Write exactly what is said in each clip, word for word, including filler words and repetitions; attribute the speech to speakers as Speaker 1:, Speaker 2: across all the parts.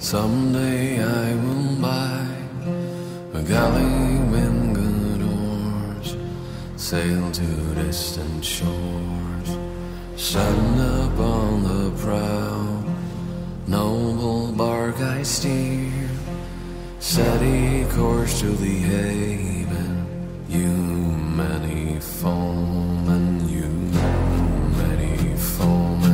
Speaker 1: Someday I will buy a galley with good oars, sail to distant shores, stand up on the prow, noble bark I steer, steady course to the haven, you many foemen, you many foemen.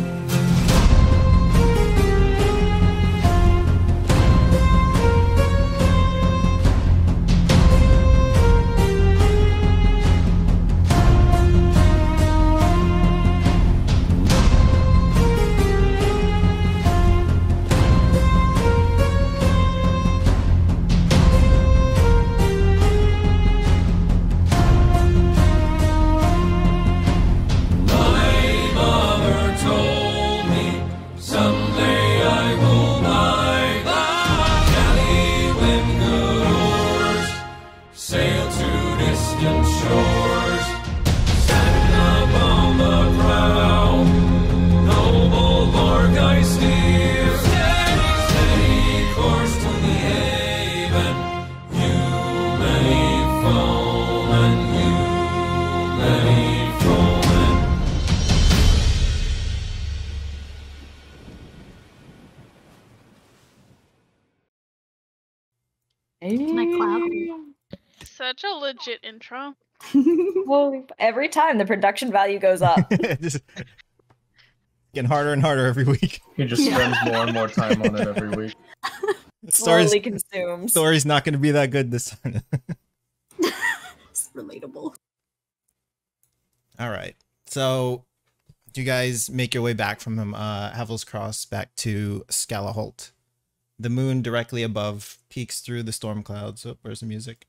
Speaker 2: Can I clap?
Speaker 3: Such a legit intro.
Speaker 4: Well, every time the production value goes up.
Speaker 5: Just getting harder and harder every week.
Speaker 6: He just spends more and more time on it every week.
Speaker 4: Slowly consumes.
Speaker 5: Story's not going to be that good this time.
Speaker 2: It's relatable.
Speaker 5: All right. So, you guys make your way back from uh, Havel's Cross back to Scalaholt. The moon directly above peeks through the storm clouds. Oh, where's the music?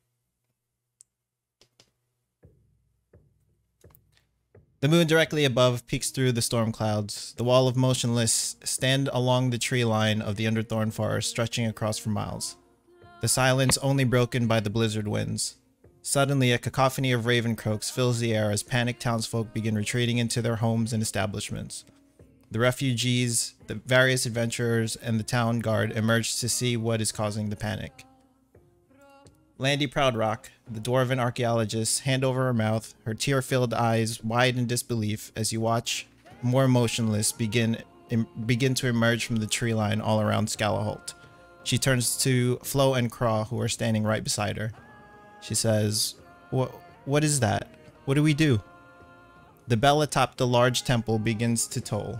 Speaker 5: The moon directly above peeks through the storm clouds. The wall of motionless stand along the tree line of the Underthorn forest, stretching across for miles. The silence only broken by the blizzard winds. Suddenly, a cacophony of raven croaks fills the air as panicked townsfolk begin retreating into their homes and establishments. The refugees, the various adventurers, and the town guard emerge to see what is causing the panic. Landy Proudrock, the dwarven archaeologist, hand over her mouth, her tear-filled eyes wide in disbelief as you watch more motionless begin em, begin to emerge from the tree line all around Scalaholt. She turns to Flo and Craw, who are standing right beside her. She says, "What? What is that? What do we do?" The bell atop the large temple begins to toll.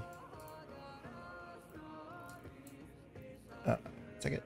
Speaker 5: Uh, second.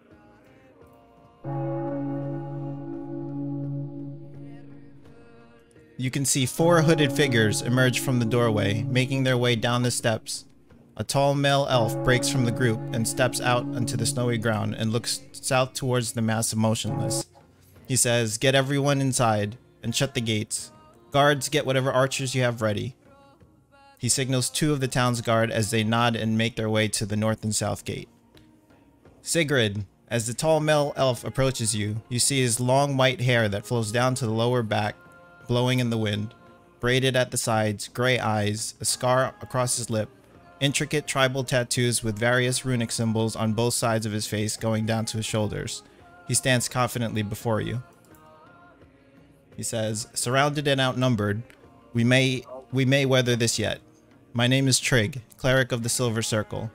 Speaker 5: You can see four hooded figures emerge from the doorway, making their way down the steps. A tall male elf breaks from the group and steps out onto the snowy ground and looks south towards the mass of motionless. He says, "Get everyone inside and shut the gates. Guards, get whatever archers you have ready." He signals two of the town's guard as they nod and make their way to the north and south gate. Sigrid, as the tall male elf approaches you, you see his long white hair that flows down to the lower back, blowing in the wind, braided at the sides, gray eyes, a scar across his lip, intricate tribal tattoos with various runic symbols on both sides of his face going down to his shoulders. He stands confidently before you. He says, "Surrounded and outnumbered, we may we may weather this yet. My name is Trig, cleric of the Silver Circle."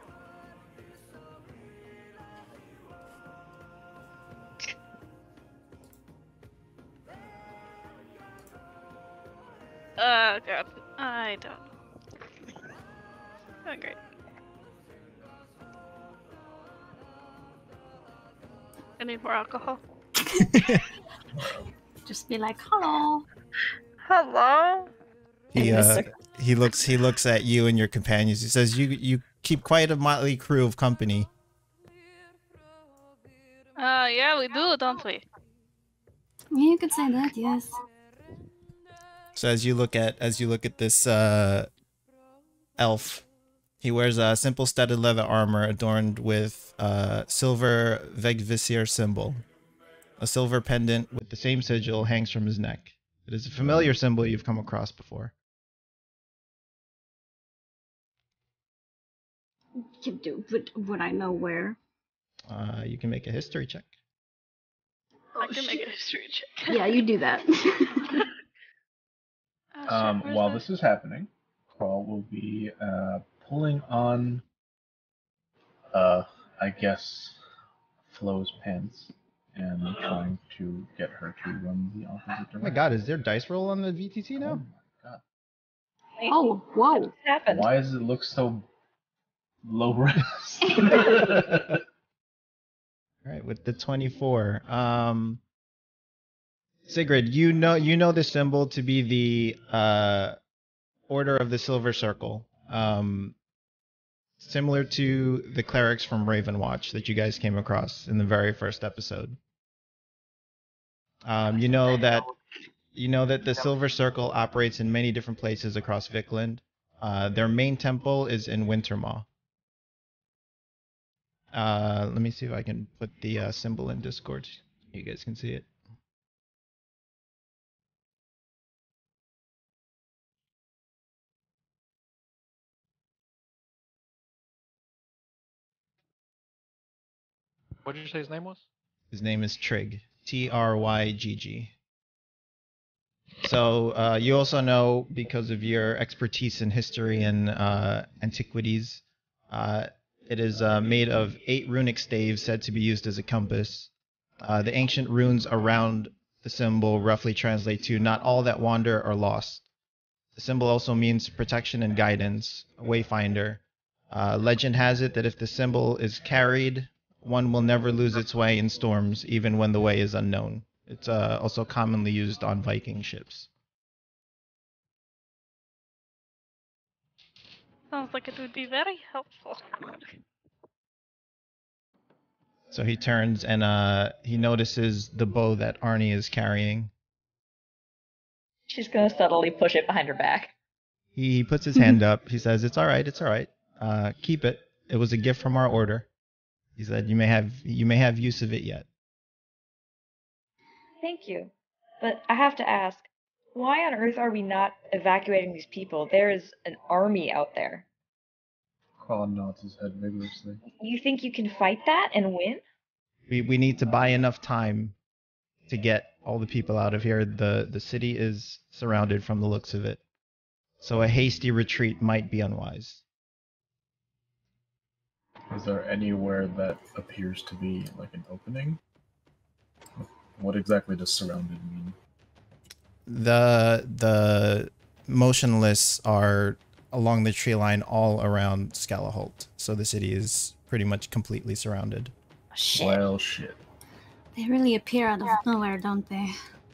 Speaker 3: Oh god, I don't. Oh great. I need more alcohol.
Speaker 2: Just be like, hello.
Speaker 3: Hello.
Speaker 5: He uh, he looks he looks at you and your companions. He says, "You you keep quite a motley crew of company."
Speaker 3: Uh, yeah, we do, don't we?
Speaker 2: Yeah, you could say that, yes.
Speaker 5: So as you look at as you look at this uh, elf, he wears a simple studded leather armor adorned with a silver Vegvisir symbol. A silver pendant with the same sigil hangs from his neck. It is a familiar symbol you've come across before.
Speaker 2: You do, but would I know where
Speaker 5: Uh, you can make a history check.
Speaker 3: I can make a history check.
Speaker 2: Yeah, you do that.
Speaker 3: Oh, shit,
Speaker 6: Um,
Speaker 3: where's
Speaker 6: while
Speaker 3: my-
Speaker 6: this is happening, Crawl will be uh, pulling on, uh, I guess, Flo's pants and trying to get her to run the opposite direction.
Speaker 5: Oh my god, is there dice roll on the V T T
Speaker 6: Oh
Speaker 5: now?
Speaker 6: my god.
Speaker 4: Wait,
Speaker 2: Oh, whoa.
Speaker 4: what happened?
Speaker 6: Why does it look so low res?
Speaker 5: Alright, with the twenty-four. Um Sigrid, you know you know the symbol to be the uh Order of the Silver Circle. Um similar to the clerics from Ravenwatch that you guys came across in the very first episode. Um you know that you know that the Silver Circle operates in many different places across Vikland. Uh their main temple is in Wintermaw. Uh, let me see if I can put the uh, symbol in Discord. You guys can see it.
Speaker 7: What did you say his name was?
Speaker 5: His name is Trig. T R Y G G. So uh, you also know, because of your expertise in history and uh, antiquities, uh, it is uh, made of eight runic staves said to be used as a compass. Uh, the ancient runes around the symbol roughly translate to "not all that wander are lost." The symbol also means protection and guidance, a wayfinder. Uh, legend has it that if the symbol is carried, one will never lose its way in storms, even when the way is unknown. It's uh, also commonly used on Viking ships.
Speaker 3: Sounds like it would be very helpful.
Speaker 5: So he turns and uh, he notices the bow that Arnie is carrying.
Speaker 4: She's gonna subtly push it behind her back.
Speaker 5: He puts his hand up. He says, "It's all right. It's all right. Uh, keep it. It was a gift from our order." He said, "You may have you may have use of it yet."
Speaker 4: Thank you. But I have to ask, why on earth are we not evacuating these people? There is an army out there.
Speaker 6: Crawl nods his head vigorously.
Speaker 4: You think you can fight that and win?
Speaker 5: We we need to buy enough time to get all the people out of here. The the city is surrounded from the looks of it. So a hasty retreat might be unwise.
Speaker 6: Is there anywhere that appears to be like an opening? What exactly does surrounded mean?
Speaker 5: The the motionless are along the tree line all around Scalaholt. So the city is pretty much completely surrounded.
Speaker 2: Shit.
Speaker 6: Well, shit.
Speaker 2: They really appear out of nowhere, don't they?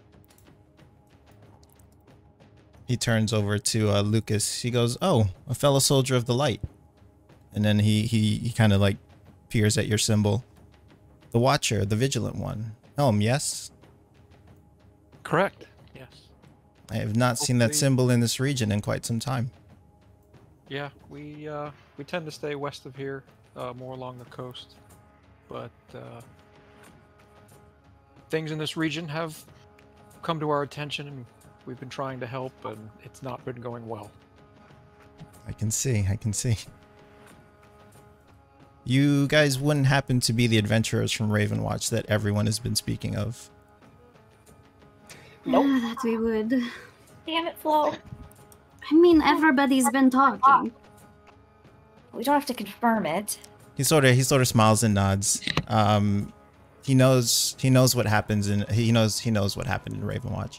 Speaker 5: He turns over to uh, Lucas. He goes, "Oh, a fellow soldier of the light." And then he he, he kind of like peers at your symbol. The Watcher, the Vigilant One. Helm, yes?
Speaker 7: Correct. Yes.
Speaker 5: I have not seen that
Speaker 7: Hopefully-
Speaker 5: symbol in this region in quite some time.
Speaker 7: Yeah, we uh, we tend to stay west of here, uh, more along the coast, but uh, things in this region have come to our attention, and we've been trying to help, and it's not been going well.
Speaker 5: I can see, I can see. You guys wouldn't happen to be the adventurers from Ravenwatch that everyone has been speaking of.
Speaker 4: Nope.
Speaker 2: Yeah, that we would.
Speaker 4: Damn it, Flo.
Speaker 2: I mean, everybody's been talking.
Speaker 4: We don't have to confirm it.
Speaker 5: He sort of he sort of smiles and nods. Um, he knows he knows what happens, and he knows he knows what happened in Ravenwatch.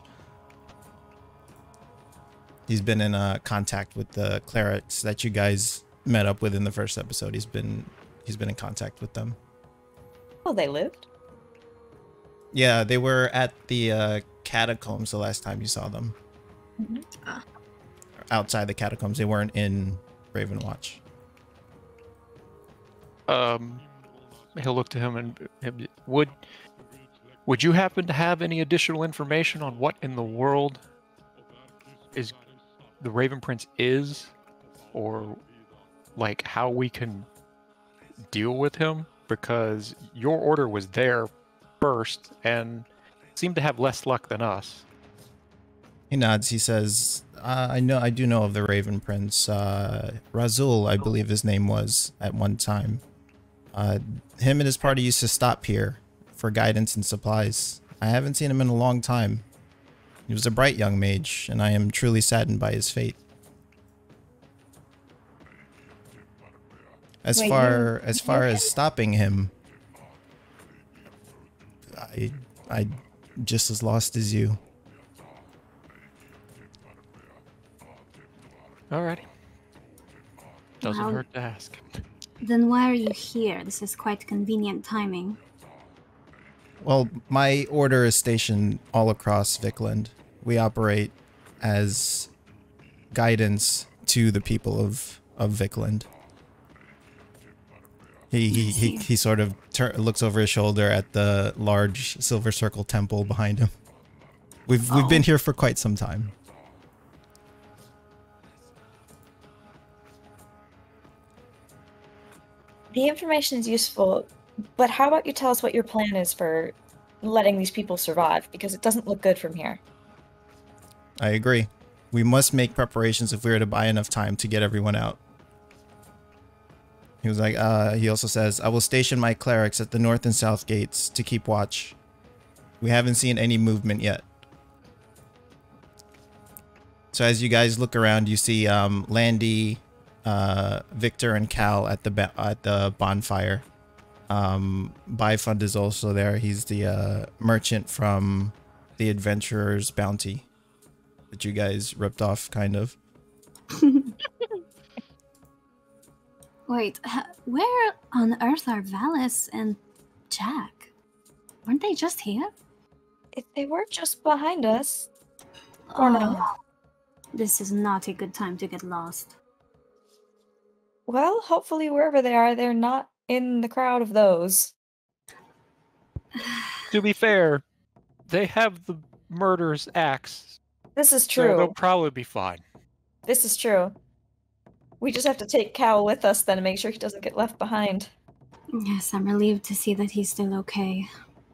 Speaker 5: He's been in uh, contact with the clerics that you guys met up with in the first episode. He's been he's been in contact with them.
Speaker 4: Oh, they lived?
Speaker 5: Yeah, they were at the uh, catacombs the last time you saw them.
Speaker 4: Mhm.
Speaker 5: Outside the catacombs, they weren't in Ravenwatch.
Speaker 7: Um, he'll look to him and him, would would you happen to have any additional information on what in the world is the Raven Prince is, or like how we can deal with him? Because your order was there first and seemed to have less luck than us.
Speaker 5: He nods. He says, uh, "I know. I do know of the Raven Prince. Uh, Razul, I believe his name was at one time. Uh, him and his party used to stop here for guidance and supplies. I haven't seen him in a long time. He was a bright young mage, and I am truly saddened by his fate. As
Speaker 4: Wait,
Speaker 5: far
Speaker 4: you-
Speaker 5: as far
Speaker 4: you-
Speaker 5: as stopping him, I I just as lost as you.
Speaker 7: Alrighty. Doesn't
Speaker 2: Well,
Speaker 7: hurt to ask.
Speaker 2: Then why are you here? This is quite convenient timing.
Speaker 5: Well, my order is stationed all across Vikland. We operate as guidance to the people of of Vikland. He he he, he sort of tur looks over his shoulder at the large silver circle temple behind him. We've we've been
Speaker 2: Oh.
Speaker 5: here for quite some time.
Speaker 4: The information is useful, but how about you tell us what your plan is for letting these people survive? Because it doesn't look good from here.
Speaker 5: I agree. We must make preparations if we are to buy enough time to get everyone out. He was like, uh, he also says, I will station my clerics at the north and south gates to keep watch. We haven't seen any movement yet. So as you guys look around, you see um, Landy, uh, Victor, and Cal at the ba at the bonfire. Um, Byfund is also there. He's the uh, merchant from the Adventurer's Bounty that you guys ripped off, kind of.
Speaker 2: Wait, h- where on earth are Valis and Jack? Weren't they just here?
Speaker 4: If they were just behind us. Or no.
Speaker 2: Oh, this is not a good time to get lost.
Speaker 4: Well, hopefully wherever they are, they're not in the crowd of those.
Speaker 7: To be fair, they have the murder's axe.
Speaker 4: This is
Speaker 7: So
Speaker 4: true.
Speaker 7: they'll probably be fine.
Speaker 4: This is true. We just have to take Cal with us then and make sure he doesn't get left behind.
Speaker 2: Yes, I'm relieved to see that he's still okay.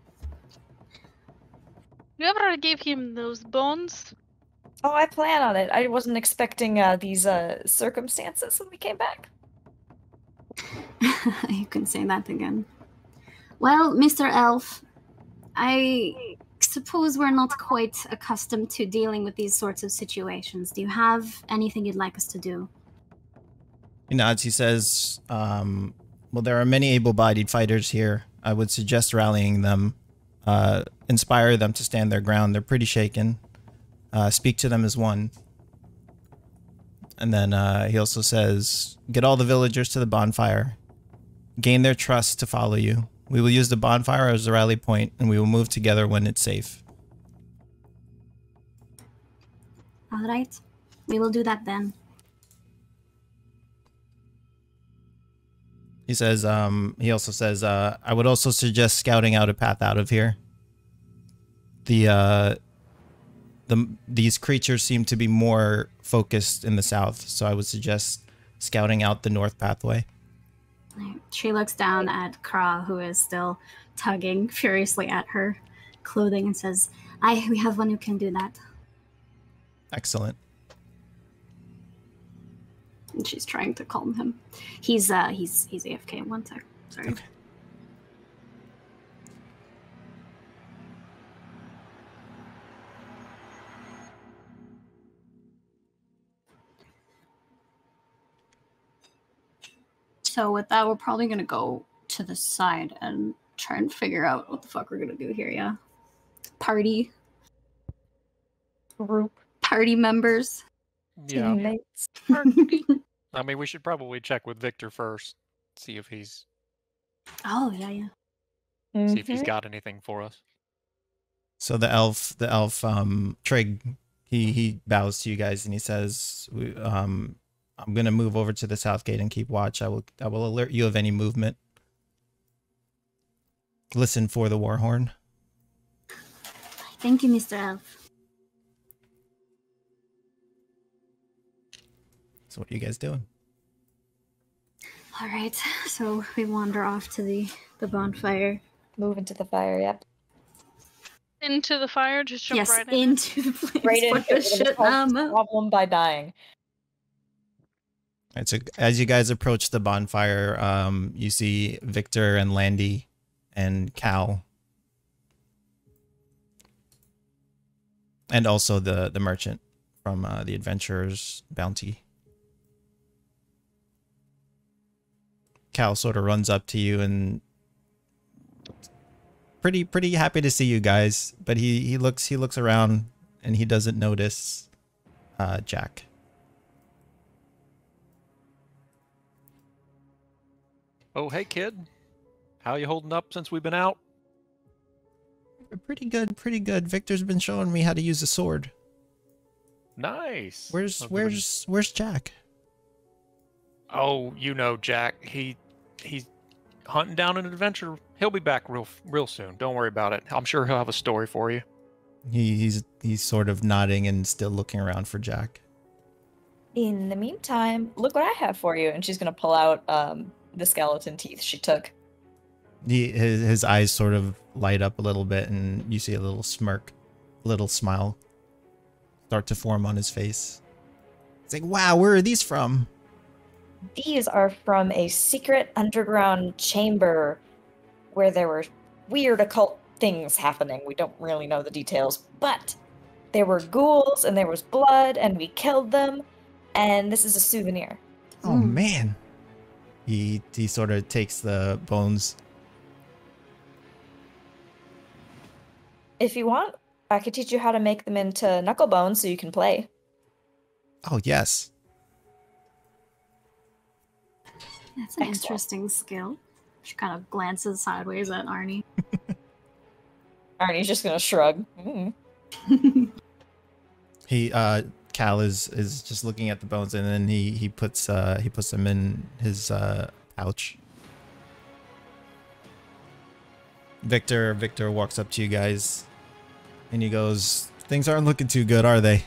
Speaker 3: You ever gave him those bones?
Speaker 4: Oh, I plan on it. I wasn't expecting uh, these uh, circumstances when we came back.
Speaker 2: You can say that again. Well, Mister Elf, I suppose we're not quite accustomed to dealing with these sorts of situations. Do you have anything you'd like us to do?
Speaker 5: He nods. He says, um, well, there are many able-bodied fighters here. I would suggest rallying them. Uh, inspire them to stand their ground. They're pretty shaken. Uh, speak to them as one. And then uh, he also says, get all the villagers to the bonfire. Gain their trust to follow you. We will use the bonfire as a rally point, and we will move together when it's safe.
Speaker 2: All right, we will do that then.
Speaker 5: He says, um, he also says, uh, I would also suggest scouting out a path out of here. The, uh, the, these creatures seem to be more focused in the south, so I would suggest scouting out the north pathway.
Speaker 2: She looks down at Kra, who is still tugging furiously at her clothing, and says, I, we have one who can do that.
Speaker 5: Excellent.
Speaker 2: And she's trying to calm him. He's, uh, he's, he's A F K. One sec. Sorry.
Speaker 5: Okay.
Speaker 2: So with that, we're probably gonna go to the side and try and figure out what the fuck we're gonna do here, yeah? Party.
Speaker 4: Group.
Speaker 2: Party members.
Speaker 7: Yeah.
Speaker 4: Teammates.
Speaker 7: I mean, we should probably check with Victor first. See if he's
Speaker 2: Oh, yeah, yeah.
Speaker 7: see if he's
Speaker 4: Mhm.
Speaker 7: got anything for us.
Speaker 5: So the elf, the elf, um, Trig, he, he bows to you guys and he says, we, um, I'm going to move over to the south gate and keep watch. I will, I will alert you of any movement. Listen for the war horn.
Speaker 2: Thank you, Mister Elf.
Speaker 5: So what are you guys doing?
Speaker 2: All right, so we wander off to the, the bonfire.
Speaker 4: Move into the fire, yep.
Speaker 3: Into the fire, just jump
Speaker 2: yes,
Speaker 3: right in.
Speaker 2: into the flames.
Speaker 4: Right
Speaker 2: What
Speaker 4: into
Speaker 2: the
Speaker 4: it.
Speaker 2: shit,
Speaker 4: Solve the
Speaker 2: um,
Speaker 4: problem by dying.
Speaker 5: Alright, so as you guys approach the bonfire, um, you see Victor and Landy and Cal. And also the, the merchant from uh, the Adventurer's Bounty. Cal sort of runs up to you and pretty pretty happy to see you guys, but he, he looks he looks around and he doesn't notice uh, Jack.
Speaker 7: Oh, hey, kid. How you holding up since we've been out?
Speaker 5: Pretty good, pretty good. Victor's been showing me how to use a sword.
Speaker 7: Nice.
Speaker 5: Where's
Speaker 7: I'll give
Speaker 5: where's where's Jack?
Speaker 7: Oh, you know Jack. He he's hunting down an adventure. He'll be back real real soon. Don't worry about it. I'm sure he'll have a story for you.
Speaker 5: He, he's he's sort of nodding and still looking around for Jack.
Speaker 8: In the meantime, look what I have for you. And she's gonna pull out um the skeleton teeth she took.
Speaker 5: He his his eyes sort of light up a little bit, and you see a little smirk, a little smile start to form on his face. It's like, wow, where are these from?
Speaker 8: These are from a secret underground chamber where there were weird occult things happening. We don't really know the details, but there were ghouls and there was blood and we killed them, and this is a souvenir.
Speaker 5: Oh man. He he sort of takes the bones.
Speaker 8: If you want, I could teach you how to make them into knuckle bones so you can play.
Speaker 5: Oh yes.
Speaker 2: That's an
Speaker 8: Excellent.
Speaker 2: interesting skill. She kind of glances sideways at Arnie.
Speaker 8: Arnie's just gonna shrug. Mm.
Speaker 5: He uh Cal is is just looking at the bones, and then he he puts uh he puts them in his uh pouch. Victor Victor walks up to you guys and he goes, "Things aren't looking too good, are they?"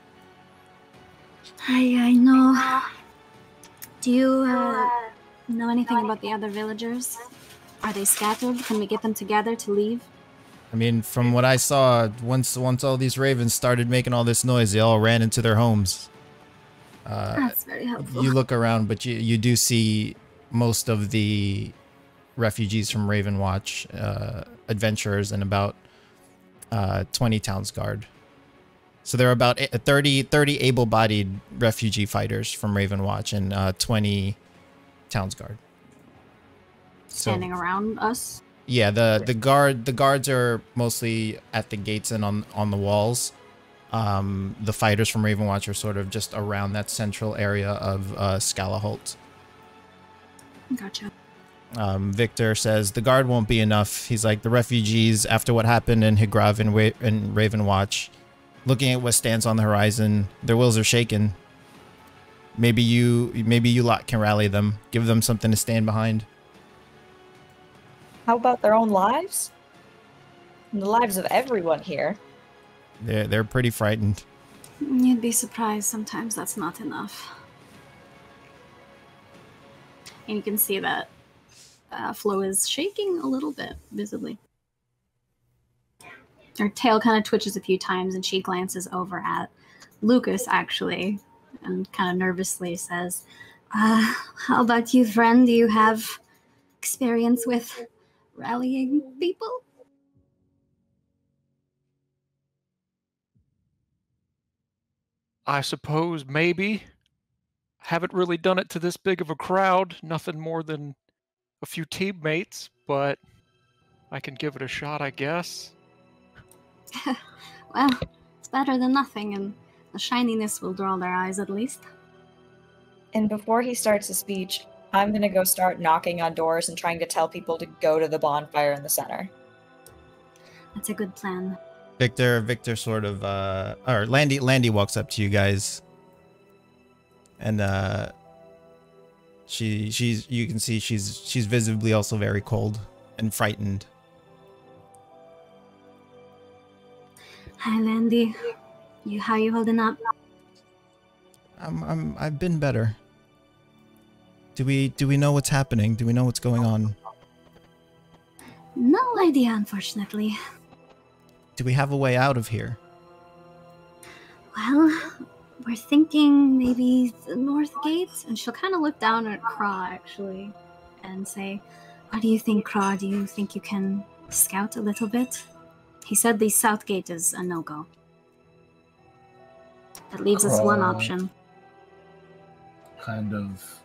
Speaker 2: I I know. Do you uh, know anything about the other villagers? Are they scattered? Can we get them together to leave?
Speaker 5: I mean, from what I saw, once once all these ravens started making all this noise, they all ran into their homes. Uh,
Speaker 2: That's very helpful.
Speaker 5: you look around, but you you do see most of the refugees from Ravenwatch, uh, adventurers, and about uh, twenty Townsguard. So there are about thirty, thirty able-bodied refugee fighters from Ravenwatch and uh, twenty Townsguard. So,
Speaker 2: Standing around us.
Speaker 5: yeah, the the guard the guards are mostly at the gates and on on the walls. Um, the fighters from Ravenwatch are sort of just around that central area of uh, Scalaholt.
Speaker 2: Gotcha.
Speaker 5: Um, Victor says the guard won't be enough. He's like, the refugees, after what happened in Higrav and, Wa- and Ravenwatch, looking at what stands on the horizon, their wills are shaken. Maybe you, maybe you lot can rally them, give them something to stand behind.
Speaker 8: How about their own lives? And the lives of everyone here.
Speaker 5: They're they're pretty frightened.
Speaker 2: You'd be surprised. Sometimes that's not enough. And you can see that uh, Flo is shaking a little bit, visibly. Her tail kind of twitches a few times, and she glances over at Lucas, actually, and kind of nervously says, uh, how about you, friend? Do you have experience with rallying people?
Speaker 7: I suppose maybe. Haven't really done it to this big of a crowd. Nothing more than a few teammates, but I can give it a shot, I guess.
Speaker 2: Well, it's better than nothing, and the shininess will draw their eyes at least.
Speaker 8: And before he starts the speech, I'm gonna go start knocking on doors and trying to tell people to go to the bonfire in the center.
Speaker 2: That's a good plan.
Speaker 5: Victor, Victor sort of, uh, or Landy, Landy walks up to you guys. And, uh, she, she's, you can see she's, she's visibly also very cold and frightened.
Speaker 2: Hi, Landy. You, how you holding up?
Speaker 5: I'm, I'm, I've been better. Do we, do we know what's happening? Do we know what's going on?
Speaker 2: No idea, unfortunately.
Speaker 5: Do we have a way out of here?
Speaker 2: Well, we're thinking maybe the North Gate? And she'll kind of look down at Craw, actually, and say, what do you think, Craw? Do you think you can scout a little bit? He said the South Gate is a no-go. That leaves us one
Speaker 6: Craw
Speaker 2: option.
Speaker 6: Kind of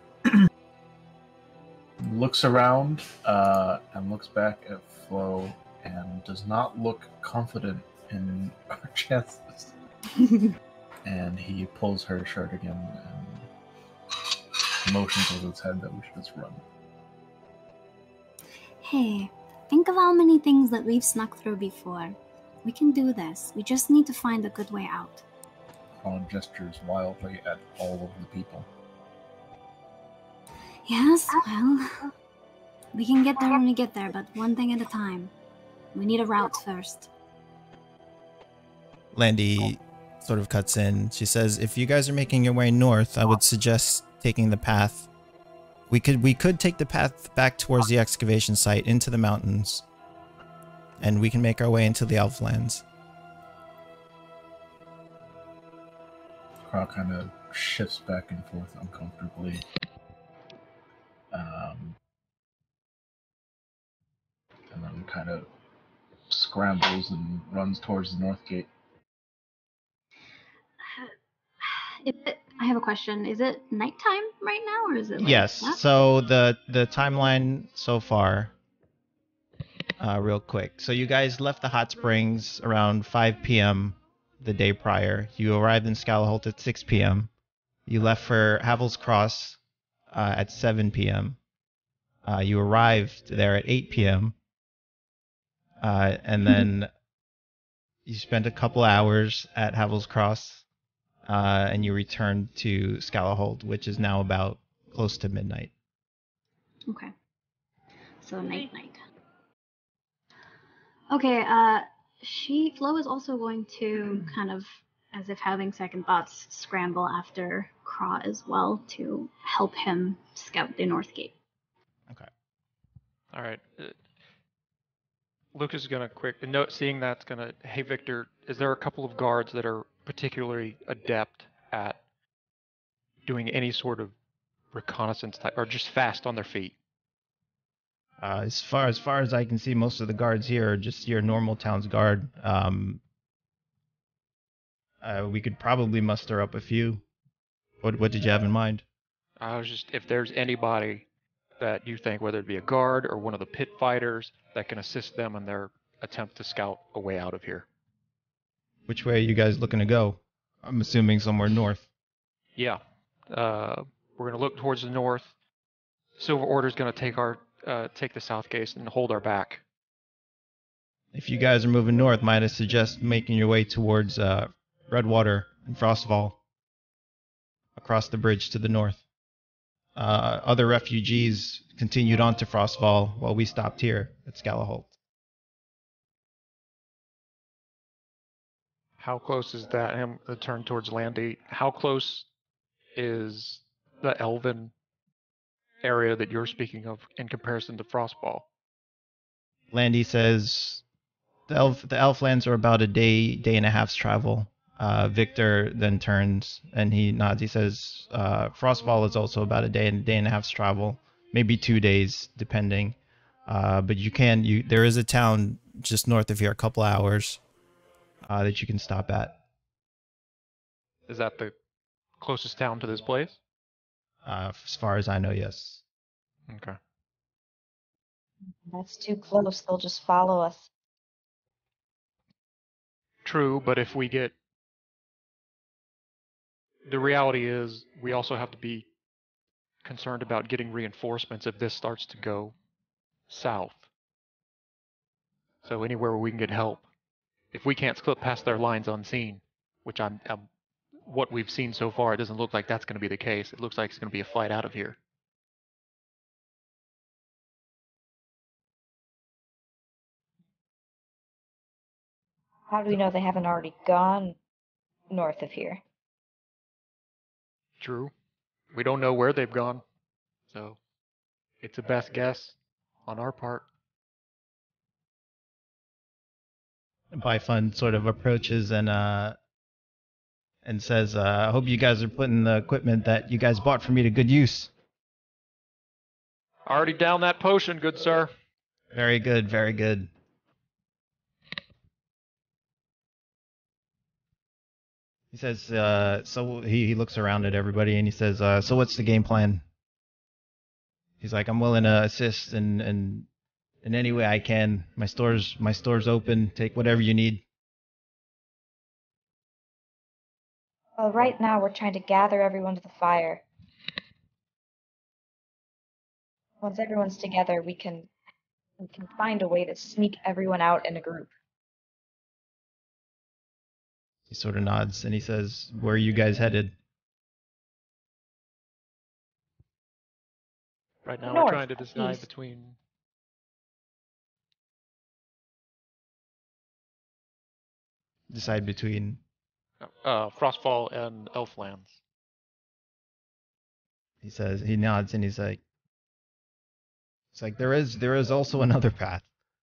Speaker 6: looks around uh, and looks back at Flo and does not look confident in our chances. And he pulls her shirt again and motions with his head that we should just run.
Speaker 2: Hey, think of how many things that we've snuck through before. We can do this. We just need to find a good way out.
Speaker 6: Ron gestures wildly at all of the people.
Speaker 2: Yes, well, we can get there when we get there, but one thing at a time. We need a route first.
Speaker 5: Landy sort of cuts in. She says, if you guys are making your way north, I would suggest taking the path. We could we could take the path back towards the excavation site into the mountains. And we can make our way into the Elflands.
Speaker 6: Croc kind of shifts back and forth uncomfortably. Um, and then kind of scrambles and runs towards the North Gate.
Speaker 2: Is it, I have a question. Is it nighttime right now, or is it? Like
Speaker 5: Yes.
Speaker 2: that?
Speaker 5: So the the timeline so far, uh, real quick. So you guys left the hot springs around five p m the day prior. You arrived in Scalaholt at six p m You left for Havel's Cross uh, at seven p m Uh, you arrived there at eight p m Uh, and then you spent a couple hours at Havel's Cross. Uh, and you returned to Scalaholt, which is now about close to midnight.
Speaker 2: Okay. So night night. Okay, uh she Flo is also going to kind of, as if having second thoughts, scramble after Craw as well to help him scout the North Gate.
Speaker 5: Okay.
Speaker 7: All right. Uh, Lucas is gonna quick note, seeing that's gonna. Hey Victor, is there a couple of guards that are particularly adept at doing any sort of reconnaissance type, or just fast on their feet?
Speaker 5: Uh, as far as far as I can see, most of the guards here are just your normal town's guard. Um, uh, we could probably muster up a few. What what did you have in mind?
Speaker 7: I was just, if there's anybody that you think, whether it be a guard or one of the pit fighters, that can assist them in their attempt to scout a way out of here.
Speaker 5: Which way are you guys looking to go? I'm assuming somewhere north.
Speaker 7: Yeah. Uh, we're going to look towards the north. Silver Order's going to take our uh, take the south gate and hold our back.
Speaker 5: If you guys are moving north, might I suggest making your way towards uh, Redwater and Frostfall, across the bridge to the north. Uh, other refugees continued on to Frostfall while we stopped here at Scalaholt.
Speaker 7: How close is that? Him the turn towards Landy. How close is the Elven area that you're speaking of in comparison to Frostfall?
Speaker 5: Landy says the elf the Elflands are about a day day and a half's travel. Uh, Victor then turns and he nods. He says uh, Frostfall is also about a day and a day and a half's travel, maybe two days depending. Uh, but you can you there is a town just north of here, a couple hours, uh, that you can stop at.
Speaker 7: Is that the closest town to this place?
Speaker 5: Uh, as far as I know, yes.
Speaker 7: Okay.
Speaker 8: That's too close. They'll just follow us.
Speaker 7: True, but if we get... The reality is, we also have to be concerned about getting reinforcements if this starts to go south. So anywhere where we can get help. If we can't slip past their lines unseen, which I'm, I'm what we've seen so far, it doesn't look like that's going to be the case. It looks like it's going to be a fight out of here.
Speaker 8: How do we know they haven't already gone north of here?
Speaker 7: True. We don't know where they've gone. So it's a best guess on our part.
Speaker 5: Byfund sort of approaches and uh and says, uh, I hope you guys are putting the equipment that you guys bought for me to good use.
Speaker 7: Already down that potion, good sir.
Speaker 5: Very good, very good. He says, uh, so he, he looks around at everybody and he says, uh, so what's the game plan? He's like, I'm willing to assist in, in, in any way I can. My store's, my store's open. Take whatever you need.
Speaker 4: Well, right now we're trying to gather everyone to the fire. Once everyone's together, we can we can find a way to sneak everyone out in a group.
Speaker 5: He sort of nods and he says, where are you guys headed?
Speaker 7: Right now
Speaker 4: North,
Speaker 7: we're trying to decide
Speaker 4: east.
Speaker 7: between...
Speaker 5: Decide between...
Speaker 7: Uh, Frostfall and Elflands.
Speaker 5: He says, he nods and he's like, it's like, there is, there is also another path.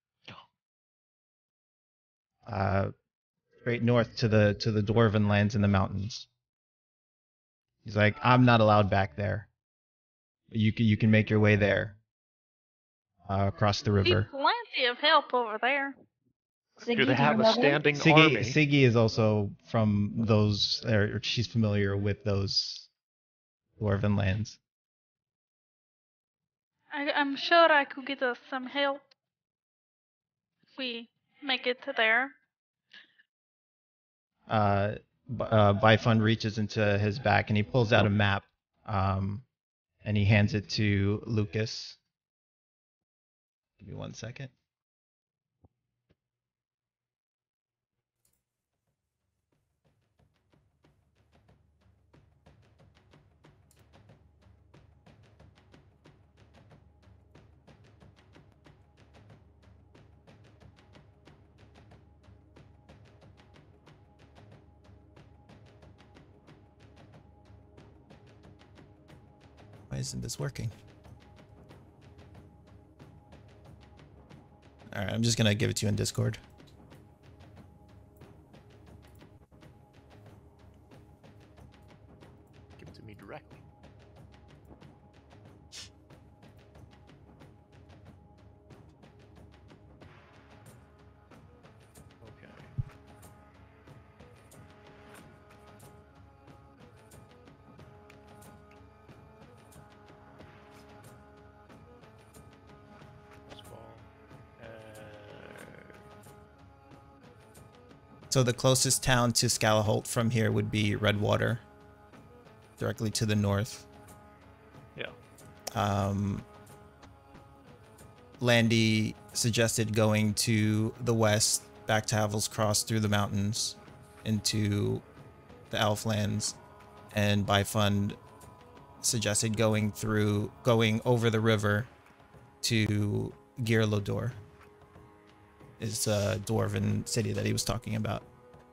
Speaker 5: Uh, straight north to the, to the Dwarven lands in the mountains. He's like, I'm not allowed back there. You can, you can make your way there. Uh, across the river.
Speaker 3: Plenty of help over there.
Speaker 4: Siggy,
Speaker 7: Do they
Speaker 4: do
Speaker 7: have
Speaker 4: you
Speaker 7: a
Speaker 4: know them?
Speaker 7: standing
Speaker 5: Siggy,
Speaker 7: army?
Speaker 5: Siggy is also from those, or she's familiar with those Dwarven lands.
Speaker 3: I, I'm sure I could get us some help if we make it there.
Speaker 5: Uh, B- uh, Bifund reaches into his back and he pulls out a map, um, and he hands it to Lucas. Give me one second. Why isn't this working? Alright, I'm just gonna give it to you in Discord.
Speaker 7: Give it to me directly. Okay.
Speaker 5: So the closest town to Scalaholt from here would be Redwater, directly to the north.
Speaker 7: Yeah.
Speaker 5: Um, Landy suggested going to the west, back to Havel's Cross through the mountains into the Elflands, and Bifund suggested going through, going over the river to Girlodor. Is a dwarven city that he was talking about.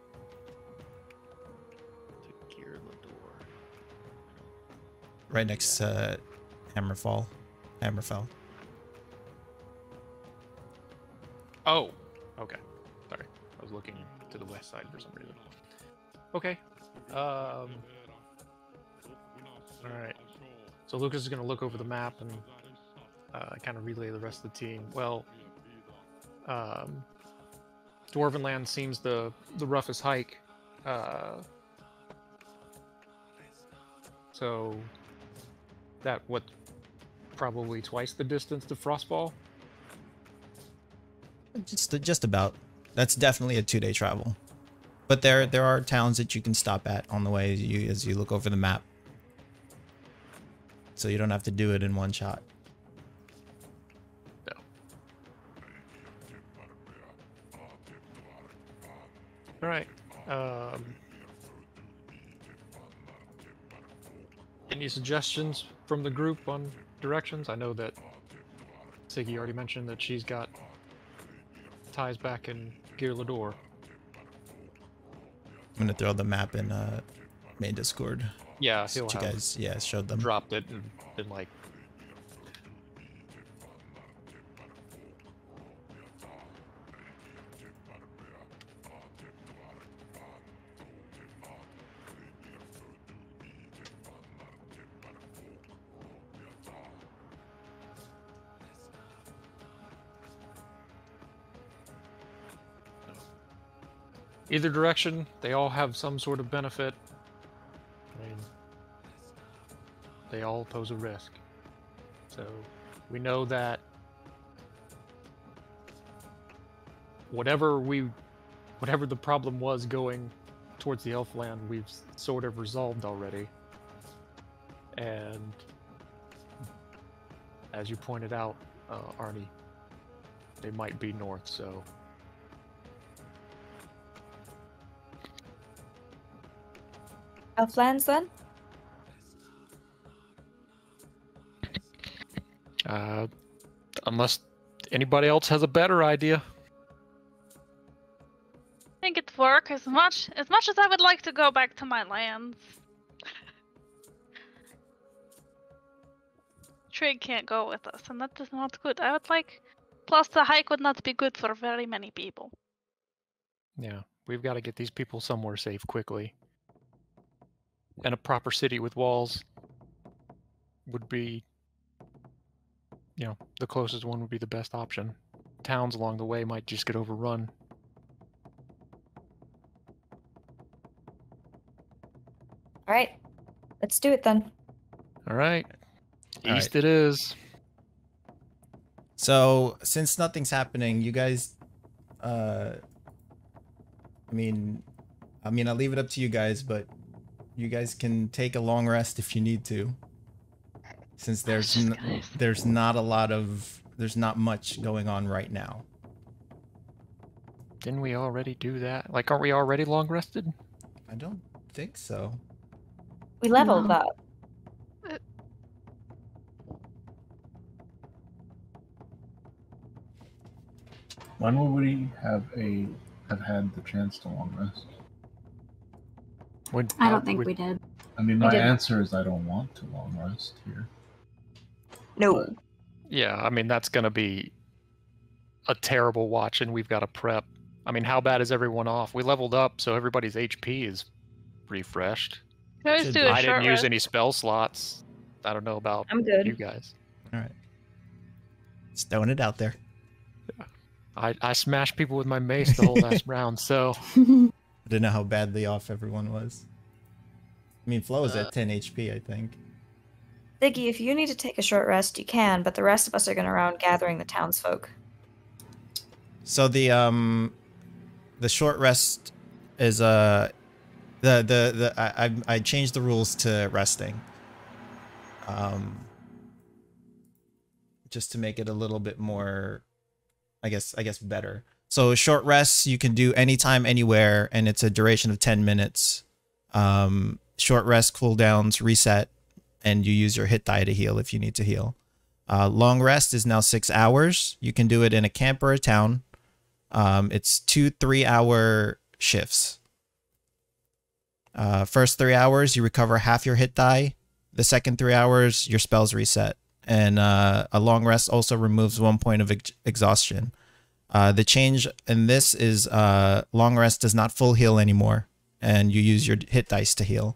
Speaker 7: To Girlodor.
Speaker 5: Right next to Hammerfall. Hammerfell.
Speaker 7: Oh, okay. Sorry, I was looking to the west side for some reason. Okay. Um. All right. So Lucas is going to look over the map and uh, kind of relay the rest of the team. Well, um, Dwarven land seems the the roughest hike. Uh, so that what probably twice the distance to Frostfall.
Speaker 5: Just just about. That's definitely a two-day travel. But there there are towns that you can stop at on the way as you as you look over the map. So you don't have to do it in one shot.
Speaker 7: No. All right. Um, any suggestions from the group on directions? I know that Siggy already mentioned that she's got ties back in Girlodor.
Speaker 5: I'm gonna throw the map in uh main Discord.
Speaker 7: Yeah,
Speaker 5: So
Speaker 7: he'll
Speaker 5: you
Speaker 7: have
Speaker 5: guys yeah showed them.
Speaker 7: dropped it and been like, either direction, they all have some sort of benefit. I mean, they all pose a risk. So we know that whatever we, whatever the problem was going towards the Elfland, we've sort of resolved already. And as you pointed out, uh, Arnie, they might be north, so.
Speaker 8: Elflands then?
Speaker 7: Uh, unless anybody else has a better idea.
Speaker 3: I think it works as much as much as I would like to go back to my lands. Trig can't go with us, and that is not good. I would like. Plus, the hike would not be good for very many people.
Speaker 7: Yeah, we've got to get these people somewhere safe quickly. And a proper city with walls would be, you know, the closest one would be the best option. Towns along the way might just get overrun.
Speaker 8: All right, let's do it then.
Speaker 7: All right.
Speaker 5: All
Speaker 7: East
Speaker 5: right.
Speaker 7: it is.
Speaker 5: So, since nothing's happening, you guys, uh, I mean, I mean, I'll leave it up to you guys, but you guys can take a long rest if you need to. Since there's n there's not a lot of, there's not much going on right now.
Speaker 7: Didn't we already do that? Like, aren't we already long rested?
Speaker 5: I don't think so.
Speaker 8: We leveled
Speaker 2: No.
Speaker 8: up.
Speaker 6: When will we have a have had the chance to long rest?
Speaker 7: When,
Speaker 2: I
Speaker 7: uh,
Speaker 2: don't think
Speaker 7: when-
Speaker 2: we did.
Speaker 6: I mean, my
Speaker 2: didn't.
Speaker 6: answer is I don't want to long rest here.
Speaker 8: No.
Speaker 7: Yeah, I mean, that's going to be a terrible watch, and we've got to prep. I mean, how bad is everyone off? We leveled up, so everybody's H P is refreshed.
Speaker 3: You always
Speaker 5: Should
Speaker 3: do
Speaker 5: be.
Speaker 3: a
Speaker 7: I
Speaker 3: short
Speaker 7: didn't use
Speaker 3: rest.
Speaker 7: any spell slots. I don't know about
Speaker 4: I'm good.
Speaker 7: you guys.
Speaker 5: All right. Just throwing it out there.
Speaker 7: I, I smashed people with my mace the whole last round, so
Speaker 5: I didn't know how badly off everyone was. I mean, Flo is
Speaker 7: Uh,
Speaker 5: at ten H P, I think.
Speaker 8: Ziggy, if you need to take a short rest, you can, but the rest of us are going around gathering the townsfolk.
Speaker 5: So the um, the short rest is uh, the the the I I, I changed the rules to resting. Um, just to make it a little bit more, I guess I guess better. So short rests you can do anytime, anywhere, and it's a duration of ten minutes. Um, short rest cooldowns reset, and you use your hit die to heal if you need to heal. Uh, long rest is now six hours. You can do it in a camp or a town. Um, it's two three-hour shifts. Uh, first three hours, you recover half your hit die. The second three hours, your spells reset. And uh, a long rest also removes one point of ex exhaustion. Uh, the change in this is uh, long rest does not full heal anymore, and you use your hit dice to heal.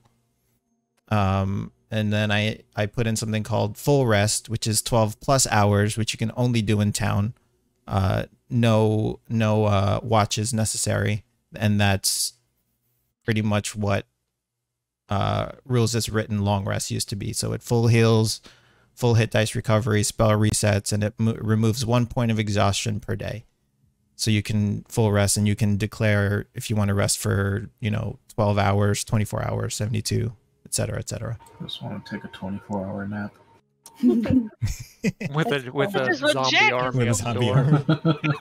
Speaker 5: Um, and then I, I put in something called full rest, which is twelve plus hours, which you can only do in town. Uh, no no uh, watches necessary, and that's pretty much what uh, rules as written long rest used to be. So it full heals, full hit dice recovery, spell resets, and it mo removes one point of exhaustion per day. So you can full rest, and you can declare if you want to rest for, you know, twelve hours, twenty-four hours, seventy-two, et cetera, et cetera.
Speaker 6: Just want to take a twenty-four hour nap.
Speaker 7: with a with a
Speaker 3: Which is what
Speaker 7: zombie
Speaker 3: Jack is
Speaker 7: army
Speaker 5: With a
Speaker 7: on the
Speaker 5: zombie
Speaker 7: door.
Speaker 5: army.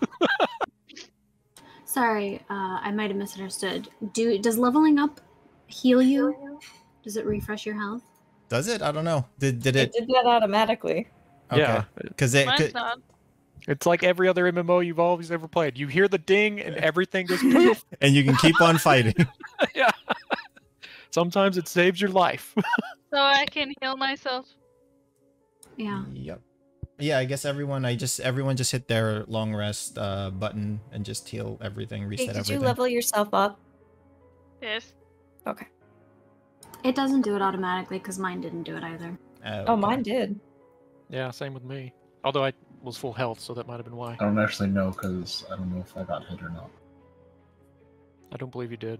Speaker 2: Sorry, uh, I might have misunderstood. Do does leveling up heal you? Does it refresh your health?
Speaker 5: Does it? I don't know. Did did
Speaker 8: It
Speaker 5: it?
Speaker 8: did that automatically.
Speaker 5: Okay.
Speaker 7: Yeah,
Speaker 5: Because it
Speaker 3: Mine's
Speaker 5: could,
Speaker 3: not.
Speaker 7: it's like every other M M O you've always ever played. You hear the ding, and everything goes poof.
Speaker 5: and you can keep on fighting.
Speaker 7: Yeah. Sometimes it saves your life.
Speaker 3: So I can heal myself.
Speaker 2: Yeah.
Speaker 5: Yep. Yeah, I guess everyone. I just everyone just hit their long rest uh, button and just heal everything,
Speaker 8: Hey,
Speaker 5: reset
Speaker 8: did
Speaker 5: everything.
Speaker 8: you level yourself up?
Speaker 3: Yes.
Speaker 8: Okay.
Speaker 2: It doesn't do it automatically because mine didn't do it either.
Speaker 5: Uh,
Speaker 8: Oh,
Speaker 5: okay.
Speaker 8: mine did.
Speaker 7: Yeah, same with me. Although I was full health, so that might have been why.
Speaker 6: I don't actually know because I don't know if I got hit or not.
Speaker 7: I don't believe you did.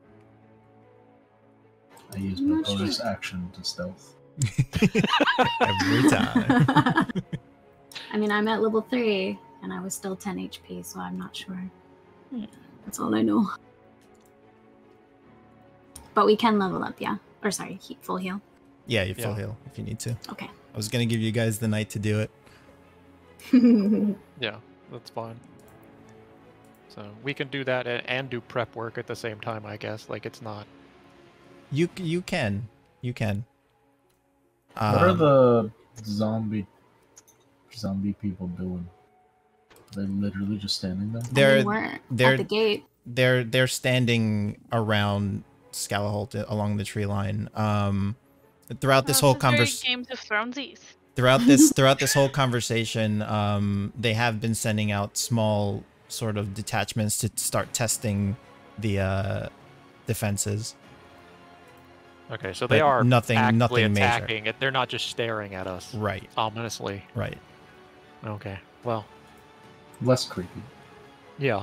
Speaker 6: I use
Speaker 2: I'm
Speaker 6: my
Speaker 2: not
Speaker 6: bonus
Speaker 2: sure.
Speaker 6: action to stealth.
Speaker 5: Every time.
Speaker 2: I mean, I'm at level three, and I was still ten H P, so I'm not sure. That's all I know. But we can level up, yeah. Or sorry, he- full heal.
Speaker 5: Yeah, you full
Speaker 7: Yeah.
Speaker 5: heal if you need to.
Speaker 2: Okay.
Speaker 5: I was gonna give you guys the night to do it.
Speaker 7: Yeah, that's fine. So we can do that and, and do prep work at the same time, I guess. Like it's not.
Speaker 5: You c- you can you can.
Speaker 6: What are
Speaker 5: Um,
Speaker 6: the zombie zombie people doing? They're literally just standing there.
Speaker 5: They're-
Speaker 2: I mean, we're
Speaker 5: they're-
Speaker 2: at the gate.
Speaker 5: they're they're standing around Scalaholt along the tree line. Um, throughout this
Speaker 3: Well,
Speaker 5: whole
Speaker 3: is very
Speaker 5: conversation.
Speaker 3: Games of Thronesies.
Speaker 5: throughout this throughout this whole conversation, um, they have been sending out small sort of detachments to start testing the uh, defenses.
Speaker 7: Okay, so they
Speaker 5: But
Speaker 7: are
Speaker 5: nothing-
Speaker 7: actively
Speaker 5: nothing major.
Speaker 7: attacking it. They're not just staring at us
Speaker 5: Right,
Speaker 7: ominously.
Speaker 5: right.
Speaker 7: Okay, well,
Speaker 6: Less creepy.
Speaker 7: yeah.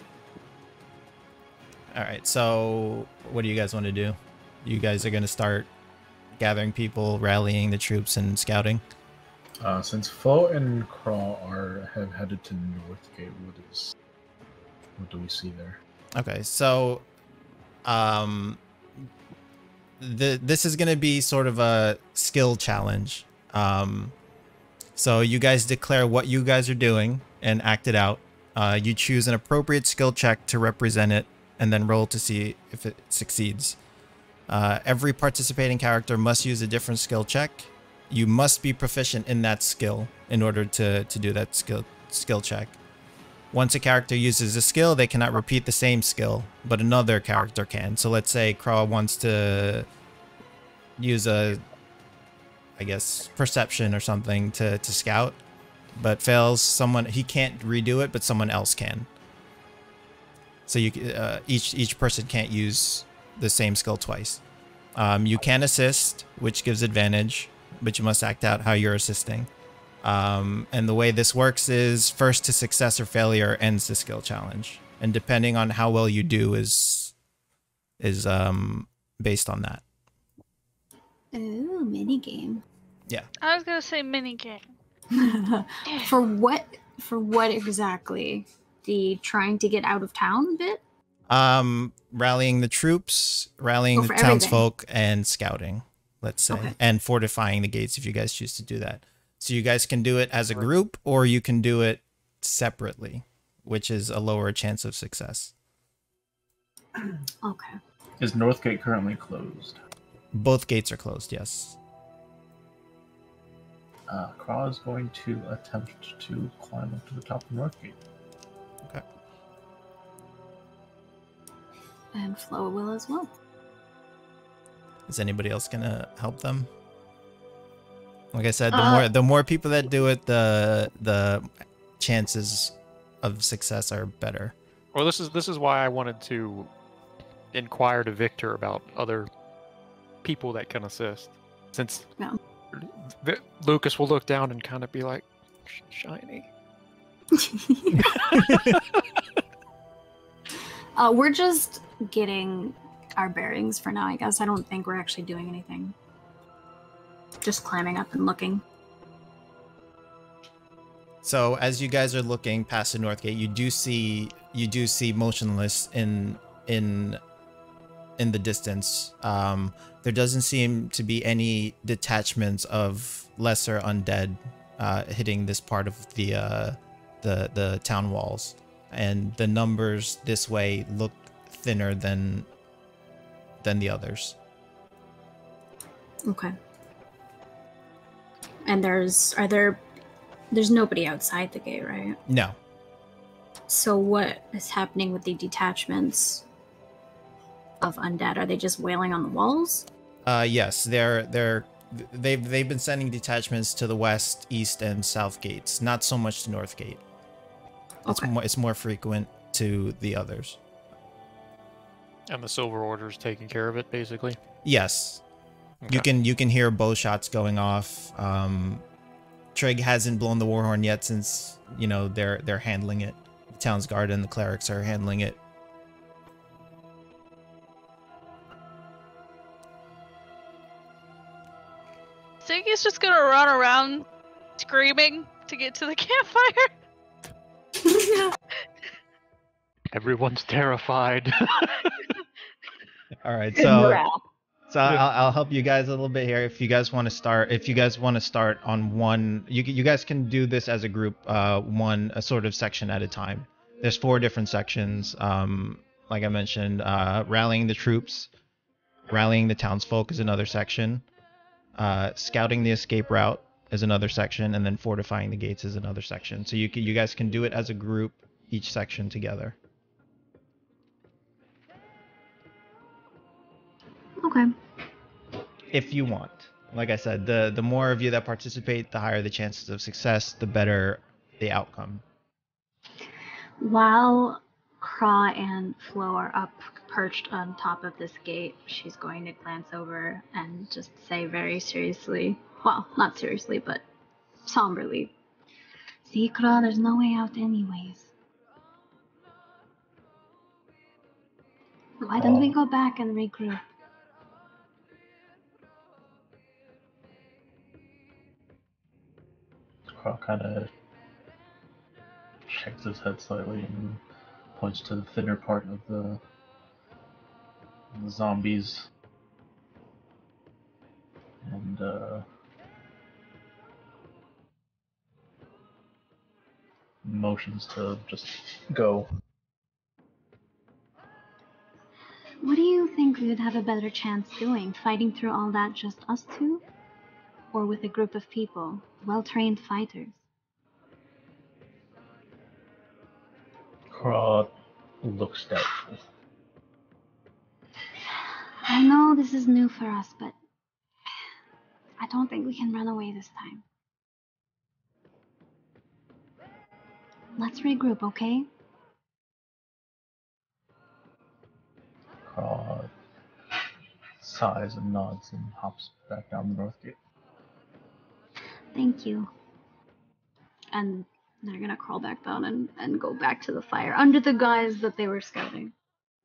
Speaker 5: All right. So, what do you guys want to do? You guys are gonna start gathering people, rallying the troops, and scouting.
Speaker 6: Uh, since Flo and Craw are have headed to Northgate, what is what do we see there?
Speaker 5: Okay. So, um, the this is gonna be sort of a skill challenge. Um, so you guys declare what you guys are doing and act it out. Uh, you choose an appropriate skill check to represent it, and then roll to see if it succeeds. Uh, every participating character must use a different skill check. You must be proficient in that skill in order to, to do that skill skill check. Once a character uses a skill, they cannot repeat the same skill, but another character can. So let's say Craw wants to use a, I guess, perception or something to, to scout, but fails. Someone, he can't redo it, but someone else can. So you uh, each each person can't use the same skill twice. Um, you can assist, which gives advantage, but you must act out how you're assisting. Um, and the way this works is first to success or failure ends the skill challenge, and depending on how well you do is is um, based on that.
Speaker 2: Ooh, mini game.
Speaker 3: I was gonna say minigame.
Speaker 2: For what? For what exactly? The trying to get out of town bit?
Speaker 5: Um, rallying the troops, rallying
Speaker 2: Oh,
Speaker 5: the
Speaker 2: for everything.
Speaker 5: townsfolk, and scouting, let's say,
Speaker 2: Okay.
Speaker 5: and fortifying the gates if you guys choose to do that. So you guys can do it as a group, or you can do it separately, which is a lower chance of success.
Speaker 2: Okay.
Speaker 6: Is Northgate currently closed?
Speaker 5: Both gates are closed, yes.
Speaker 6: Uh, Craw is going to attempt to climb up to the top of Northgate.
Speaker 2: And Flo will as well.
Speaker 5: Is anybody else gonna help them? Like I said, the
Speaker 2: Uh,
Speaker 5: more the more people that do it, the the chances of success are better.
Speaker 7: Well, this is this is why I wanted to inquire to Victor about other people that can assist, since
Speaker 2: Yeah.
Speaker 7: Vi- Lucas will look down and kind of be like, "Sh- shiny.
Speaker 2: uh, we're just getting our bearings for now, I guess. I don't think we're actually doing anything. Just climbing up and looking.
Speaker 5: So as you guys are looking past the north gate, you do see you do see motionless in in in the distance. Um, there doesn't seem to be any detachments of lesser undead uh, hitting this part of the uh, the the town walls, and the numbers this way look thinner than than the others.
Speaker 2: Okay. And there's are there there's nobody outside the gate, right?
Speaker 5: No,
Speaker 2: So what is happening with the detachments of undead? Are they just wailing on the walls?
Speaker 5: uh, yes, they're they're they've they've been sending detachments to the west, east, and south gates. Not so much to north gate. It's
Speaker 2: Okay.
Speaker 5: more it's more frequent to the others.
Speaker 7: And the Silver Order's taking care of it, basically.
Speaker 5: Yes, you
Speaker 7: Okay.
Speaker 5: can you can hear bow shots going off. Um, Trig hasn't blown the war horn yet since you know they're they're handling it. The town's guard and the clerics are handling it.
Speaker 3: he's just gonna run around screaming to get to the campfire.
Speaker 7: Everyone's terrified.
Speaker 5: All right,
Speaker 8: Good
Speaker 5: so
Speaker 8: morale.
Speaker 5: so I'll, I'll help you guys a little bit here. If you guys want to start, if you guys want to start on one, you you guys can do this as a group, uh, one a sort of section at a time. There's four different sections. Um, like I mentioned, uh, rallying the troops, rallying the townsfolk is another section. Uh, scouting the escape route is another section, and then fortifying the gates is another section. So you can, you guys can do it as a group, each section together.
Speaker 2: Okay.
Speaker 5: If you want. Like I said, the the more of you that participate, the higher the chances of success, the better the outcome.
Speaker 2: While Craw and Flo are up perched on top of this gate, she's going to glance over and just say very seriously, well, not seriously, but somberly, "See, Craw, there's no way out anyways. Why don't we go back and regroup?"
Speaker 6: Carl kind of shakes his head slightly and points to the thinner part of the, the zombies. And, uh, motions to just go.
Speaker 2: What do you think we would have a better chance doing? Fighting through all that just us two? Or with a group of people, well-trained fighters?
Speaker 6: Craw looks doubtful.
Speaker 2: I know this is new for us, but I don't think we can run away this time. Let's regroup, okay?
Speaker 6: Craw sighs and nods and hops back down the north gate.
Speaker 2: Thank you. And they're gonna crawl back down and, and go back to the fire under the guise that they were scouting.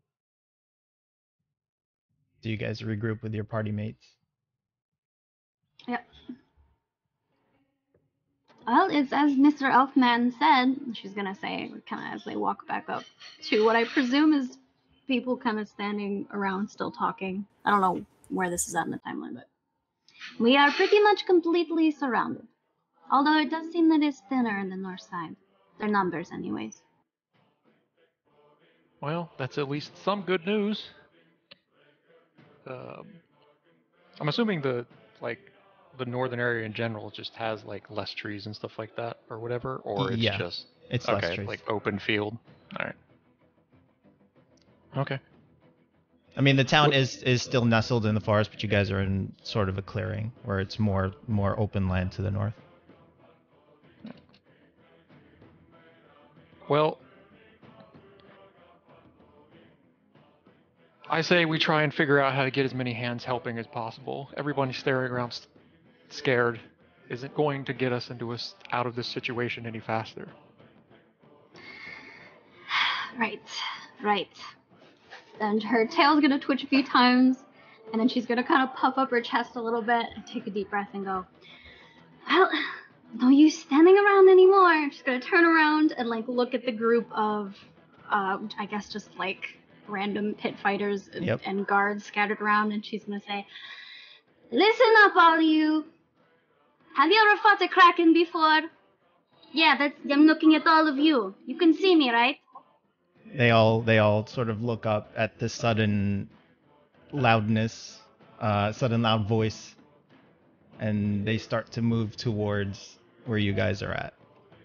Speaker 5: Do you guys regroup with your party mates?
Speaker 2: Yep. Well, it's as Mister Elfman said, she's gonna say, kind of as they walk back up to what I presume is people kind of standing around still talking. I don't know where this is at in the timeline, but we are pretty much completely surrounded. Although it does seem that it's thinner in the north side. Their numbers, anyways.
Speaker 7: Well, that's at least some good news. Um, I'm assuming the like the northern area in general just has like less trees and stuff like that, or whatever, or it's
Speaker 5: Yeah,
Speaker 7: just
Speaker 5: it's
Speaker 7: okay,
Speaker 5: less trees.
Speaker 7: like open field. All right. Okay.
Speaker 5: I mean, the town is is still nestled in the forest, but you guys are in sort of a clearing where it's more more open land to the north.
Speaker 7: Well, I say we try and figure out how to get as many hands helping as possible. Everybody staring around s- scared isn't going to get us into us out of this situation any faster.
Speaker 2: Right, right. And her tail's gonna twitch a few times, and then she's gonna kind of puff up her chest a little bit and take a deep breath and go, "Well, no use standing around anymore." She's gonna turn around and like look at the group of, uh, I guess just like random pit fighters and,
Speaker 5: Yep.
Speaker 2: and guards scattered around, and she's gonna say, "Listen up, all of you. Have you ever fought a kraken before?" "Yeah, that's. I'm looking at all of you. You can see me, right?"
Speaker 5: They all they all sort of look up at the sudden loudness, uh, sudden loud voice, and they start to move towards where you guys are at.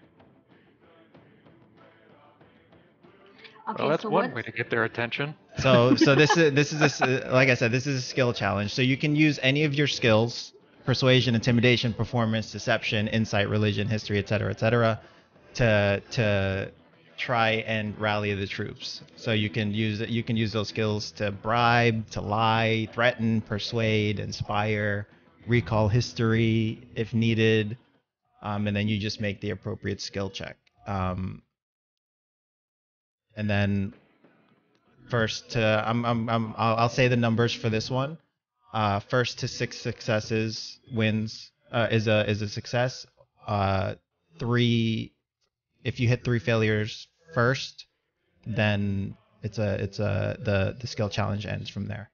Speaker 2: Okay,
Speaker 7: Well, that's
Speaker 2: so
Speaker 7: one
Speaker 2: what?
Speaker 7: way to get their attention.
Speaker 5: So so this is this is a s like I said, this is a skill challenge. So you can use any of your skills: persuasion, intimidation, performance, deception, insight, religion, history, et cetera, et cetera, to to try and rally the troops. So you can use it. You can use those skills to bribe, to lie, threaten, persuade, inspire, recall history if needed, um, and then you just make the appropriate skill check. Um, and then first to I'm I'm, I'm I'll, I'll say the numbers for this one. Uh, first to six successes wins uh, is a is a success. Uh, three, if you hit three failures first, then it's a it's a the the skill challenge ends from there.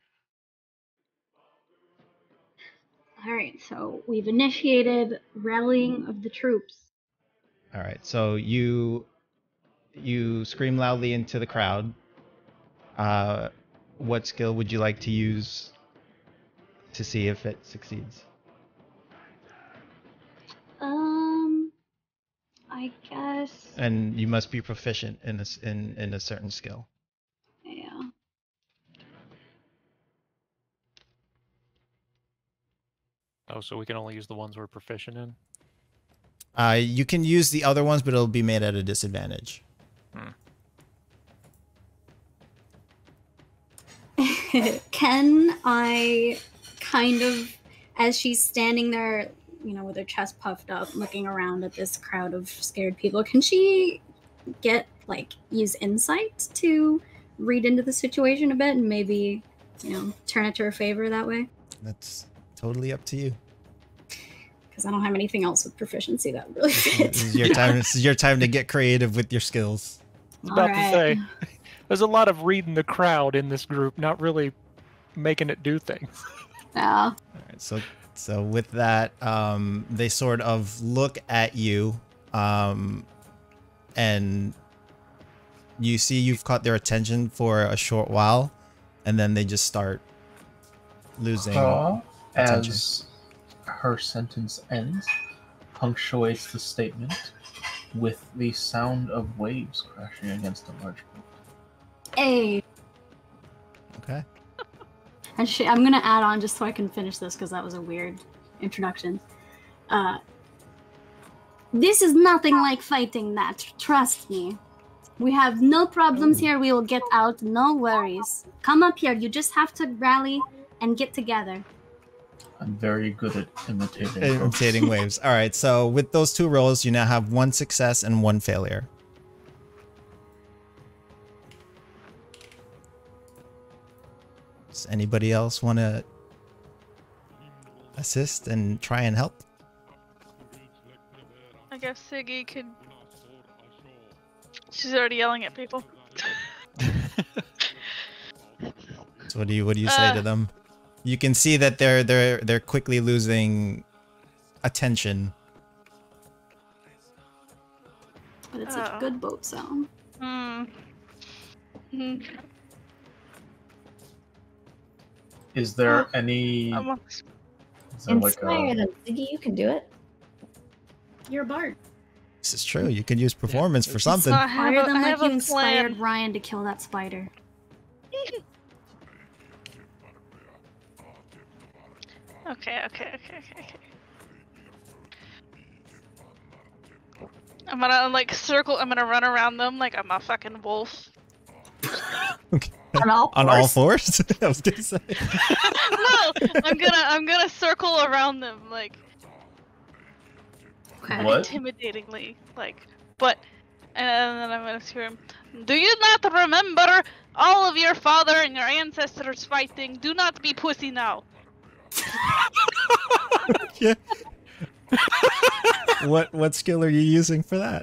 Speaker 2: All right, so we've initiated rallying of the troops.
Speaker 5: All right, so you you scream loudly into the crowd. Uh, what skill would you like to use to see if it succeeds?
Speaker 2: Um, I guess.
Speaker 5: And you must be proficient in a, s- in in a certain skill.
Speaker 2: Yeah.
Speaker 7: Oh, so we can only use the ones we're proficient in?
Speaker 5: Uh, you can use the other ones, but it'll be made at a disadvantage.
Speaker 7: Hmm.
Speaker 2: Can I kind of, as she's standing there, you know, with her chest puffed up, looking around at this crowd of scared people, can she get, like, use insight to read into the situation a bit and maybe, you know, turn it to her favor that way?
Speaker 5: That's totally up to you.
Speaker 2: Because I don't have anything else with proficiency that really fits.
Speaker 5: This is your time. This is your time to get creative with your skills.
Speaker 7: I was about
Speaker 2: Alright.
Speaker 7: to say, there's a lot of reading the crowd in this group, not really making it do things.
Speaker 2: Yeah.
Speaker 5: All right, so so with that, um, they sort of look at you, um, and you see you've caught their attention for a short while, and then they just start losing
Speaker 6: Craw,
Speaker 5: attention.
Speaker 6: as her sentence ends, punctuates the statement with the sound of waves crashing against a large boat.
Speaker 2: Hey.
Speaker 5: Okay.
Speaker 2: And she, I'm gonna add on just so I can finish this because that was a weird introduction. Uh, this is nothing like fighting that. Trust me. We have no problems here. We will get out. No worries. Come up here. You just have to rally and get together.
Speaker 6: I'm very good at imitating.
Speaker 5: Imitating waves. All right. So with those two rolls, you now have one success and one failure. Does anybody else want to assist and try and help?
Speaker 3: I guess Siggy could. She's already yelling at people.
Speaker 5: So what do you what do you say
Speaker 3: Uh.
Speaker 5: to them? You can see that they're they're they're quickly losing attention.
Speaker 2: But it's a
Speaker 3: Oh.
Speaker 2: good boat sound.
Speaker 3: Hmm. Hmm.
Speaker 6: Is there
Speaker 3: Uh,
Speaker 6: any?
Speaker 3: I want-
Speaker 6: Is there like
Speaker 8: Inspire
Speaker 6: a?
Speaker 8: them, Ziggy. You can do it.
Speaker 2: You're a bard.
Speaker 5: This is true. You could use performance for something.
Speaker 3: I have
Speaker 2: Inspire
Speaker 3: a,
Speaker 2: them
Speaker 3: I
Speaker 2: like
Speaker 3: have
Speaker 2: you
Speaker 3: a
Speaker 2: inspired
Speaker 3: plan.
Speaker 2: Ryan to kill that spider.
Speaker 3: Okay, okay, okay, okay, okay. I'm gonna like circle. I'm gonna run around them like I'm a fucking wolf.
Speaker 5: Okay.
Speaker 8: On all
Speaker 5: On all
Speaker 8: fours?
Speaker 5: fours? I was gonna say.
Speaker 3: No, I'm gonna I'm gonna circle around them like
Speaker 2: Okay.
Speaker 6: What?
Speaker 3: intimidatingly, like. But and then I'm gonna scream. Do you not remember all of your father and your ancestors fighting? Do not be pussy now.
Speaker 5: Yeah. What what skill are you using for that?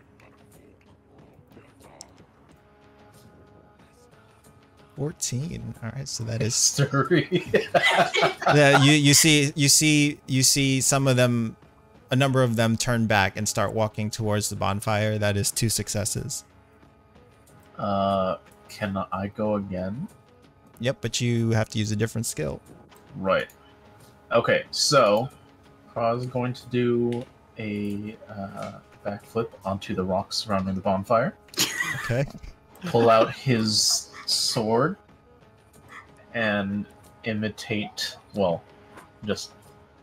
Speaker 5: fourteen. All right, so that is
Speaker 6: History.
Speaker 5: yeah, you you see you see you see some of them, a number of them turn back and start walking towards the bonfire. That is two successes.
Speaker 6: uh, can I go again?
Speaker 5: Yep, but you have to use a different skill.
Speaker 6: Right. Okay, so Craw is going to do a uh, backflip onto the rocks surrounding the bonfire.
Speaker 5: Okay.
Speaker 6: Pull out his sword and imitate, well, just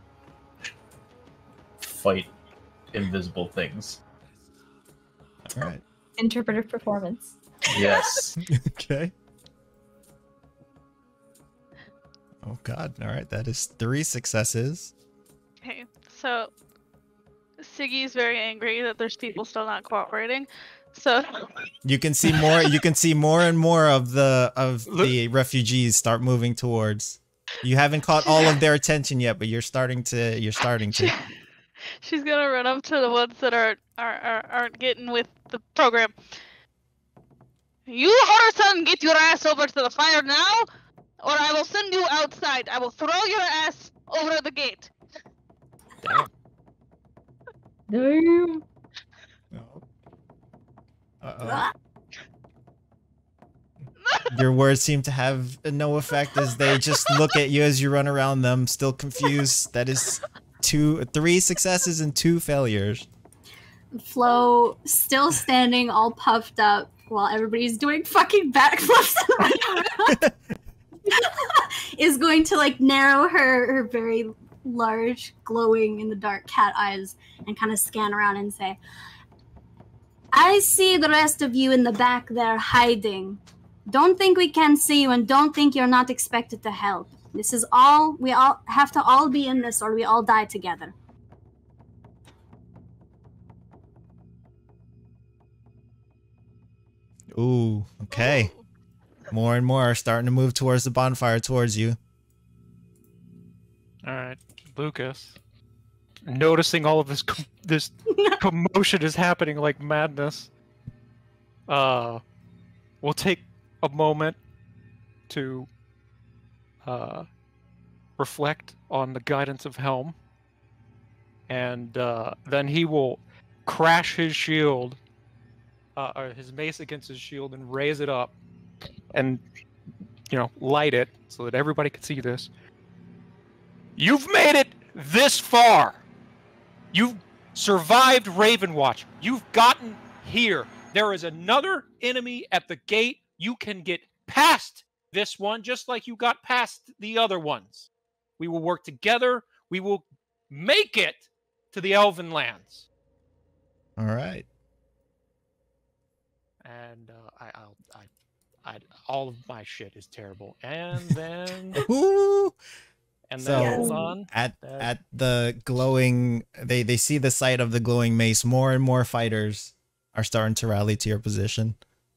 Speaker 6: fight invisible things.
Speaker 5: All right.
Speaker 8: Interpretive performance.
Speaker 6: Yes.
Speaker 5: Okay. Oh God! All right, that is three successes.
Speaker 3: Okay, so Siggy's very angry that there's people still not cooperating. So
Speaker 5: You can see more. You can see more and more of the of the refugees start moving towards. You haven't caught all of their attention yet, but you're starting to. You're starting to.
Speaker 3: She's gonna run up to the ones that aren't are, are, aren't getting with the program. You, Horasan, get your ass over to the fire now, or I will send you outside. I will throw your ass over the gate.
Speaker 7: Damn.
Speaker 4: Damn.
Speaker 5: Uh-oh. Your words seem to have no effect as they just look at you as you run around them, still confused. That is two, three successes and two failures.
Speaker 2: Flo, still standing all puffed up while everybody's doing fucking backflips and running around, is going to like narrow her, her very large, glowing in the dark cat eyes and kind of scan around and say, I see the rest of you in the back there hiding. Don't think we can see you and don't think you're not expected to help. This is all, we all have to all be in this or we all die together.
Speaker 5: Ooh, okay. More and more are starting to move towards the bonfire towards you.
Speaker 7: All right, Lucas. Noticing all of this com this commotion is happening like madness. Uh, we'll take a moment to uh, reflect on the guidance of Helm, and uh, then he will crash his shield, uh, or his mace against his shield, and raise it up, and you know, light it so that everybody can see this. You've made it this far. You've survived Ravenwatch. You've gotten here. There is another enemy at the gate. You can get past this one just like you got past the other ones. We will work together. We will make it to the Elven Lands.
Speaker 5: All right.
Speaker 7: And uh, I, I'll, I, I, all of my shit is terrible. And then,
Speaker 5: Ooh.
Speaker 7: and
Speaker 5: So,
Speaker 7: then hold on.
Speaker 5: At
Speaker 7: Uh,
Speaker 5: at the glowing, they they see the sight of the glowing mace. More and more fighters are starting to rally to your position.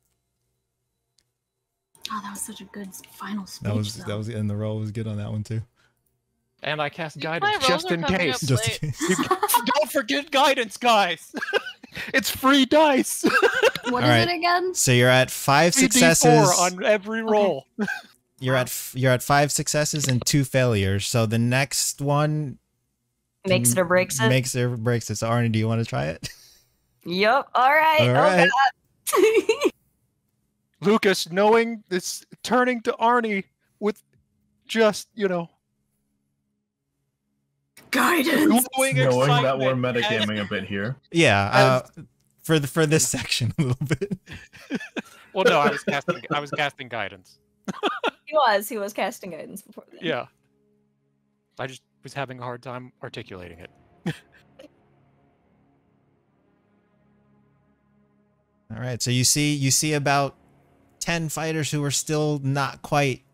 Speaker 2: Oh, that was such a good final speech.
Speaker 5: That was
Speaker 2: though.
Speaker 5: that was and the roll was good on that one too.
Speaker 7: And I cast
Speaker 3: My
Speaker 7: guidance
Speaker 3: rolls
Speaker 7: just
Speaker 3: are
Speaker 7: in
Speaker 3: coming
Speaker 7: case.
Speaker 3: up
Speaker 5: Just in
Speaker 3: late.
Speaker 5: case.
Speaker 7: Don't forget guidance, guys. It's free dice.
Speaker 2: What
Speaker 5: All
Speaker 2: is
Speaker 5: right.
Speaker 2: it again?
Speaker 5: So you're at five
Speaker 7: three d
Speaker 5: successes.
Speaker 7: four on every roll.
Speaker 5: You're at f- you're at five successes and two failures. So the next one
Speaker 8: Makes it or breaks it.
Speaker 5: makes it or breaks it. So Arnie, do you want to try it?
Speaker 8: Yup. All right.
Speaker 5: All
Speaker 8: Oh,
Speaker 5: right.
Speaker 8: God.
Speaker 7: Lucas, knowing this, turning to Arnie with just, you know,
Speaker 2: Guidance.
Speaker 7: glowing
Speaker 6: Knowing
Speaker 7: excitement.
Speaker 6: that we're
Speaker 7: as-
Speaker 6: metagaming a bit here.
Speaker 5: Yeah. Uh, for the for this section a little bit.
Speaker 7: Well, no, I was casting. I was casting guidance.
Speaker 8: He was. He was casting guidance before then.
Speaker 7: Yeah. I just was having a hard time articulating it.
Speaker 5: All right. So you see you see about ten fighters who are still not quite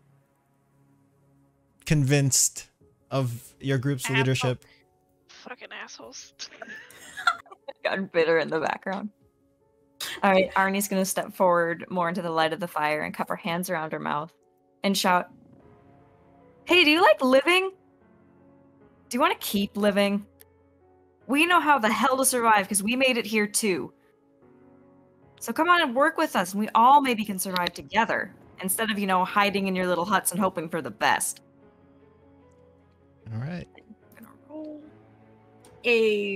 Speaker 5: convinced of your group's
Speaker 3: Asshole.
Speaker 5: leadership.
Speaker 3: Fucking assholes.
Speaker 8: Got bitter in the background. All right, Arnie's gonna step forward more into the light of the fire and cup her hands around her mouth and shout, "Hey, do you like living? Do you want to keep living? We know how the hell to survive because we made it here too. So come on and work with us, and we all maybe can survive together instead of, you know, hiding in your little huts and hoping for the best."
Speaker 5: All right.
Speaker 8: I'm gonna roll.
Speaker 2: A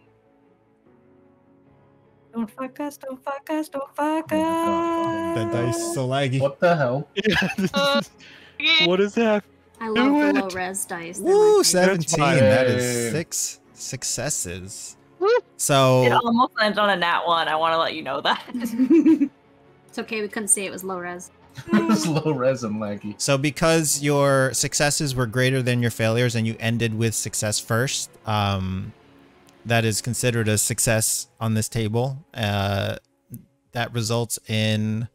Speaker 8: Don't fuck us, don't fuck us, don't fuck
Speaker 6: Oh my God.
Speaker 8: us.
Speaker 5: That dice is so laggy.
Speaker 6: What the hell?
Speaker 3: Uh, yeah.
Speaker 7: What is that?
Speaker 2: I love
Speaker 7: Do
Speaker 2: the
Speaker 7: it.
Speaker 2: low res dice. They're my
Speaker 5: Woo,
Speaker 2: favorite.
Speaker 5: seventeen.
Speaker 7: fine.
Speaker 5: That is
Speaker 6: Yay.
Speaker 5: six successes.
Speaker 3: Woo.
Speaker 8: It
Speaker 5: So
Speaker 8: almost ends on a nat one. I want to let you know that.
Speaker 2: It's okay, we couldn't see it was low res.
Speaker 6: It's low res and laggy.
Speaker 5: so because your successes were greater than your failures and you ended with success first, um that is considered a success on this table. Uh that results in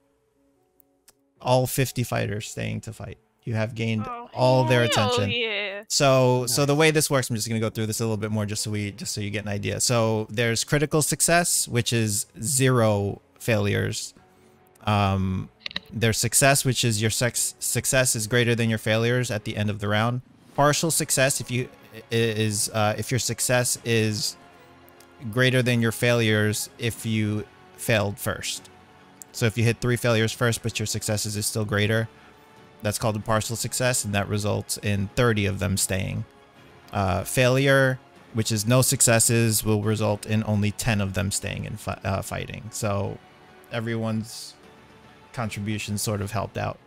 Speaker 5: all fifty fighters staying to fight. You have gained
Speaker 3: Oh,
Speaker 5: all their
Speaker 3: hell
Speaker 5: attention.
Speaker 3: yeah.
Speaker 5: So, so the way this works, I'm just going to go through this a little bit more, just so we, just so you get an idea. So, there's critical success, which is zero failures. Um, there's success, which is your sex success is greater than your failures at the end of the round. Partial success, if you is uh, if your success is greater than your failures if you failed first. So if you hit three failures first, but your successes is still greater, that's called a partial success, and that results in thirty of them staying. Uh, failure, which is no successes, will result in only ten of them staying and fi uh, fighting. So everyone's contribution sort of helped out.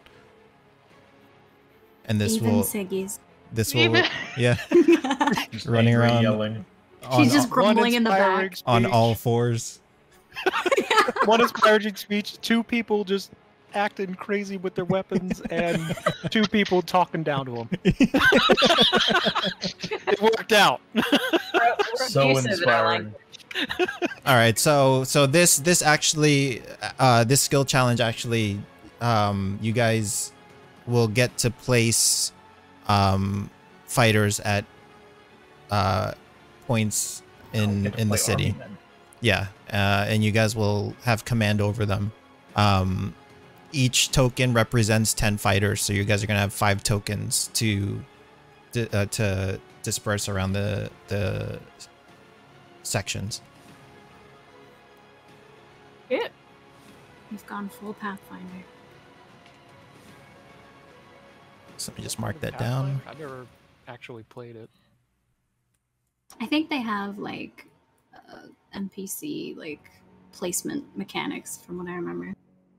Speaker 5: And this
Speaker 2: Even
Speaker 5: will
Speaker 2: Siggy's.
Speaker 5: this will
Speaker 3: Even-
Speaker 5: yeah
Speaker 6: Just
Speaker 5: running
Speaker 6: angry
Speaker 5: around
Speaker 6: yelling.
Speaker 5: on,
Speaker 2: She's just
Speaker 5: all-
Speaker 2: grumbling in the
Speaker 7: inspiring
Speaker 2: back.
Speaker 5: on
Speaker 7: speech.
Speaker 5: all fours.
Speaker 7: One inspiring speech, two people just acting crazy with their weapons, and two people talking down to them. It worked out.
Speaker 6: So inspiring.
Speaker 5: All right, so so this this actually uh this skill challenge actually um you guys will get to place um fighters at uh points in
Speaker 6: Get to
Speaker 5: in the
Speaker 6: play
Speaker 5: city.
Speaker 6: Army Men.
Speaker 5: Yeah, uh and you guys will have command over them. Um each token represents ten fighters, so you guys are going to have five tokens to di- uh, to disperse around the the sections.
Speaker 2: Yeah. We've gone full Pathfinder.
Speaker 5: So let me just mark that down.
Speaker 7: I never actually played it.
Speaker 2: I think they have like uh, N P C like placement mechanics from what I remember.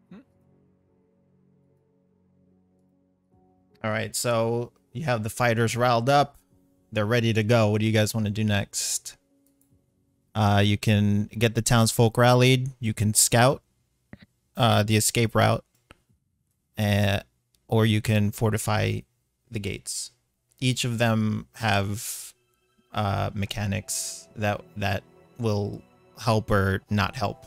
Speaker 5: All right, so you have the fighters riled up. They're ready to go. What do you guys want to do next? Uh, you can get the townsfolk rallied. You can scout uh, the escape route. Uh, or you can fortify the gates. Each of them have uh, mechanics that, that will help or not help.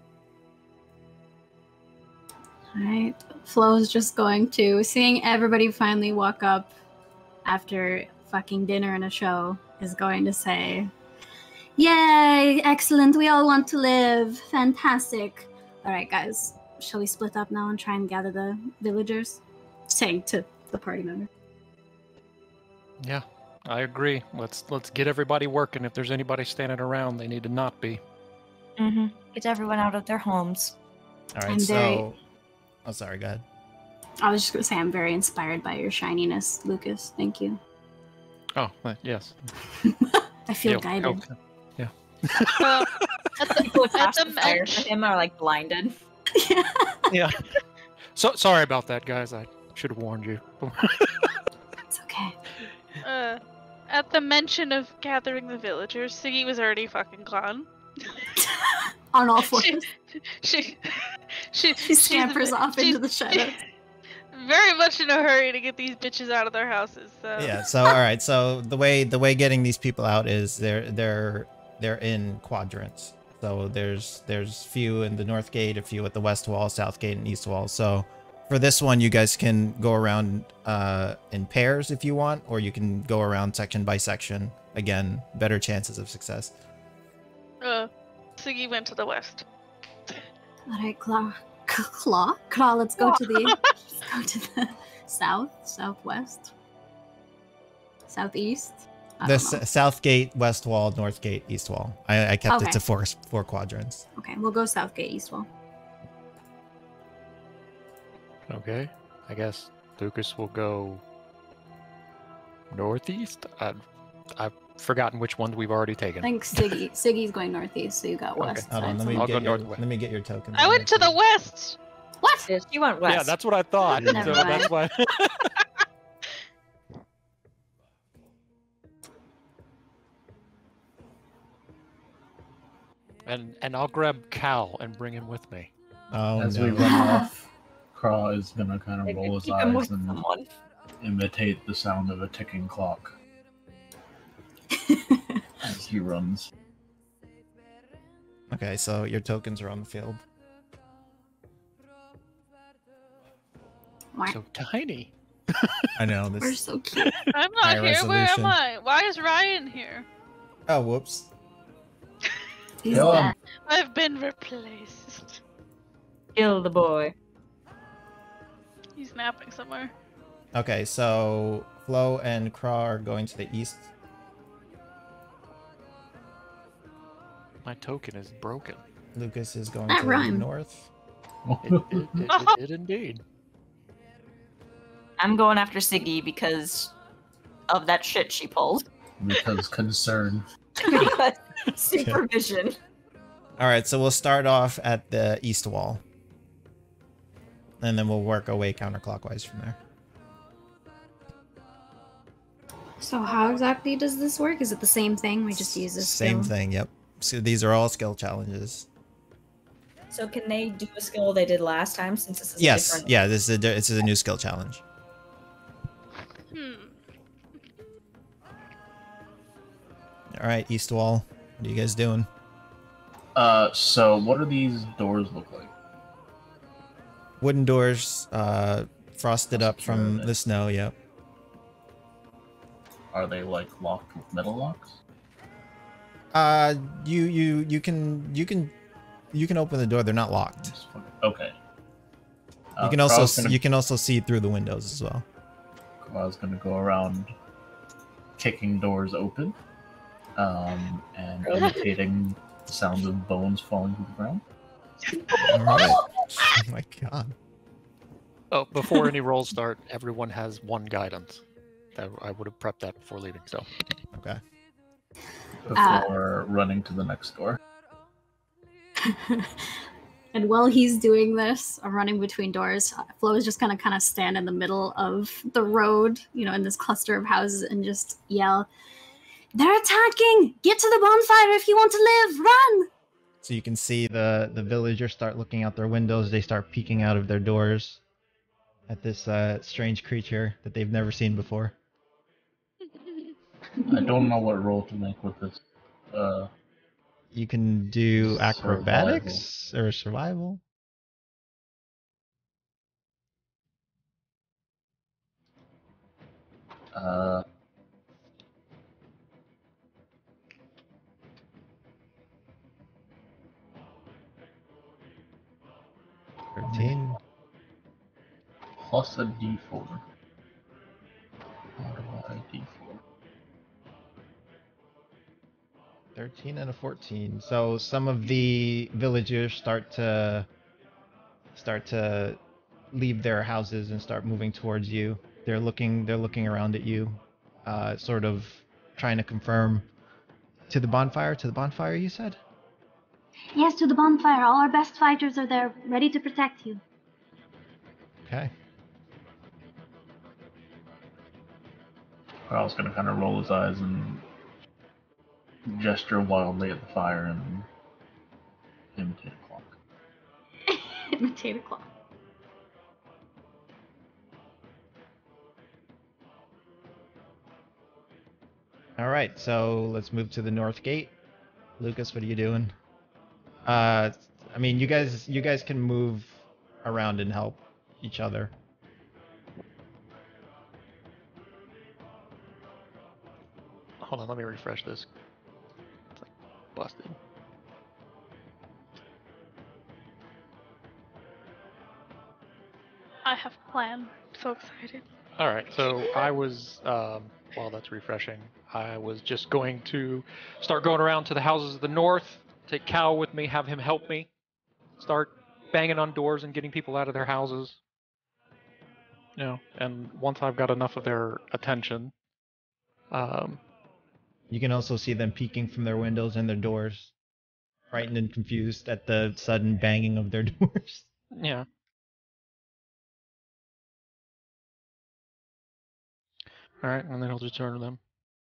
Speaker 2: Alright. Flo's just going to, seeing everybody finally walk up after fucking dinner and a show, is going to say, yay, excellent, we all want to live, fantastic. Alright guys, shall we split up now and try and gather the villagers? Saying to the party member.
Speaker 7: Yeah, I agree. Let's let's get everybody working. If there's anybody standing around, they need to not be.
Speaker 8: Mm-hmm. Get everyone out of their homes.
Speaker 5: All right,
Speaker 2: I'm
Speaker 5: so...
Speaker 2: very-
Speaker 5: Oh, sorry, go ahead.
Speaker 2: I was just going to say I'm very inspired by your shininess, Lucas. Thank you.
Speaker 7: Oh, uh, yes.
Speaker 2: I feel
Speaker 7: Yeah,
Speaker 2: guided.
Speaker 7: okay. Yeah.
Speaker 3: Uh, at the,
Speaker 8: People with
Speaker 3: at
Speaker 8: fast
Speaker 3: the
Speaker 8: and fire
Speaker 3: mention-
Speaker 8: for him are like blinded.
Speaker 7: Yeah. So sorry about that, guys. I should have warned you.
Speaker 2: It's okay.
Speaker 3: uh, at the mention of gathering the villagers, Siggy was already fucking gone.
Speaker 2: On all fours.
Speaker 3: She, she,
Speaker 2: She scampers
Speaker 3: she's-
Speaker 2: off
Speaker 3: she's-
Speaker 2: into the shadows.
Speaker 3: Very much in a hurry to get these bitches out of their houses. So.
Speaker 5: Yeah, so all right, so the way the way getting these people out is they're they're they're in quadrants. So there's there's few in the north gate, a few at the west wall, south gate, and east wall. So for this one, you guys can go around uh, in pairs if you want, or you can go around section by section. Again, better chances of success.
Speaker 3: Uh, Siggy went to the west.
Speaker 2: Alright, Claw. Claw? Claw, let's go to the let's go to the south, southwest, southeast. I
Speaker 5: The
Speaker 2: don't know.
Speaker 5: s- south gate, west wall, north gate, east wall. I, I kept
Speaker 2: Okay.
Speaker 5: it to four four quadrants.
Speaker 2: Okay, we'll go south gate, east wall.
Speaker 7: Okay. I guess Lucas will go northeast. I, I've forgotten which ones we've already
Speaker 2: I
Speaker 7: taken.
Speaker 2: think Siggy Siggy's going northeast, so you got
Speaker 7: Okay.
Speaker 2: west.
Speaker 5: Hold on,
Speaker 2: side,
Speaker 5: let me
Speaker 2: so-
Speaker 7: I'll go
Speaker 5: get your,
Speaker 7: northwest.
Speaker 5: let me get your token.
Speaker 3: I went to the west.
Speaker 2: What?
Speaker 8: Yeah, she went west.
Speaker 7: Yeah, that's what I thought.
Speaker 2: Never
Speaker 7: so
Speaker 2: mind.
Speaker 7: that's why. and and I'll grab Cal and bring him with me.
Speaker 5: Oh
Speaker 6: As
Speaker 5: no.
Speaker 6: we run off, Craw is gonna kind of
Speaker 8: Maybe
Speaker 6: roll his
Speaker 8: keep him
Speaker 6: eyes
Speaker 8: with
Speaker 6: and
Speaker 8: someone.
Speaker 6: imitate the sound of a ticking clock as he runs.
Speaker 5: Okay, so your tokens are on the field.
Speaker 2: Why?
Speaker 7: So tiny.
Speaker 5: I know
Speaker 2: We're
Speaker 5: this.
Speaker 2: so cute.
Speaker 3: I'm not
Speaker 5: High
Speaker 3: here. Where
Speaker 5: resolution.
Speaker 3: am I? Why is Ryan here?
Speaker 5: Oh, whoops.
Speaker 2: He's
Speaker 6: Kill him.
Speaker 2: dead.
Speaker 3: I've been replaced.
Speaker 8: Kill the boy.
Speaker 3: He's napping somewhere.
Speaker 5: Okay, so Flo and Craw are going to the east.
Speaker 7: My token is broken.
Speaker 5: Lucas is going
Speaker 2: That
Speaker 5: to
Speaker 2: rhymed.
Speaker 5: the north.
Speaker 7: It, it, it, it did indeed.
Speaker 8: I'm going after Siggy because of that shit she pulled.
Speaker 6: Because concern.
Speaker 8: Because supervision.
Speaker 5: All right, so we'll start off at the east wall. And then we'll work our way counterclockwise from there.
Speaker 2: So how exactly does this work? Is it the same thing? We just use this
Speaker 5: Same
Speaker 2: skill?
Speaker 5: thing, yep. So these are all skill challenges.
Speaker 8: So can they do a skill they did last time since this is a
Speaker 5: Yes,
Speaker 8: different...
Speaker 5: yeah, this is a, this is a new skill challenge.
Speaker 3: Hmm.
Speaker 5: All right, east wall. What are you guys doing?
Speaker 6: Uh, so what do these doors look like?
Speaker 5: Wooden doors, uh, frosted up from the snow, yep.
Speaker 6: Are they like locked with metal locks?
Speaker 5: Uh, you you you can you can you can open the door. They're not locked.
Speaker 6: Okay. Uh,
Speaker 5: You can also
Speaker 6: Crow's gonna,
Speaker 5: you can also see through the windows as well.
Speaker 6: I was gonna go around kicking doors open, um, and imitating the sounds of bones falling to the ground.
Speaker 5: All right. Oh my god.
Speaker 7: Oh, before any rolls start, everyone has one guidance. That I would have prepped that before leaving. So.
Speaker 5: Okay.
Speaker 6: Before running to the next door.
Speaker 2: And while he's doing this, I'm running between doors. Flo is just gonna kind of stand in the middle of the road, you know, in this cluster of houses, and just yell, "They're attacking! Get to the bonfire if you want to live! Run!"
Speaker 5: So you can see the the villagers start looking out their windows. They start peeking out of their doors at this uh, strange creature that they've never seen before.
Speaker 6: I don't know what roll to make with this. Uh,
Speaker 5: You can do acrobatics or survival.
Speaker 6: uh,
Speaker 5: Thirteen.
Speaker 6: plus a D four. How do I D four?
Speaker 5: Thirteen and a fourteen. So some of the villagers start to start to leave their houses and start moving towards you. They're looking they're looking around at you, uh, sort of trying to confirm. To the bonfire, to the bonfire, you said?
Speaker 2: Yes, to the bonfire. All our best fighters are there, ready to protect you.
Speaker 5: Okay.
Speaker 6: I was gonna kind of roll his eyes and gesture wildly at the fire and imitate a clock.
Speaker 2: Imitate a clock.
Speaker 5: All right, so let's move to the north gate. Lucas, what are you doing? Uh, I mean, you guys, you guys can move around and help each other.
Speaker 7: Hold on, let me refresh this. It's like busted.
Speaker 3: I have a plan. So excited.
Speaker 7: All right, so I was, um, while that's refreshing, I was just going to start going around to the houses of the north, take Cal with me, have him help me, start banging on doors and getting people out of their houses. You know, and once I've got enough of their attention, um,
Speaker 5: You can also see them peeking from their windows and their doors, frightened and confused at the sudden banging of their doors.
Speaker 7: yeah. All right, and then he'll just turn to them.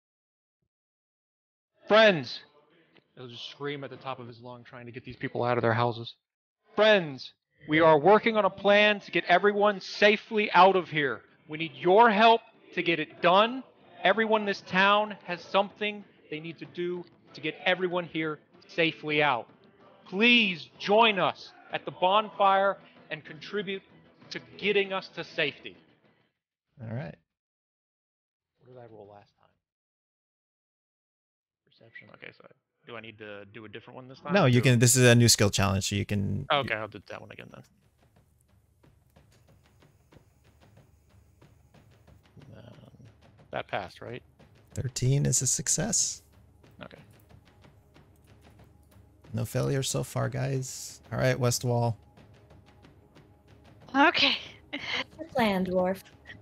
Speaker 7: Friends! He'll just scream at the top of his lung, trying to get these people out of their houses. Friends, we are working on a plan to get everyone safely out of here. We need your help to get it done. Everyone in this town has something they need to do to get everyone here safely out. Please join us at the bonfire and contribute to getting us to safety.
Speaker 5: All right.
Speaker 7: What did I roll last time? Perception. Okay, so do I need to do a different one this time?
Speaker 5: No, you
Speaker 7: Or-
Speaker 5: can. This is a new skill challenge, so you can.
Speaker 7: Okay, I'll do that one again then. That passed, right?
Speaker 5: thirteen is a success.
Speaker 7: Okay.
Speaker 5: No failure so far, guys. All right, West Wall.
Speaker 3: Okay.
Speaker 8: What's your plan, dwarf?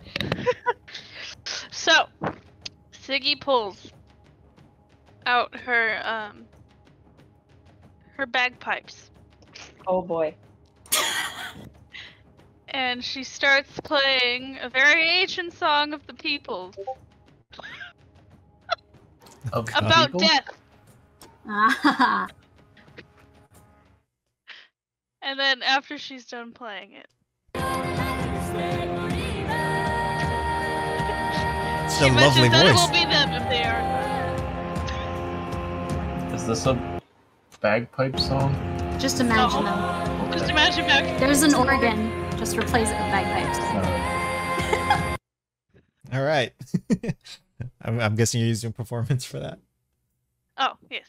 Speaker 3: So, Siggy pulls out her um her bagpipes
Speaker 8: Oh boy.
Speaker 3: and she starts playing a variation song of the people
Speaker 6: Of the
Speaker 3: about
Speaker 6: people?
Speaker 3: death.
Speaker 2: Ah,
Speaker 3: And then after she's done playing it,
Speaker 5: It's
Speaker 3: she
Speaker 5: a lovely
Speaker 3: mentions that it
Speaker 5: voice.
Speaker 3: will be them if they are.
Speaker 6: Is this a bagpipe song?
Speaker 2: just imagine them.
Speaker 3: Just imagine back.
Speaker 2: There's an organ. Just replace it with bagpipes.
Speaker 6: Uh,
Speaker 5: All right. I'm, I'm guessing you're using performance for that.
Speaker 3: Oh yes.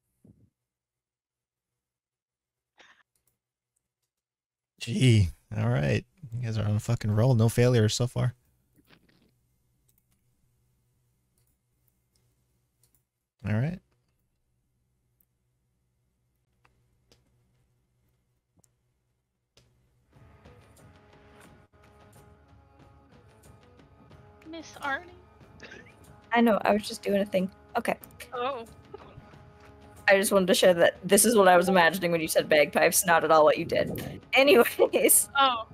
Speaker 5: Gee. All right. You guys are on a fucking roll. No failures so far. All right.
Speaker 3: Miss Arnie.
Speaker 8: I know, I was just doing a thing. Okay.
Speaker 3: Oh.
Speaker 8: I just wanted to share that this is what I was imagining when you said bagpipes, not at all what you did. Anyways.
Speaker 3: Oh.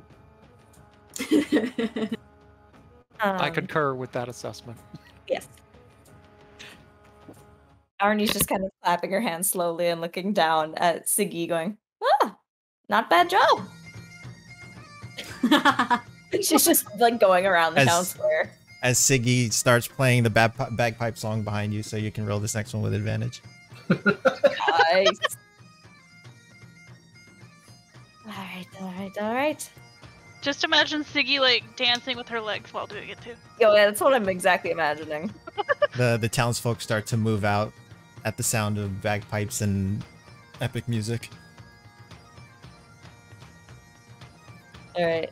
Speaker 7: I
Speaker 8: um,
Speaker 7: concur with that assessment.
Speaker 8: Yes. Arnie's just kind of clapping her hands slowly and looking down at Siggy going, ah, not bad job. She's just like going around the
Speaker 5: As-
Speaker 8: town square.
Speaker 5: As Siggy starts playing the bag- bagpipe song behind you, so you can roll this next one with advantage.
Speaker 8: Nice. Alright, alright, alright.
Speaker 3: Just imagine Siggy like dancing with her legs while doing it too.
Speaker 8: Yo, yeah, that's what I'm exactly imagining.
Speaker 5: The the townsfolk start to move out at the sound of bagpipes and epic music.
Speaker 8: Alright.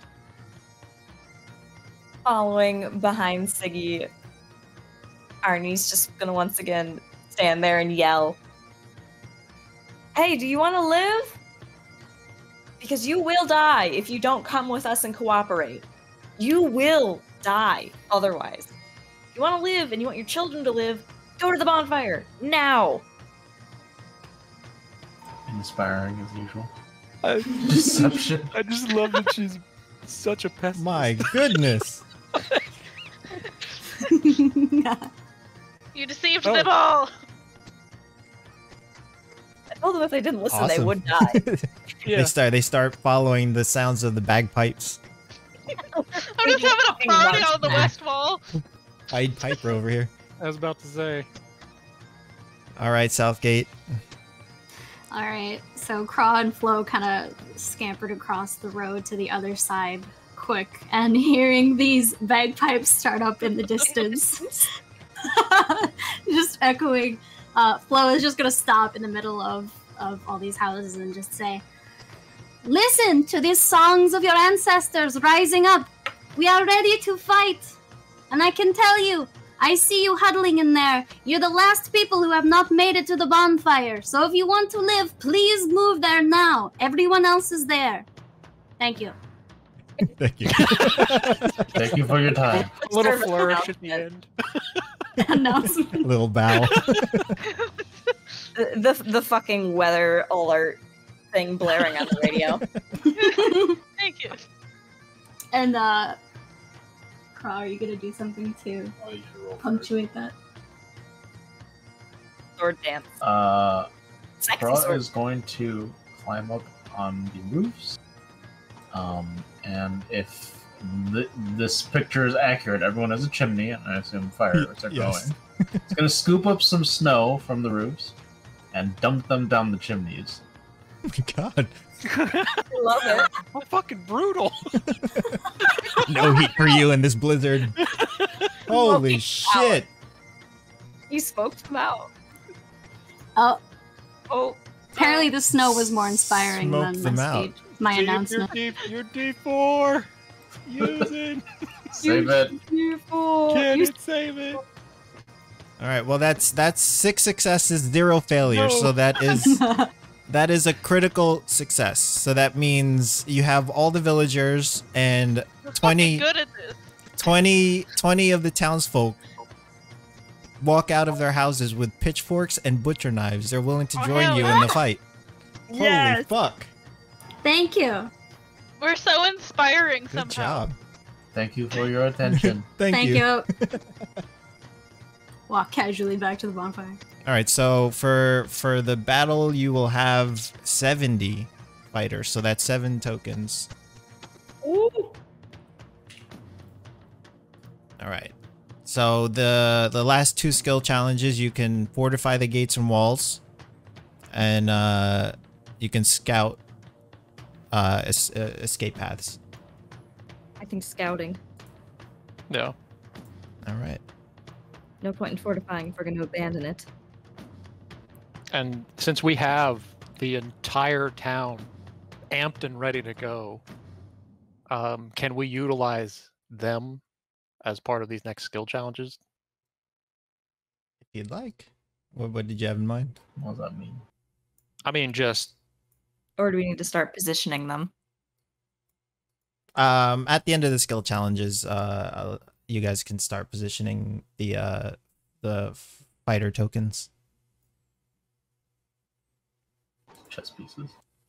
Speaker 8: Following behind Siggy, Arnie's just gonna once again stand there and yell, hey, do you want to live? Because you will die if you don't come with us and cooperate. You will die otherwise. If you want to live and you want your children to live, go to the bonfire now.
Speaker 6: inspiring as usual.
Speaker 7: I,
Speaker 6: Deception.
Speaker 7: I just love that she's such a pessimist.
Speaker 5: My goodness.
Speaker 3: You deceived
Speaker 7: Oh.
Speaker 3: them all.
Speaker 8: I told them if they didn't listen, they
Speaker 5: Awesome.
Speaker 8: would die.
Speaker 7: Yeah.
Speaker 5: They start they start following the sounds of the bagpipes.
Speaker 3: I'm just having a party on the west wall.
Speaker 5: Pied Piper over here.
Speaker 7: I was about to say.
Speaker 5: All right, Southgate.
Speaker 2: All right, so Craw and Flo kind of scampered across the road to the other side quick, and hearing these bagpipes start up in the distance, just echoing. Uh, Flo is just gonna stop in the middle of, of all these houses and just say, "Listen to these songs of your ancestors rising up. We are ready to fight. And I can tell you, I see you huddling in there. You're the last people who have not made it to the bonfire. So if you want to live, please move there now. Everyone else is there. Thank you."
Speaker 5: Thank you.
Speaker 6: Thank you for your time.
Speaker 7: A little
Speaker 8: Service
Speaker 7: flourish at the
Speaker 8: announcement.
Speaker 7: end.
Speaker 2: Announcement.
Speaker 5: Little bow.
Speaker 8: The, the the fucking weather alert thing blaring on the radio.
Speaker 3: Thank you.
Speaker 2: And uh Craw, are you gonna do something to punctuate that?
Speaker 8: Sword dance.
Speaker 6: Uh,
Speaker 8: Sexy
Speaker 6: Craw
Speaker 8: sword.
Speaker 6: is going to climb up on the roofs. Um, and if th- this picture is accurate, everyone has a chimney, and I assume fireworks are
Speaker 5: Yes.
Speaker 6: going. It's going to scoop up some snow from the roofs and dump them down the chimneys.
Speaker 5: Oh my god.
Speaker 8: Love it.
Speaker 7: How fucking brutal.
Speaker 5: No heat for you in this blizzard. Holy shit.
Speaker 8: You spoke them out.
Speaker 2: Oh,
Speaker 8: Oh.
Speaker 2: apparently the snow was more inspiring
Speaker 5: Smoked
Speaker 2: than
Speaker 5: them
Speaker 2: my
Speaker 5: out.
Speaker 2: speech, my
Speaker 7: See,
Speaker 2: announcement.
Speaker 7: You're D, you're D four. Use it.
Speaker 6: Save it.
Speaker 4: Beautiful.
Speaker 7: Can
Speaker 4: You
Speaker 7: it save it?
Speaker 5: All right. Well, that's that's six successes, zero failures.
Speaker 7: No.
Speaker 5: So that is that is a critical success. So that means you have all the villagers and
Speaker 3: We're
Speaker 5: twenty,
Speaker 3: fucking good at this.
Speaker 5: twenty, twenty of the townsfolk walk out of their houses with pitchforks and butcher knives. They're willing to
Speaker 3: Oh,
Speaker 5: join
Speaker 3: hell
Speaker 5: you
Speaker 3: yeah.
Speaker 5: in the fight. Holy
Speaker 2: Yes.
Speaker 5: fuck!
Speaker 2: Thank you.
Speaker 3: We're so inspiring
Speaker 5: Good
Speaker 3: somehow.
Speaker 5: job.
Speaker 6: Thank you for your attention.
Speaker 5: Thank,
Speaker 2: Thank
Speaker 5: you.
Speaker 2: you. Walk casually back to the bonfire.
Speaker 5: All right, so for for the battle, you will have seventy fighters. So that's seven tokens.
Speaker 4: Ooh.
Speaker 5: All right. So the the last two skill challenges, you can fortify the gates and walls, and uh, you can scout uh, es- uh, escape paths.
Speaker 8: I think scouting.
Speaker 7: No.
Speaker 5: All right.
Speaker 8: No point in fortifying if we're going to abandon it.
Speaker 7: And since we have the entire town amped and ready to go, um, can we utilize them as part of these next skill challenges?
Speaker 5: If you'd like. What what did you have in mind?
Speaker 6: What does that mean?
Speaker 7: I mean, just
Speaker 8: Or do we need to start positioning them?
Speaker 5: Um, at the end of the skill challenges, uh, you guys can start positioning the uh the fighter tokens.
Speaker 6: Chess pieces.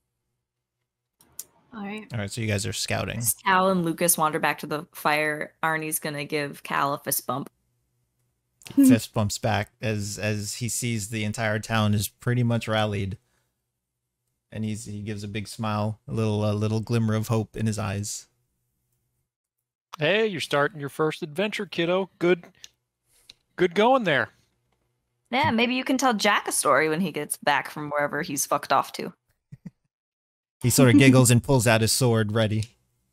Speaker 2: All right.
Speaker 5: All right, so you guys are scouting.
Speaker 8: As Cal and Lucas wander back to the fire, Arnie's going to give Cal a fist bump.
Speaker 5: Fist bumps back as as he sees the entire town is pretty much rallied, and he's he gives a big smile, a little a little glimmer of hope in his eyes.
Speaker 7: hey, you're starting your first adventure, kiddo. Good, good going there.
Speaker 8: Yeah, maybe you can tell Jack a story when he gets back from wherever he's fucked off to.
Speaker 5: He sort of giggles and pulls out his sword, ready.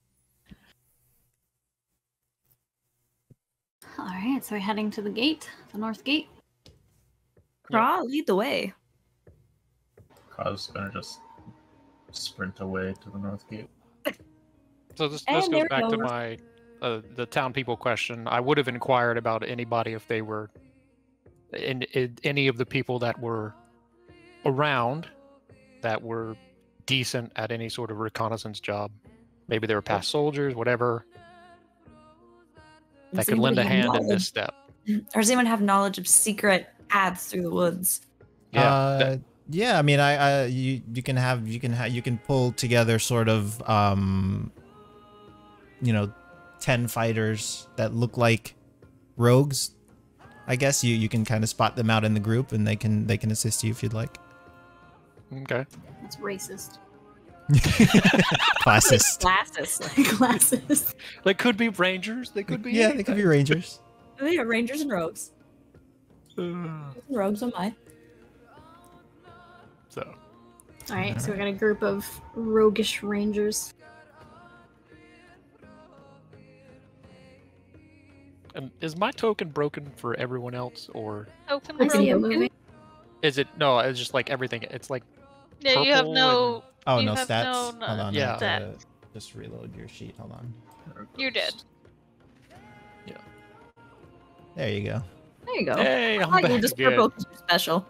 Speaker 2: All right. So we're heading to the gate, the north gate.
Speaker 8: Craw, lead the way.
Speaker 6: I was gonna just sprint away to the north gate.
Speaker 7: So this,
Speaker 8: And
Speaker 7: this goes
Speaker 8: there
Speaker 7: back to
Speaker 8: goes.
Speaker 7: my uh, the town people question. I would have inquired about anybody if they were in, in any of the people that were around that were decent at any sort of reconnaissance job. Maybe they were past soldiers, whatever. That
Speaker 8: Does
Speaker 7: could lend a
Speaker 8: anybody have
Speaker 7: hand in
Speaker 8: knowledge-
Speaker 7: this step.
Speaker 8: Or does anyone have knowledge of secret paths through the woods?
Speaker 7: Yeah.
Speaker 5: Uh,
Speaker 7: that-
Speaker 5: yeah. I mean, I, I, you, you can have, you can have, you can pull together sort of, um, you know, ten fighters that look like rogues. I guess you, you can kind of spot them out in the group, and they can, they can assist you if you'd like.
Speaker 7: okay.
Speaker 2: That's racist.
Speaker 5: Classist.
Speaker 8: Classist.
Speaker 2: Glasses.
Speaker 7: They could be rangers. They could be.
Speaker 5: Yeah, they could be rangers.
Speaker 8: They are rangers and rogues.
Speaker 7: anything.
Speaker 8: Rogues on my.
Speaker 7: So.
Speaker 2: All right. So we got a group of roguish rangers.
Speaker 7: And is my token broken for everyone else, or
Speaker 3: Token
Speaker 2: I see it
Speaker 3: broken.
Speaker 2: moving.
Speaker 7: is it no? It's just like everything. It's like
Speaker 3: Yeah, you have
Speaker 7: purple
Speaker 3: no.
Speaker 5: Oh,
Speaker 3: You
Speaker 5: no
Speaker 3: have
Speaker 5: stats.
Speaker 3: no,
Speaker 5: Hold
Speaker 3: uh,
Speaker 5: on.
Speaker 7: yeah.
Speaker 5: I have to
Speaker 3: stats.
Speaker 5: just reload your sheet. Hold on.
Speaker 6: There it
Speaker 3: You're
Speaker 6: goes.
Speaker 3: dead.
Speaker 5: There you go.
Speaker 8: There you go.
Speaker 7: hey,
Speaker 8: I
Speaker 7: I'm
Speaker 8: thought you were
Speaker 7: back
Speaker 8: just
Speaker 7: again.
Speaker 8: purple 'cause you're special.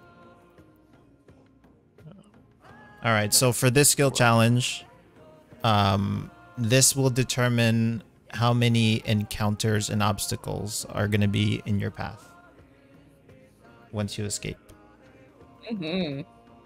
Speaker 5: All right. So for this skill challenge, um, this will determine how many encounters and obstacles are going to be in your path once you escape.
Speaker 8: Mm-hmm.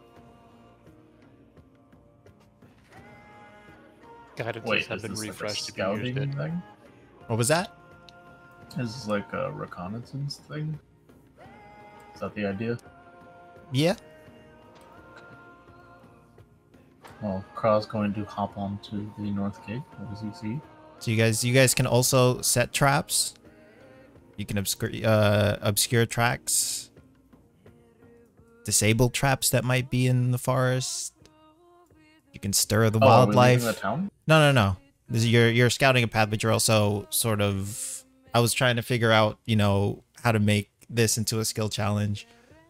Speaker 7: Guidances
Speaker 6: Wait,
Speaker 7: have
Speaker 6: is
Speaker 7: been
Speaker 6: this
Speaker 7: refreshed
Speaker 6: like a
Speaker 7: if you used
Speaker 6: scouting
Speaker 7: it.
Speaker 6: thing?
Speaker 5: What was that?
Speaker 6: Is this like a reconnaissance thing? Is that the idea?
Speaker 5: Yeah.
Speaker 6: Well, Kraw's going to hop onto the north gate. What does he see?
Speaker 5: So you guys, you guys can also set traps. You can obscure, uh, obscure tracks, disable traps that might be in the forest. You can stir the
Speaker 6: Oh, are we
Speaker 5: wildlife.
Speaker 6: leaving the town?
Speaker 5: No, no, no. This is, you're you're scouting a path, but you're also sort of. I was trying to figure out, you know, how to make this into a skill challenge.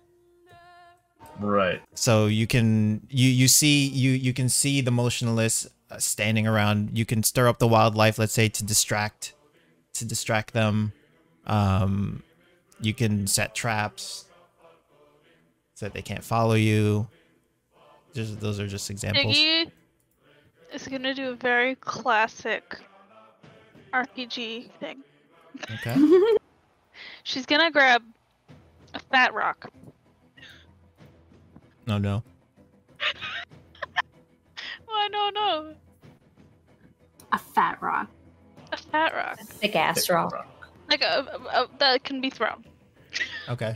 Speaker 6: Right.
Speaker 5: So you can you you see you you can see the motionless uh, standing around. You can stir up the wildlife, let's say, to distract to distract them. Um, you can set traps so that they can't follow you. Just, those are just examples.
Speaker 3: Iggy is gonna do a very classic R P G thing.
Speaker 5: Okay.
Speaker 3: She's gonna grab a fat rock.
Speaker 5: No, no.
Speaker 3: Why no no?
Speaker 2: A fat rock.
Speaker 3: A fat rock.
Speaker 8: Thick ass rock.
Speaker 3: Like a, a, a that can be thrown.
Speaker 5: Okay.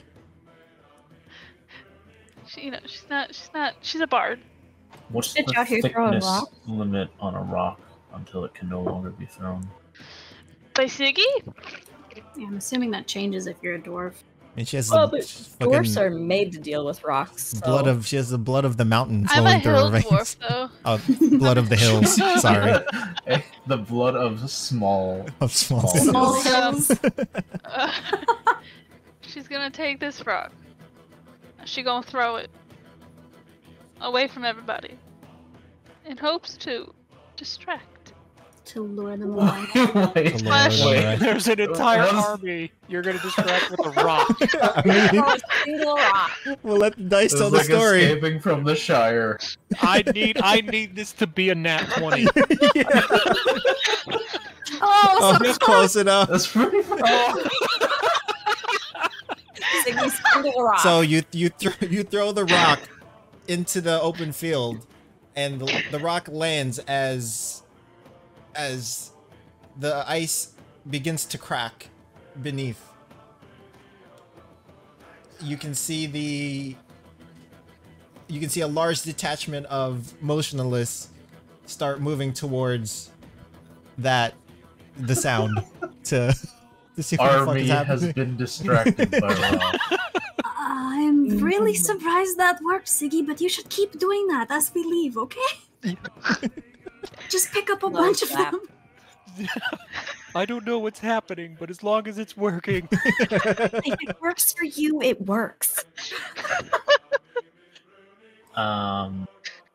Speaker 3: She, you know, she's not. She's not. She's a bard.
Speaker 6: What's
Speaker 8: Bitch
Speaker 6: the
Speaker 8: out here throwing
Speaker 6: thickness
Speaker 8: rocks.
Speaker 6: limit on a rock until it can no longer be thrown?
Speaker 3: By Siggy?
Speaker 2: Yeah, I'm assuming that changes if you're a dwarf.
Speaker 5: And she has
Speaker 8: Oh,
Speaker 5: the
Speaker 8: but
Speaker 5: fucking
Speaker 8: dwarfs are made to deal with rocks. So.
Speaker 5: blood of. She has the blood of the mountain
Speaker 3: I'm
Speaker 5: flowing
Speaker 3: a
Speaker 5: through her
Speaker 3: hill
Speaker 5: veins.
Speaker 3: dwarf, though.
Speaker 5: Oh, blood of the hills. Sorry,
Speaker 6: The blood of small.
Speaker 5: of small.
Speaker 6: Small
Speaker 5: hills.
Speaker 2: hills.
Speaker 3: Uh, she's gonna take this rock. She gonna throw it away from everybody, in hopes to distract.
Speaker 2: To lure them away.
Speaker 6: Wait,
Speaker 3: Flash.
Speaker 6: wait.
Speaker 7: There's an entire
Speaker 6: What?
Speaker 7: army you're gonna distract with a rock.
Speaker 5: I mean,
Speaker 8: Oh, a single rock.
Speaker 5: we'll let the dice
Speaker 6: It's
Speaker 5: tell the
Speaker 6: like
Speaker 5: story.
Speaker 6: escaping from the Shire.
Speaker 7: I need I need this to be a nat twenty.
Speaker 5: Yeah.
Speaker 2: Oh,
Speaker 5: Oh,
Speaker 2: so
Speaker 5: it's close enough.
Speaker 6: That's pretty funny.
Speaker 8: Siggy's single rock.
Speaker 5: So you you throw you throw the rock into the open field, and the, the rock lands as as the ice begins to crack beneath. You can see the you can see a large detachment of motionless start moving towards that the sound to to see what the fuck
Speaker 6: Army
Speaker 5: is
Speaker 6: has
Speaker 5: happening.
Speaker 6: been distracted by rock.
Speaker 2: I'm really surprised that worked, Siggy, but you should keep doing that as we leave, okay? Just pick up a
Speaker 8: Love
Speaker 2: bunch of
Speaker 8: that.
Speaker 2: them.
Speaker 7: I don't know what's happening, but as long as it's working.
Speaker 8: If it works for you, it works.
Speaker 6: Um,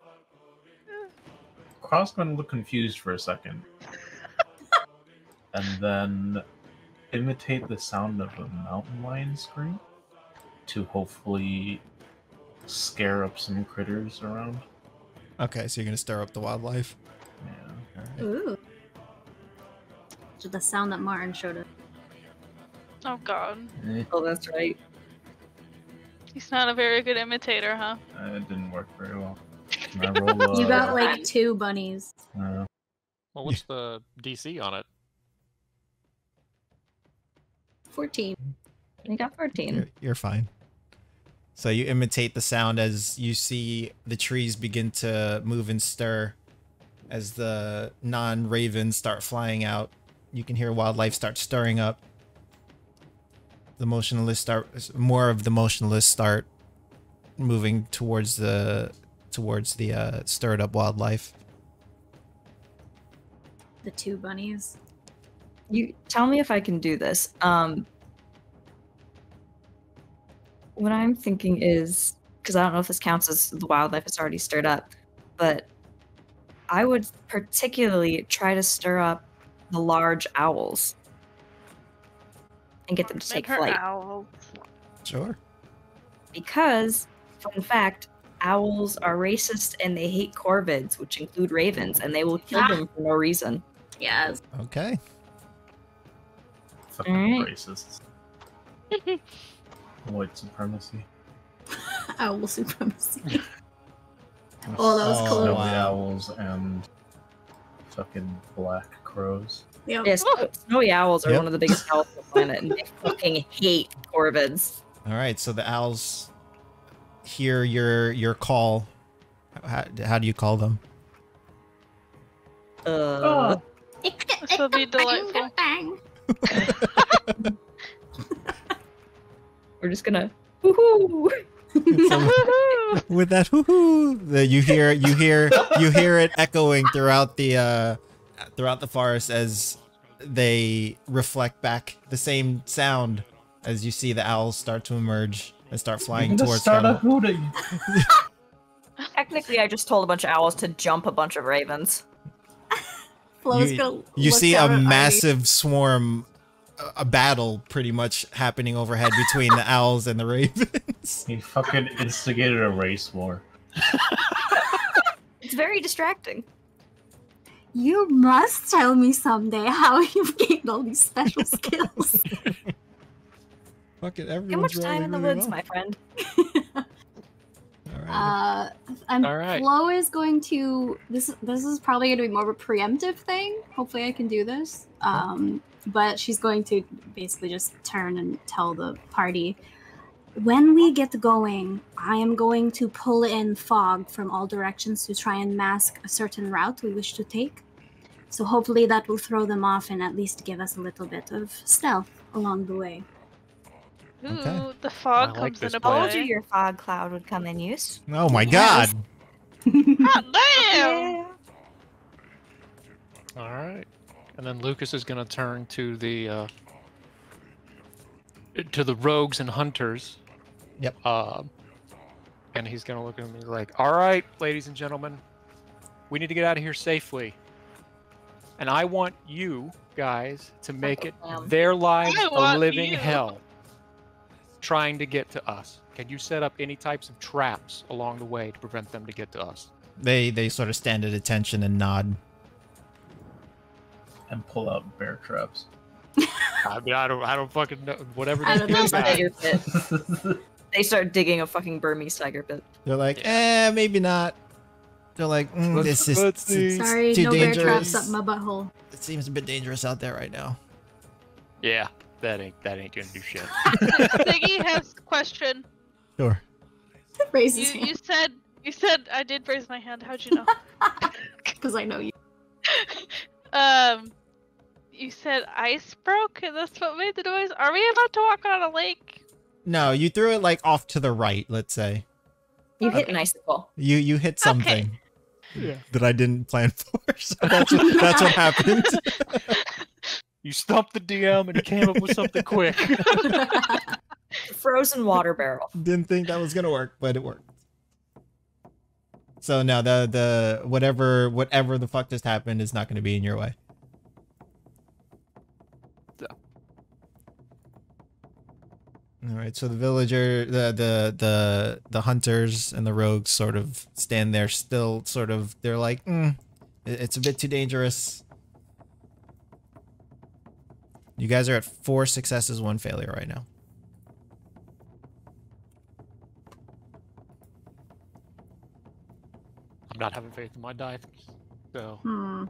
Speaker 6: Crow's gonna look confused for a second, and then imitate the sound of a mountain lion scream to hopefully scare up some critters around.
Speaker 5: Okay, so you're gonna stir up the wildlife.
Speaker 6: Yeah.
Speaker 5: Alright.
Speaker 2: Ooh. So the sound that Martin showed us.
Speaker 3: Oh God,
Speaker 6: Eh,
Speaker 8: Oh, that's right.
Speaker 3: he's not a very good imitator, huh?
Speaker 6: it didn't work very well. Can I roll, uh,
Speaker 2: You got like two bunnies.
Speaker 6: uh,
Speaker 7: Well, what's the D C on it?
Speaker 2: fourteen.
Speaker 8: You got fourteen.
Speaker 5: You're, you're fine. So you imitate the sound as you see the trees begin to move and stir as the non-ravens start flying out. You can hear wildlife start stirring up. The motionless start, more of the motionless start moving towards the towards the uh, stirred up wildlife.
Speaker 2: The two bunnies.
Speaker 8: You tell me if I can do this. Um, what I'm thinking is, because I don't know if this counts as the wildlife is already stirred up, but I would particularly try to stir up the large owls and get them to take
Speaker 3: Make her
Speaker 8: flight.
Speaker 3: owls.
Speaker 5: Sure.
Speaker 8: Because, fun fact, owls are racist and they hate corvids, which include ravens, and they will kill
Speaker 2: Ah.
Speaker 8: them for no reason.
Speaker 2: Yes.
Speaker 5: Okay.
Speaker 6: fucking
Speaker 8: Alright.
Speaker 6: racists. White supremacy.
Speaker 2: Owl supremacy. Oh, that was
Speaker 5: Oh,
Speaker 2: close.
Speaker 6: Snowy
Speaker 5: wow.
Speaker 6: owls and fucking black crows.
Speaker 2: Yep.
Speaker 8: Yes, snowy owls are
Speaker 5: Yep.
Speaker 8: one of the biggest owls on the planet, and they fucking hate corvids.
Speaker 5: All right. So the owls hear your your call. How, how do you call them?
Speaker 8: Uh,
Speaker 3: This will be delightful.
Speaker 8: we're just gonna. Woohoo!
Speaker 5: So with that hoo-hoo, the, you hear you hear you hear it echoing throughout the uh throughout the forest as they reflect back the same sound as you see the owls start to emerge and start flying
Speaker 6: Just
Speaker 5: towards
Speaker 6: start a
Speaker 5: them.
Speaker 6: hooting.
Speaker 8: Technically, I just told a bunch of owls to jump a bunch of ravens.
Speaker 2: Flo's
Speaker 5: You-
Speaker 2: gonna
Speaker 5: You
Speaker 2: look
Speaker 5: see a
Speaker 2: down at Ivy.
Speaker 5: massive swarm a battle pretty much happening overhead between the owls and the ravens.
Speaker 6: He fucking instigated a race war.
Speaker 8: It's very distracting.
Speaker 2: You must tell me someday how you've gained all these special skills.
Speaker 5: Fuck it,
Speaker 8: Too
Speaker 5: everyone's
Speaker 8: much time in the
Speaker 5: rolling really
Speaker 8: woods,
Speaker 5: well.
Speaker 8: my friend.
Speaker 5: All right.
Speaker 2: Uh, and
Speaker 7: All right.
Speaker 2: Flo is going to. This this is probably going to be more of a preemptive thing. Hopefully, I can do this. Um, but she's going to basically just turn and tell the party, when we get going, I am going to pull in fog from all directions to try and mask a certain route we wish to take. So hopefully that will throw them off and at least give us a little bit of stealth along the way.
Speaker 3: Ooh,
Speaker 5: Okay.
Speaker 3: the fog
Speaker 7: I like
Speaker 3: comes
Speaker 7: this
Speaker 3: into
Speaker 7: plan.
Speaker 8: Told you
Speaker 3: play.
Speaker 8: your fog cloud would come in use.
Speaker 5: Oh my god!
Speaker 3: Hot damn!
Speaker 7: All right. And then Lucas is going to turn to the uh, to the rogues and hunters.
Speaker 5: Yep.
Speaker 7: Um, and he's going to look at me like, "All right, ladies and gentlemen, we need to get out of here safely. And I want you guys to make it
Speaker 8: Damn.
Speaker 7: their lives
Speaker 3: I
Speaker 7: a
Speaker 3: want
Speaker 7: living
Speaker 3: you.
Speaker 7: hell trying to get to us. Can you set up any types of traps along the way to prevent them to get to us?"
Speaker 5: They they sort of stand at attention and nod.
Speaker 6: And pull out bear traps.
Speaker 7: I mean, I don't, I don't fucking know. Whatever
Speaker 2: I
Speaker 7: these
Speaker 2: don't know
Speaker 7: people
Speaker 2: about
Speaker 7: got.
Speaker 8: Tiger pit. They start digging a fucking Burmese tiger pit.
Speaker 5: They're like, eh, maybe not. They're like, mm,
Speaker 7: Let's-
Speaker 5: this is
Speaker 7: let's see.
Speaker 5: it's
Speaker 2: Sorry,
Speaker 5: too
Speaker 2: no bear
Speaker 5: dangerous.
Speaker 2: traps up my butthole.
Speaker 5: It seems a bit dangerous out there right now.
Speaker 7: Yeah, that ain't that ain't gonna do shit.
Speaker 3: Ziggy has a question.
Speaker 5: Sure.
Speaker 2: Raise
Speaker 3: You
Speaker 2: his
Speaker 3: you
Speaker 2: hand
Speaker 3: said you said I did raise my hand. How'd you know?
Speaker 2: because I know you.
Speaker 3: um, you said ice broke, and that's what made the noise. Are we about to walk on a lake?
Speaker 5: No, you threw it like off to the right, let's say.
Speaker 8: You hit
Speaker 3: Okay.
Speaker 8: an icicle.
Speaker 5: You you hit something
Speaker 7: Yeah.
Speaker 5: that I didn't plan for. So that's what, that's what happened.
Speaker 7: You stumped the D M and he came up with something quick.
Speaker 8: Frozen water barrel.
Speaker 5: Didn't think that was gonna work, but it worked. So no, the the whatever whatever the fuck just happened is not gonna be in your way.
Speaker 7: Yeah.
Speaker 5: All right, so the villager, the the the the hunters and the rogues sort of stand there, still sort of. They're like, mm, it- it's a bit too dangerous. You guys are at four successes, one failure right now.
Speaker 7: I'm not having faith in my dice. So
Speaker 2: Hmm.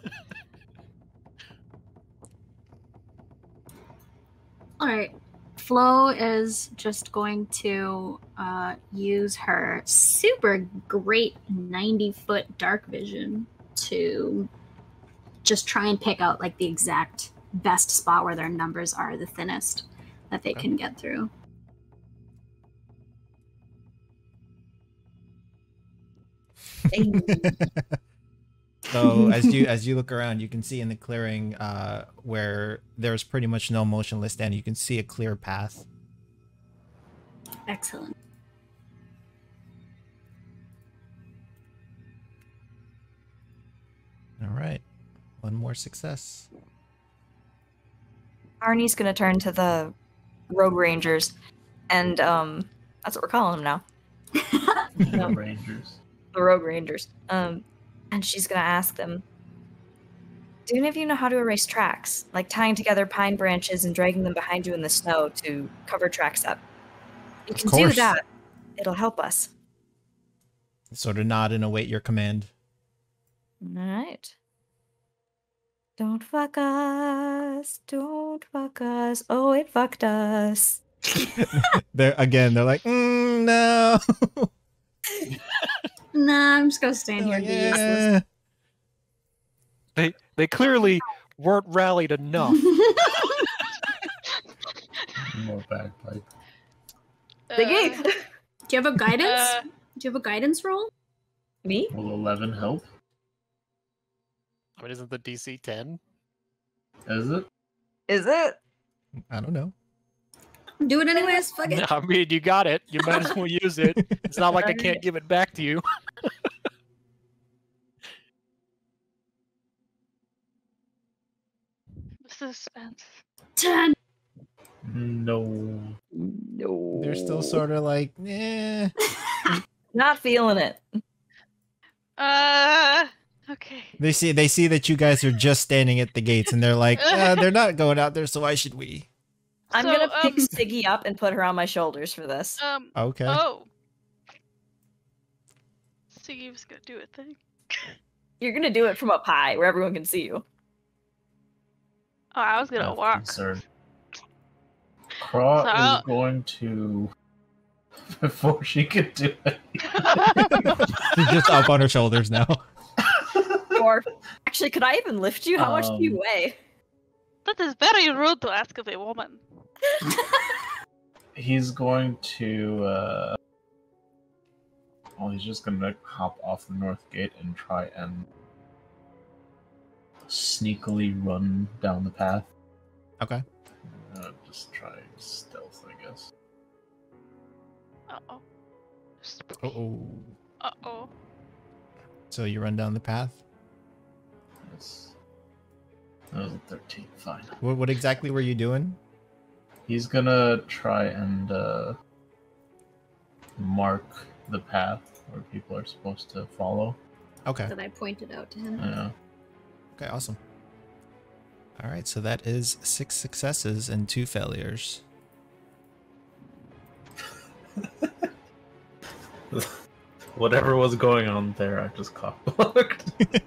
Speaker 2: All right. Flo is just going to uh, use her super great ninety foot dark vision to just try and pick out like the exact best spot where their numbers are the thinnest that they
Speaker 5: Okay.
Speaker 2: can get through.
Speaker 5: So as you as you look around, you can see in the clearing uh, where there's pretty much no motionless stand. You can see a clear path.
Speaker 2: Excellent.
Speaker 5: All right, one more success.
Speaker 8: Arnie's gonna turn to the rogue rangers, and um, that's what we're calling them now.
Speaker 6: The Rangers.
Speaker 8: The rogue rangers. Um, and she's gonna ask them, "Do any of you know how to erase tracks, like tying together pine branches and dragging them behind you in the snow to cover tracks up? You
Speaker 5: Of
Speaker 8: can do
Speaker 5: course.
Speaker 8: that. It'll help us."
Speaker 5: Sort of nod and await your command.
Speaker 8: All right. Don't fuck us. Don't fuck us. Oh, it fucked us.
Speaker 5: They're again. They're like, mm, no.
Speaker 2: Nah, I'm just gonna stand here
Speaker 5: Like,
Speaker 2: and be useless.
Speaker 5: "Yeah."
Speaker 7: they they clearly weren't rallied enough.
Speaker 6: More bagpipe.
Speaker 8: Ziggy?
Speaker 3: Uh,
Speaker 2: Do you have a guidance?
Speaker 3: Uh,
Speaker 2: Do you have a guidance roll?
Speaker 8: Me?
Speaker 6: Will eleven help?
Speaker 7: I mean, isn't the D C ten?
Speaker 6: Is it?
Speaker 8: Is it?
Speaker 5: I don't know.
Speaker 2: Do it anyways. Fuck it.
Speaker 7: I mean, you got it. You might as well use it. It's not like I can't give it back to you.
Speaker 3: Suspense.
Speaker 2: ten.
Speaker 6: No.
Speaker 8: No.
Speaker 5: They're still sort of like, eh.
Speaker 8: Not feeling it.
Speaker 3: Uh, okay.
Speaker 5: They see they see that you guys are just standing at the gates, and they're like, uh, they're not going out there, so why should we?
Speaker 8: I'm
Speaker 3: So,
Speaker 8: gonna pick
Speaker 3: um,
Speaker 8: Siggy up and put her on my shoulders for this.
Speaker 3: Um.
Speaker 5: Okay.
Speaker 3: Oh. Steve's gonna do a thing.
Speaker 8: You're gonna do it from up high where everyone can see you.
Speaker 3: Oh, I was gonna
Speaker 6: That's
Speaker 3: walk.
Speaker 6: absurd. Craw
Speaker 3: So
Speaker 6: is
Speaker 3: I'll-
Speaker 6: going to before she could do it.
Speaker 5: She's just up on her shoulders now.
Speaker 8: Or actually, could I even lift you? How much do you
Speaker 6: Um,
Speaker 8: weigh?
Speaker 3: That is very rude to ask of a woman.
Speaker 6: He's going to. Uh... Well, he's just gonna hop off the north gate and try and sneakily run down the path.
Speaker 5: Okay.
Speaker 6: Uh, just try stealth, I guess.
Speaker 3: Uh oh.
Speaker 5: Uh oh.
Speaker 3: Uh oh.
Speaker 5: So you run down the path.
Speaker 6: That's... That was a thirteen. Fine.
Speaker 5: What, what exactly were you doing?
Speaker 6: He's gonna try and uh, mark the path where people are supposed to follow.
Speaker 5: Okay.
Speaker 2: That I pointed out to him.
Speaker 6: Yeah.
Speaker 5: Okay, awesome. All right, so that is six successes and two failures.
Speaker 6: Whatever was going on there, I just cock-blocked.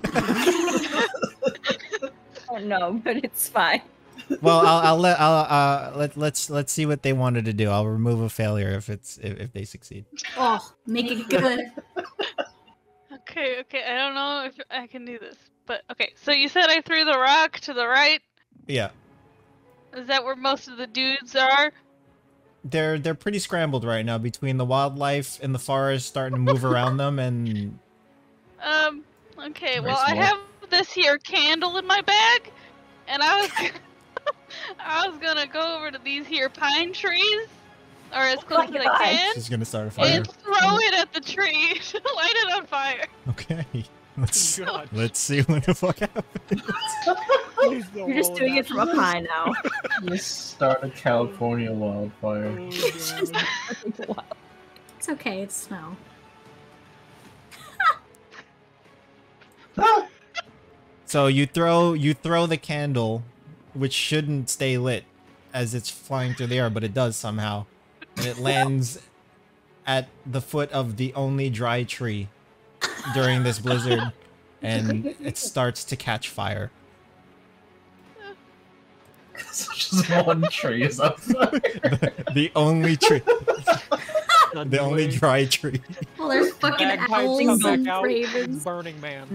Speaker 8: Oh no, but it's fine.
Speaker 5: Well, I'll, I'll let I'll uh let let's let's see what they wanted to do. I'll remove a failure if it's if, if they succeed.
Speaker 2: Oh, make it good.
Speaker 3: Okay, okay. I don't know if I can do this, but okay. So you said I threw the rock to the right.
Speaker 5: Yeah,
Speaker 3: Is that where most of the dudes are?
Speaker 5: they're they're pretty scrambled right now between the wildlife in the forest starting to move around them and
Speaker 3: Um. Okay.
Speaker 6: Very
Speaker 3: Well, I
Speaker 6: small.
Speaker 3: have this here candle in my bag, and I was I was gonna go over to these here pine trees, or as close as I can,
Speaker 5: she's gonna start a fire.
Speaker 3: and throw it at the tree to light it on fire.
Speaker 5: Okay, let's
Speaker 7: God.
Speaker 5: let's see what the fuck happens.
Speaker 7: Please don't
Speaker 8: You're just
Speaker 7: roll
Speaker 8: doing
Speaker 7: that.
Speaker 8: it from up high now.
Speaker 6: Just start a California wildfire.
Speaker 2: It's okay, it's snow.
Speaker 5: So you throw you throw the candle, which shouldn't stay lit as it's flying through the air, but it does somehow. And it lands at the foot of the only dry tree during this blizzard, and it starts to catch fire.
Speaker 6: Just one tree is up there.
Speaker 5: The, the only tree, the only dry tree.
Speaker 2: Well, there's fucking
Speaker 7: Bagpipes come
Speaker 2: owls
Speaker 7: back
Speaker 2: and
Speaker 7: out.
Speaker 2: ravens.
Speaker 7: Burning Man.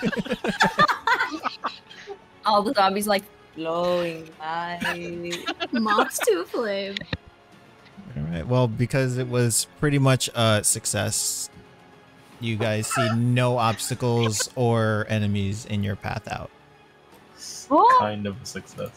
Speaker 8: All the zombies like glowing light.
Speaker 2: Moths to a flame.
Speaker 5: All right. Well, because it was pretty much a success, you guys see no obstacles or enemies in your path out.
Speaker 6: Kind of a success.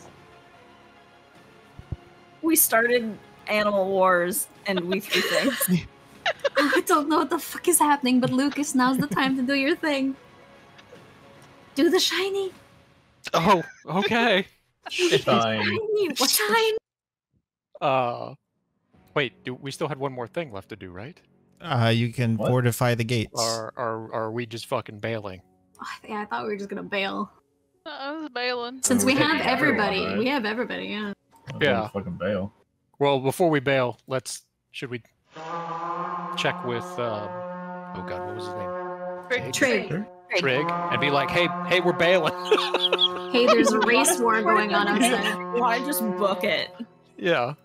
Speaker 8: We started animal wars and we threw things.
Speaker 2: I don't know what the fuck is happening, but Lucas, now's the time to do your thing. Do the shiny.
Speaker 7: Oh, okay.
Speaker 6: Shine.
Speaker 2: Shiny. What shine?
Speaker 7: Uh, wait. Do we still had one more thing left to do, right?
Speaker 5: Uh, you can
Speaker 6: What?
Speaker 5: fortify the gates.
Speaker 7: Or, or, or are we just fucking bailing?
Speaker 2: Oh, yeah, I thought we were just gonna bail.
Speaker 3: I was bailing.
Speaker 2: Since
Speaker 6: we're
Speaker 2: we have
Speaker 6: taking everyone,
Speaker 2: everybody,
Speaker 6: right?
Speaker 2: we have everybody. Yeah.
Speaker 6: I'm
Speaker 7: Yeah.
Speaker 6: gonna fucking bail.
Speaker 7: Well, before we bail, let's should we check with um, oh god, what was his name?
Speaker 3: Trig.
Speaker 2: Trig.
Speaker 7: Trig, and be like, hey, hey, we're bailing.
Speaker 2: Hey, there's a race war going on outside.
Speaker 8: Why just book it?
Speaker 7: Yeah.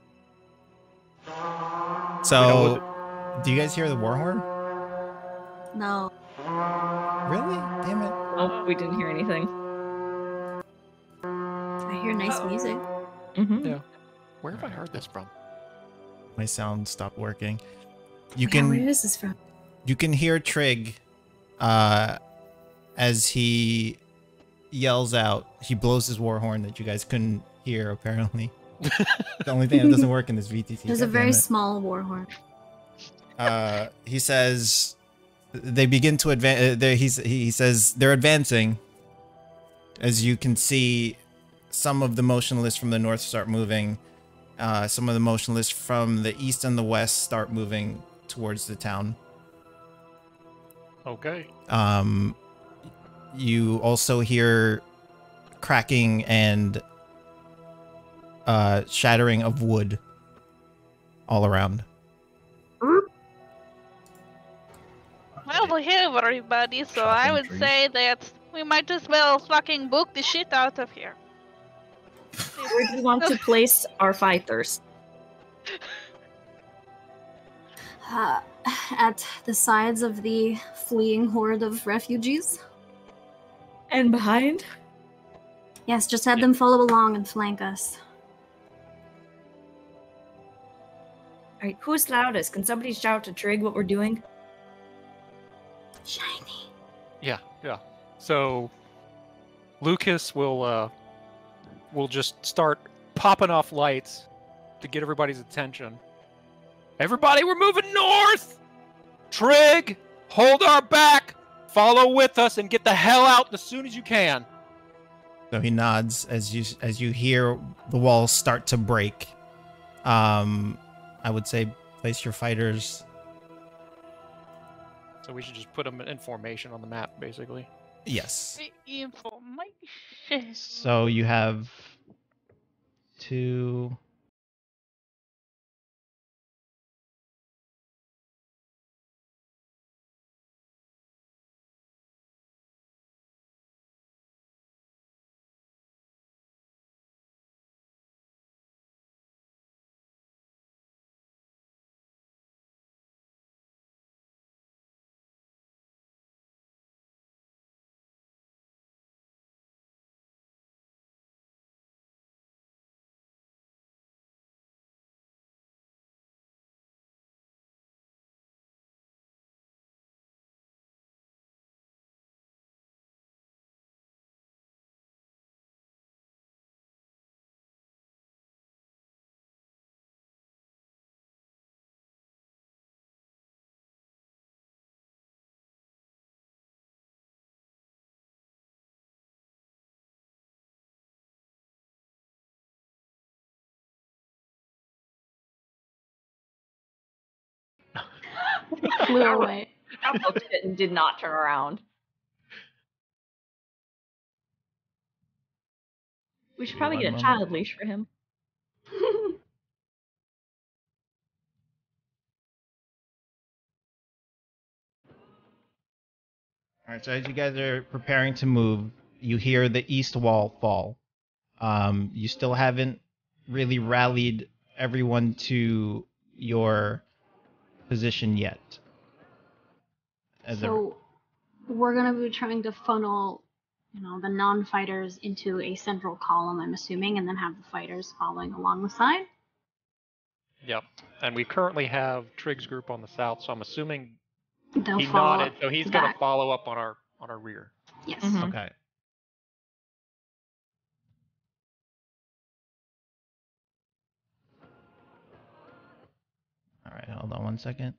Speaker 5: So, do you guys hear the war horn?
Speaker 2: No.
Speaker 5: Really? Damn it.
Speaker 8: Nope, we didn't hear anything.
Speaker 2: I hear nice music.
Speaker 8: Mm-hmm.
Speaker 7: Yeah. Where have I heard this from?
Speaker 5: My sound stopped working. You
Speaker 2: Yeah, where
Speaker 5: can
Speaker 2: is this from?
Speaker 5: you can hear Trig uh as he yells out. He blows his war horn that you guys couldn't hear apparently. The only thing that doesn't work in this V T C.
Speaker 2: There's a
Speaker 5: God
Speaker 2: very
Speaker 5: damn it.
Speaker 2: small war horn.
Speaker 5: uh he says they begin to advance. Uh, he's he says they're advancing. As you can see, some of the motionless from the north start moving. Uh, some of the motionless from the east and the west start moving towards the town.
Speaker 7: Okay.
Speaker 5: Um, you also hear cracking and uh, shattering of wood all around.
Speaker 3: Well, we have everybody, so I would
Speaker 6: trees.
Speaker 3: say that we might as well fucking book the shit out of here.
Speaker 8: Where do you want to place our fighters?
Speaker 2: Uh, at the sides of the fleeing horde of refugees.
Speaker 8: And behind?
Speaker 2: Yes, just have them follow along and flank us.
Speaker 8: Alright, who's loudest? Can somebody shout to Trig what we're doing?
Speaker 2: Shiny.
Speaker 7: Yeah, yeah. So Lucas will uh will just start popping off lights to get everybody's attention. Everybody, we're moving north! Trig, hold our back, follow with us, and get the hell out as soon as you can.
Speaker 5: So he nods as you as you hear the walls start to break. Um, I would say place your fighters.
Speaker 7: So we should just put them in formation on the map, basically.
Speaker 5: Yes.
Speaker 3: The information.
Speaker 5: So you have two.
Speaker 2: Flew away.
Speaker 8: I looked at it and did not turn around. We should probably
Speaker 5: One
Speaker 8: get a
Speaker 5: moment.
Speaker 8: child leash for him.
Speaker 5: All right, so as you guys are preparing to move, you hear the east wall fall. Um, you still haven't really rallied everyone to your position yet. As a-
Speaker 2: So we're gonna be trying to funnel, you know, the non-fighters into a central column, I'm assuming, and then have the fighters following along the side.
Speaker 7: Yep. And we currently have Trig's group on the south, so I'm assuming
Speaker 2: They'll
Speaker 7: he
Speaker 2: follow
Speaker 7: nodded, so he's
Speaker 2: back.
Speaker 7: gonna follow up on our on our rear.
Speaker 2: Yes.
Speaker 8: Mhm.
Speaker 5: Okay. All right, hold on one second.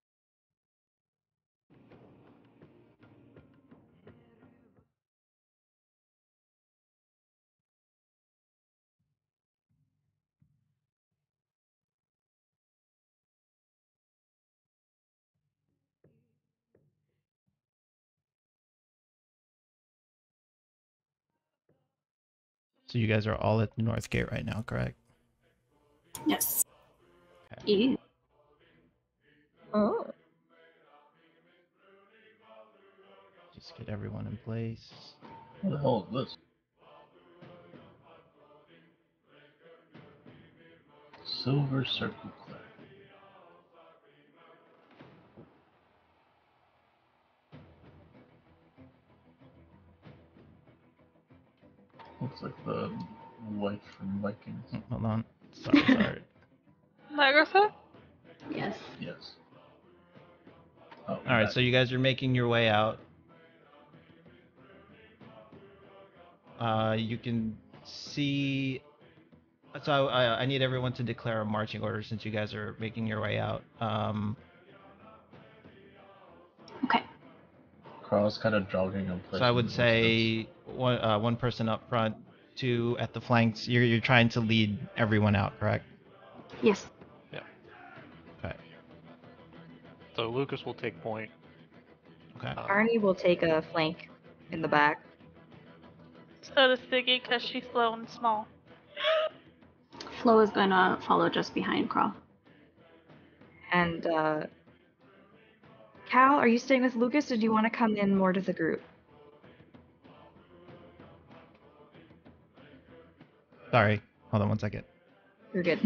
Speaker 5: So you guys are all at the north gate right now, correct?
Speaker 2: Yes.
Speaker 5: Okay.
Speaker 2: Ew.
Speaker 8: Oh.
Speaker 5: Just get everyone in place.
Speaker 6: What the hell is this? Silver circle clay. Looks like the wife from Vikings.
Speaker 5: Oh, hold on. Sorry, sorry.
Speaker 3: Lagertha?
Speaker 2: Yes.
Speaker 6: Yes. Oh,
Speaker 5: All right, so you guys are making your way out. Uh, you can see. So I, I need everyone to declare a marching order since you guys are making your way out. Um,
Speaker 2: Okay.
Speaker 6: Carl's kind of jogging in place.
Speaker 5: so I
Speaker 6: in
Speaker 5: would
Speaker 6: the distance.
Speaker 5: say one uh, one person up front two at the flanks. You're you're trying to lead everyone out, correct?
Speaker 2: Yes.
Speaker 5: Okay.
Speaker 7: So Lucas will take point.
Speaker 5: Okay.
Speaker 7: Uh,
Speaker 4: Arnie will take a flank in the back.
Speaker 3: So does Siggy, because she's slow and small.
Speaker 2: Flo is going to follow just behind Crawl.
Speaker 4: And, uh... Cal, are you staying with Lucas, or do you want to come in more to the group?
Speaker 5: Sorry. Hold on one second.
Speaker 4: You're good.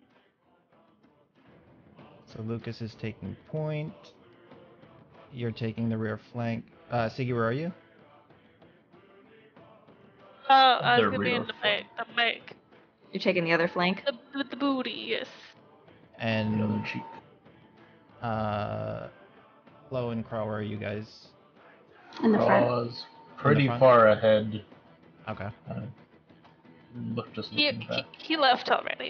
Speaker 5: So Lucas is taking point. You're taking the rear flank. Uh, Siggy, where are you?
Speaker 3: Uh, I
Speaker 6: The
Speaker 3: was gonna be
Speaker 6: rear
Speaker 3: in the back. The back.
Speaker 4: You're taking the other flank?
Speaker 3: The, with the booty, yes.
Speaker 6: The other
Speaker 5: And
Speaker 6: cheek.
Speaker 5: uh, Flo and Crow, where are you guys?
Speaker 2: In the front.
Speaker 6: Was pretty
Speaker 5: front?
Speaker 6: far ahead.
Speaker 5: Okay.
Speaker 6: Uh, look, just
Speaker 3: He,
Speaker 6: looking
Speaker 3: he,
Speaker 6: back.
Speaker 3: he left already.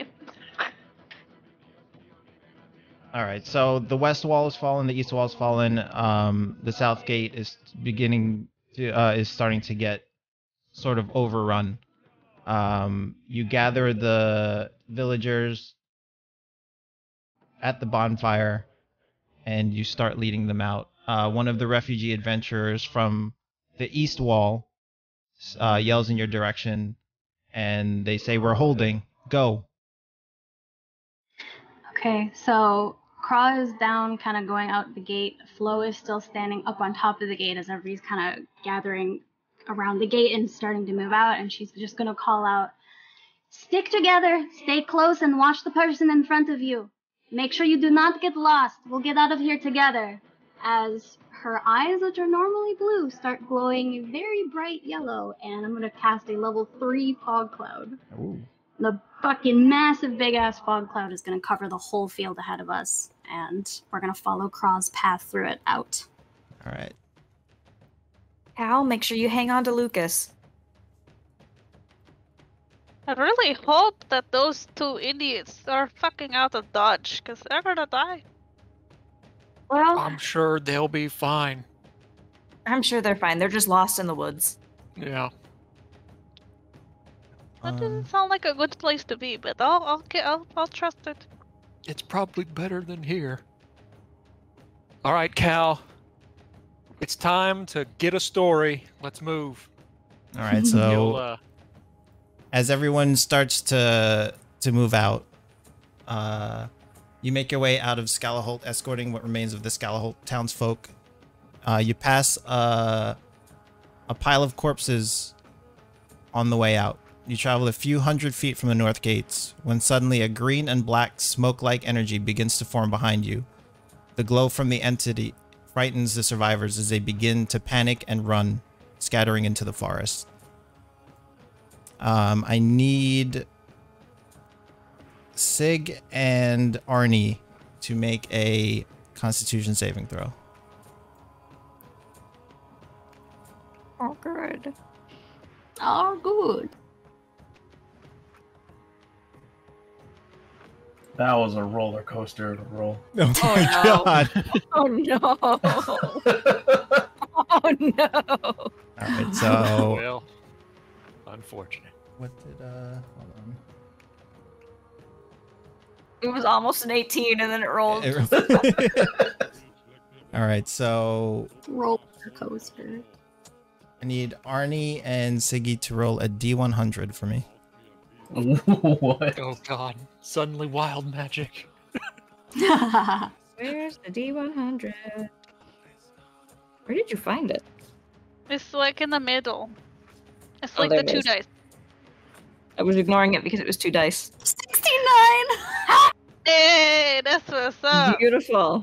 Speaker 5: All right. So the west wall has fallen. The east wall has fallen. Um, the south gate is beginning to uh, is starting to get sort of overrun. Um, you gather the villagers at the bonfire, and you start leading them out. Uh, one of the refugee adventurers from the east wall uh, yells in your direction, and they say, "We're holding. Go."
Speaker 2: Okay, so Craw is down, kind of going out the gate. Flo is still standing up on top of the gate as everybody's kind of gathering around the gate and starting to move out, and she's just going to call out, "Stick together, stay close, and watch the person in front of you. Make sure you do not get lost. We'll get out of here together." As her eyes, which are normally blue, start glowing very bright yellow, and I'm going to cast a level three fog cloud.
Speaker 5: Ooh.
Speaker 2: The fucking massive big ass fog cloud is going to cover the whole field ahead of us, and we're going to follow Craw's path through it out.
Speaker 5: All right.
Speaker 8: Cal, make sure you hang on to Lucas.
Speaker 3: I really hope that those two idiots are fucking out of Dodge, because they're gonna die.
Speaker 8: Well,
Speaker 7: I'm sure they'll be fine.
Speaker 8: I'm sure they're fine. They're just lost in the woods.
Speaker 7: Yeah.
Speaker 3: That
Speaker 5: Um,
Speaker 3: doesn't sound like a good place to be, but I'll I'll get I'll, I'll trust it.
Speaker 7: It's probably better than here. All right, Cal. It's time to get a story. Let's move.
Speaker 5: All right.
Speaker 7: You'll,
Speaker 5: So
Speaker 7: uh,
Speaker 5: as everyone starts to to move out, uh, you make your way out of Scalaholt, escorting what remains of the Scalaholt townsfolk. Uh, you pass uh, a pile of corpses on the way out. You travel a few hundred feet from the north gates when suddenly a green and black smoke-like energy begins to form behind you. The glow from the entity frightens the survivors as they begin to panic and run, scattering into the forest. Um, I need Sig and Arnie to make a Constitution saving throw.
Speaker 8: Oh, good.
Speaker 2: Oh, good.
Speaker 6: That was a roller coaster to roll.
Speaker 5: Oh
Speaker 8: my
Speaker 5: god!
Speaker 8: Oh no! Oh no!
Speaker 5: All right, so
Speaker 7: well, unfortunate.
Speaker 5: what did uh? Hold on.
Speaker 8: It was almost an eighteen, and then it rolled.
Speaker 5: All right, so
Speaker 2: Roller coaster.
Speaker 5: I need Arnie and Siggy to roll a D one hundred for me.
Speaker 6: What?
Speaker 7: Oh god! Suddenly wild magic.
Speaker 4: Where's the D one hundred? Where did you find it?
Speaker 3: It's like in the middle. It's
Speaker 4: Oh,
Speaker 3: like
Speaker 4: there
Speaker 3: the
Speaker 4: it
Speaker 3: two
Speaker 4: is.
Speaker 3: dice.
Speaker 4: I was ignoring it because it was two dice.
Speaker 2: sixty-nine!
Speaker 3: Hey, that's what's up.
Speaker 4: Beautiful.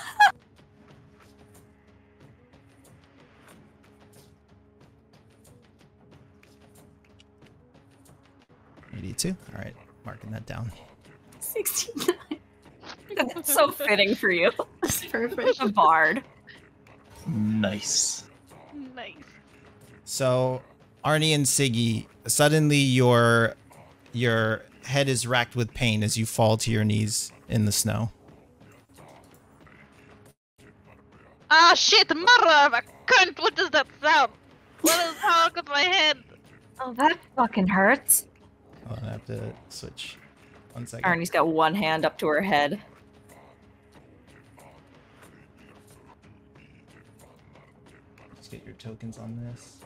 Speaker 5: eighty-two. All right, marking that down.
Speaker 2: sixty-nine.
Speaker 8: That's so fitting for you.
Speaker 2: That's perfect.
Speaker 8: A bard.
Speaker 6: Nice.
Speaker 3: Nice.
Speaker 5: So, Arnie and Siggy, suddenly your your head is racked with pain as you fall to your knees in the snow.
Speaker 3: Ah shit, mother of a cunt! What does that sound? What is wrong with my head?
Speaker 8: Oh, that fucking hurts.
Speaker 5: Hold on, I have to switch. One second.
Speaker 8: Arnie's got one hand up to her head.
Speaker 5: Let's get your tokens on this.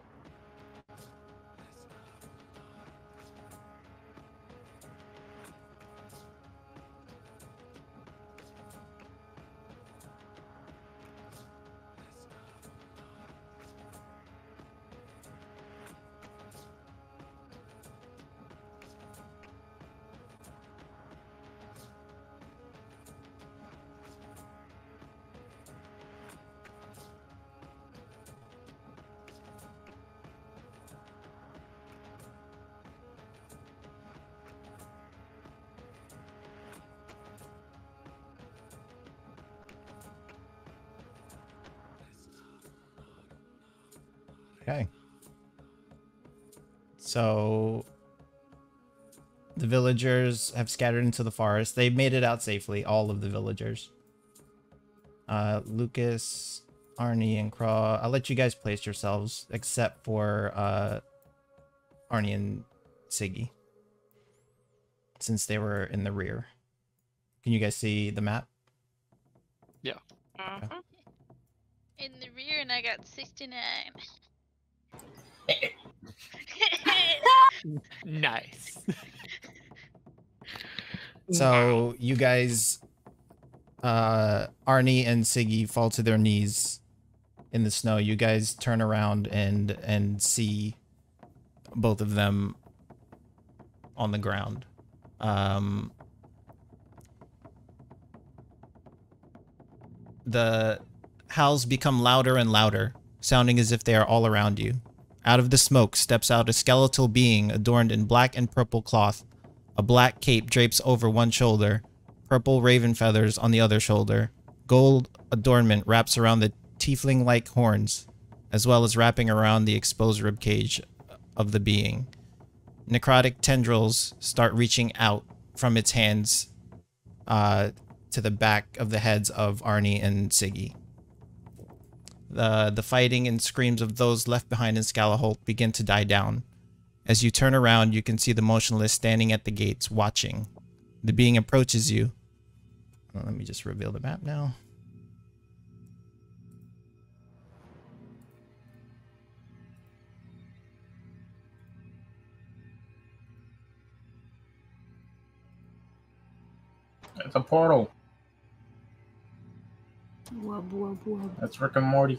Speaker 5: Okay. So the villagers have scattered into the forest. They've made it out safely, all of the villagers. Uh, Lucas, Arnie, and Craw. I'll let you guys place yourselves, except for uh, Arnie and Siggy, since they were in the rear. Can you guys see the map?
Speaker 7: Yeah.
Speaker 3: Uh-huh. In the rear, and I got sixty-nine.
Speaker 7: Nice.
Speaker 5: So you guys, uh, Arnie and Siggy fall to their knees in the snow. You guys turn around and and see both of them on the ground. Um, the howls become louder and louder, sounding as if they are all around you. Out of the smoke steps out a skeletal being adorned in black and purple cloth. A black cape drapes over one shoulder, purple raven feathers on the other shoulder. Gold adornment wraps around the tiefling-like horns, as well as wrapping around the exposed ribcage of the being. Necrotic tendrils start reaching out from its hands uh, to the back of the heads of Arnie and Siggy. The, the fighting and screams of those left behind in Scalaholt begin to die down. As you turn around, you can see the motionless standing at the gates, watching. The being approaches you. Well, let me just reveal the map now.
Speaker 6: It's a portal.
Speaker 2: Wub, wub, wub.
Speaker 6: That's Rick and Morty.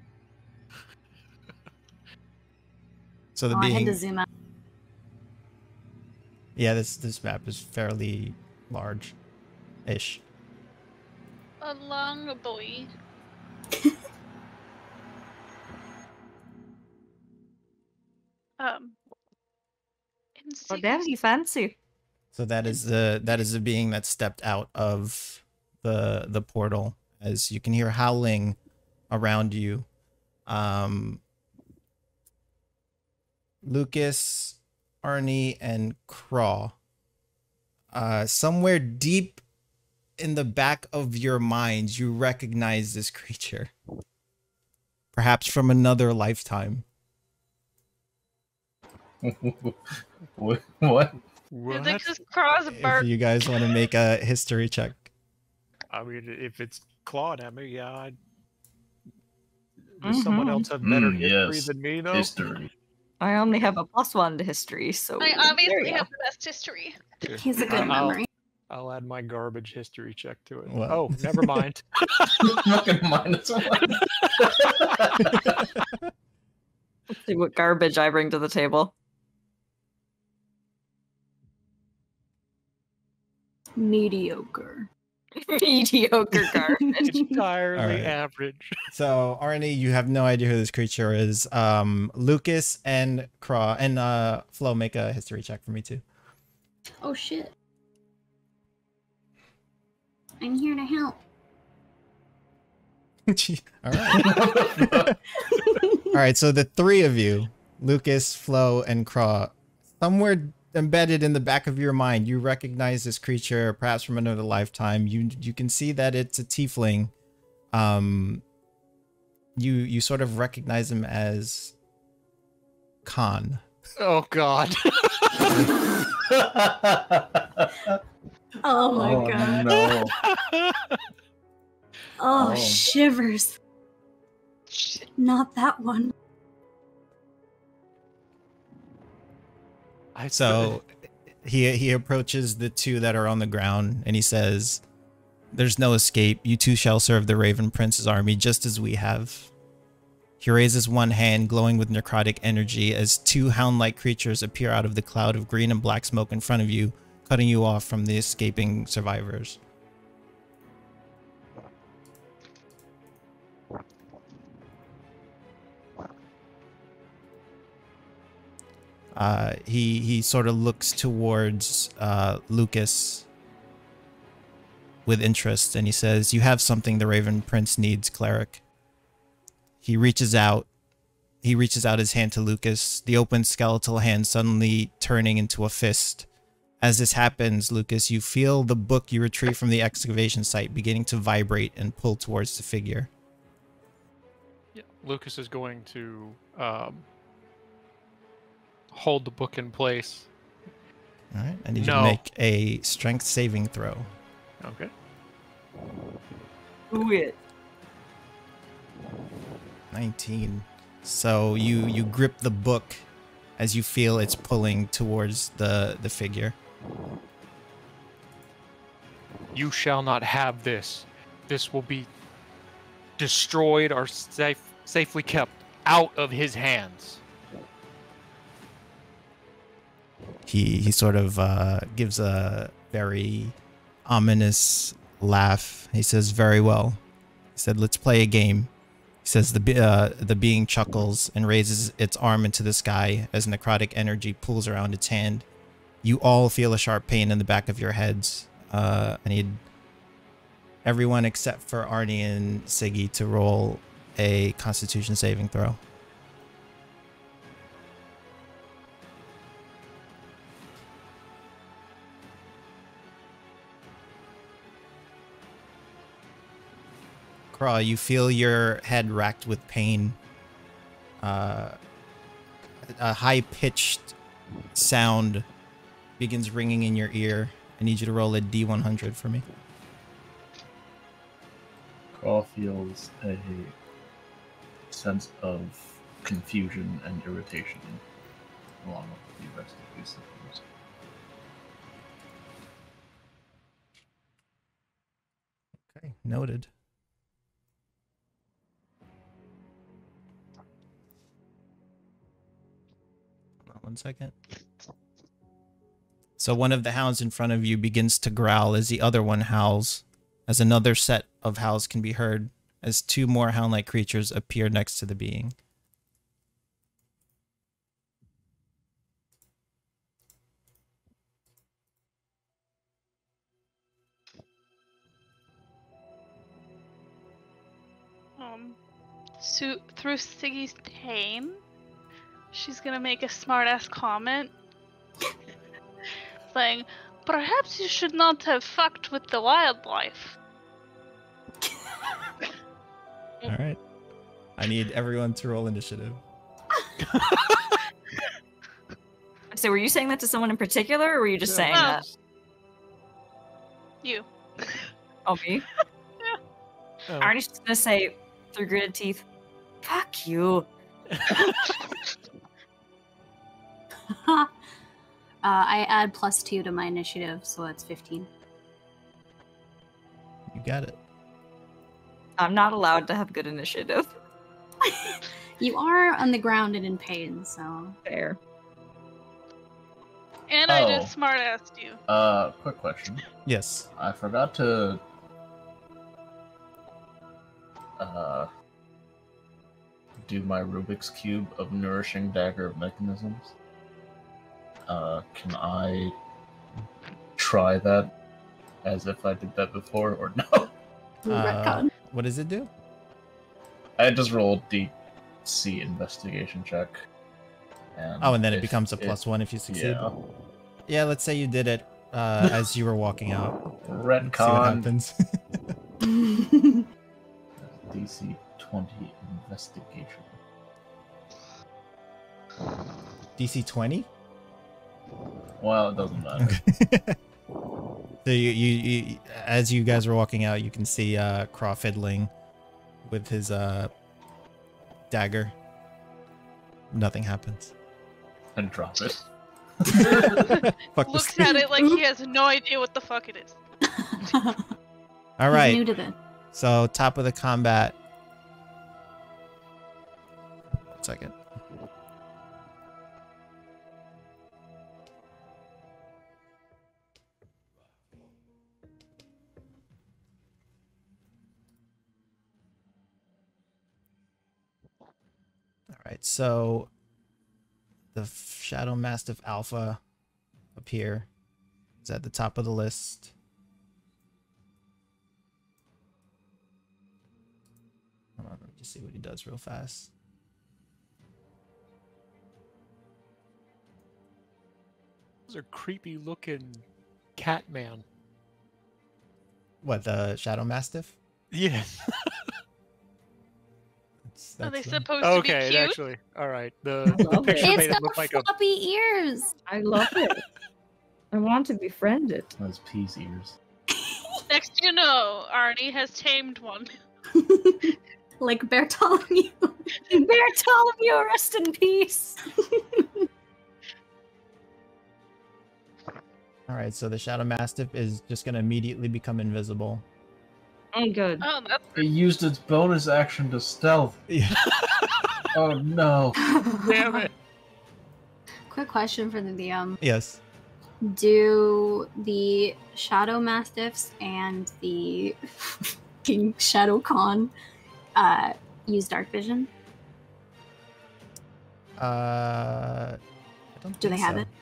Speaker 5: So the
Speaker 2: Oh, I had
Speaker 5: being,
Speaker 2: to zoom out.
Speaker 5: yeah, this this map is fairly large-ish.
Speaker 3: A long boy. um.
Speaker 8: Oh, damn, you fancy.
Speaker 5: So that is the that is the being that stepped out of the the portal. As you can hear howling around you. Um, Lucas, Arnie, and Craw. Uh, somewhere deep in the back of your minds, you recognize this creature. Perhaps from another lifetime.
Speaker 6: What? What?
Speaker 3: I think
Speaker 7: What?
Speaker 3: this cross
Speaker 5: If
Speaker 3: bark.
Speaker 5: you guys want to make a history check.
Speaker 7: I mean, if it's clawed at me, yeah. I'd... Does someone
Speaker 8: Mhm.
Speaker 7: else have better
Speaker 6: Mm,
Speaker 7: history
Speaker 6: yes.
Speaker 7: than me, though?
Speaker 6: History.
Speaker 8: I only have a plus one to history, so.
Speaker 3: I
Speaker 8: there
Speaker 3: obviously
Speaker 8: you
Speaker 3: have
Speaker 8: go.
Speaker 3: the best history.
Speaker 7: Here,
Speaker 2: He's a good
Speaker 7: I'll-
Speaker 2: memory.
Speaker 7: I'll add my garbage history check to it.
Speaker 5: What?
Speaker 7: Oh, never mind.
Speaker 6: Fucking minus one.
Speaker 8: Let's see what garbage I bring to the table.
Speaker 2: Mediocre.
Speaker 8: Mediocre garbage.
Speaker 7: It's entirely
Speaker 5: Alright.
Speaker 7: average.
Speaker 5: So, Arnie, you have no idea who this creature is. Um, Lucas and Craw and uh, Flo, make a history check for me too.
Speaker 2: Oh shit. I'm here to help.
Speaker 5: All right. All right. So the three of you, Lucas, Flo, and Craw, somewhere embedded in the back of your mind, you recognize this creature, perhaps from another lifetime. You you can see that it's a tiefling. Um, you you sort of recognize him as Khan.
Speaker 7: Oh God.
Speaker 2: Oh my
Speaker 6: Oh,
Speaker 2: god.
Speaker 6: no.
Speaker 2: Oh,
Speaker 6: Oh.
Speaker 2: shivers. Not that one.
Speaker 7: I
Speaker 5: So he he approaches the two that are on the ground and he says, "There's no escape. You two shall serve the Raven Prince's army just as we have." He raises one hand, glowing with necrotic energy, as two hound-like creatures appear out of the cloud of green and black smoke in front of you, cutting you off from the escaping survivors. Uh, he he sort of looks towards uh, Lucas with interest, and he says, "You have something the Raven Prince needs, cleric." He reaches out. He reaches out his hand to Lucas, the open skeletal hand suddenly turning into a fist. As this happens, Lucas, you feel the book you retrieved from the excavation site beginning to vibrate and pull towards the figure.
Speaker 7: Yeah, Lucas is going to um, hold the book in place.
Speaker 5: All right, I need you
Speaker 7: No.
Speaker 5: to make a strength saving throw.
Speaker 7: Okay.
Speaker 8: Do it.
Speaker 5: nineteen. So you you grip the book as you feel it's pulling towards the the figure.
Speaker 7: You shall not have this. This will be destroyed or safe, safely kept out of his hands.
Speaker 5: He he sort of uh, gives a very ominous laugh. He says, "Very well." He said, "Let's play a game." He says the be- uh, the being chuckles and raises its arm into the sky as necrotic energy pulls around its hand. You all feel a sharp pain in the back of your heads. Uh, I need everyone except for Arnie and Siggy to roll a Constitution saving throw. Craw, you feel your head racked with pain. Uh, a high-pitched sound begins ringing in your ear. I need you to roll a D one hundred for me.
Speaker 6: Craw feels a sense of confusion and irritation along with the rest of these symptoms.
Speaker 5: Okay, noted. Hold on one second. So one of the hounds in front of you begins to growl as the other one howls, as another set of howls can be heard as two more hound-like creatures appear next to the being.
Speaker 3: Um, so through Siggy's pain, she's gonna make a smart-ass comment, saying, "Perhaps you should not have fucked with the wildlife."
Speaker 5: All right. I need everyone to roll initiative.
Speaker 8: So were you saying that to someone in particular, or were you just saying
Speaker 3: No.
Speaker 8: that?
Speaker 3: You.
Speaker 8: Oh, me?
Speaker 7: Oh.
Speaker 8: Arnie's just gonna say, through gritted teeth, fuck you.
Speaker 2: uh, I add plus two to my initiative, so that's fifteen.
Speaker 5: You got it.
Speaker 8: I'm not allowed to have good initiative.
Speaker 2: You are on the ground and in pain, so.
Speaker 8: Fair.
Speaker 3: And I
Speaker 6: Oh.
Speaker 3: just smart-assed you.
Speaker 6: Uh, quick question.
Speaker 5: Yes.
Speaker 6: I forgot to uh do my Rubik's Cube of Nourishing Dagger of Mechanisms. Uh, can I try that as if I did that before, or no?
Speaker 5: Uh,
Speaker 2: Retcon.
Speaker 5: what does it do?
Speaker 6: I just rolled D C investigation check. And
Speaker 5: Oh, and then it
Speaker 6: if
Speaker 5: becomes a plus one if you succeed.
Speaker 6: Yeah.
Speaker 5: Yeah, let's say you did it uh, as you were walking out. Let's see what
Speaker 6: Retcon
Speaker 5: happens.
Speaker 6: D C twenty investigation.
Speaker 5: D C twenty?
Speaker 6: Well, it doesn't matter.
Speaker 5: So you, you, you, as you guys are walking out, you can see uh, Craw fiddling with his uh, dagger. Nothing happens.
Speaker 6: And drop it.
Speaker 5: Fuck
Speaker 3: Looks
Speaker 5: this.
Speaker 3: at it like he has no idea what the fuck it is.
Speaker 5: All right.
Speaker 2: He's new to this.
Speaker 5: So top of the combat. One second. All right, so the Shadow Mastiff Alpha up here is at the top of the list. Hold on, let me just see what he does real fast.
Speaker 7: Those are creepy looking cat man.
Speaker 5: What, the Shadow Mastiff?
Speaker 7: Yeah.
Speaker 5: That's,
Speaker 3: Are they
Speaker 5: that's, uh,
Speaker 3: supposed to be
Speaker 7: Okay,
Speaker 3: cute?
Speaker 7: actually. All right. The,
Speaker 4: I
Speaker 7: the
Speaker 4: love it.
Speaker 7: picture
Speaker 2: It's
Speaker 7: made it
Speaker 2: got
Speaker 7: look like a.
Speaker 2: floppy ears.
Speaker 4: I love it. I want to befriend it.
Speaker 6: Those peas ears.
Speaker 3: Next you know, Arnie has tamed one.
Speaker 2: Like Bartholomew.
Speaker 8: Bartholomew, rest in peace.
Speaker 5: All right, so the Shadow Mastiff is just gonna immediately become invisible.
Speaker 4: Oh, good.
Speaker 3: Oh, that's
Speaker 6: It used its bonus action to stealth.
Speaker 5: Yeah.
Speaker 6: Oh no.
Speaker 7: Damn it.
Speaker 2: Quick question for the D M.
Speaker 5: Yes.
Speaker 2: Do the Shadow Mastiffs and the King Shadow Khan uh, use dark vision?
Speaker 5: Uh, I don't
Speaker 2: Do
Speaker 5: think
Speaker 2: they have
Speaker 5: so.
Speaker 2: it?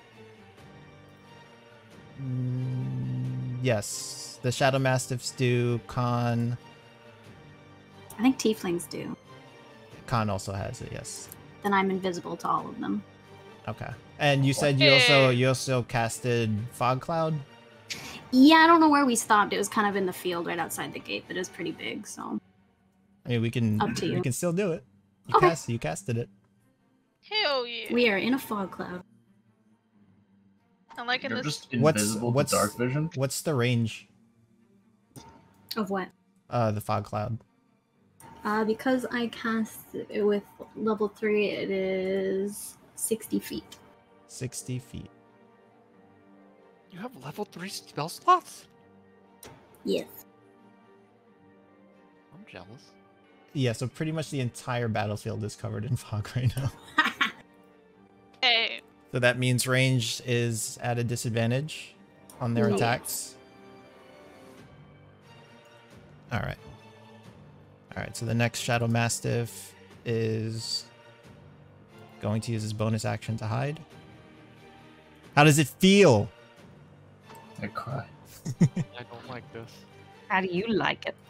Speaker 5: Mm, yes, the Shadow Mastiffs do. Khan,
Speaker 2: I think Tieflings do.
Speaker 5: Khan also has it. Yes.
Speaker 2: Then I'm invisible to all of them.
Speaker 5: Okay. And you said you also
Speaker 3: Okay.
Speaker 5: you also casted Fog Cloud.
Speaker 2: Yeah, I don't know where we stopped. It was kind of in the field right outside the gate, but it was pretty big. So
Speaker 5: I mean, we can
Speaker 2: Up to
Speaker 5: we
Speaker 2: you.
Speaker 5: can still do it. You
Speaker 2: Okay.
Speaker 5: cast you casted it.
Speaker 3: hell yeah.
Speaker 2: we are in a fog cloud.
Speaker 3: I'm liking
Speaker 6: You're
Speaker 3: this.
Speaker 6: just
Speaker 5: What's-
Speaker 6: invisible
Speaker 5: what's-
Speaker 6: to dark vision.
Speaker 5: What's the range?
Speaker 2: Of what?
Speaker 5: Uh, the Fog Cloud.
Speaker 2: Uh, because I cast it with level three, it is sixty feet.
Speaker 5: Sixty feet.
Speaker 7: You have level three spell slots?
Speaker 2: Yes.
Speaker 7: I'm jealous.
Speaker 5: Yeah, so pretty much the entire battlefield is covered in fog right now.
Speaker 3: Hey,
Speaker 5: So that means range is at a disadvantage on their
Speaker 2: Yes.
Speaker 5: attacks. Alright. Alright, so the next Shadow Mastiff is going to use his bonus action to hide. How does it feel?
Speaker 6: I cry.
Speaker 7: I don't like this.
Speaker 4: How do you like it?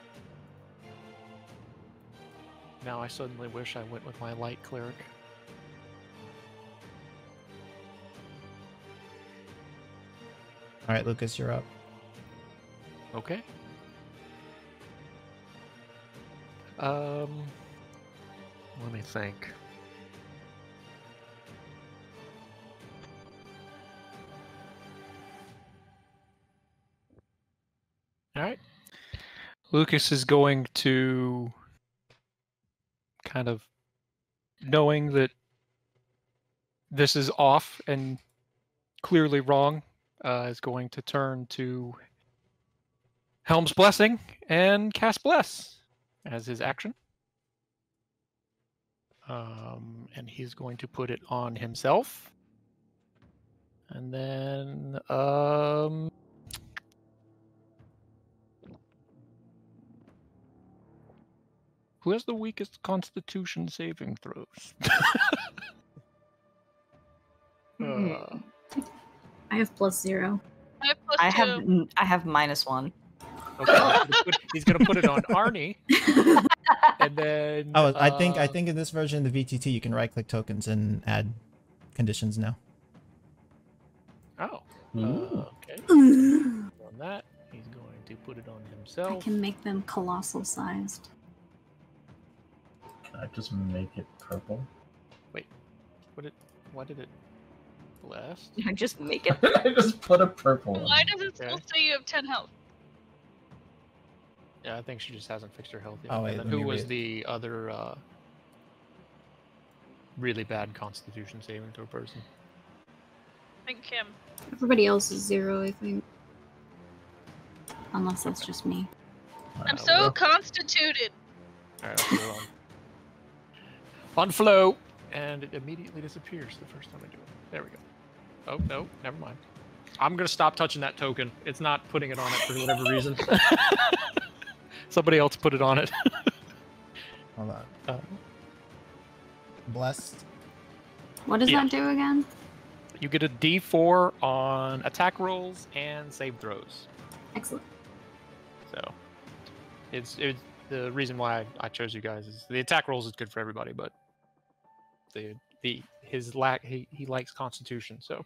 Speaker 7: Now I suddenly wish I went with my light cleric.
Speaker 5: Alright, Lucas, you're up.
Speaker 7: Okay. Um, let me think. All right. Lucas is going to kind of knowing that this is off and clearly wrong, uh, is going to turn to Helm's Blessing and cast Bless as his action. Um, and he's going to put it on himself. And then, um, who has the weakest Constitution saving throws?
Speaker 4: Hmm.
Speaker 7: uh,
Speaker 2: I have plus zero.
Speaker 3: I have plus
Speaker 8: I
Speaker 3: two.
Speaker 8: have n- I have minus one.
Speaker 7: okay, he's gonna put- he's going to put it on Arnie. And then,
Speaker 5: Oh, I think I
Speaker 7: uh,
Speaker 5: think in this version of the V T T you can right click tokens and add conditions now.
Speaker 7: Oh, uh,
Speaker 6: Ooh.
Speaker 7: okay.
Speaker 2: I
Speaker 7: On that, he's going to put it on himself.
Speaker 2: can make them colossal sized.
Speaker 6: Can I just make it purple?
Speaker 7: Put it. Why did it blast?
Speaker 8: Just make it.
Speaker 6: I just put a purple one.
Speaker 3: Why does it still
Speaker 7: Okay.
Speaker 3: say you have ten health?
Speaker 7: Yeah, I think she just hasn't fixed her health yet.
Speaker 5: Oh, wait,
Speaker 7: and then
Speaker 5: let me
Speaker 7: who was
Speaker 5: read.
Speaker 7: the other uh, really bad Constitution saving throw person?
Speaker 3: I think Kim.
Speaker 2: Everybody else is zero, I think. Unless that's just me.
Speaker 3: I'm
Speaker 7: Uh,
Speaker 3: so
Speaker 7: well-
Speaker 3: constituted.
Speaker 7: All right, I'll put it on. On flow, and it immediately disappears the first time I do it. There we go. Oh no, never mind. I'm gonna stop touching that token. It's not putting it on it for whatever reason. Somebody else put it on it.
Speaker 5: Hold on.
Speaker 7: Uh,
Speaker 5: Blessed.
Speaker 2: What does
Speaker 7: Yeah.
Speaker 2: that do again?
Speaker 7: you get a D four on attack rolls and save throws.
Speaker 2: Excellent.
Speaker 7: So it's it's the reason why I, I chose you guys is the attack rolls is good for everybody, but the the his lack he, he likes Constitution, so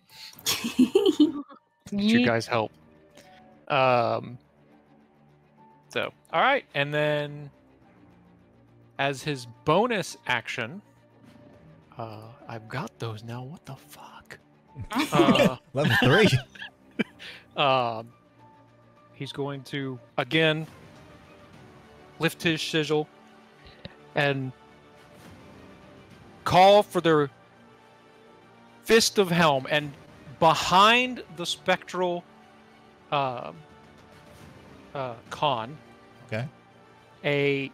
Speaker 7: you guys help. Um. So all right, and then as his bonus action, uh, I've got those now. What the fuck? uh,
Speaker 5: Level three.
Speaker 7: um, he's going to again lift his sigil and call for the Fist of Helm, and behind the spectral uh, uh, con,
Speaker 5: Okay.
Speaker 7: a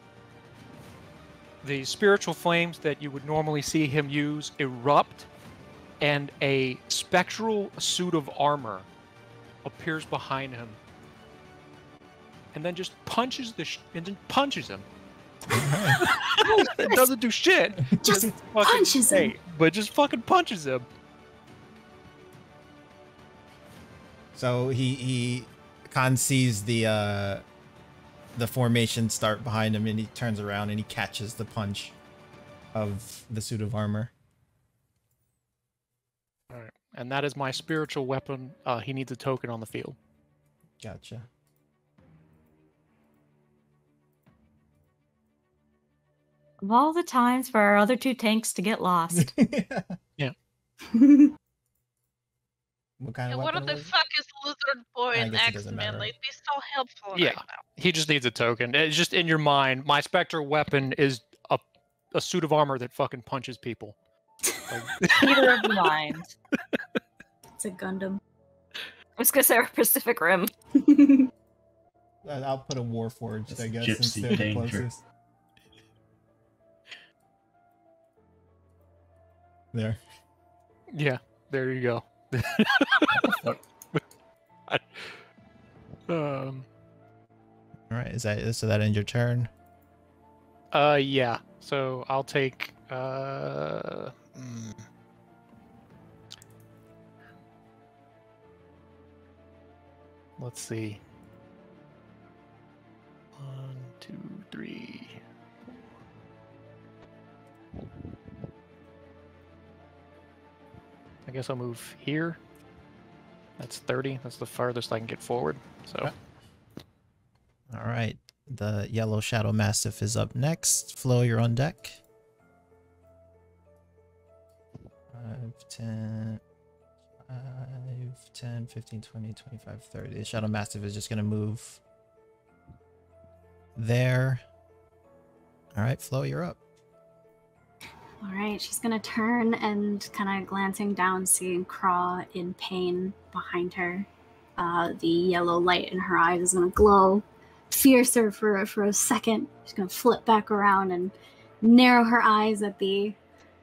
Speaker 7: the spiritual flames that you would normally see him use erupt, and a spectral suit of armor appears behind him, and then just punches the sh- and then punches him. It doesn't do shit.
Speaker 2: Just
Speaker 7: It fucking-
Speaker 2: punches him.
Speaker 7: hey, but just fucking punches him.
Speaker 5: So he he Khan sees the uh the formation start behind him, and he turns around and he catches the punch of the suit of armor.
Speaker 7: All right, and that is my spiritual weapon. Uh, he needs a token on the field.
Speaker 5: Gotcha.
Speaker 9: Of all the times for our other two tanks to get lost.
Speaker 7: Yeah.
Speaker 5: What kind
Speaker 3: Yeah,
Speaker 5: of
Speaker 3: what
Speaker 5: weapon
Speaker 3: the
Speaker 5: was it?
Speaker 3: fuck is Lizard Boy
Speaker 5: I
Speaker 3: and
Speaker 5: guess it doesn't
Speaker 3: X-Men?
Speaker 5: matter.
Speaker 3: They'd be so helpful
Speaker 7: Yeah.
Speaker 3: right now.
Speaker 7: He just needs a token. It's just in your mind. My spectral weapon is a a suit of armor that fucking punches people. Like,
Speaker 9: Either of the mind.
Speaker 2: It's a Gundam.
Speaker 8: I was gonna say our Pacific Rim.
Speaker 5: Uh, I'll put a Warforged,
Speaker 6: It's
Speaker 5: I guess,
Speaker 6: Gypsy
Speaker 5: since they're the
Speaker 6: Danger.
Speaker 5: closest. There.
Speaker 7: yeah, there you go. I- um.
Speaker 5: All right. Is that so? That ends your turn.
Speaker 7: Uh. Yeah. So I'll take. Uh. mm. Let's see. One, two, three. four. I guess I'll move here. That's thirty. That's the farthest I can get forward. So.
Speaker 5: Okay. All right. The yellow shadow mastiff is up next. Flo, you're on deck. five, ten, five, ten, fifteen, twenty, twenty-five, thirty. The shadow mastiff is just going to move there. All right, Flo, you're up.
Speaker 2: All right, she's gonna turn and kind of glancing down, seeing Craw in pain behind her. Uh, the yellow light in her eyes is gonna glow fiercer for for a second. She's gonna flip back around and narrow her eyes at the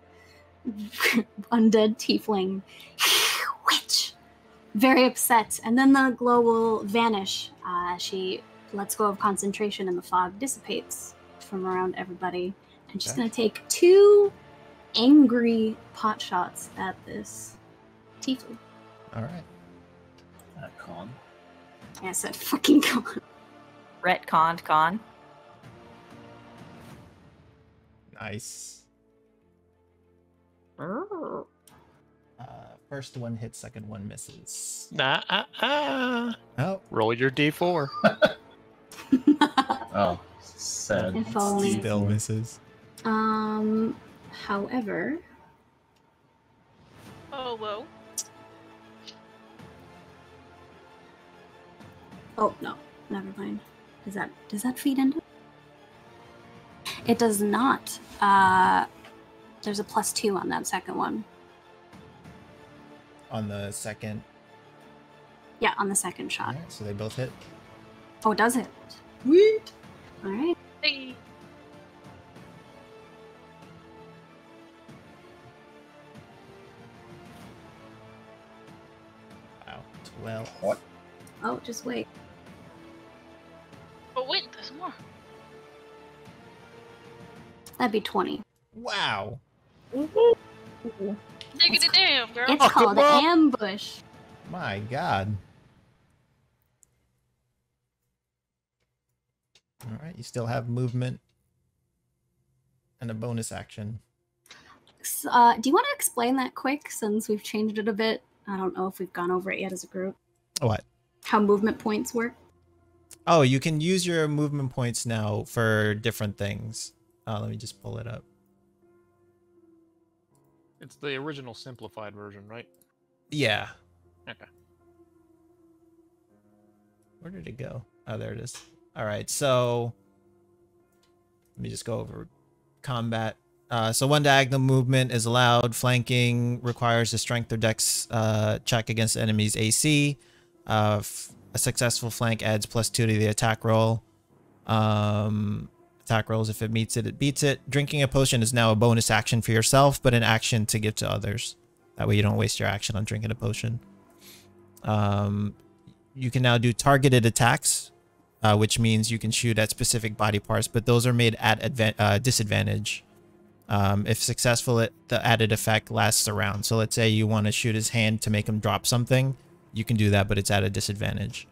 Speaker 2: undead tiefling witch. Very upset, and then the glow will vanish. Uh, she lets go of concentration, and the fog dissipates from around everybody. And she's
Speaker 5: Okay.
Speaker 2: gonna take two angry pot shots at this tiefling.
Speaker 5: All right.
Speaker 6: That con.
Speaker 2: Yeah, I said fucking god.
Speaker 8: Retconned con.
Speaker 5: Nice.
Speaker 8: Ooh.
Speaker 5: Uh, first one hits, second one misses.
Speaker 7: Nah, uh, uh.
Speaker 5: Oh,
Speaker 7: Roll your d four.
Speaker 6: Oh, sad.
Speaker 2: If only.
Speaker 5: still misses.
Speaker 2: Um, however,
Speaker 3: Oh, well.
Speaker 2: Oh no, never mind. Does that does that feed into? It does not. Uh, there's a plus two on that second one.
Speaker 5: On the second.
Speaker 2: Yeah, on the second shot.
Speaker 5: Alright, so they both hit.
Speaker 2: Oh, does it? Sweet. All right.
Speaker 3: Hey.
Speaker 5: Wow. twelve.
Speaker 6: What?
Speaker 2: Oh, just wait.
Speaker 3: Oh, wait, there's more.
Speaker 2: That'd be twenty.
Speaker 5: Wow.
Speaker 3: Diggity damn, girl.
Speaker 2: It's called ambush.
Speaker 5: My God. All right, you still have movement and a bonus action.
Speaker 2: S- Uh, do you want to explain that quick since we've changed it a bit? I don't know if we've gone over it yet as a group.
Speaker 5: What?
Speaker 2: How movement points work?
Speaker 5: Oh, you can use your movement points now for different things. Uh, let me just pull it up.
Speaker 7: It's the original simplified version, right?
Speaker 5: Yeah.
Speaker 7: Okay.
Speaker 5: Where did it go? Oh, there it is. All right, so let me just go over combat. Uh, so one diagonal movement is allowed. Flanking requires a strength or dex uh, check against the enemy's A C. Uh, f- a successful flank adds plus two to the attack roll. Um, attack rolls, if it meets it, it beats it. Drinking a potion is now a bonus action for yourself, but an action to give to others. That way you don't waste your action on drinking a potion. Um, you can now do targeted attacks, uh, which means you can shoot at specific body parts, but those are made at advan- uh, disadvantage. Um, if successful, it, the added effect lasts a round. So let's say you want to shoot his hand to make him drop something. You can do that, but it's at a disadvantage.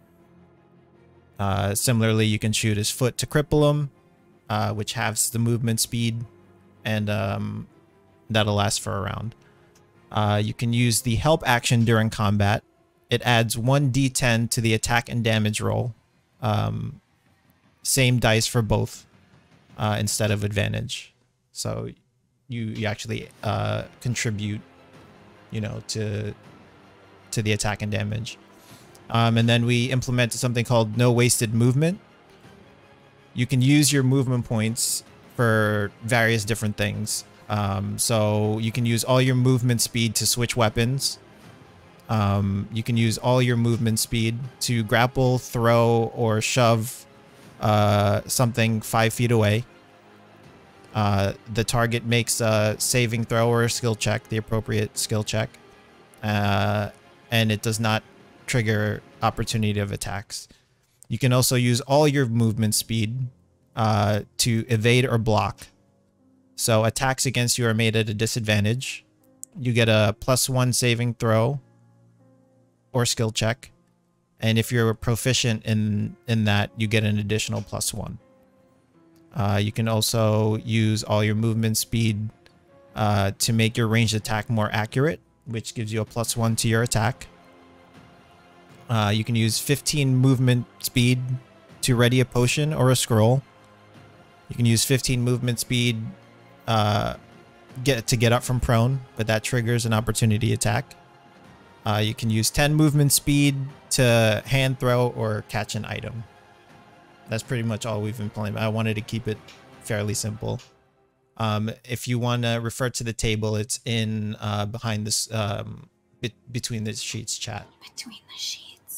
Speaker 5: Uh, similarly, you can shoot his foot to cripple him, uh, which halves the movement speed, and um, that'll last for a round. Uh, you can use the help action during combat. It adds one d ten to the attack and damage roll. Um, same dice for both, uh, instead of advantage. So you you actually uh, contribute, you know, to to the attack and damage. Um, and then we implemented something called no wasted movement. You can use your movement points for various different things. Um, so you can use all your movement speed to switch weapons. Um, you can use all your movement speed to grapple, throw, or shove uh, something five feet away. Uh, the target makes a saving throw or a skill check, the appropriate skill check. Uh, and it does not trigger opportunity of attacks. You can also use all your movement speed uh, to evade or block. So attacks against you are made at a disadvantage. You get a plus one saving throw or skill check. And if you're proficient in, in that, you get an additional plus one. Uh, you can also use all your movement speed uh, to make your ranged attack more accurate, which gives you a plus one to your attack. Uh, you can use fifteen movement speed to ready a potion or a scroll. You can use fifteen movement speed uh, get to get up from prone, but that triggers an opportunity attack. Uh, you can use ten movement speed to hand throw or catch an item. That's pretty much all we've implemented. I wanted to keep it fairly simple. Um, if you want to refer to the table, it's in uh, behind this, um, be between the sheets chat.
Speaker 2: Between the sheets.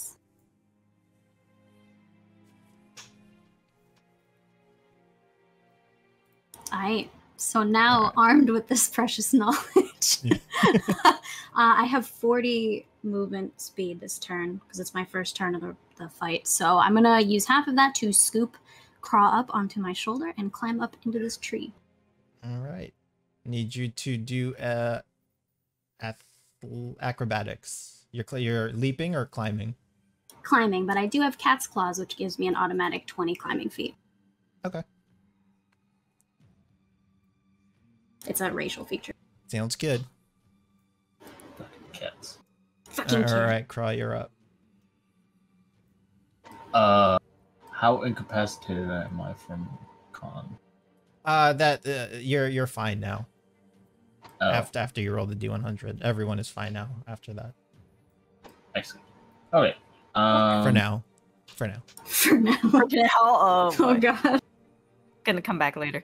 Speaker 2: I so now armed with this precious knowledge, uh, I have forty movement speed this turn because it's my first turn of the, the fight. So I'm gonna use half of that to scoop, crawl up onto my shoulder, and climb up into this tree.
Speaker 5: All right. Need you to do uh, acrobatics. You're you're leaping or climbing?
Speaker 2: Climbing, but I do have cat's claws, which gives me an automatic twenty climbing feet.
Speaker 5: Okay.
Speaker 2: It's a racial feature.
Speaker 5: Sounds good.
Speaker 10: Fucking cats.
Speaker 2: Fucking
Speaker 5: All
Speaker 2: cat.
Speaker 5: right, Craw, you're up.
Speaker 10: Uh, how incapacitated am I from con?
Speaker 5: Uh, that uh, you're you're fine now.
Speaker 10: Oh,
Speaker 5: After after you roll the D one hundred, everyone is fine now. After that,
Speaker 10: excellent. Okay. Um,
Speaker 5: for now, for now.
Speaker 2: For now.
Speaker 9: For now, oh,
Speaker 2: Oh
Speaker 9: boy.
Speaker 2: god.
Speaker 9: Gonna come back later.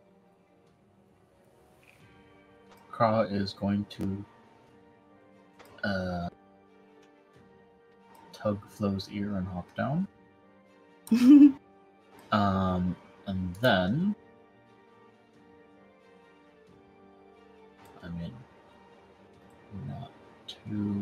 Speaker 10: Kra is going to uh, tug Flo's ear and hop down. Um, and then I mean, not too.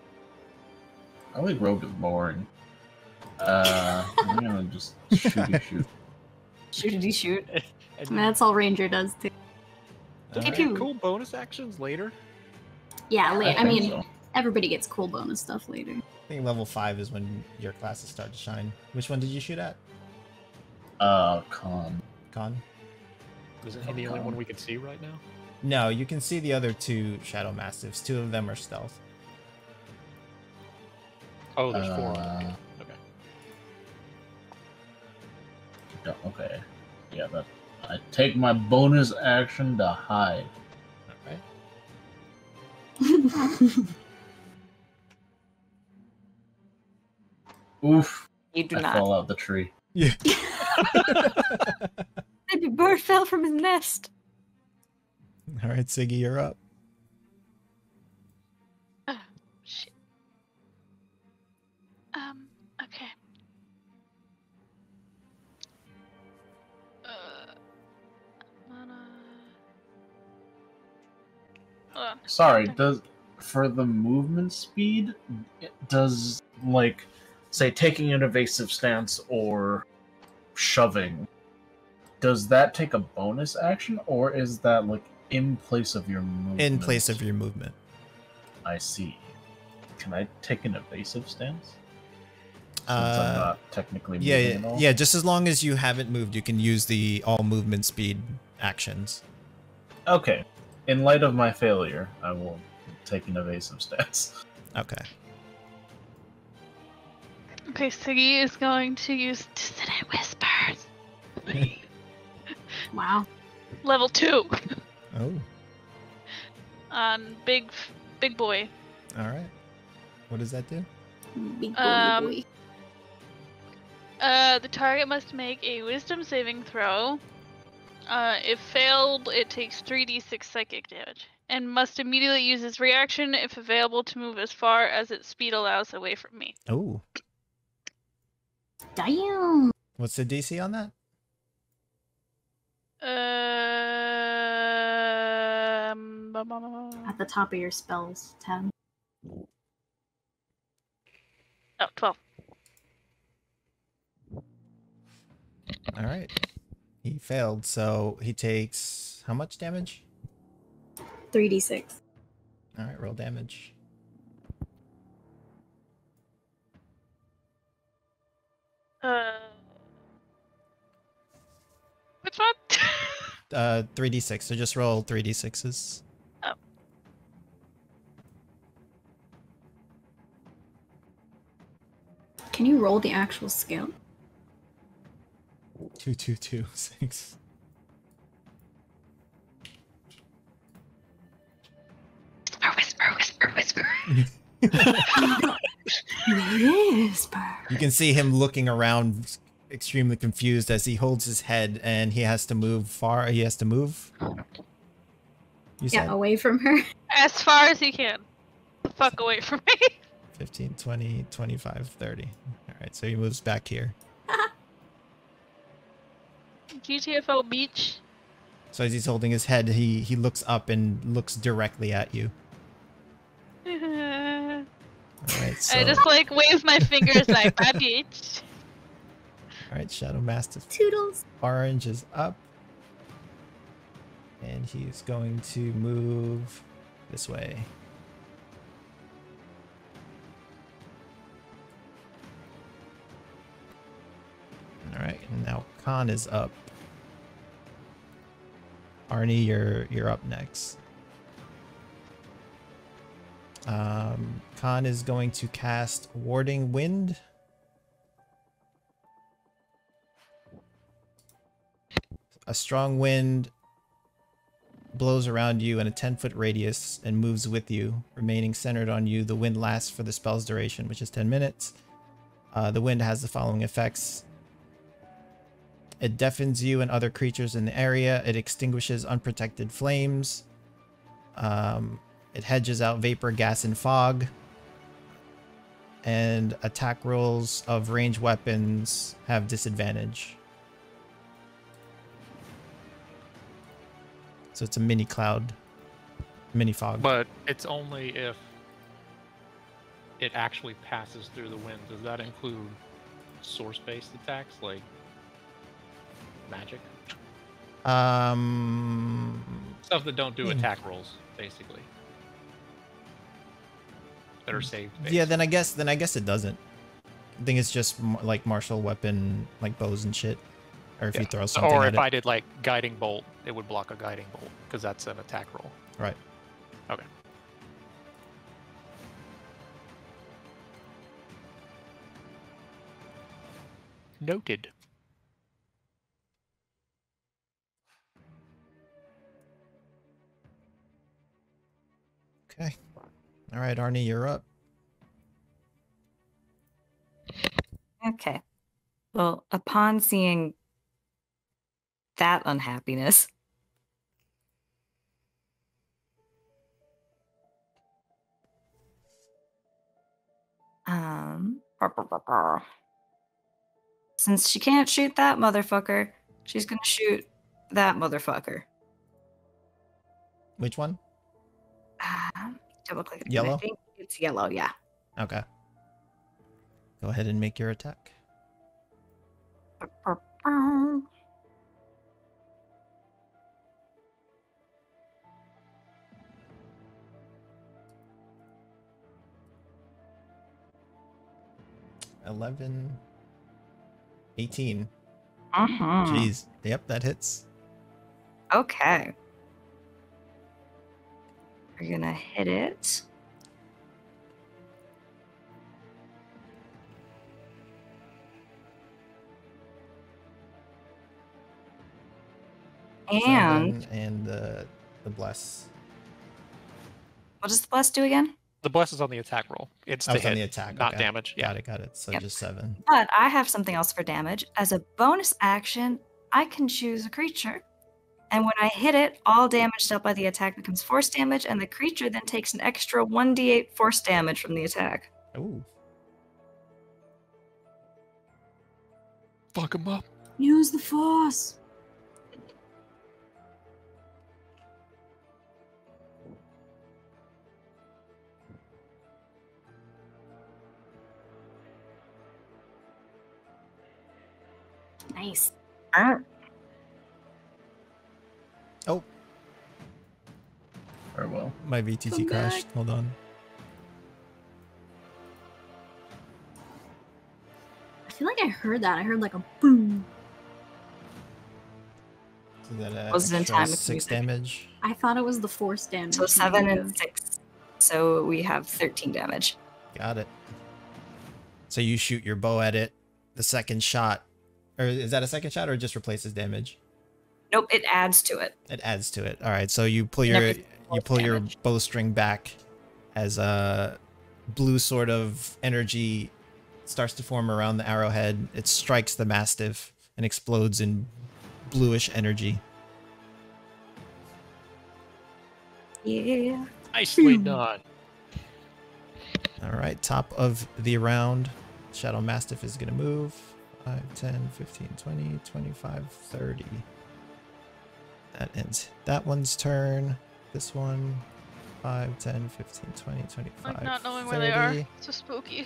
Speaker 10: I like Rogue is boring. Uh, I'm gonna just shooty shoot.
Speaker 9: Shootity shoot.
Speaker 7: And
Speaker 2: That's all Ranger does too.
Speaker 7: Does
Speaker 5: Alright.
Speaker 7: he get cool bonus actions later?
Speaker 2: Yeah, la- I
Speaker 10: think
Speaker 2: mean,
Speaker 10: so.
Speaker 2: everybody gets cool bonus stuff later.
Speaker 5: I think level five is when your classes start to shine. Which one did you shoot at?
Speaker 10: Uh, con.
Speaker 5: Con?
Speaker 7: Is he the only one we can see right now?
Speaker 5: No, you can see the other two Shadow Mastiffs. Two of them are stealth.
Speaker 7: Oh, there's four.
Speaker 10: Uh,
Speaker 7: Okay.
Speaker 10: yeah, okay. Yeah, that. I take my bonus action to hide.
Speaker 5: Alright.
Speaker 10: Oof!
Speaker 9: You do
Speaker 10: I
Speaker 9: not.
Speaker 10: fall out the tree.
Speaker 5: Yeah.
Speaker 9: Baby bird fell from his nest.
Speaker 5: Alright, Siggy, you're up.
Speaker 3: Oh, shit. Um, okay. Uh, I'm gonna... Hold on.
Speaker 10: Sorry, does for the movement speed, it does like say taking an evasive stance or shoving, does that take a bonus action or is that like in place of your movement?
Speaker 5: In place of your movement.
Speaker 10: I see. Can I take an evasive stance? Since
Speaker 5: Uh,
Speaker 10: I'm not technically moving
Speaker 5: Yeah,
Speaker 10: at
Speaker 5: yeah,
Speaker 10: all?
Speaker 5: yeah, just as long as you haven't moved, you can use the all movement speed actions.
Speaker 10: Okay. In light of my failure, I will take an evasive stance.
Speaker 5: Okay.
Speaker 3: Okay, Siggy is going to use Dissonant Whispers.
Speaker 2: Wow.
Speaker 3: Level two
Speaker 5: Oh,
Speaker 3: on big, big boy.
Speaker 5: alright. What does that do?
Speaker 2: Big boy
Speaker 3: Um,
Speaker 2: boy.
Speaker 3: Uh, the target must make a Wisdom saving throw. Uh, if failed, it takes three d six psychic damage, and must immediately use its reaction if available to move as far as its speed allows away from me.
Speaker 5: Oh.
Speaker 2: Damn.
Speaker 5: What's the D C on that?
Speaker 3: Um, bum, bum, bum, bum.
Speaker 2: At the top of your spells, ten.
Speaker 3: Oh, twelve.
Speaker 5: Alright. He failed, so he takes how much damage?
Speaker 2: three d six.
Speaker 5: Alright, roll damage.
Speaker 3: Uh, which one?
Speaker 5: Uh, three d six, so just roll three d sixes.
Speaker 3: Oh.
Speaker 2: Can you roll the actual skill?
Speaker 5: Two, two, two, six.
Speaker 3: Whisper, whisper, whisper, whisper.
Speaker 2: Whisper.
Speaker 5: You can see him looking around, extremely confused as he holds his head and he has to move far. He has to move. You said
Speaker 2: Yeah, away from her.
Speaker 3: As far as he can. The fuck away from me.
Speaker 5: fifteen, twenty, twenty-five, thirty. Alright, so he moves back here.
Speaker 3: G T F O beach.
Speaker 5: So as he's holding his head, he, he looks up and looks directly at you.
Speaker 3: I
Speaker 5: Alright, so...
Speaker 3: just like wave my fingers like bye bitch.
Speaker 5: Alright, Shadow Mastiff
Speaker 2: Toodles.
Speaker 5: Orange is up. And he's going to move this way. Alright, and now Khan is up. Arnie, you're you're up next. Um, Khan is going to cast Warding Wind. A strong wind blows around you in a ten foot radius and moves with you, remaining centered on you. The wind lasts for the spell's duration, which is ten minutes. Uh, the wind has the following effects. It deafens you and other creatures in the area. It extinguishes unprotected flames. Um, it hedges out vapor, gas, and fog. And attack rolls of ranged weapons have disadvantage. So it's a mini cloud, mini fog.
Speaker 7: But it's only if it actually passes through the wind. Does that include source-based attacks like magic?
Speaker 5: Um,
Speaker 7: Stuff that don't do
Speaker 5: hmm.
Speaker 7: attack rolls, basically. That are saved.
Speaker 5: Yeah, then I guess then I guess it doesn't. I think it's just m- like martial weapon, like bows and shit. Or if
Speaker 7: Yeah.
Speaker 5: you throw something
Speaker 7: Or
Speaker 5: at
Speaker 7: if
Speaker 5: it.
Speaker 7: I did like guiding bolt, it would block a guiding bolt because that's an attack roll.
Speaker 5: Right.
Speaker 7: Okay. Noted.
Speaker 5: Okay. All right, Arnie, you're up.
Speaker 9: Okay. Well, upon seeing that unhappiness, um, since she can't shoot that motherfucker, she's gonna shoot that motherfucker.
Speaker 5: Which one?
Speaker 9: Um, double click. it,
Speaker 5: Yellow?
Speaker 9: I think it's yellow. Yeah.
Speaker 5: Okay. Go ahead and make your attack. eleven. eighteen.
Speaker 9: Uh-huh.
Speaker 5: Jeez. Yep, that hits.
Speaker 9: Okay. We're gonna hit it. And
Speaker 5: Seven and the the bless.
Speaker 9: what does the bless do again?
Speaker 7: The bless is on the attack roll. It's
Speaker 5: Oh,
Speaker 7: the
Speaker 5: it's on
Speaker 7: hit,
Speaker 5: the attack.
Speaker 7: not
Speaker 5: okay.
Speaker 7: damage. Yeah.
Speaker 5: Got it, got it. So
Speaker 9: Yep.
Speaker 5: just seven.
Speaker 9: But I have something else for damage. As a bonus action, I can choose a creature. And when I hit it, all damage dealt by the attack becomes force damage, and the creature then takes an extra one d eight force damage from the attack.
Speaker 5: Ooh.
Speaker 7: Fuck him up.
Speaker 2: Use the force. Nice.
Speaker 5: Oh,
Speaker 6: Very well.
Speaker 5: my V T T
Speaker 2: Come
Speaker 5: crashed.
Speaker 2: back.
Speaker 5: Hold on.
Speaker 2: I feel like I heard that. I heard like a boom.
Speaker 5: Is that a
Speaker 9: Was it in
Speaker 5: extra
Speaker 9: time with
Speaker 5: six
Speaker 9: music?
Speaker 5: damage?
Speaker 2: I thought it was the force damage.
Speaker 9: So seven
Speaker 2: maybe.
Speaker 9: and six. So we have thirteen damage.
Speaker 5: Got it. So you shoot your bow at it. The second shot, or is that a second shot, or it just replaces damage?
Speaker 9: Nope, it adds to it.
Speaker 5: It adds to it. All right. So you pull your
Speaker 9: Never
Speaker 5: you
Speaker 9: force
Speaker 5: pull your
Speaker 9: damage.
Speaker 5: bowstring back as a blue sort of energy starts to form around the arrowhead. It strikes the mastiff and explodes in bluish energy.
Speaker 9: Yeah.
Speaker 7: Nicely done.
Speaker 5: All right, top of the round. Shadow Mastiff is going to move. five, ten, fifteen, twenty, twenty-five, thirty. That ends that one's turn. This one, five, ten, fifteen, twenty, twenty-five,
Speaker 3: Like not knowing where they are.
Speaker 5: thirty.
Speaker 3: It's so spooky.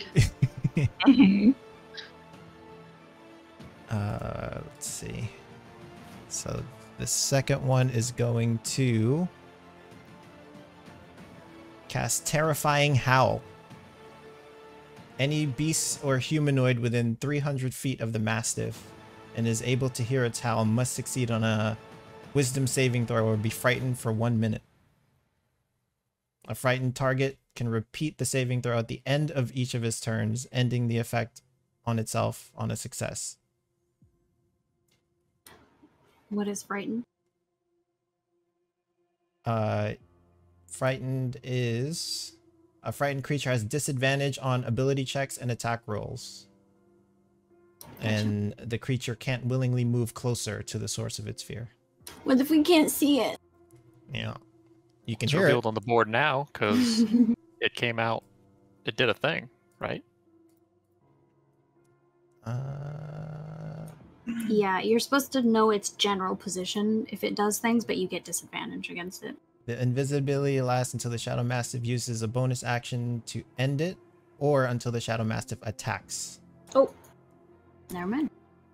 Speaker 5: Uh, let's see. So the second one is going to cast Terrifying Howl. Any beast or humanoid within three hundred feet of the Mastiff and is able to hear its howl must succeed on a Wisdom saving throw or be frightened for one minute. A frightened target can repeat the saving throw at the end of each of his turns, ending the effect on itself on a success.
Speaker 2: What is frightened?
Speaker 5: Uh, frightened is a frightened creature has disadvantage on ability checks and attack rolls. And the creature can't willingly move closer to the source of its fear.
Speaker 2: What if we can't see it?
Speaker 5: Yeah. You can
Speaker 7: It's
Speaker 5: hear
Speaker 7: revealed
Speaker 5: it.
Speaker 7: on the board now because it came out. It did a thing, right?
Speaker 5: Uh,
Speaker 2: Yeah, you're supposed to know its general position if it does things, but you get disadvantage against it.
Speaker 5: the invisibility lasts until the Shadow Mastiff uses a bonus action to end it, or until the Shadow Mastiff attacks.
Speaker 2: Oh, never mind.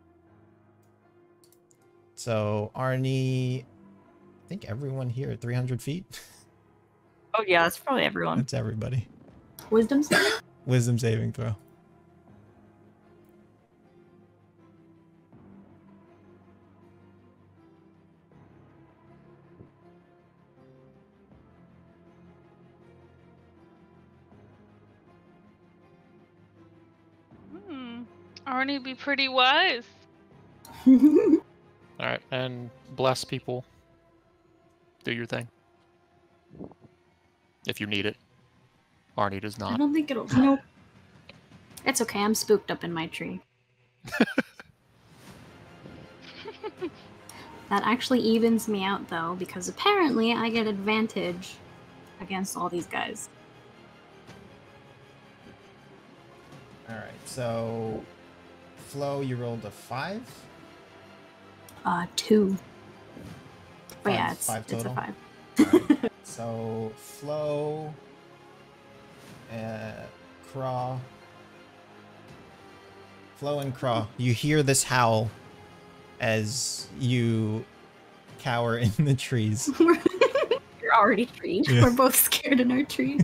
Speaker 5: So Arnie, I think everyone here at three hundred feet.
Speaker 9: Oh yeah, that's probably everyone.
Speaker 5: That's everybody.
Speaker 2: Wisdom saving?
Speaker 5: Wisdom saving throw.
Speaker 3: Hmm. Arnie be pretty wise.
Speaker 7: All right, and bless people. Do your thing. If you need it. Arnie does
Speaker 2: I
Speaker 7: not.
Speaker 2: don't think it'll. Nope. It's okay. I'm spooked up in my tree. That actually evens me out, though, because apparently I get advantage against all these guys.
Speaker 5: All right. So, Flo, you rolled a five.
Speaker 2: Uh, two. But
Speaker 5: Five-
Speaker 2: yeah, it's,
Speaker 5: five
Speaker 2: it's a
Speaker 5: total?
Speaker 2: five.
Speaker 5: Alright, so Flo, uh, Craw, Flo and Craw, you hear this howl as you cower in the trees.
Speaker 2: You're already treed.
Speaker 5: Yeah.
Speaker 2: We're both scared in our tree.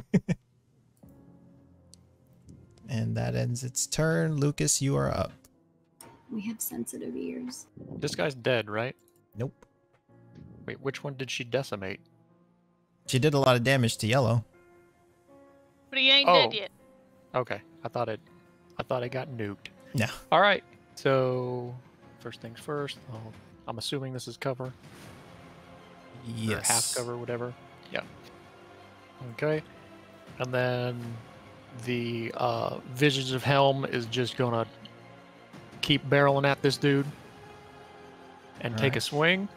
Speaker 5: And that ends its turn. Lucas, you are up.
Speaker 2: We have sensitive ears.
Speaker 7: This guy's dead, right?
Speaker 5: Nope.
Speaker 7: Wait, which one did she decimate?
Speaker 5: She did a lot of damage to Yellow.
Speaker 3: But he ain't
Speaker 7: Oh.
Speaker 3: dead yet.
Speaker 7: Okay, I thought it. I thought it got nuked.
Speaker 5: No.
Speaker 7: All right. So first things first. I'll, I'm assuming this is cover. Or
Speaker 5: Yes.
Speaker 7: half cover, whatever. Yeah. Okay. And then the uh, Visions of Helm is just gonna keep barreling at this dude and take
Speaker 5: Alright.
Speaker 7: a swing.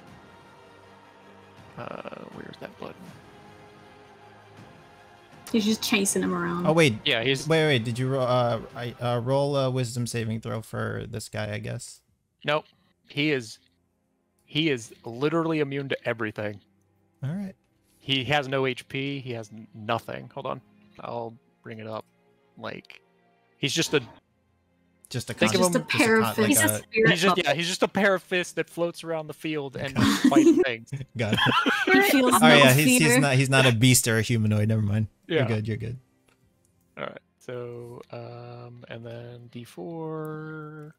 Speaker 7: Uh, where's that button?
Speaker 2: He's just chasing him around.
Speaker 5: Oh wait.
Speaker 7: Yeah, he's
Speaker 5: Wait, wait. Did you roll? Uh, I uh, roll a wisdom saving throw for this guy? I guess.
Speaker 7: nope. He is he is literally immune to everything.
Speaker 5: All right.
Speaker 7: He has no H P. He has n- nothing. Hold on, I'll bring it up. Like, he's just a
Speaker 5: Just a
Speaker 7: Think of
Speaker 5: con-
Speaker 7: him-
Speaker 2: Just a pair of
Speaker 5: con- like
Speaker 2: fists.
Speaker 5: a-
Speaker 2: He's a spirit
Speaker 7: he's just
Speaker 2: bubble.
Speaker 7: yeah he's just a pair of fists that floats around the field and
Speaker 5: Okay.
Speaker 7: fight things.
Speaker 5: Got it.
Speaker 2: He feels
Speaker 5: Oh
Speaker 2: no
Speaker 5: yeah, he's, he's
Speaker 2: fear.
Speaker 5: not he's not a beast or a humanoid. Never mind. You're
Speaker 7: Yeah.
Speaker 5: good. You're good.
Speaker 7: All right. So um, and then D four.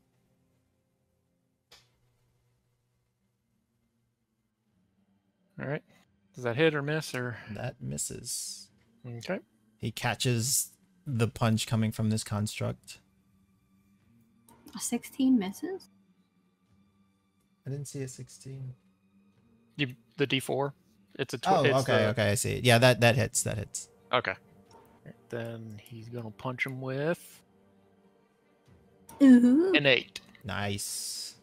Speaker 7: All right. Does that hit or miss or
Speaker 5: That misses.
Speaker 7: okay?
Speaker 5: He catches the punch coming from this construct.
Speaker 2: A sixteen misses?
Speaker 5: I didn't see a sixteen.
Speaker 7: You the D four. It's a tw-
Speaker 5: Oh,
Speaker 7: it's
Speaker 5: okay,
Speaker 7: the-
Speaker 5: okay, I see it. Yeah, that that hits. That hits.
Speaker 7: Okay. Then he's gonna punch him with
Speaker 2: Ooh.
Speaker 7: an eight.
Speaker 5: Nice.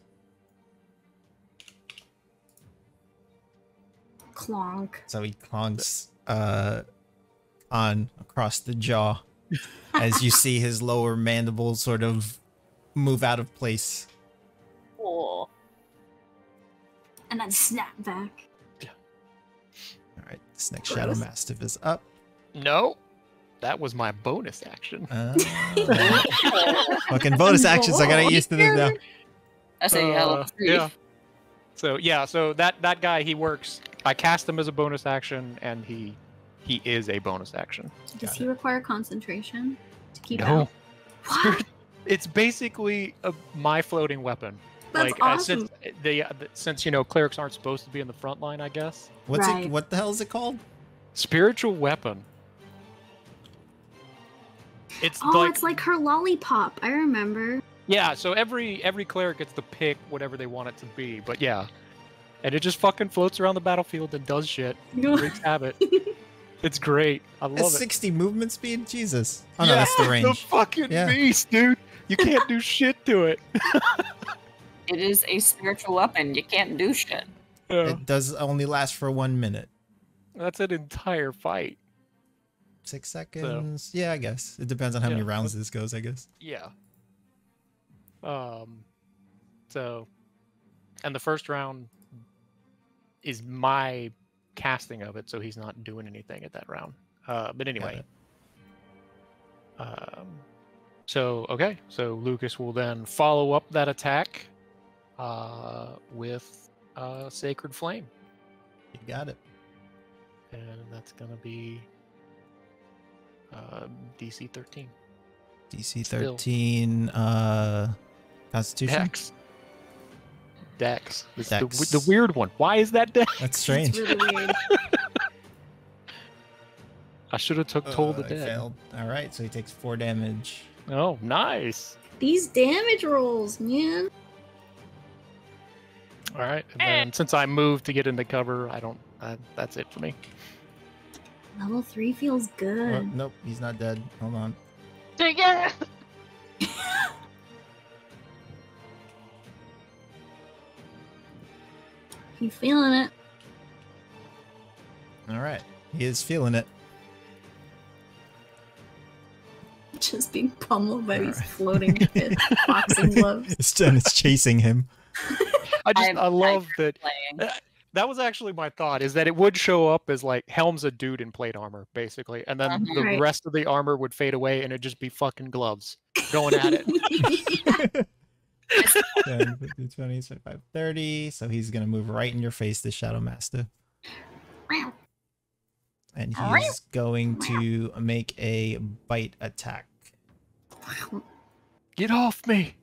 Speaker 2: Clonk.
Speaker 5: So he clonks uh on across the jaw as you see his lower mandible sort of move out of place.
Speaker 8: Cool.
Speaker 2: And then snap back.
Speaker 5: All right, this next Shadow Mastiff is up.
Speaker 7: No, that was my bonus action.
Speaker 5: Uh, fucking bonus actions. I gotta get used to this now.
Speaker 8: I say yeah,
Speaker 7: Uh,
Speaker 8: level three.
Speaker 7: yeah. So yeah, so that that guy he works. I cast him as a bonus action, and he he is a bonus action.
Speaker 2: Does
Speaker 5: Got
Speaker 2: he require concentration to keep
Speaker 7: No.
Speaker 2: out? What?
Speaker 7: It's basically a, my floating weapon.
Speaker 2: That's
Speaker 7: like uh,
Speaker 2: awesome.
Speaker 7: since they uh, since you know clerics aren't supposed to be in the front line, I guess.
Speaker 5: What's
Speaker 2: Right.
Speaker 5: it? What the hell is it called?
Speaker 7: Spiritual weapon. It's
Speaker 2: Oh,
Speaker 7: like,
Speaker 2: it's like her lollipop. I remember.
Speaker 7: yeah. So every every cleric gets to pick whatever they want it to be. But yeah, and it just fucking floats around the battlefield and does shit. Wreaks havoc. It's great. I love
Speaker 5: That's
Speaker 7: it.
Speaker 5: sixty movement speed? Jesus. Oh no,
Speaker 7: Yeah,
Speaker 5: that's the
Speaker 7: The
Speaker 5: range.
Speaker 7: fucking
Speaker 5: Yeah.
Speaker 7: beast, dude. You can't do shit to it.
Speaker 11: It is a spiritual weapon. You can't do shit.
Speaker 7: Yeah.
Speaker 5: It does only last for one minute.
Speaker 7: That's an entire fight.
Speaker 5: Six seconds. Yeah, I guess. It depends on how
Speaker 7: Yeah,
Speaker 5: many rounds this goes, I guess.
Speaker 7: Yeah. Um. So, and the first round is my casting of it, so he's not doing anything at that round. Uh, but anyway. Um. So okay, so Lucas will then follow up that attack, uh, with uh, Sacred Flame.
Speaker 5: You got it.
Speaker 7: And that's gonna be uh, D C thirteen.
Speaker 5: D C
Speaker 7: Still.
Speaker 5: thirteen, uh, Constitution?
Speaker 7: Dex. Dex. It's the,
Speaker 5: Dex.
Speaker 7: the weird one. Why is that Dex?
Speaker 5: That's strange.
Speaker 2: It's really weird.
Speaker 7: I should have took Toll the
Speaker 5: Uh, I
Speaker 7: Dead.
Speaker 5: failed. Alright, so he takes four damage.
Speaker 7: Oh, nice.
Speaker 2: These damage rolls, man.
Speaker 7: All right, and then since I moved to get into cover, I don't. Uh, that's it for me.
Speaker 2: Level three feels
Speaker 5: Oh,
Speaker 2: good.
Speaker 5: nope, he's not dead. Hold on.
Speaker 3: Yeah.
Speaker 2: You feeling it?
Speaker 5: Alright, he is feeling it.
Speaker 2: Just being pummeled by these
Speaker 5: Alright.
Speaker 2: floating fit boxing gloves.
Speaker 5: It's, and it's chasing him.
Speaker 7: I just
Speaker 11: I'm-
Speaker 7: I love
Speaker 11: I'm
Speaker 7: that.
Speaker 11: playing.
Speaker 7: uh, That was actually my thought. Is that it would show up as like Helm's a dude in plate armor, basically, and then
Speaker 11: Mhm.
Speaker 7: the
Speaker 2: Right.
Speaker 7: rest of the armor would fade away, and it'd just be fucking gloves going at it.
Speaker 5: ten, fifteen, twenty, twenty-five, thirty. So he's going to move right in your face, the Shadow Master. And he's going to make a bite attack.
Speaker 7: Get off me!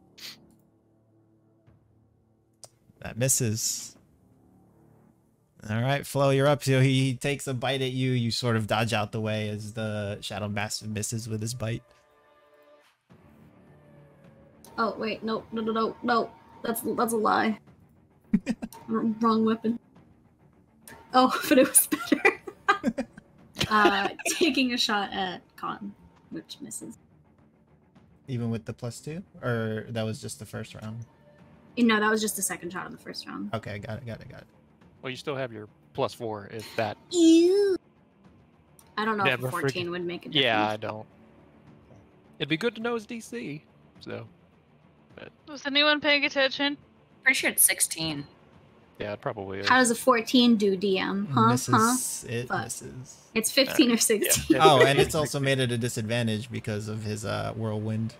Speaker 5: That misses. All right, Flo, you're up. So he takes a bite at you. You sort of dodge out the way as the Shadow Master misses with his bite.
Speaker 2: Oh wait, no, no, no, no, no. That's that's a lie. R- wrong weapon. Oh, but it was better. uh, taking a shot at Con, which misses.
Speaker 5: Even with the plus two? Or that was just the first round?
Speaker 2: No, that was just the second shot of the first round.
Speaker 5: Okay, got it, got it, got it.
Speaker 7: Well, you still have your plus four if that.
Speaker 2: Ew. I don't know
Speaker 7: Never
Speaker 2: if a fourteen
Speaker 7: forget-
Speaker 2: would make a difference.
Speaker 7: Yeah, I don't. It'd be good to know his D C. So,
Speaker 3: Was anyone paying attention?
Speaker 11: Pretty sure it's sixteen.
Speaker 7: yeah, it probably is.
Speaker 2: How does a fourteen do, D M? Huh?
Speaker 5: misses.
Speaker 2: Huh?
Speaker 5: It
Speaker 2: Fuck.
Speaker 5: misses.
Speaker 2: It's fifteen or
Speaker 7: Yeah,
Speaker 2: sixteen.
Speaker 7: yeah.
Speaker 5: Oh, and it's also made it a disadvantage because of his uh, whirlwind.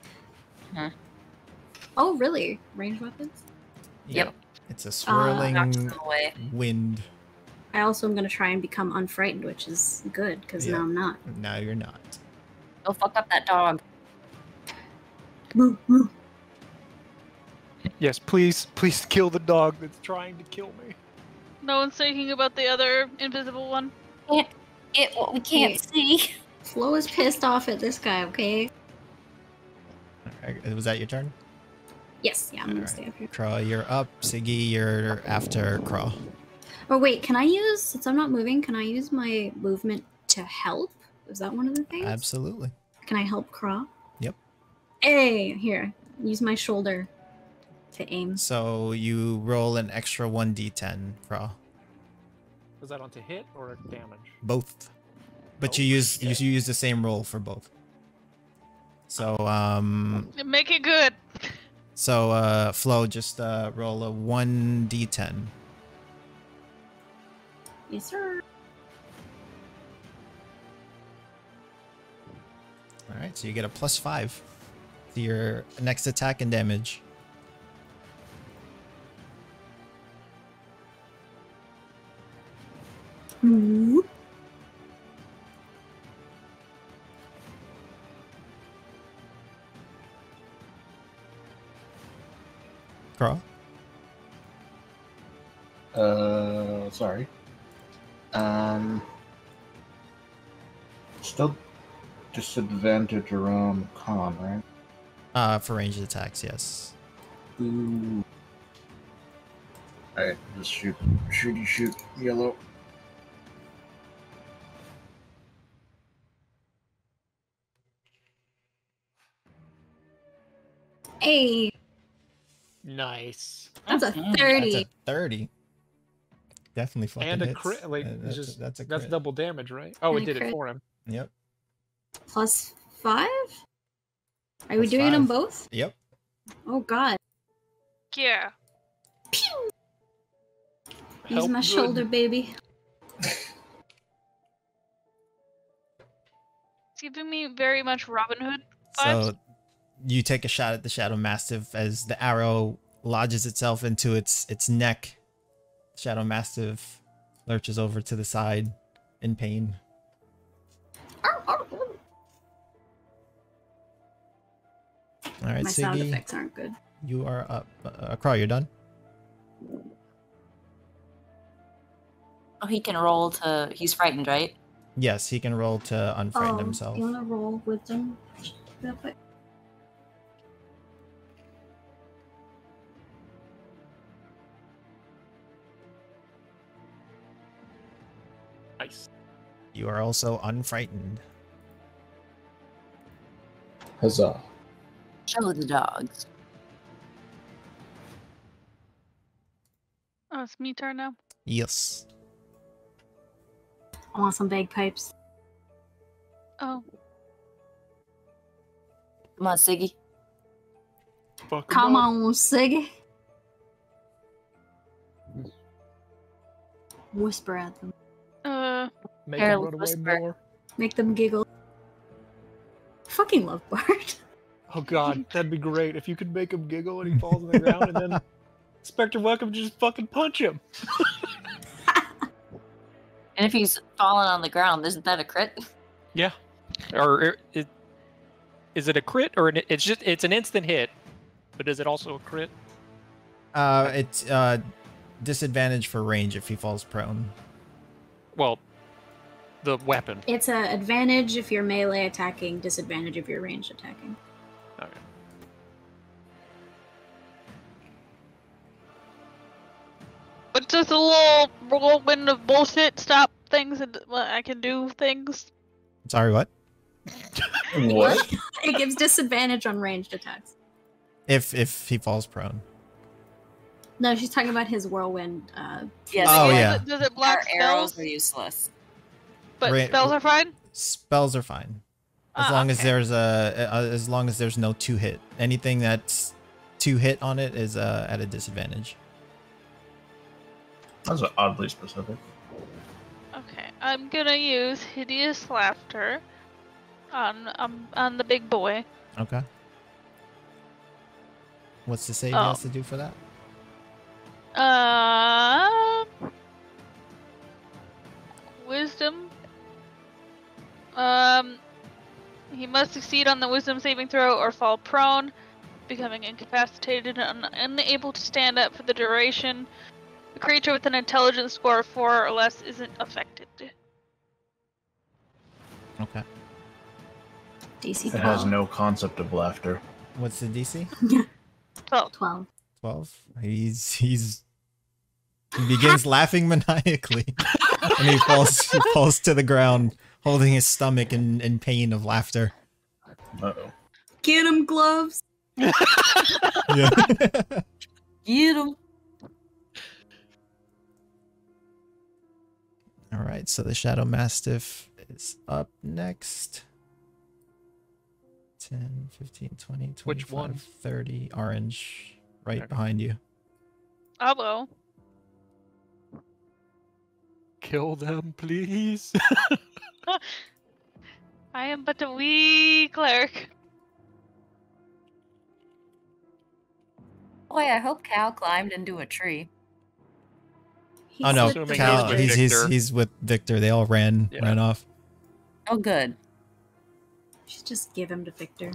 Speaker 2: Oh, really? Range weapons?
Speaker 11: Yep.
Speaker 5: It's a
Speaker 11: Knocks
Speaker 5: swirling
Speaker 11: them away.
Speaker 5: wind.
Speaker 2: I also am going to try and become unfrightened, which is good, because
Speaker 5: Yeah.
Speaker 2: now I'm not.
Speaker 5: Now you're not.
Speaker 11: Go fuck up that dog.
Speaker 7: Yes, please, please kill the dog that's trying to kill me.
Speaker 3: No one's thinking about the other invisible one.
Speaker 11: It, it what we can't
Speaker 2: Wait.
Speaker 11: see.
Speaker 2: Flo is pissed off at this guy, okay?
Speaker 5: Alright, was that your turn?
Speaker 2: Yes, yeah, I'm going to
Speaker 5: Alright.
Speaker 2: stay up here.
Speaker 5: Craw, you're up. Siggy, you're after Craw.
Speaker 2: Oh, wait, can I use, since I'm not moving, can I use my movement to help? Is that one of the things?
Speaker 5: Absolutely.
Speaker 2: Can I help Craw?
Speaker 5: Yep.
Speaker 2: Hey, here, use my shoulder to aim.
Speaker 5: So you roll an extra one d ten, Craw.
Speaker 7: Was that on to hit or damage?
Speaker 5: Both. But
Speaker 7: Oh,
Speaker 5: you use you,
Speaker 7: shit.
Speaker 5: you use the same roll for both. So um
Speaker 3: Make it good.
Speaker 5: so uh Flo, just uh roll a one d ten.
Speaker 2: Yes, sir.
Speaker 5: Alright, so you get a plus five to your next attack and damage.
Speaker 2: Ooh.
Speaker 5: Craw?
Speaker 10: Uh, sorry. Um, still disadvantage around con, right?
Speaker 5: Uh for ranged attacks, yes.
Speaker 10: Ooh. Alright, just shoot. Shooty shoot. Yellow.
Speaker 2: Hey,
Speaker 7: Nice.
Speaker 2: that's a
Speaker 11: Mhm.
Speaker 2: thirty.
Speaker 5: That's a thirty. Definitely fucking
Speaker 7: And a
Speaker 5: hits.
Speaker 7: crit. Like,
Speaker 5: Uh,
Speaker 7: it's
Speaker 5: that's,
Speaker 7: just,
Speaker 5: a, that's a
Speaker 7: that's
Speaker 5: crit.
Speaker 7: double damage, right? Oh,
Speaker 2: And
Speaker 7: it
Speaker 2: a
Speaker 7: did it
Speaker 2: crit.
Speaker 7: for him.
Speaker 5: Yep.
Speaker 2: Plus five? Are we
Speaker 5: Plus
Speaker 2: doing them
Speaker 5: five.
Speaker 2: both?
Speaker 5: Yep.
Speaker 2: Oh god.
Speaker 3: Yeah.
Speaker 2: Pew! Use
Speaker 7: Help
Speaker 2: my
Speaker 7: good.
Speaker 2: shoulder, baby.
Speaker 3: It's giving me very much Robin Hood vibes.
Speaker 5: So you take a shot at the Shadow Mastiff as the arrow lodges itself into its its neck. Shadow Mastiff lurches over to the side in pain. All right,
Speaker 2: My sound
Speaker 5: Siggy,
Speaker 2: effects aren't good.
Speaker 5: you are up. Uh, Craw, you're done.
Speaker 11: Oh, he can roll to. He's frightened, right?
Speaker 5: Yes, he can roll to unfrighten
Speaker 2: Oh,
Speaker 5: himself.
Speaker 2: you wanna roll wisdom real quick?
Speaker 7: Nice.
Speaker 5: You are also unfrightened.
Speaker 10: Huzzah.
Speaker 11: Show the dogs.
Speaker 3: Oh, it's me turn now.
Speaker 5: Yes.
Speaker 2: I want some bagpipes.
Speaker 3: Oh,
Speaker 11: Come on, Siggy.
Speaker 7: Fuck 'em
Speaker 2: Come
Speaker 7: up.
Speaker 2: on, Siggy. Whisper at them.
Speaker 3: uh,
Speaker 7: Make
Speaker 11: Hair
Speaker 7: him run away
Speaker 11: whisper.
Speaker 7: more.
Speaker 2: Make them giggle. Fucking love Bart.
Speaker 7: Oh god, that'd be great if you could make him giggle and he falls on the ground, and then Inspector Welcome just fucking punch him.
Speaker 11: And if he's fallen on the ground, isn't that a crit?
Speaker 7: Yeah. Or it, it is it a crit or an, it's just it's an instant hit, but is it also a crit?
Speaker 5: Uh, it's uh, disadvantage for range if he falls prone.
Speaker 7: Well, the weapon.
Speaker 2: It's a advantage if you're melee attacking, disadvantage if you're ranged attacking.
Speaker 7: Okay.
Speaker 3: but just a little whirlwind of bullshit. Stop things, and well, I can do things.
Speaker 5: Sorry, what?
Speaker 10: What?
Speaker 2: It gives disadvantage on ranged attacks.
Speaker 5: If if he falls prone.
Speaker 2: No, she's talking about his whirlwind. Uh,
Speaker 11: Yes.
Speaker 5: Oh,
Speaker 3: Does it-
Speaker 5: yeah.
Speaker 3: Does it
Speaker 11: Our
Speaker 3: block
Speaker 11: arrows
Speaker 3: spells?
Speaker 11: are useless.
Speaker 3: But
Speaker 5: Ra-
Speaker 3: spells are fine.
Speaker 5: Spells are fine. As
Speaker 3: Ah,
Speaker 5: long as
Speaker 3: okay.
Speaker 5: there's a uh, as long as there's no two hit. Anything that's two hit on it is uh, at a disadvantage.
Speaker 10: That's oddly specific.
Speaker 3: Okay, I'm gonna use hideous laughter on um on the big boy.
Speaker 5: Okay. What's the save he
Speaker 3: Oh.
Speaker 5: has to do for that?
Speaker 3: Um, wisdom. Um, he must succeed on the wisdom saving throw or fall prone, becoming incapacitated and unable to stand up for the duration. A creature with an intelligence score of four or less isn't affected.
Speaker 5: Okay.
Speaker 2: D C
Speaker 10: It has
Speaker 2: twelve.
Speaker 10: no concept of laughter.
Speaker 5: What's the D C?
Speaker 3: twelve.
Speaker 2: twelve.
Speaker 5: twelve. He's he's he begins laughing maniacally, and he falls he falls to the ground, holding his stomach in, in pain of laughter.
Speaker 10: Uh-oh.
Speaker 2: Get him, gloves.
Speaker 5: Yeah.
Speaker 11: Get him.
Speaker 5: All right, so the Shadow Mastiff is up next. ten, fifteen, twenty, twenty-five,
Speaker 7: Which one?
Speaker 5: thirty, orange, right
Speaker 7: Okay.
Speaker 5: behind you.
Speaker 3: Hello.
Speaker 7: Kill them, please.
Speaker 3: I am but a wee cleric.
Speaker 9: Boy, I hope Cal climbed into a tree.
Speaker 2: He's
Speaker 5: Oh no,
Speaker 2: with
Speaker 7: Assuming
Speaker 5: Cal,
Speaker 7: he's with
Speaker 5: he's, he's
Speaker 7: Victor.
Speaker 5: he's with Victor. They all ran
Speaker 7: Yeah.
Speaker 5: ran off.
Speaker 9: Oh, good.
Speaker 2: Should just give him to Victor.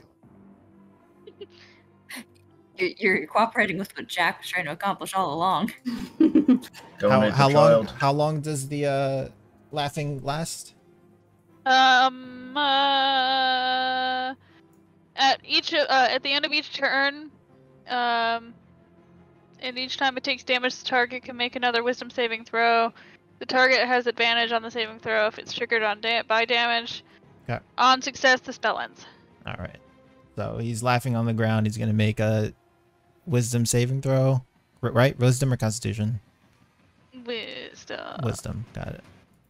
Speaker 9: You're, you're cooperating with what Jack was trying to accomplish all along.
Speaker 5: How,
Speaker 10: Donate
Speaker 5: how
Speaker 10: the
Speaker 5: long
Speaker 10: child.
Speaker 5: how long does the uh laughing last?
Speaker 3: Um, uh, at each uh, at the end of each turn, um, and each time it takes damage, the target can make another Wisdom saving throw. The target has advantage on the saving throw if it's triggered on da by damage.
Speaker 5: Okay.
Speaker 3: On success, the spell ends.
Speaker 5: All right. So he's laughing on the ground. He's gonna make a wisdom saving throw, R- right? Wisdom or Constitution?
Speaker 3: Wisdom.
Speaker 5: Wisdom. Got it.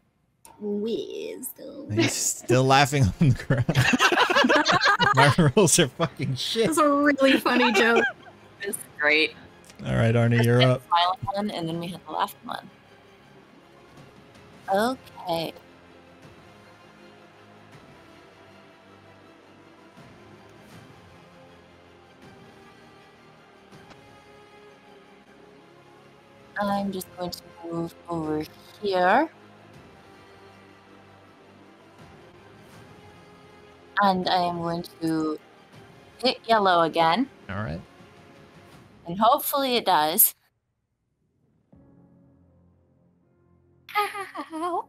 Speaker 2: Wisdom.
Speaker 5: He's still laughing on the ground. My rolls are fucking shit.
Speaker 2: That's a really funny joke.
Speaker 11: It's great.
Speaker 5: All right, Arnie, you're up.
Speaker 11: Silent one, and then we had the laughing one. Okay. I'm just going to move over here. And I am going to hit yellow again.
Speaker 5: All right.
Speaker 11: And hopefully it does. Ow.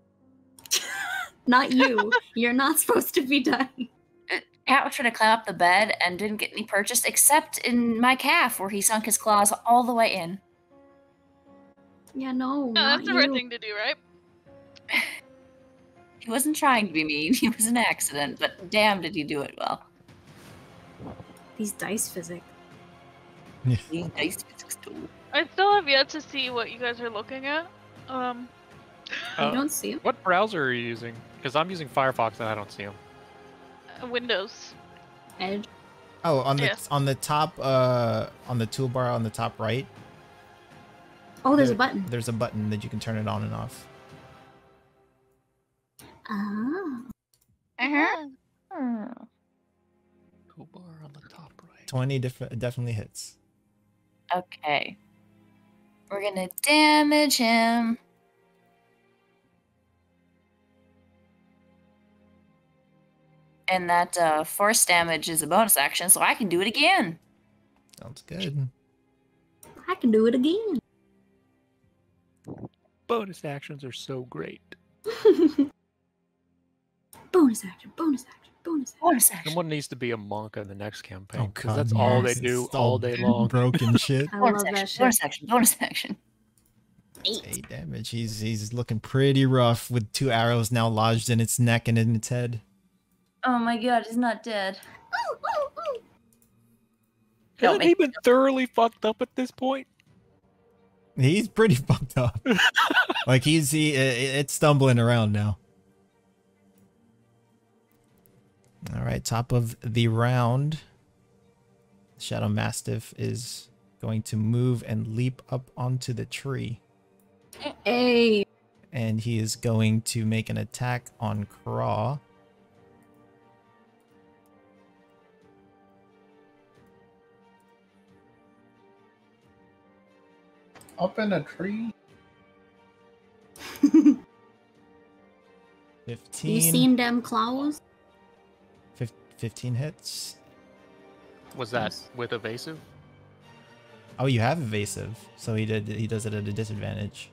Speaker 2: Not you. You're not supposed to be dying.
Speaker 11: Cat was trying to climb up the bed and didn't get any purchase except in my calf where he sunk his claws all the way in.
Speaker 2: Yeah, no.
Speaker 3: No,
Speaker 2: not
Speaker 3: that's the right
Speaker 2: you.
Speaker 3: thing to do, right?
Speaker 11: He wasn't trying to be mean. He was an accident, but damn did he do it well.
Speaker 2: These dice physics.
Speaker 11: These dice physics too.
Speaker 3: I still have yet to see what you guys are looking at. Um,
Speaker 7: Uh,
Speaker 2: You don't see him?
Speaker 7: What browser are you using? Because I'm using Firefox and I don't see them.
Speaker 3: uh, Windows.
Speaker 2: Edge.
Speaker 5: Oh, on the
Speaker 3: Yes.
Speaker 5: on the top, uh, on the toolbar on the top right.
Speaker 2: Oh, there's
Speaker 5: there-
Speaker 2: a button.
Speaker 5: There's a button that you can turn it on and off.
Speaker 2: Ah.
Speaker 11: Uh-huh.
Speaker 7: Toolbar on the top right.
Speaker 5: Twenty different definitely hits.
Speaker 11: Okay. We're gonna damage him. And that uh, force damage is a bonus action, so I can do it again.
Speaker 5: Sounds good.
Speaker 2: I can do it again.
Speaker 7: Bonus actions are so great.
Speaker 2: Bonus action, bonus action, bonus action.
Speaker 11: Bonus action.
Speaker 7: Someone needs to be a monk in the next campaign.
Speaker 5: Oh,
Speaker 7: Because
Speaker 5: God,
Speaker 7: that's all they
Speaker 2: yes.
Speaker 7: do
Speaker 5: It's
Speaker 7: all day long.
Speaker 5: Broken shit.
Speaker 2: I
Speaker 11: Bonus
Speaker 2: love
Speaker 11: action,
Speaker 2: that shit.
Speaker 11: bonus action, bonus action.
Speaker 5: Eight damage. He's he's looking pretty rough with two arrows now lodged in its neck and in its head.
Speaker 11: Oh my god, he's not dead.
Speaker 2: Ooh, ooh, ooh.
Speaker 11: Don't
Speaker 7: Hasn't he
Speaker 11: make-
Speaker 7: been thoroughly fucked up at this point?
Speaker 5: He's pretty fucked up. Like he's he it- it's stumbling around now. All right, top of the round. Shadow Mastiff is going to move and leap up onto the tree.
Speaker 2: Hey.
Speaker 5: And he is going to make an attack on Craw.
Speaker 6: Up in a tree?
Speaker 5: fifteen.
Speaker 2: You seen them claws?
Speaker 5: Fif- fifteen hits.
Speaker 7: Was that with evasive?
Speaker 5: Oh, you have evasive, so he did. He does it at a disadvantage.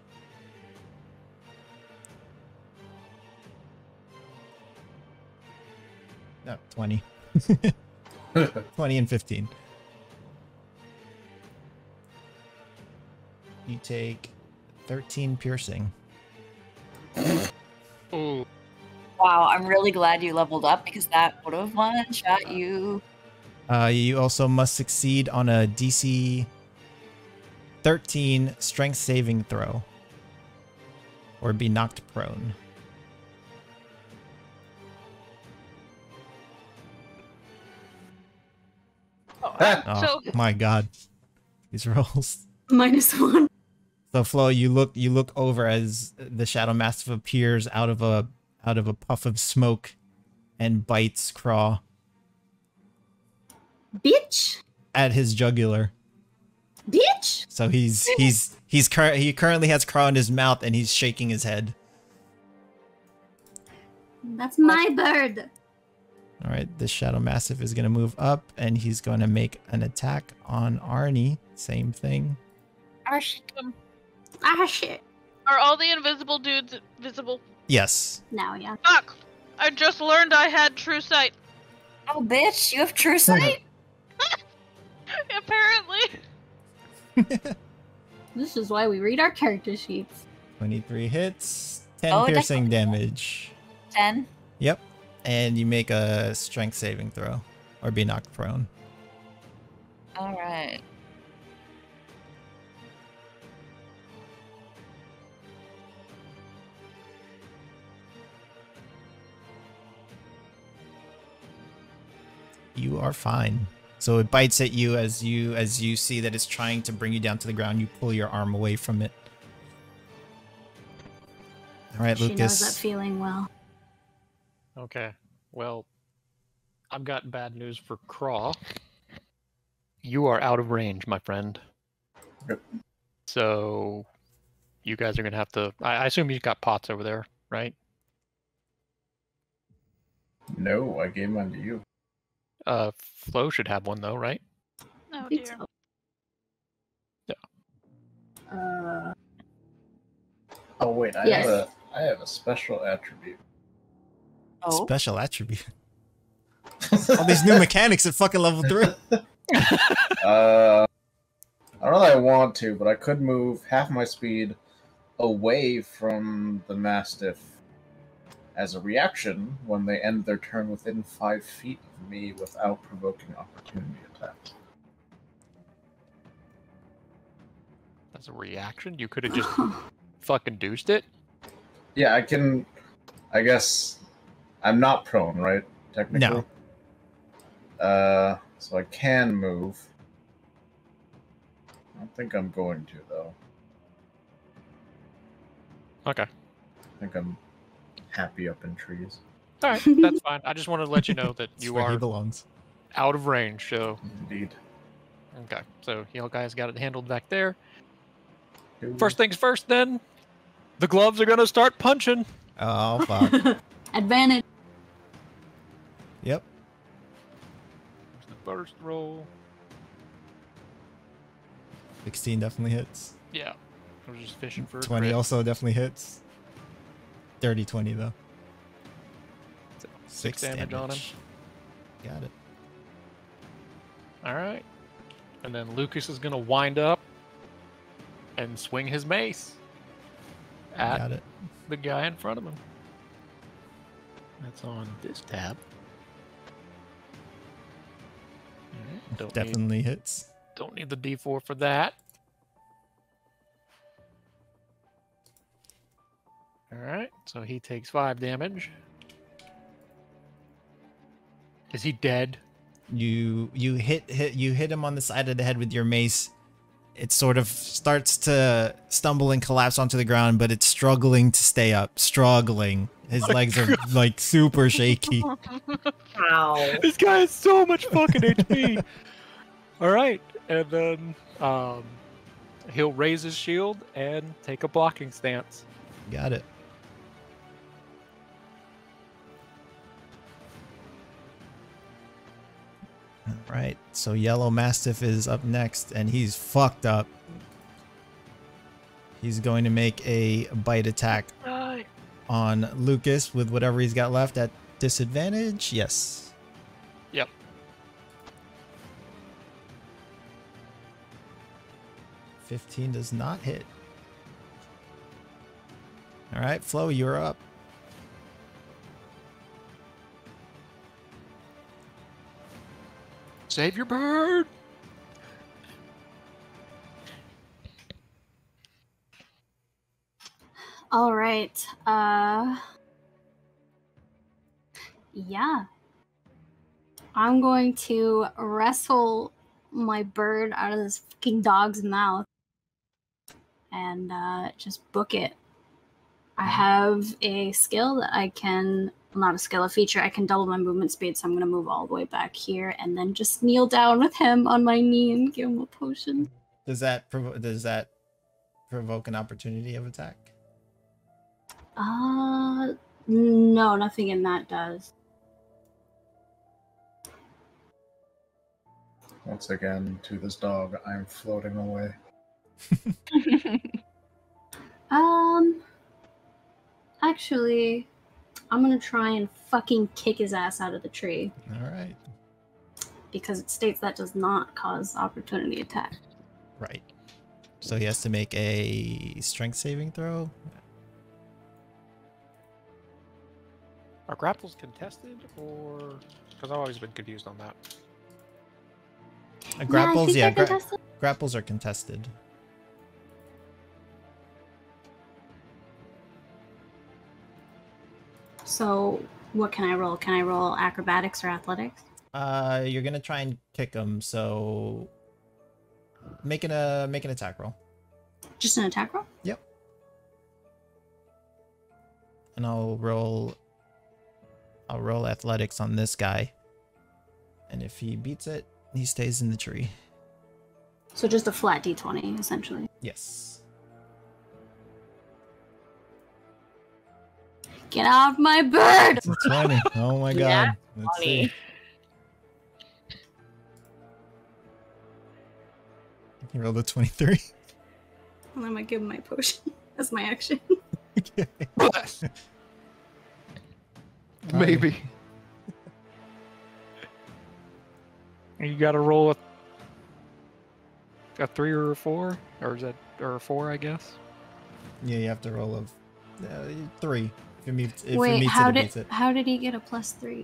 Speaker 5: No, twenty. twenty and fifteen. You take thirteen piercing.
Speaker 7: Ooh.
Speaker 11: Wow, I'm really glad you leveled up because that would have one shot you.
Speaker 5: Uh, you also must succeed on a D C thirteen strength saving throw, or be knocked prone. Oh
Speaker 3: So-
Speaker 5: my god, these rolls.
Speaker 2: Minus one.
Speaker 5: So Flo, you look you look over as the Shadow Mastiff appears out of a out of a puff of smoke and bites Craw
Speaker 2: Bitch.
Speaker 5: at his jugular.
Speaker 2: Bitch.
Speaker 5: So he's he's he's cur- he currently has Craw in his mouth and he's shaking his head.
Speaker 2: That's my bird.
Speaker 5: All right, this Shadow Mastiff is going to move up and he's going to make an attack on Arnie. Same thing.
Speaker 11: Oh shit.
Speaker 3: Um,
Speaker 2: Ah, shit.
Speaker 3: are all the invisible dudes visible?
Speaker 5: Yes.
Speaker 2: Now, yeah.
Speaker 3: Fuck! I just learned I had true sight.
Speaker 11: Oh bitch, you have true sight?
Speaker 3: Apparently.
Speaker 2: This is why we read our character sheets.
Speaker 5: twenty-three hits, ten
Speaker 11: Oh,
Speaker 5: piercing
Speaker 11: definitely.
Speaker 5: damage.
Speaker 11: ten.
Speaker 5: Yep. And you make a strength saving throw or be knocked prone.
Speaker 11: All right.
Speaker 5: You are fine. So it bites at you as you as you see that it's trying to bring you down to the ground. You pull your arm away from it. All right,
Speaker 2: She knows that
Speaker 5: Lucas.
Speaker 2: feeling well.
Speaker 7: Okay. Well, I've got bad news for Craw. You are out of range, my friend.
Speaker 10: Yep.
Speaker 7: So you guys are gonna have to. I, I assume you've got pots over there, right?
Speaker 10: No, I gave mine to you.
Speaker 7: Uh, Flo should have one though, right?
Speaker 3: Oh
Speaker 2: Think
Speaker 3: dear.
Speaker 2: so. Uh,
Speaker 10: Oh wait, I
Speaker 2: Yes.
Speaker 10: have a I have a special attribute.
Speaker 11: Oh.
Speaker 5: Special attribute. All these new mechanics at fucking level three.
Speaker 10: Uh, I don't know that I want to, but I could move half my speed away from the Mastiff as a reaction when they end their turn within five feet of me without provoking opportunity attacks.
Speaker 7: As a reaction, you could have just fucking deuced it.
Speaker 10: Yeah, I can. I guess I'm not prone, right? Technically.
Speaker 5: No.
Speaker 10: Uh, so I can move. I don't think I'm going to though.
Speaker 7: Okay.
Speaker 10: I think I'm happy up in trees.
Speaker 7: All right, that's fine. I just wanted to let you know that
Speaker 5: It's
Speaker 7: you
Speaker 5: where he
Speaker 7: are
Speaker 5: belongs.
Speaker 7: out of range. So
Speaker 10: Indeed.
Speaker 7: okay, so you guys got it handled back there. First things first, then. The gloves are gonna start punching.
Speaker 5: Oh fuck.
Speaker 2: advantage.
Speaker 5: Yep.
Speaker 7: The first roll.
Speaker 5: sixteen definitely hits.
Speaker 7: Yeah, I was just fishing for a
Speaker 5: twenty
Speaker 7: crit.
Speaker 5: also definitely hits. Dirty twenty though.
Speaker 7: So,
Speaker 5: Six
Speaker 7: damage on him.
Speaker 5: Got it.
Speaker 7: All right, and then Lucas is gonna wind up and swing his mace at
Speaker 5: Got it.
Speaker 7: the guy in front of him. That's on this tab. All right, don't need,
Speaker 5: Definitely hits.
Speaker 7: don't need the D four for that. All right, so he takes five damage. Is he dead?
Speaker 5: You you hit hit you hit him on the side of the head with your mace. It sort of starts to stumble and collapse onto the ground, but it's struggling to stay up. Struggling. His
Speaker 7: Oh
Speaker 5: legs are like super shaky.
Speaker 8: Ow.
Speaker 7: This guy has so much fucking H P. All right, and then um, he'll raise his shield and take a blocking stance.
Speaker 5: Got it. All right, so Yellow Mastiff is up next, and he's fucked up. He's going to make a bite attack
Speaker 3: Right.
Speaker 5: on Lucas with whatever he's got left at disadvantage. Yes.
Speaker 7: Yep.
Speaker 5: fifteen does not hit. All right, Flo, you're up.
Speaker 7: Save your bird.
Speaker 2: All right. Uh. Yeah. I'm going to wrestle my bird out of this fucking dog's mouth and uh, just book it. I have a skill that I can, well, not a skill, a feature. I can double my movement speed, so I'm going to move all the way back here and then just kneel down with him on my knee and give him a potion.
Speaker 5: Does that provo- does that provoke an opportunity of attack?
Speaker 2: Uh, no, nothing in that does.
Speaker 10: Once again, to this dog, I'm floating away.
Speaker 2: Um, actually, I'm gonna try and fucking kick his ass out of the tree
Speaker 5: All right.
Speaker 2: because it states that does not cause opportunity attack.
Speaker 5: Right. So he has to make a strength saving throw.
Speaker 7: Are grapples contested, or because I've always been confused on that.
Speaker 5: Uh, grapples,
Speaker 2: yeah, I
Speaker 5: yeah,
Speaker 2: think they're
Speaker 5: gra-
Speaker 2: contested.
Speaker 5: grapples are contested.
Speaker 2: So what can I roll? Can I roll acrobatics or athletics?
Speaker 5: Uh, you're gonna try and kick him, so make an a make an attack roll.
Speaker 2: Just an attack roll?
Speaker 5: Yep. And I'll roll. I'll roll athletics on this guy, and if he beats it, he stays in the tree.
Speaker 2: So just a flat d twenty, essentially.
Speaker 5: Yes.
Speaker 2: Get off my bird!
Speaker 5: It's a twenty. Oh my god.
Speaker 8: Yeah,
Speaker 5: Let's
Speaker 8: twenty.
Speaker 5: see. You rolled a twenty-three.
Speaker 2: Well, I might give him my potion as my action.
Speaker 5: Okay.
Speaker 7: Maybe. You got to roll a, a three or a four, or is that or a four? I guess.
Speaker 5: Yeah, you have to roll a uh, three. If it meets, if it
Speaker 2: Wait,
Speaker 5: meets
Speaker 2: how
Speaker 5: it, it
Speaker 2: did
Speaker 5: beats it.
Speaker 2: how did he get a plus three?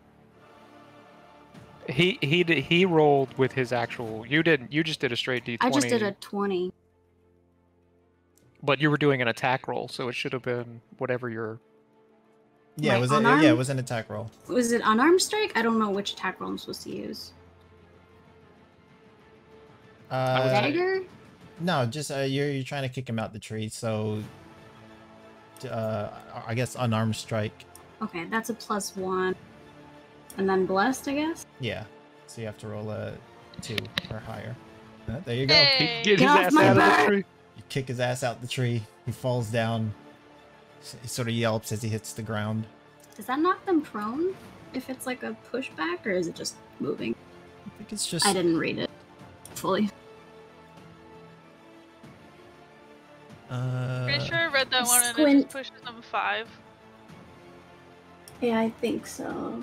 Speaker 7: He he did, he rolled with his actual. You didn't. You just did a straight d twenty.
Speaker 2: I just did a twenty.
Speaker 7: But you were doing an attack roll, so it should have been whatever your.
Speaker 5: Yeah,
Speaker 2: Wait,
Speaker 5: it was a,
Speaker 2: unarmed?
Speaker 5: yeah, it was an attack roll.
Speaker 2: Was it unarmed strike? I don't know which attack roll I'm supposed to use.
Speaker 5: Uh,
Speaker 2: Dagger?
Speaker 5: No, just uh, you're you're trying to kick him out the tree, so uh, I guess unarmed strike.
Speaker 2: Okay, that's a plus one. And then blessed, I guess?
Speaker 5: Yeah, so you have to roll a two or higher. Uh, there you go.
Speaker 3: Hey.
Speaker 7: Get his
Speaker 2: Get off
Speaker 7: ass
Speaker 2: my
Speaker 7: out of the
Speaker 2: bird!
Speaker 7: tree.
Speaker 5: You kick his ass out the tree. He falls down. He sort of yelps as he hits the ground.
Speaker 2: Does that knock them prone? If it's like a pushback, or is it just moving?
Speaker 5: I think it's just.
Speaker 2: I didn't read it fully.
Speaker 5: Uh,
Speaker 3: Pretty sure I read that one and it
Speaker 2: Squint.
Speaker 3: just pushes them five.
Speaker 2: Yeah, I think so.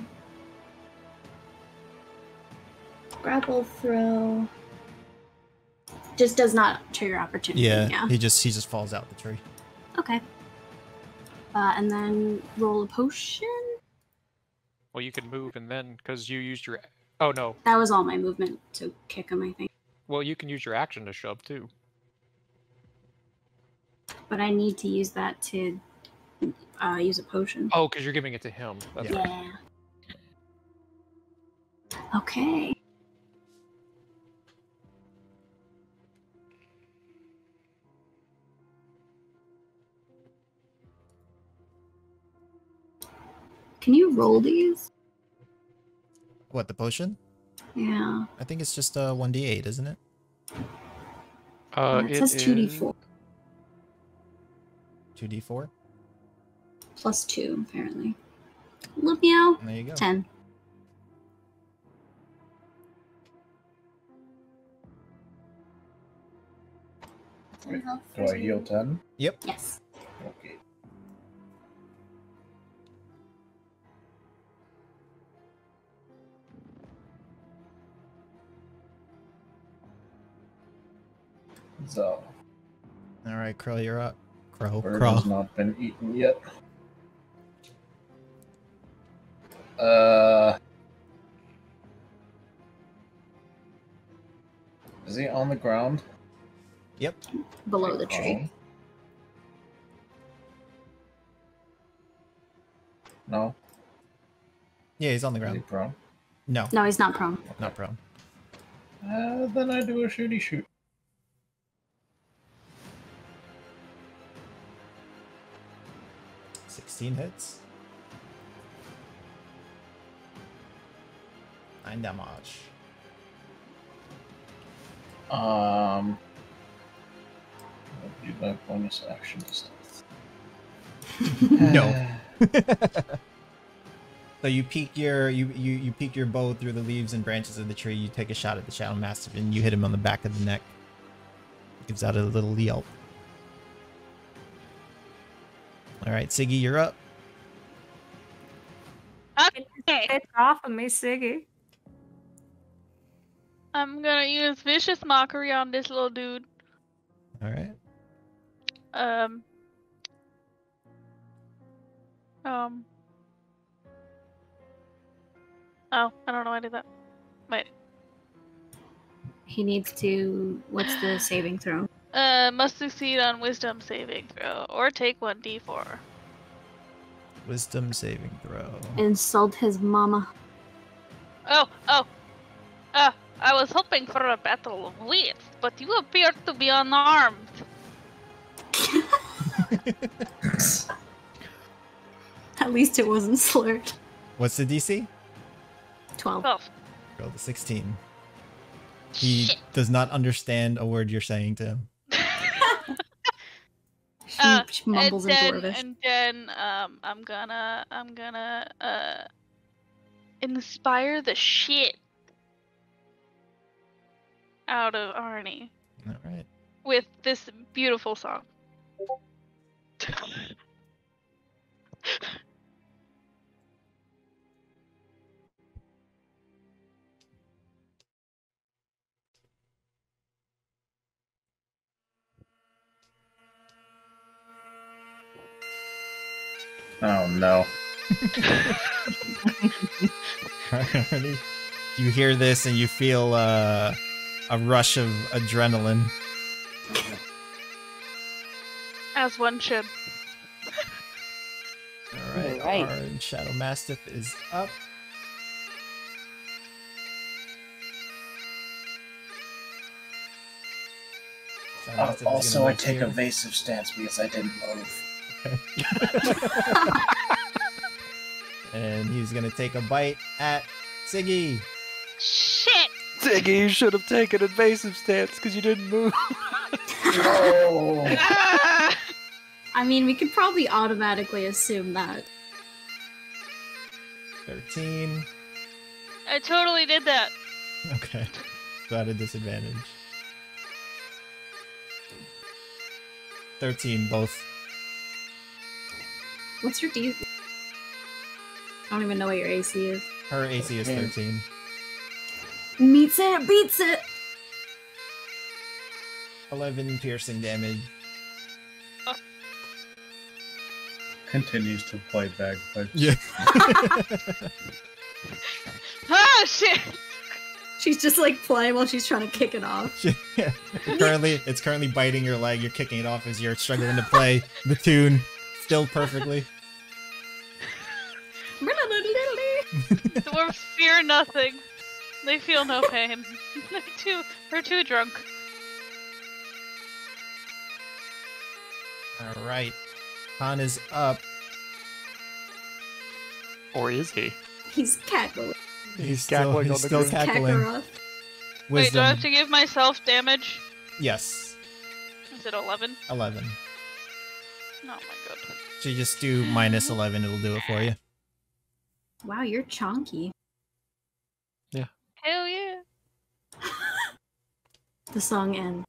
Speaker 2: Grapple throw. Just does not trigger opportunity.
Speaker 5: Yeah,
Speaker 2: Yeah.
Speaker 5: he just he just falls out the tree.
Speaker 2: Okay. Uh, and then roll a potion.
Speaker 7: Well, you can move and then because you used your. Oh no.
Speaker 2: That was all my movement to kick him, I think.
Speaker 7: Well, you can use your action to shove too.
Speaker 2: But I need to use that to uh, use a potion.
Speaker 7: Oh, because you're giving it to him. That's
Speaker 5: Yeah.
Speaker 7: right.
Speaker 2: Yeah. Okay. Can you roll these?
Speaker 5: What, the potion?
Speaker 2: Yeah.
Speaker 5: I think it's just uh one d eight, isn't it?
Speaker 7: Uh,
Speaker 2: it says two d four.
Speaker 5: two d four?
Speaker 2: Plus two, apparently. Look meow.
Speaker 5: There you go.
Speaker 2: Ten.
Speaker 6: Wait, do I heal ten?
Speaker 5: Yep.
Speaker 2: Yes.
Speaker 6: Okay. So,
Speaker 5: All right, Crow, you're up. Crow,
Speaker 6: bird
Speaker 5: Crow.
Speaker 6: has not been eaten yet. Uh, is he on the ground?
Speaker 5: Yep.
Speaker 2: Below the tree.
Speaker 6: Oh. No.
Speaker 5: Yeah, he's on the
Speaker 6: Is he
Speaker 5: ground.
Speaker 6: prone?
Speaker 5: No,
Speaker 2: No, he's not prone.
Speaker 5: not prone.
Speaker 6: Uh, then I do a shooty shoot.
Speaker 5: sixteen hits. nine damage.
Speaker 6: Um, I'll do my bonus action stuff.
Speaker 5: No. So you peek your you, you you peek your bow through the leaves and branches of the tree. You take a shot at the Shadow Mastiff and you hit him on the back of the neck. He gives out a little yelp. All right, Siggy, you're up.
Speaker 3: Okay.
Speaker 9: It's off of me, Siggy.
Speaker 3: I'm gonna use Vicious Mockery on this little dude.
Speaker 5: All right.
Speaker 3: Um. Um. Oh, I don't know why I did that. Wait.
Speaker 2: He needs to. What's the saving throw?
Speaker 3: Uh, must succeed on wisdom saving throw or take one d four.
Speaker 5: Wisdom saving throw.
Speaker 2: Insult his mama.
Speaker 3: Oh, oh. Uh, I was hoping for a battle of wits, but you appear to be unarmed.
Speaker 2: At least it wasn't slurred.
Speaker 5: What's the D C?
Speaker 2: Twelve.
Speaker 3: Twelve.
Speaker 5: Roll the sixteen. He does not understand a word you're saying to him.
Speaker 2: He
Speaker 3: Uh,
Speaker 2: mumbles
Speaker 3: and
Speaker 2: in
Speaker 3: then,
Speaker 2: Dwarvish.
Speaker 3: and then, um, I'm gonna, I'm gonna, uh, inspire the shit out of Arnie
Speaker 5: All right.
Speaker 3: with this beautiful song.
Speaker 10: Oh no.
Speaker 5: Alrighty. You hear this and you feel uh, a rush of adrenaline.
Speaker 3: As one should.
Speaker 5: All right.
Speaker 8: Alright.
Speaker 5: Our Shadow Mastiff is up. Shadow
Speaker 10: Uh,
Speaker 5: Mastiff is gonna
Speaker 10: also, I
Speaker 5: move
Speaker 10: take
Speaker 5: here.
Speaker 10: evasive stance because I didn't move.
Speaker 5: And he's gonna take a bite at Siggy.
Speaker 3: Shit!
Speaker 7: Ziggy, you should have taken invasive stance because you didn't move.
Speaker 10: No.
Speaker 3: Ah!
Speaker 2: I mean, we could probably automatically assume that.
Speaker 5: thirteen.
Speaker 3: I totally did that.
Speaker 5: Okay. So at a disadvantage. thirteen, both.
Speaker 2: What's your D? I don't even know what your A C is.
Speaker 5: Her A C is
Speaker 10: Yeah.
Speaker 5: thirteen.
Speaker 2: Meets it, beats it.
Speaker 5: eleven piercing damage.
Speaker 6: Continues to play bagpipes.
Speaker 5: Yeah.
Speaker 3: Oh shit!
Speaker 2: She's just like playing while she's trying to kick it off.
Speaker 5: Yeah. Currently, it's currently biting your leg. You're kicking it off as you're struggling to play the tune still perfectly.
Speaker 3: Dwarves fear nothing. They feel no pain. They're too, they're too drunk.
Speaker 5: All right. Khan is up.
Speaker 7: Or is he?
Speaker 2: He's cackling.
Speaker 5: He's still,
Speaker 7: cackling
Speaker 5: he's
Speaker 7: on the
Speaker 5: still
Speaker 7: ground.
Speaker 5: cackling.
Speaker 2: Kakarot.
Speaker 3: Wait, do I have
Speaker 5: Wisdom.
Speaker 3: to give myself damage?
Speaker 5: Yes.
Speaker 3: Is it eleven?
Speaker 5: eleven.
Speaker 3: Oh my god.
Speaker 5: So you just do minus eleven. It'll do it for you.
Speaker 2: Wow, you're chonky.
Speaker 3: Hell yeah.
Speaker 2: The song ends.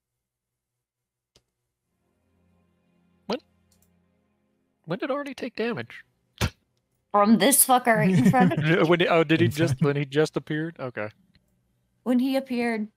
Speaker 7: When did Arnie take damage?
Speaker 11: From this fucker right in front of me
Speaker 7: when he, oh, did he just when he just appeared? Okay.
Speaker 11: when he appeared.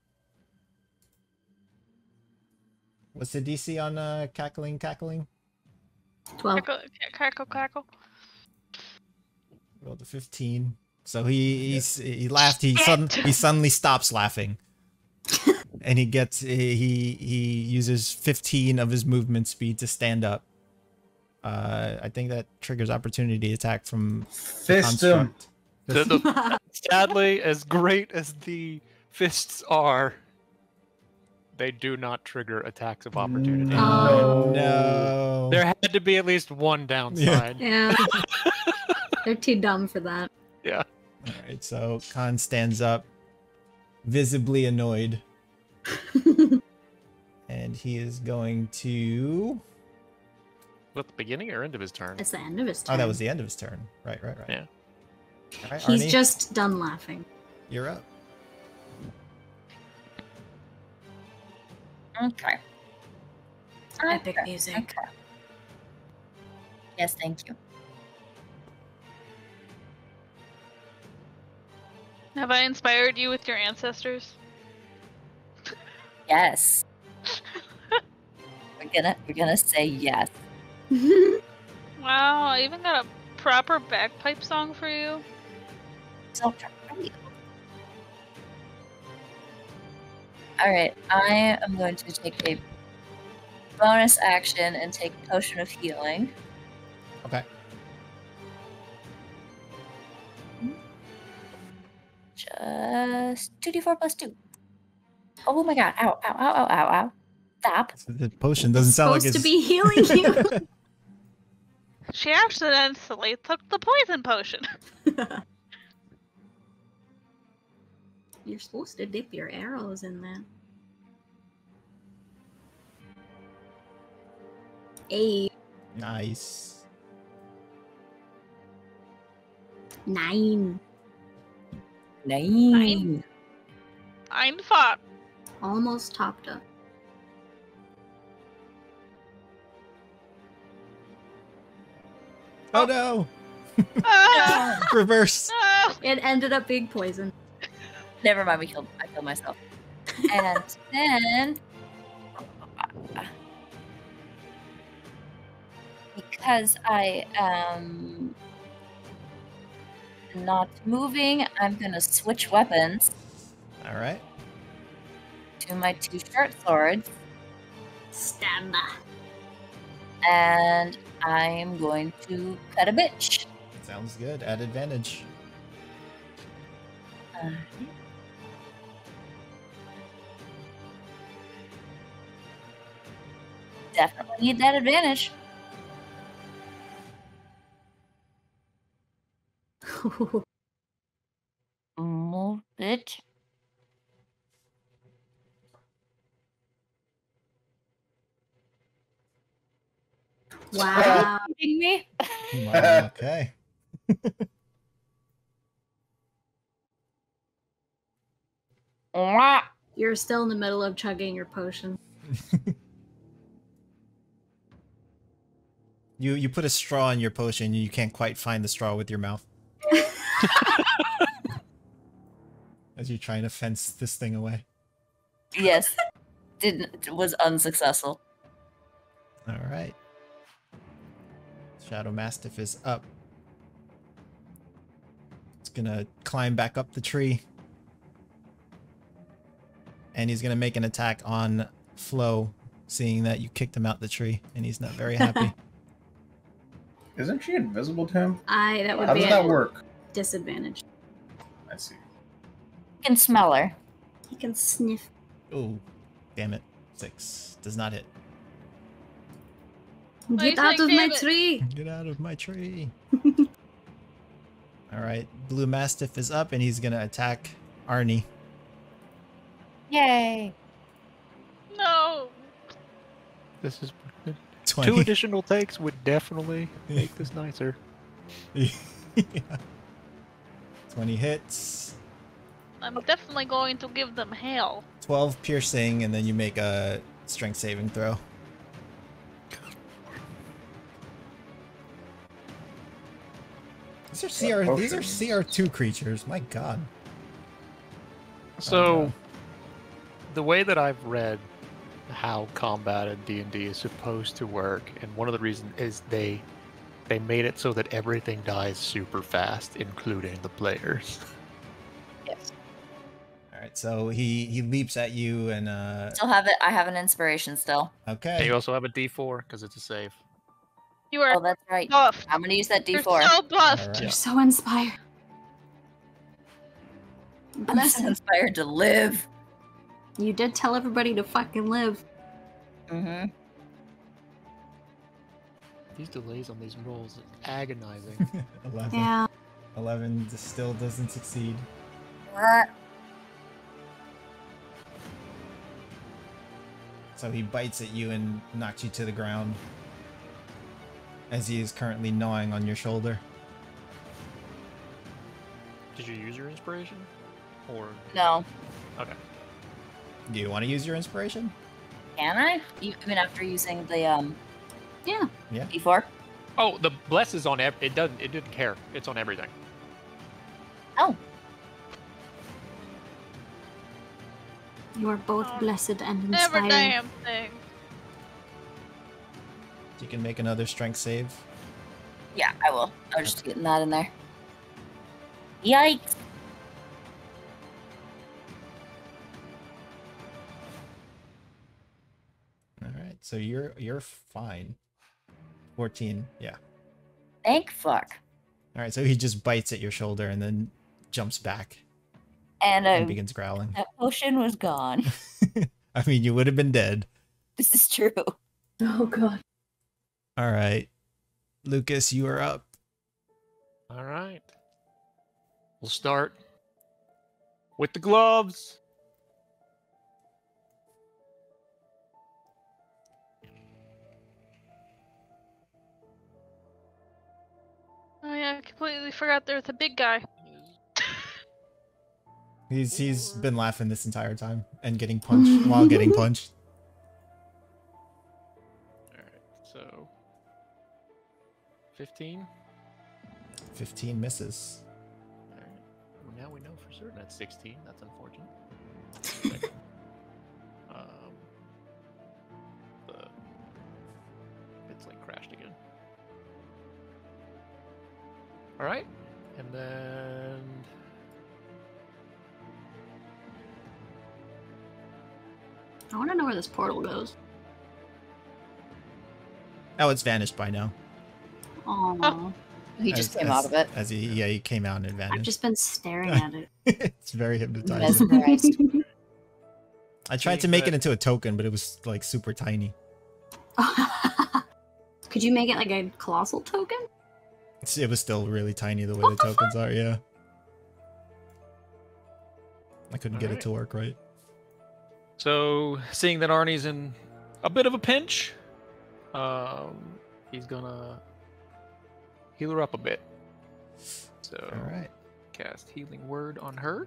Speaker 5: What's the D C on uh, cackling, cackling?
Speaker 2: twelve.
Speaker 3: Crackle, crackle, crackle.
Speaker 5: Rolled a fifteen. So he he's, he laughed. He sudden he suddenly stops laughing, and he gets he he uses fifteen of his movement speed to stand up. Uh, I think that triggers opportunity attack from
Speaker 10: Fist him.
Speaker 5: construct.
Speaker 7: The, the, sadly, as great as the fists are, they do not trigger attacks of opportunity.
Speaker 2: Oh.
Speaker 5: No.
Speaker 7: There had to be at least one downside.
Speaker 2: Yeah. They're too dumb for that.
Speaker 7: Yeah.
Speaker 5: All right. So Khan stands up, visibly annoyed, and he is going to.
Speaker 7: At the beginning or end of his turn?
Speaker 2: It's the end of his turn.
Speaker 5: Oh, that was the end of his turn. Right, right, right.
Speaker 7: Yeah.
Speaker 5: All right,
Speaker 2: He's
Speaker 5: Arnie,
Speaker 2: just done laughing.
Speaker 5: you're up.
Speaker 11: Okay.
Speaker 2: Epic
Speaker 11: Okay,
Speaker 2: music.
Speaker 11: Okay. Yes, thank you.
Speaker 3: Have I inspired you with your ancestors?
Speaker 11: Yes. gonna we're gonna say yes.
Speaker 3: Wow, I even got a proper bagpipe song for you.
Speaker 11: So pretty. All right, I am going to take a bonus action and take a potion of healing.
Speaker 5: Okay.
Speaker 11: Just two d four plus two. Oh my god! Ow! Ow! Ow! Ow! Ow! Ow! Stop!
Speaker 5: The potion doesn't sound like
Speaker 2: Supposed
Speaker 5: it's
Speaker 2: to be healing you.
Speaker 3: She accidentally took the poison potion.
Speaker 2: You're supposed to dip your arrows in that. Eight.
Speaker 5: nice.
Speaker 2: Nine.
Speaker 11: Nine.
Speaker 3: Ein fought.
Speaker 2: Almost topped up.
Speaker 5: Oh no!
Speaker 3: Ah,
Speaker 5: Reverse.
Speaker 3: no.
Speaker 2: It ended up being poison.
Speaker 11: Never mind. We killed. I killed myself. And then, because I am not moving, I'm gonna switch weapons
Speaker 5: All right.
Speaker 11: to my two short swords,
Speaker 2: Stand.
Speaker 11: and I'm going to cut a bitch.
Speaker 5: Sounds good. At advantage.
Speaker 11: Uh, definitely need that advantage. Move it.
Speaker 2: Wow.
Speaker 11: Kidding me?
Speaker 5: Wow, okay.
Speaker 11: Mwah.
Speaker 2: You're still in the middle of chugging your potion.
Speaker 5: You you put a straw in your potion and you can't quite find the straw with your mouth. As you're trying to fence this thing away.
Speaker 11: Yes. Didn't was unsuccessful.
Speaker 5: Alright. Shadow Mastiff is up. It's gonna climb back up the tree. And he's gonna make an attack on Flo, seeing that you kicked him out the tree, and he's not very happy.
Speaker 10: Isn't she invisible to him?
Speaker 2: I that would
Speaker 10: How
Speaker 2: be
Speaker 10: does
Speaker 2: a
Speaker 10: that work?
Speaker 2: disadvantage.
Speaker 10: I see.
Speaker 11: You can smell her.
Speaker 2: He can sniff.
Speaker 5: Oh, damn it. Six. Does not hit.
Speaker 3: Why you
Speaker 2: Get out
Speaker 3: saying
Speaker 2: of my
Speaker 3: damn it?
Speaker 2: tree!
Speaker 5: Get out of my tree. Alright, Blue Mastiff is up and he's gonna attack Arnie.
Speaker 11: Yay!
Speaker 3: No.
Speaker 7: This is
Speaker 5: twenty.
Speaker 7: two additional takes would definitely make this nicer.
Speaker 5: Yeah. twenty hits.
Speaker 3: I'm definitely going to give them hell.
Speaker 5: twelve piercing, and then you make a strength saving throw. These are C R. These are C R two creatures. My God.
Speaker 7: So,
Speaker 5: Oh, no.
Speaker 7: the way that I've read how combat in D and D is supposed to work, and one of the reasons is they they made it so that everything dies super fast, including the players.
Speaker 11: Yes.
Speaker 5: All right, so he he leaps at you and uh.
Speaker 11: Still have it. I have an inspiration still.
Speaker 7: And
Speaker 5: Okay.
Speaker 7: you also have a D four because it's a save.
Speaker 3: You are
Speaker 11: Oh, that's right.
Speaker 3: buffed.
Speaker 11: I'm gonna use that D
Speaker 3: You're
Speaker 11: four.
Speaker 3: so buffed.
Speaker 5: All right.
Speaker 2: You're so inspired.
Speaker 11: I'm so inspired to live.
Speaker 2: You did tell everybody to fucking live.
Speaker 11: Mm-hmm.
Speaker 7: These delays on these rolls are agonizing.
Speaker 5: eleven.
Speaker 2: Yeah.
Speaker 5: eleven still doesn't succeed. So he bites at you and knocks you to the ground. As he is currently gnawing on your shoulder.
Speaker 7: Did you use your inspiration? Or
Speaker 11: No.
Speaker 7: okay.
Speaker 5: Do you want to use your inspiration?
Speaker 11: Can I? You, I mean, after using the um
Speaker 2: Yeah.
Speaker 5: Yeah.
Speaker 11: D four?
Speaker 7: Oh, the bless is on ev- it doesn't it didn't care. It's on everything.
Speaker 11: Oh.
Speaker 2: You are both
Speaker 3: Oh,
Speaker 2: blessed and
Speaker 3: Never
Speaker 2: inspired.
Speaker 3: damn thing.
Speaker 5: You can make another strength save.
Speaker 11: Yeah, I will. I was just getting that in there. Yikes!
Speaker 5: All right, so you're you're fine. fourteen, yeah.
Speaker 11: Thank fuck.
Speaker 5: All right, so he just bites at your shoulder and then jumps back
Speaker 11: And,
Speaker 5: and
Speaker 11: uh,
Speaker 5: begins growling.
Speaker 11: that potion was gone.
Speaker 5: I mean, you would have been dead.
Speaker 11: This is true.
Speaker 2: Oh god.
Speaker 5: All right, Lucas, you are up.
Speaker 7: All right. We'll start with the gloves.
Speaker 3: Oh yeah, I completely forgot there's a big guy.
Speaker 5: He's he's been laughing this entire time and getting punched while getting punched.
Speaker 7: Alright, so fifteen.
Speaker 5: fifteen misses.
Speaker 7: Alright. Well, now we know for certain that's sixteen. That's unfortunate. um the it's like crashed again. Alright. And then
Speaker 2: I want to know where this portal goes.
Speaker 5: Oh, it's vanished by now.
Speaker 2: Oh,
Speaker 11: He just
Speaker 5: As-
Speaker 11: came
Speaker 5: as-
Speaker 11: out of it.
Speaker 5: As he, yeah, he came out and it
Speaker 2: I've
Speaker 5: vanished.
Speaker 2: just been staring at it.
Speaker 5: It's very hypnotizing.
Speaker 11: Mesmerized.
Speaker 5: I tried to make it into a token, but it was like super tiny.
Speaker 2: Could you make it like a colossal token?
Speaker 5: It's- It was still really tiny the way the tokens are, yeah. I couldn't get it
Speaker 7: Alright.
Speaker 5: to work right.
Speaker 7: So, seeing that Arnie's in a bit of a pinch, um, he's gonna heal her up a bit. So,
Speaker 5: Alright.
Speaker 7: cast Healing Word on her,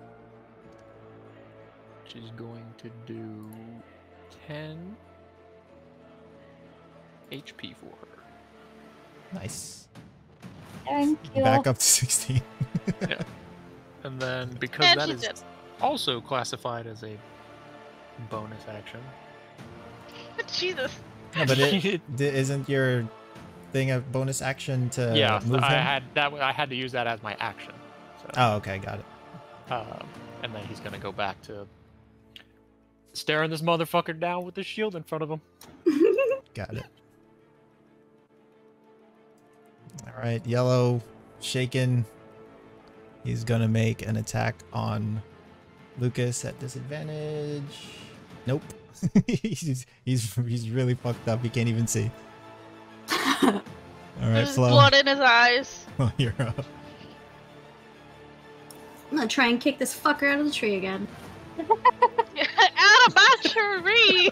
Speaker 7: which is going to do ten H P for her.
Speaker 5: Nice.
Speaker 11: Thank you.
Speaker 5: Back up to sixteen.
Speaker 7: Yeah. And then, because
Speaker 3: And
Speaker 7: that
Speaker 3: she
Speaker 7: is
Speaker 3: did.
Speaker 7: also classified as a bonus action.
Speaker 3: Jesus.
Speaker 5: No, but it, d- isn't your thing a bonus action to
Speaker 7: yeah,
Speaker 5: move
Speaker 7: I
Speaker 5: him?
Speaker 7: had that. I had to use that as my action. So,
Speaker 5: Oh, okay, got it.
Speaker 7: um, and then he's gonna go back to staring this motherfucker down with the shield in front of him.
Speaker 5: Got it. Alright, yellow, shaken. He's gonna make an attack on Lucas at disadvantage. Nope. he's, he's he's really fucked up. He can't even see. Alright,
Speaker 3: There's
Speaker 5: Flo.
Speaker 3: blood in his eyes.
Speaker 5: Oh, you're up.
Speaker 2: I'm gonna try and kick this fucker out of the tree again.
Speaker 3: Out of my tree!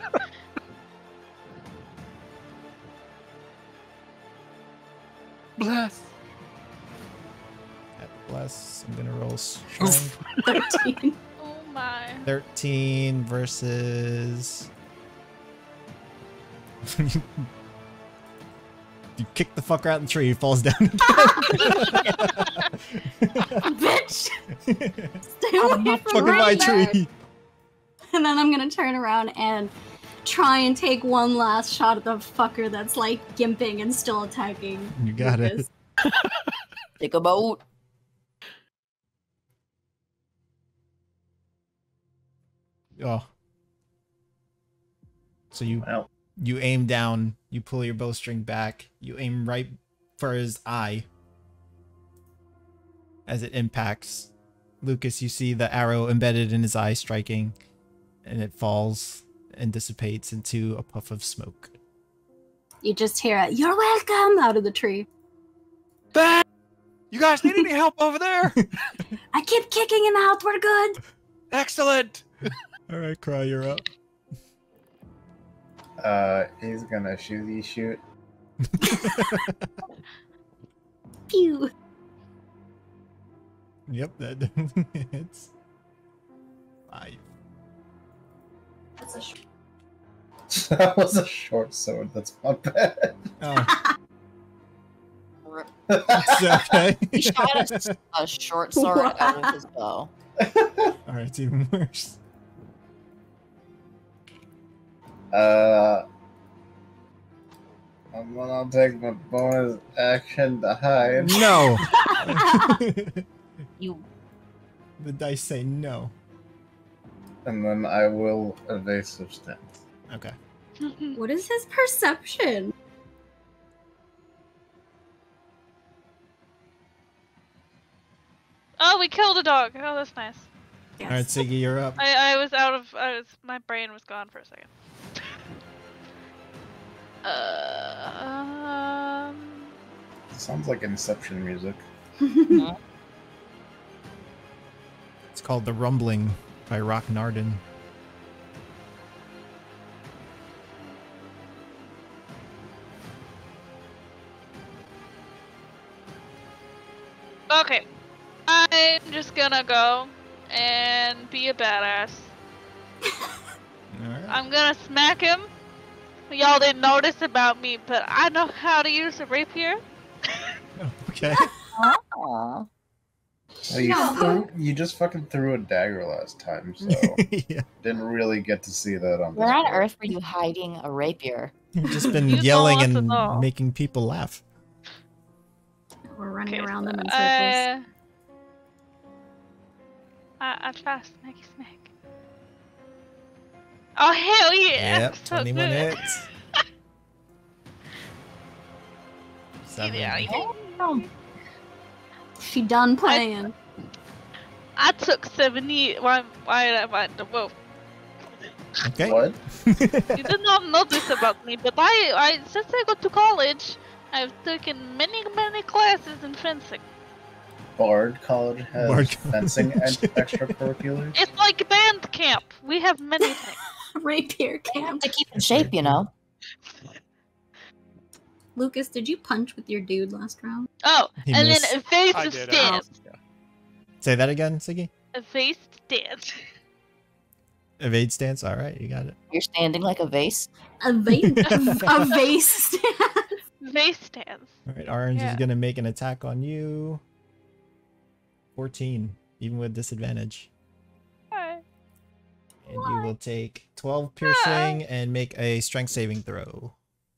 Speaker 7: Bless.
Speaker 5: At bless, I'm gonna roll strength.
Speaker 2: thirteen.
Speaker 3: Oh my.
Speaker 5: thirteen versus. You kick the fucker out of the tree, he falls down again.
Speaker 2: Bitch! Stay away from
Speaker 5: Fucking my
Speaker 2: Rainbow.
Speaker 5: tree.
Speaker 2: And then I'm gonna turn around and try and take one last shot at the fucker that's like gimping and still attacking.
Speaker 5: You got
Speaker 2: Lucas.
Speaker 5: it.
Speaker 11: Take a boat.
Speaker 5: Oh. So you
Speaker 10: Well,
Speaker 5: you aim down, you pull your bowstring back, you aim right for his eye. As it impacts Lucas, you see the arrow embedded in his eye striking, and it falls and dissipates into a puff of smoke.
Speaker 2: You just hear it, "You're welcome," out of the tree.
Speaker 7: Ben! You guys need any help over there?
Speaker 2: I keep kicking him out, we're good.
Speaker 7: Excellent!
Speaker 5: Alright, Cry, you're up.
Speaker 12: Uh, he's gonna shooty shoot.
Speaker 2: Pew.
Speaker 5: Yep, that hits. Five.
Speaker 2: That's a sh-
Speaker 12: That was a short sword. That's my bad.
Speaker 5: Oh. It's okay.
Speaker 11: He shot a, s- a short sword out of his bow.
Speaker 5: Alright, it's even worse.
Speaker 12: Uh, And then I'll take my bonus action to hide.
Speaker 5: No.
Speaker 11: You.
Speaker 5: The dice say no.
Speaker 12: And then I will evasive stance.
Speaker 5: Okay.
Speaker 2: What is his perception?
Speaker 3: Oh, we killed a dog. Oh, that's nice.
Speaker 2: Yes.
Speaker 5: All right, Siggy, you're up.
Speaker 3: I, I was out of. I was. My brain was gone for a second. Uh, um.
Speaker 12: Sounds like Inception music.
Speaker 5: It's called The Rumbling by Rock Narden.
Speaker 3: Okay. I'm just gonna go and be a badass.
Speaker 5: Alright.
Speaker 3: I'm gonna smack him. Y'all didn't notice about me, but I know how to use a rapier.
Speaker 5: Okay.
Speaker 11: Aw.
Speaker 12: Well, you,
Speaker 2: No.
Speaker 12: threw, you just fucking threw a dagger last time, so
Speaker 5: Yeah.
Speaker 12: didn't really get to see that on
Speaker 11: Where on
Speaker 12: display.
Speaker 11: earth were you hiding a rapier?
Speaker 5: You've just been
Speaker 3: You don't
Speaker 5: yelling
Speaker 3: want to
Speaker 5: and
Speaker 3: know.
Speaker 5: making people laugh.
Speaker 2: We're running
Speaker 3: Okay,
Speaker 2: around them in
Speaker 3: so,
Speaker 2: circles.
Speaker 3: uh, I, I try to smacky smack. Oh hell yeah!
Speaker 5: Yep,
Speaker 3: So
Speaker 5: twenty-one
Speaker 3: good.
Speaker 5: hits.
Speaker 3: Yeah,
Speaker 5: Seven.
Speaker 3: yeah.
Speaker 2: She done playing.
Speaker 3: I took seventy. Why? Why did I find the whoa?
Speaker 5: Okay.
Speaker 12: What?
Speaker 3: You did not know this about me, but I, I since I got to college, I've taken many, many classes in fencing.
Speaker 12: Bard College has
Speaker 5: Bard
Speaker 12: fencing
Speaker 5: College.
Speaker 12: and extracurriculars?
Speaker 3: It's like band camp. We have many things.
Speaker 2: Rapier camp.
Speaker 11: To keep in shape, you know.
Speaker 2: Lucas, did you punch with your dude last round?
Speaker 3: Oh,
Speaker 5: He
Speaker 3: and
Speaker 5: missed.
Speaker 3: then
Speaker 7: I
Speaker 3: evasive
Speaker 7: did.
Speaker 3: stance.
Speaker 5: Say that again, Siggy.
Speaker 3: Evasive stance.
Speaker 5: Evade stance. All right, you got it.
Speaker 11: You're standing like a vase.
Speaker 2: A vase. a vase.
Speaker 3: Vase stance.
Speaker 5: All right, Orange
Speaker 3: Yeah.
Speaker 5: is gonna make an attack on you. fourteen, even with disadvantage,
Speaker 3: Alright.
Speaker 5: and you will take twelve piercing and make a strength saving throw.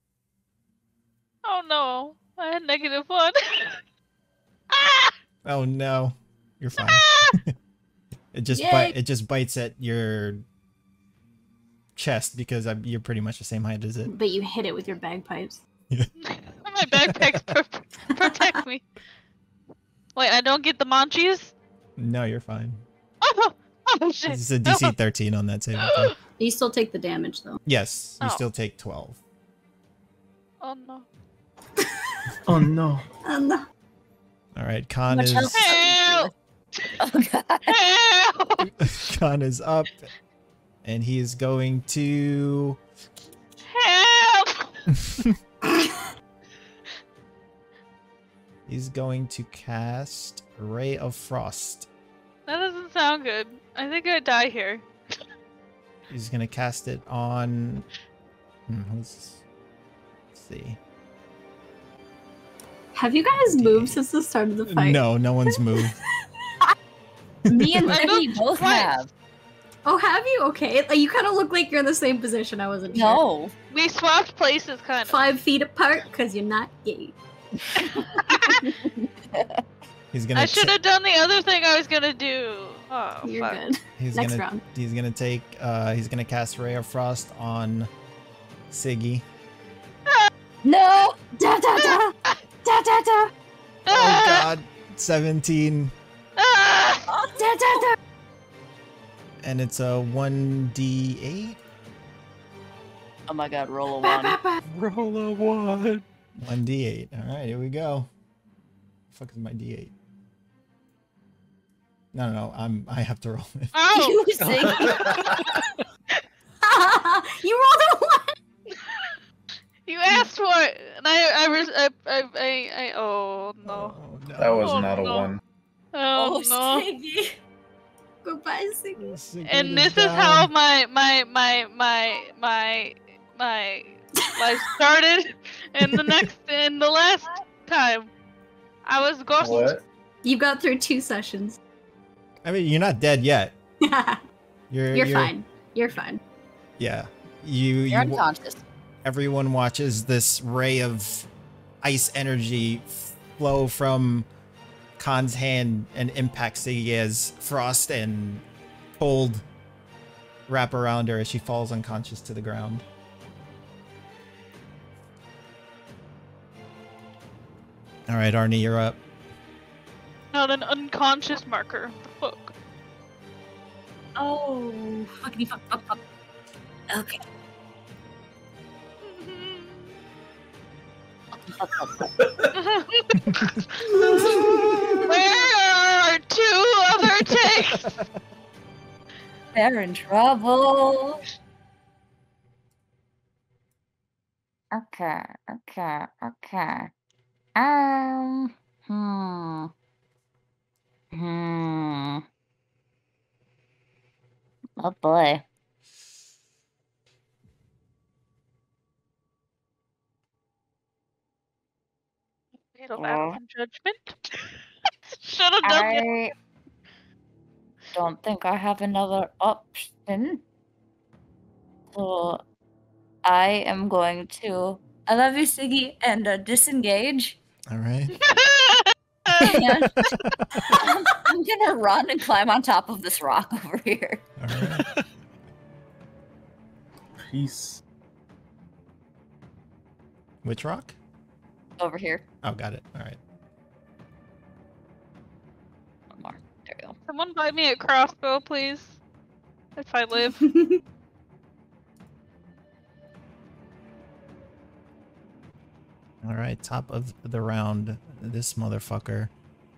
Speaker 3: Oh no, I had negative one. Ah!
Speaker 5: Oh no, you're fine. it just
Speaker 2: Yay.
Speaker 5: bite. It just bites at your chest because I'm, you're pretty much the same height as it.
Speaker 2: But you hit it with your bagpipes.
Speaker 3: My backpacks pro- protect me. Wait, I don't get the munchies?
Speaker 5: No, you're fine.
Speaker 3: Oh, oh shit.
Speaker 5: It's a D C thirteen on that saving throw.
Speaker 2: You still take the damage though.
Speaker 5: Yes, you
Speaker 3: Oh.
Speaker 5: still take twelve.
Speaker 3: Oh no.
Speaker 10: Oh no.
Speaker 2: Oh no.
Speaker 5: All right, Khan
Speaker 11: Much
Speaker 5: is
Speaker 11: health.
Speaker 3: Help!
Speaker 11: Oh god.
Speaker 3: Help!
Speaker 5: Khan is up, and he is going to.
Speaker 3: Help!
Speaker 5: He's going to cast Ray of Frost.
Speaker 3: That doesn't sound good. I think I die here.
Speaker 5: He's gonna cast it on. Hmm, let's, let's see.
Speaker 2: Have you guys moved since the start of the fight?
Speaker 5: No, no one's moved.
Speaker 11: Me and
Speaker 3: I
Speaker 11: Vicky
Speaker 3: moved
Speaker 11: both
Speaker 3: twice.
Speaker 11: have.
Speaker 2: Oh, have you? Okay. Like, you kind of look like you're in the same position. I wasn't sure.
Speaker 11: No.
Speaker 3: We swapped places, kind of.
Speaker 2: Five feet apart because you're not gay.
Speaker 5: He's gonna.
Speaker 3: I
Speaker 5: ta-
Speaker 3: should have done the other thing I was gonna do. Oh,
Speaker 2: You're
Speaker 3: fuck.
Speaker 2: good.
Speaker 5: He's
Speaker 2: Next
Speaker 5: gonna.
Speaker 2: round.
Speaker 5: He's gonna take. Uh, he's gonna cast Ray of Frost on Siggy.
Speaker 11: No.
Speaker 2: Da da da da da da
Speaker 5: Oh God, seventeen,
Speaker 3: Ah!
Speaker 2: da da da.
Speaker 5: and it's a one d eight.
Speaker 11: Oh my god, roll a
Speaker 2: Ba,
Speaker 11: one.
Speaker 2: ba, ba.
Speaker 7: Roll a one.
Speaker 5: One d eight. All right, here we go. Fuck is my d eight? No, no, no. I'm. I have to roll it.
Speaker 3: Oh!
Speaker 11: You Ziggy.
Speaker 2: You rolled a one.
Speaker 3: You asked for it, and I, I, res- I, I, I, I, oh no.
Speaker 5: Oh, no.
Speaker 12: That was
Speaker 3: Oh,
Speaker 12: not a
Speaker 3: no.
Speaker 12: one.
Speaker 3: Oh,
Speaker 11: Oh,
Speaker 3: no.
Speaker 2: Siggy. Goodbye, Siggy.
Speaker 5: Siggy
Speaker 3: And this is
Speaker 5: down.
Speaker 3: how my, my, my, my, my, my life started. And the next, and the last time, I was ghost.
Speaker 12: What?
Speaker 2: You got through two sessions.
Speaker 5: I mean, you're not dead yet.
Speaker 2: you're
Speaker 5: You're.
Speaker 2: fine. You're fine.
Speaker 5: Yeah. You.
Speaker 11: You're
Speaker 5: you
Speaker 11: unconscious.
Speaker 5: everyone watches this ray of ice energy flow from Khan's hand and impact Siggy as frost and cold wrap around her as she falls unconscious to the ground. All right, Arnie, you're up.
Speaker 3: Not an unconscious marker. The fuck?
Speaker 11: Oh, fuckity fuck, fuck, fuck. Okay.
Speaker 3: Where are our two other ticks?
Speaker 11: They're in trouble. Okay, okay, okay. Um, hmm. Hmm. Oh boy.
Speaker 3: Fatal
Speaker 11: Uh,
Speaker 3: lapse in judgment. Should have done that.
Speaker 11: I don't think I have another option. So I am going to. I love you, Siggy, and uh, disengage.
Speaker 5: All right.
Speaker 11: And I'm, I'm gonna run and climb on top of this rock over here.
Speaker 5: All right.
Speaker 10: Peace.
Speaker 5: Which rock?
Speaker 11: Over here.
Speaker 5: Oh, got it. All right.
Speaker 11: One more. There we go.
Speaker 3: Someone buy me a crossbow, please. If I live.
Speaker 5: All right, top of the round. This motherfucker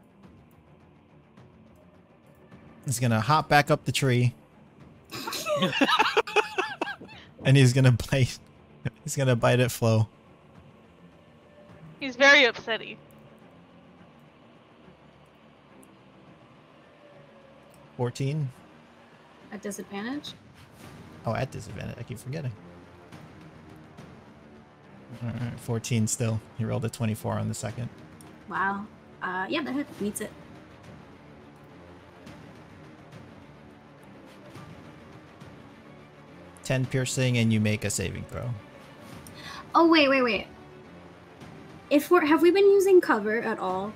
Speaker 5: is gonna hop back up the tree, and he's gonna bite. He's gonna bite at Flo.
Speaker 3: He's very upsetty.
Speaker 5: fourteen.
Speaker 2: At disadvantage?
Speaker 5: Oh, at disadvantage. I keep forgetting. All right, fourteen still. He rolled a twenty-four on the second.
Speaker 2: Wow. Uh, yeah, that hit meets it.
Speaker 5: ten piercing, and you make a saving throw.
Speaker 2: Oh, wait, wait, wait. If we're, have we been using cover at all?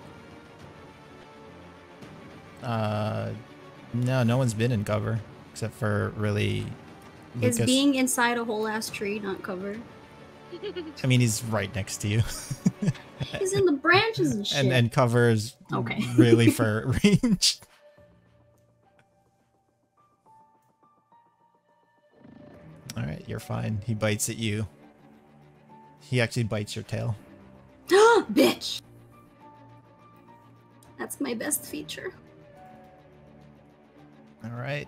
Speaker 5: Uh, no, no one's been in cover except for really.
Speaker 2: Is
Speaker 5: Lucas.
Speaker 2: being inside a whole ass tree not cover?
Speaker 5: I mean, he's right next to you.
Speaker 2: He's in the branches and shit.
Speaker 5: and and covers
Speaker 2: Okay.
Speaker 5: really for range. All right, you're fine. He bites at you. He actually bites your tail.
Speaker 2: Bitch! That's my best feature.
Speaker 5: All right.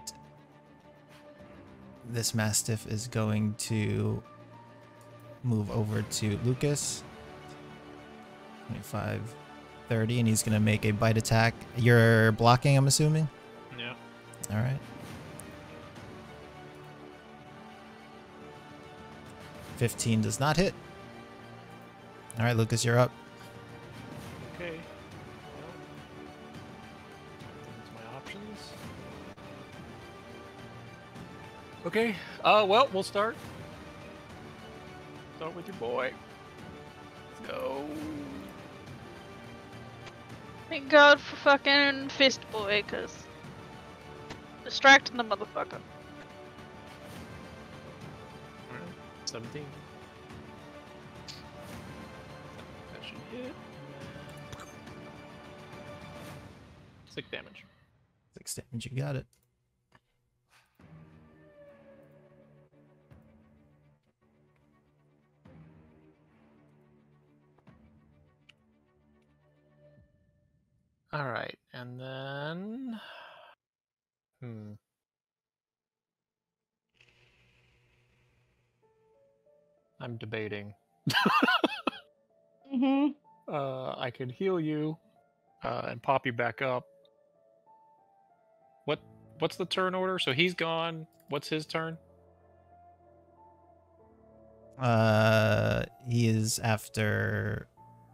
Speaker 5: This Mastiff is going to move over to Lucas. twenty-five, thirty, and he's going to make a bite attack. You're blocking, I'm assuming?
Speaker 7: Yeah.
Speaker 5: All right. fifteen does not hit. All right, Lucas, you're up.
Speaker 7: Okay. Well, that's my options. Okay. Uh, well, we'll start. Start with your boy. Let's go.
Speaker 3: Thank God for fucking Fist Boy, cause distracting the motherfucker.
Speaker 7: Alright, seventeen. That should hit. Six damage.
Speaker 5: Six damage, you got it.
Speaker 7: All right, and then, hmm. I'm debating.
Speaker 11: Mm-hmm.
Speaker 7: Uh, I could heal you, uh, and pop you back up. What? What's the turn order? So he's gone. What's his turn?
Speaker 5: Uh, he is after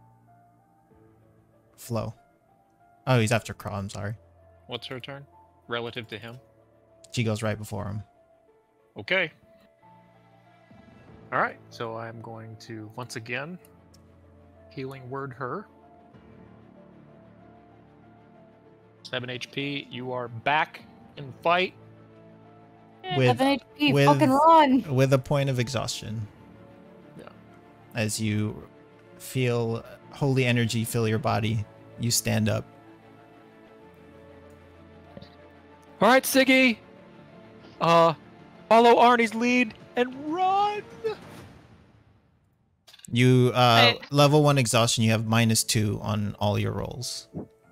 Speaker 5: Flo. Oh, he's after Craw, I'm sorry.
Speaker 7: What's her turn? Relative to him?
Speaker 5: She goes right before him.
Speaker 7: Okay. All right, so I'm going to once again healing word her. Seven H P. You are back in fight.
Speaker 5: With,
Speaker 11: seven H P,
Speaker 5: with,
Speaker 11: fucking run.
Speaker 5: with a point of exhaustion.
Speaker 7: Yeah.
Speaker 5: As you feel holy energy fill your body, you stand up.
Speaker 7: All right, Siggy. Uh, follow Arnie's lead and run.
Speaker 5: You uh,
Speaker 3: Right.
Speaker 5: level one exhaustion. You have minus two on all your rolls.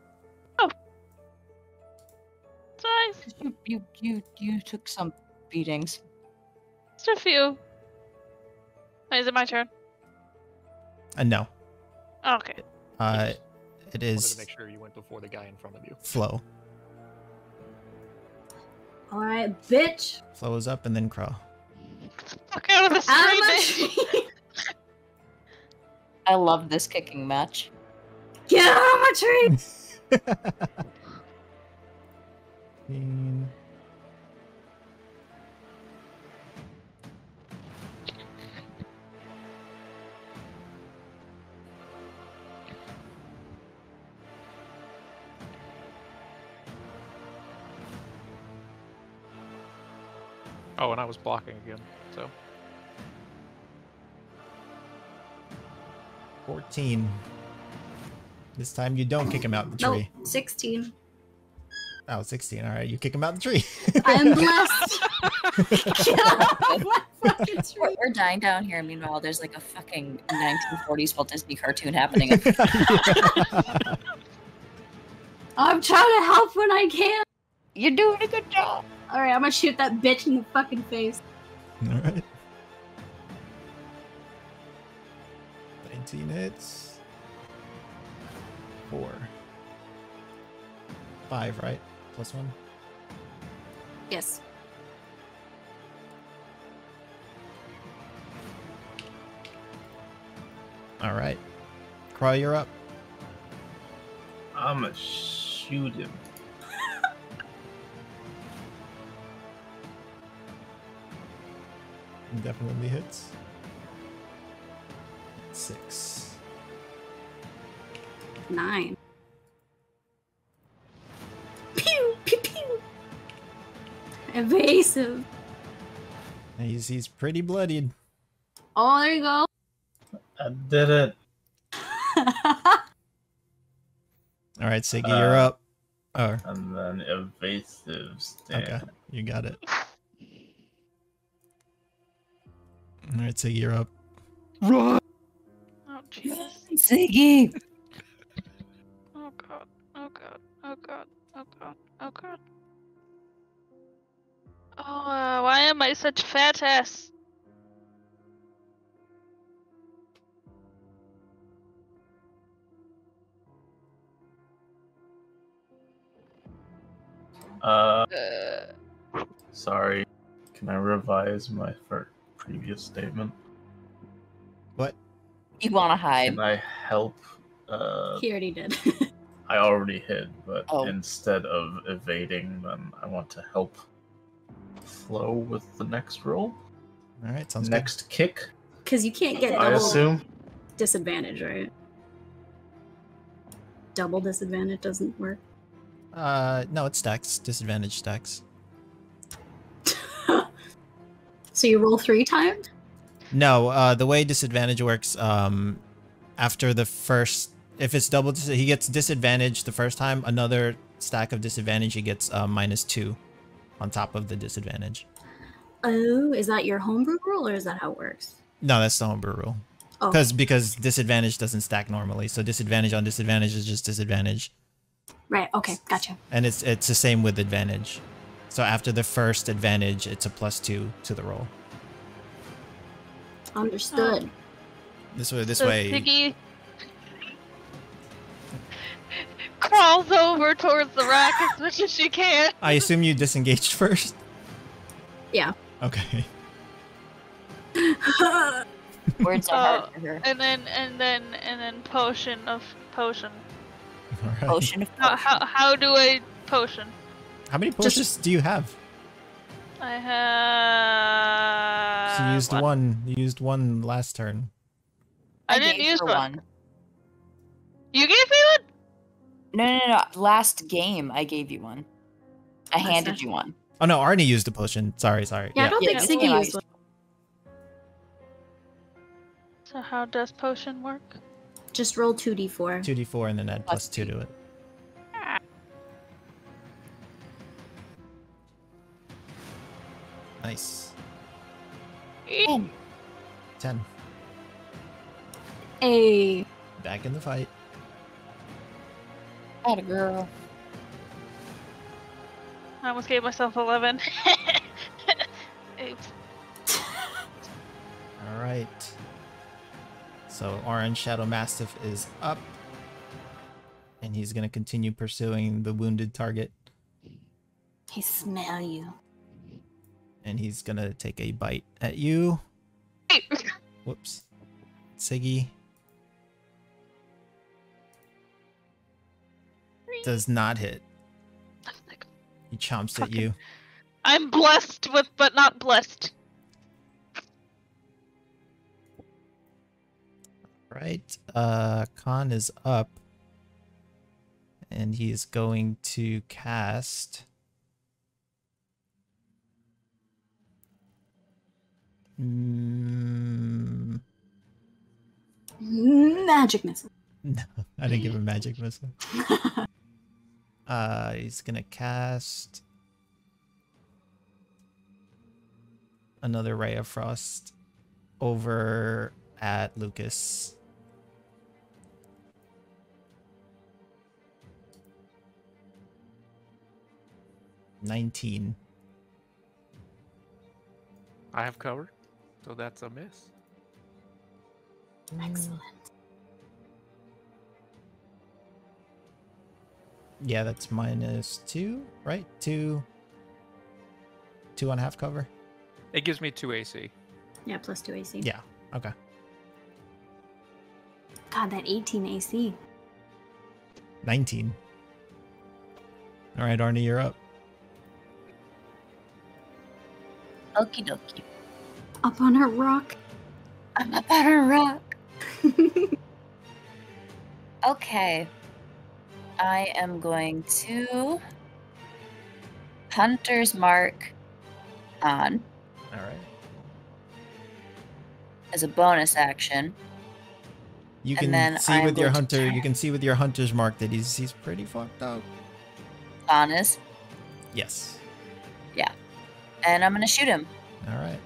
Speaker 3: Nice.
Speaker 11: You, you, you, you took some beatings.
Speaker 3: Just a few. Wait, is it my turn?
Speaker 5: Uh, no,
Speaker 3: Okay.
Speaker 5: uh, it
Speaker 7: Wanted
Speaker 5: is
Speaker 7: to make sure you went before the guy in front of you.
Speaker 5: Flo.
Speaker 2: All right, bitch.
Speaker 5: Flo is up and then Crow.
Speaker 3: Fuck out of the
Speaker 2: Out of my
Speaker 3: street.
Speaker 2: tree.
Speaker 11: I love this kicking match.
Speaker 2: Get out of my tree.
Speaker 5: Mm.
Speaker 7: Oh, and I was blocking again, so.
Speaker 5: fourteen. This time you don't kick him out the
Speaker 2: Nope,
Speaker 5: tree.
Speaker 2: sixteen.
Speaker 5: Oh, sixteen. All right, you kick him out the tree.
Speaker 2: I'm blessed. Get out of my fucking
Speaker 11: We're,
Speaker 2: tree.
Speaker 11: we're dying down here. Meanwhile, there's like a fucking nineteen forties Walt Disney cartoon happening.
Speaker 2: I'm trying to help when I can.
Speaker 11: You're doing a good job.
Speaker 2: All right, I'm gonna shoot that bitch in the fucking face.
Speaker 5: All right. nineteen hits. Four. Five, right? Plus one.
Speaker 2: Yes.
Speaker 5: All right. Craw, you're up.
Speaker 10: I'ma shoot him.
Speaker 5: Definitely hits. Six.
Speaker 2: Nine. Pew pew pew. Evasive.
Speaker 5: He's he's pretty bloodied.
Speaker 2: Oh, there you go.
Speaker 10: I did it.
Speaker 5: All right, Siggy, you're
Speaker 10: Uh,
Speaker 5: up. Oh,
Speaker 10: And then evasive stand.
Speaker 5: okay, you got it. All right, Siggy, you're up.
Speaker 7: Run!
Speaker 3: Oh Jesus.
Speaker 11: Ziggy!
Speaker 3: Oh god. Oh god. Oh god. Oh god. Oh god. Oh, uh, why am I such fat ass?
Speaker 10: Uh,
Speaker 3: Uh,
Speaker 10: sorry. Can I revise my fir- previous statement?
Speaker 5: What?
Speaker 11: You want to hide?
Speaker 10: Can I help? Uh,
Speaker 2: He already did.
Speaker 10: I already hid, but
Speaker 11: Oh.
Speaker 10: instead of evading, then I want to help Flo with the next roll.
Speaker 5: All right, sounds
Speaker 10: Next kick,
Speaker 2: Because you can't get
Speaker 10: I
Speaker 2: double
Speaker 10: assume.
Speaker 2: disadvantage, right? Double disadvantage doesn't work.
Speaker 5: good. Uh, no, it stacks. Disadvantage stacks.
Speaker 2: So you roll three times?
Speaker 5: No, uh, the way disadvantage works, um, after the first, if it's double, dis- he gets disadvantage the first time. Another stack of disadvantage, he gets uh, minus two on top of the disadvantage.
Speaker 2: Oh, is that your homebrew rule or is that how it works?
Speaker 5: No, that's the homebrew rule.
Speaker 2: Oh,
Speaker 5: Because because disadvantage doesn't stack normally, so disadvantage on disadvantage is just disadvantage,
Speaker 2: right. Okay, gotcha.
Speaker 5: and it's it's the same with advantage. So after the first advantage, it's a plus two to the roll.
Speaker 2: Understood.
Speaker 5: This way, this
Speaker 3: so
Speaker 5: way.
Speaker 3: Ziggy crawls over towards the rock as much as she can.
Speaker 5: I assume you disengaged first.
Speaker 2: Yeah.
Speaker 5: Okay.
Speaker 11: Words are
Speaker 3: Oh,
Speaker 11: hard for her.
Speaker 3: and then and then and then potion of potion.
Speaker 5: All right.
Speaker 11: Potion of
Speaker 3: How
Speaker 11: potion.
Speaker 3: how, how do I potion?
Speaker 5: How many potions do you have?
Speaker 3: I have.
Speaker 5: So you used
Speaker 3: what?
Speaker 5: one. You used one last turn.
Speaker 3: I,
Speaker 11: I
Speaker 3: didn't
Speaker 11: gave
Speaker 3: use
Speaker 11: her
Speaker 3: one.
Speaker 11: one.
Speaker 3: You gave me one?
Speaker 11: No, no, no. Last game, I gave you one. I
Speaker 2: Last
Speaker 11: handed
Speaker 2: session.
Speaker 11: you one.
Speaker 5: Oh no, Arnie used a potion. Sorry, sorry.
Speaker 2: Yeah, I don't
Speaker 11: Yeah,
Speaker 2: think
Speaker 11: this
Speaker 2: Siggy
Speaker 11: game I
Speaker 2: used one.
Speaker 3: So how does potion work?
Speaker 2: Just roll two d four.
Speaker 5: two d four and then add plus
Speaker 11: Plus
Speaker 5: two
Speaker 11: two.
Speaker 5: to it. Nice.
Speaker 11: Ten.
Speaker 5: ten.
Speaker 2: A.
Speaker 5: Back in the fight.
Speaker 11: Atta girl.
Speaker 3: I almost gave myself eleven. Oops.
Speaker 5: All right. So Orange Shadow Mastiff is up. And he's going to continue pursuing the wounded target.
Speaker 2: He smell you.
Speaker 5: And he's going to take a bite at you. Whoops. Siggy. Does not hit. He chomps at you.
Speaker 3: I'm blessed with, but not blessed.
Speaker 5: Right. Uh, Khan is up. And he is going to cast... Mm,
Speaker 2: Magic missile.
Speaker 5: no, I didn't give him magic missile. uh, he's gonna cast another ray of frost over at Lucas. nineteen.
Speaker 7: I have cover, so that's a miss.
Speaker 2: Excellent.
Speaker 5: Yeah, that's minus two, right? Two. Two on half cover?
Speaker 7: It gives me two A C.
Speaker 2: Yeah, plus two A C.
Speaker 5: Yeah, okay.
Speaker 2: God, that eighteen A C.
Speaker 5: nineteen. Alright, Arnie, you're up.
Speaker 11: Okie dokie.
Speaker 2: Up on her rock.
Speaker 11: I'm up on a rock. Okay. I am going to Hunter's Mark on
Speaker 5: Alright.
Speaker 11: as a bonus action.
Speaker 5: You
Speaker 11: And
Speaker 5: can
Speaker 11: then
Speaker 5: see
Speaker 11: I'm
Speaker 5: with your
Speaker 11: going to
Speaker 5: hunter, you
Speaker 11: turn.
Speaker 5: can see with your hunter's mark that he's he's pretty fucked up.
Speaker 11: Honest.
Speaker 5: Yes.
Speaker 11: Yeah. And I'm going to shoot him.
Speaker 5: Alright.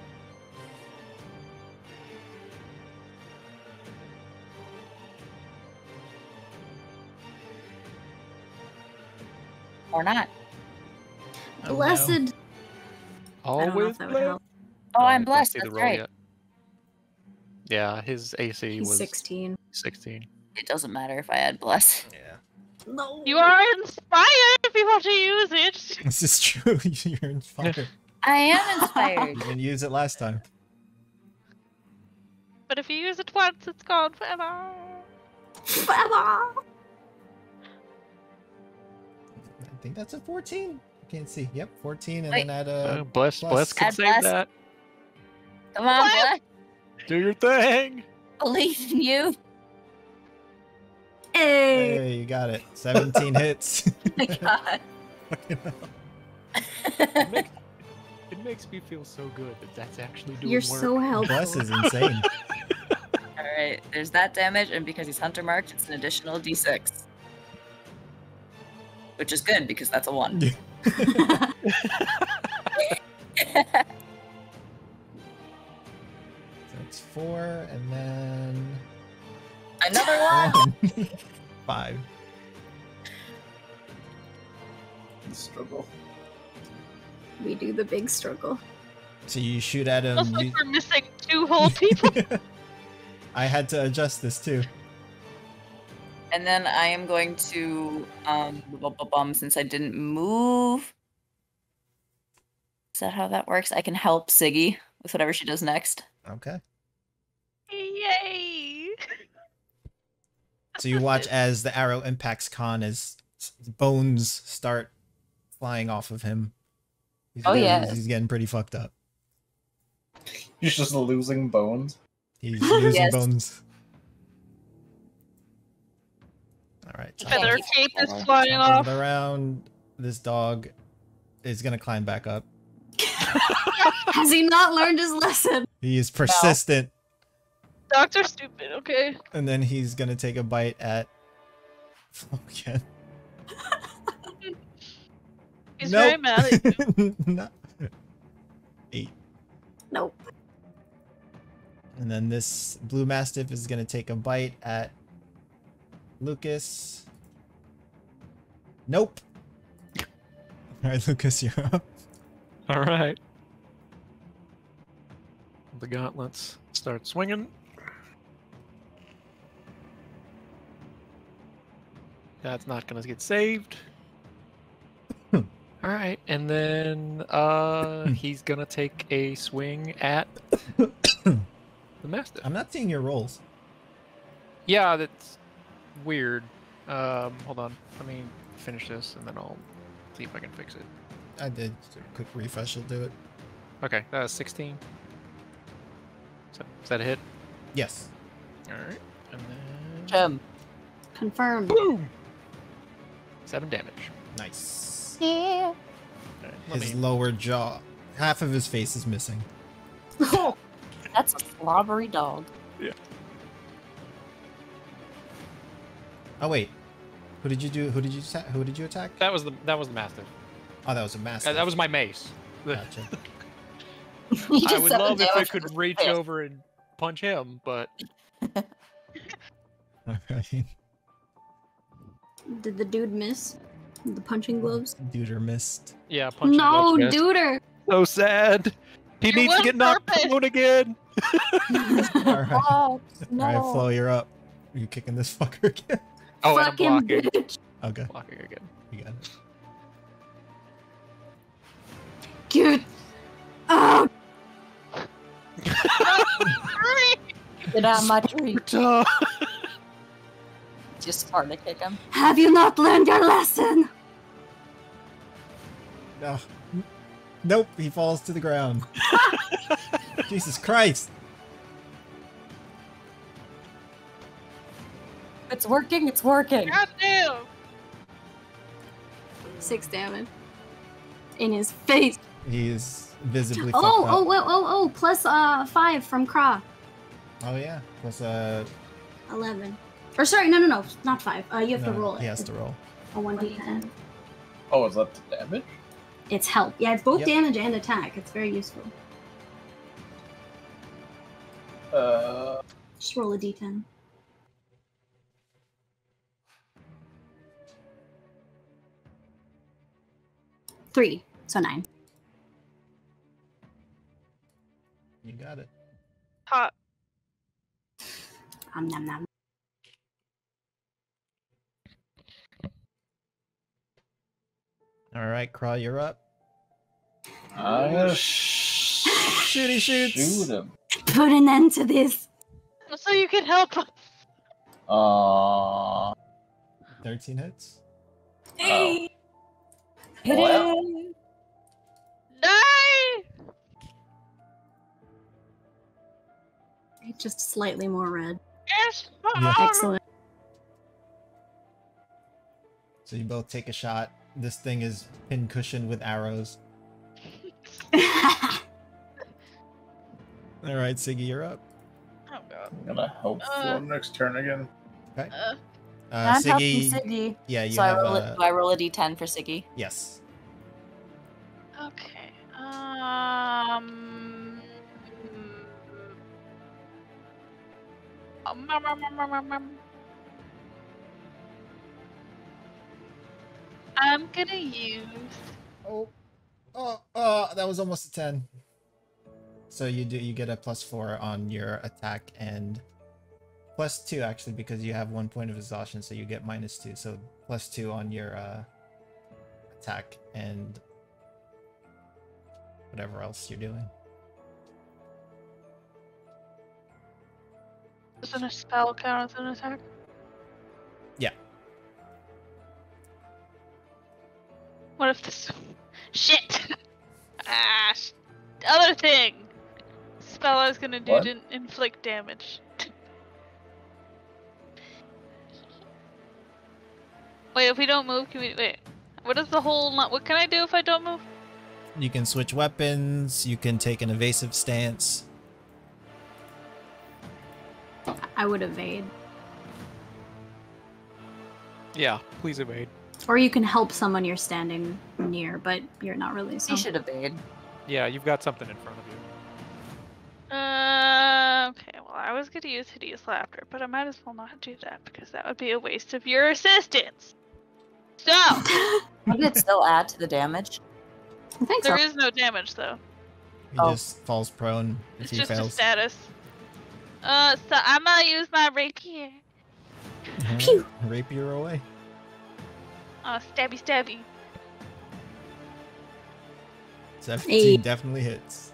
Speaker 11: Or not.
Speaker 5: Oh,
Speaker 2: Blessed.
Speaker 5: no.
Speaker 2: I don't know
Speaker 7: Always
Speaker 2: if that would
Speaker 7: blessed.
Speaker 2: help.
Speaker 11: Oh,
Speaker 7: I
Speaker 11: I'm
Speaker 7: can't
Speaker 11: blessed.
Speaker 7: see the
Speaker 11: That's
Speaker 7: roll
Speaker 11: right.
Speaker 7: yet. Yeah, his A C
Speaker 2: He's
Speaker 7: was
Speaker 2: sixteen.
Speaker 7: sixteen.
Speaker 11: It doesn't matter if I add bless.
Speaker 5: Yeah.
Speaker 2: No.
Speaker 3: You are inspired if you want to use it.
Speaker 5: This is true. You're inspired.
Speaker 11: I am inspired.
Speaker 5: You didn't use it last time.
Speaker 3: But if you use it once, it's gone forever.
Speaker 2: Forever.
Speaker 5: I think that's a fourteen. I can't see. Yep, fourteen, and
Speaker 11: Wait.
Speaker 5: then add a
Speaker 7: Uh, bless,
Speaker 5: plus.
Speaker 7: bless can
Speaker 11: Add
Speaker 7: save
Speaker 11: bless.
Speaker 7: that.
Speaker 11: Come on,
Speaker 3: What?
Speaker 11: bless.
Speaker 7: Do your thing.
Speaker 11: Believe in you.
Speaker 2: Hey.
Speaker 5: Hey, you got it. seventeen hits.
Speaker 11: Oh my god.
Speaker 7: It makes, it makes me feel so good that that's actually doing
Speaker 2: You're
Speaker 7: work.
Speaker 2: so helpful.
Speaker 5: Bless is insane.
Speaker 11: Alright, there's that damage, and because he's hunter marked, it's an additional d six. Which is good, because that's a one.
Speaker 5: That's four, and then
Speaker 11: Another one!
Speaker 5: one. Five.
Speaker 12: Struggle.
Speaker 2: We do the big struggle.
Speaker 5: So you shoot at him.
Speaker 3: Looks
Speaker 5: You...
Speaker 3: like we're missing two whole people.
Speaker 5: I had to adjust this too.
Speaker 11: And then I am going to, um, bum, bum, bum, since I didn't move. Is that how that works? I can help Siggy with whatever she does next.
Speaker 5: Okay.
Speaker 3: Yay!
Speaker 5: So you watch as the arrow impacts Khan as s- bones start flying off of him. He's
Speaker 11: Oh,
Speaker 5: getting,
Speaker 11: yes.
Speaker 5: he's getting pretty fucked up.
Speaker 12: He's just losing bones.
Speaker 5: He's losing
Speaker 11: Yes.
Speaker 5: bones. All right. top
Speaker 3: Feather
Speaker 5: left.
Speaker 3: cape is
Speaker 8: Top
Speaker 3: flying
Speaker 5: Top
Speaker 3: off.
Speaker 5: of the round. This dog is gonna climb back up.
Speaker 2: Has he not learned his lesson?
Speaker 5: He is persistent,
Speaker 3: Dogs are stupid, okay?
Speaker 5: and then he's gonna take a bite at Flo again.
Speaker 3: He's
Speaker 5: Nope.
Speaker 3: very mad at you.
Speaker 5: No. Eight.
Speaker 2: Nope.
Speaker 5: And then this blue mastiff is gonna take a bite at Lucas. Nope. All right, Lucas, you're up.
Speaker 7: All right. The gauntlets start swinging. That's not gonna get saved. All right, and then uh, he's gonna take a swing at the mastiff.
Speaker 5: I'm not seeing your rolls.
Speaker 7: Yeah, that's weird. Um, hold on, let me finish this, and then I'll see if I can fix it.
Speaker 5: I did. A quick refresh will do it.
Speaker 7: Okay, that was sixteen. Is that, is that a hit?
Speaker 5: Yes.
Speaker 7: All right, and then
Speaker 11: Jim.
Speaker 2: Confirmed.
Speaker 7: boom, seven damage.
Speaker 5: Nice.
Speaker 11: Yeah.
Speaker 7: All right, let
Speaker 5: His
Speaker 7: me-
Speaker 5: lower jaw, half of his face is missing.
Speaker 11: That's a slobbery dog.
Speaker 5: Oh wait, who did you do? Who did you attack? Who did you attack?
Speaker 7: That was the that was the mastiff.
Speaker 5: Oh, that was a master.
Speaker 7: Uh, that was my mace.
Speaker 5: Gotcha.
Speaker 11: You
Speaker 7: I
Speaker 11: just
Speaker 7: would
Speaker 11: seven
Speaker 7: love if I
Speaker 11: damage
Speaker 7: could
Speaker 11: from his
Speaker 7: reach
Speaker 11: fist.
Speaker 7: over and punch him, but
Speaker 5: All right.
Speaker 2: Did the dude miss? The punching gloves?
Speaker 5: Duder missed.
Speaker 7: yeah, punching
Speaker 2: No,
Speaker 7: gloves missed.
Speaker 2: duder!
Speaker 7: So sad. He
Speaker 3: You
Speaker 7: needs to
Speaker 3: went
Speaker 7: get knocked
Speaker 3: purpose.
Speaker 7: prone again.
Speaker 5: All right.
Speaker 11: Oh, no.
Speaker 5: All right, Flo, you're up. Are you kicking this fucker again?
Speaker 7: Oh, and I'm
Speaker 2: Fucking
Speaker 7: blocking.
Speaker 2: bitch.
Speaker 5: Okay,
Speaker 7: Blocking again.
Speaker 5: you got it.
Speaker 2: Cute. Oh,
Speaker 11: Get out of my tree.
Speaker 7: Uh,
Speaker 11: Just hard to kick him.
Speaker 2: have you not learned your lesson?
Speaker 5: No. Nope, he falls to the ground. Jesus Christ.
Speaker 11: It's working, it's working.
Speaker 3: God damn!
Speaker 2: Six damage. In his face.
Speaker 5: He is visibly
Speaker 2: Oh,
Speaker 5: fucked
Speaker 2: oh,
Speaker 5: up.
Speaker 2: oh, oh, oh, plus uh five from Kra.
Speaker 5: Oh yeah. Plus uh
Speaker 2: Eleven. Or sorry, no, no, no, not five. Uh, you have
Speaker 5: no,
Speaker 2: to roll it.
Speaker 5: he has to roll.
Speaker 2: A one d ten.
Speaker 12: Oh, is that the damage?
Speaker 2: It's help. Yeah, it's both
Speaker 5: Yep.
Speaker 2: damage and attack. It's very useful.
Speaker 12: Uh,
Speaker 2: Just roll a d ten. Three, so nine.
Speaker 5: You got it.
Speaker 3: Hot.
Speaker 2: Um, nom nom.
Speaker 5: All right, Craw, you're up.
Speaker 12: I'm gonna sh-
Speaker 5: Shooty shoots.
Speaker 12: shoot him.
Speaker 2: Put an end to this.
Speaker 3: So you can help us.
Speaker 12: Uh,
Speaker 5: thirteen hits.
Speaker 12: oh.
Speaker 11: Hit
Speaker 12: Well.
Speaker 11: him.
Speaker 3: Die!
Speaker 2: Just slightly more red.
Speaker 3: Yes!
Speaker 5: Yeah.
Speaker 2: Excellent.
Speaker 5: So you both take a shot. This thing is pin cushioned with arrows. All right, Siggy, you're up.
Speaker 3: Oh god.
Speaker 12: I'm gonna hope
Speaker 3: Uh.
Speaker 12: for next turn again.
Speaker 5: Okay.
Speaker 3: Uh,
Speaker 5: Uh,
Speaker 11: I'm helping
Speaker 5: Siggy.
Speaker 11: Siggy.
Speaker 5: Yeah, you
Speaker 11: So I
Speaker 5: have
Speaker 11: roll,
Speaker 5: a.
Speaker 11: it, do I roll a d ten for Siggy?
Speaker 5: Yes.
Speaker 3: okay. Um. um, um, um, um, um, um. I'm gonna use.
Speaker 5: Oh, oh, oh! That was almost a ten. So you do you get a plus four on your attack and plus two actually because you have one point of exhaustion, so you get minus two. So plus two on your uh, attack and whatever else you're doing.
Speaker 3: Doesn't a spell count as an attack?
Speaker 5: Yeah.
Speaker 3: What if this. Shit! Ah, sh- other thing. Spell I was gonna do
Speaker 12: What?
Speaker 3: to inflict damage. Wait, if we don't move, can we wait? What is the whole? Not, what can I do if I don't move?
Speaker 5: You can switch weapons. You can take an evasive stance.
Speaker 2: I would evade.
Speaker 7: Yeah, please evade.
Speaker 2: Or you can help someone you're standing near, but you're not really. So.
Speaker 8: You should evade.
Speaker 7: Yeah, you've got something in front of you.
Speaker 3: Uh, okay. Well, I was gonna use hideous laughter, but I might as well not do that because that would be a waste of your assistance. So
Speaker 8: Would it still add to the damage?
Speaker 2: I think
Speaker 3: there
Speaker 2: so.
Speaker 3: is no damage though.
Speaker 5: He
Speaker 8: Oh.
Speaker 5: just falls prone if
Speaker 3: It's
Speaker 5: he
Speaker 3: just a
Speaker 5: fails.
Speaker 3: status. Uh, so I'm gonna use my rapier.
Speaker 5: Alright, Rapier away.
Speaker 3: Uh, stabby, stabby.
Speaker 5: seventeen
Speaker 2: Eight.
Speaker 5: definitely hits.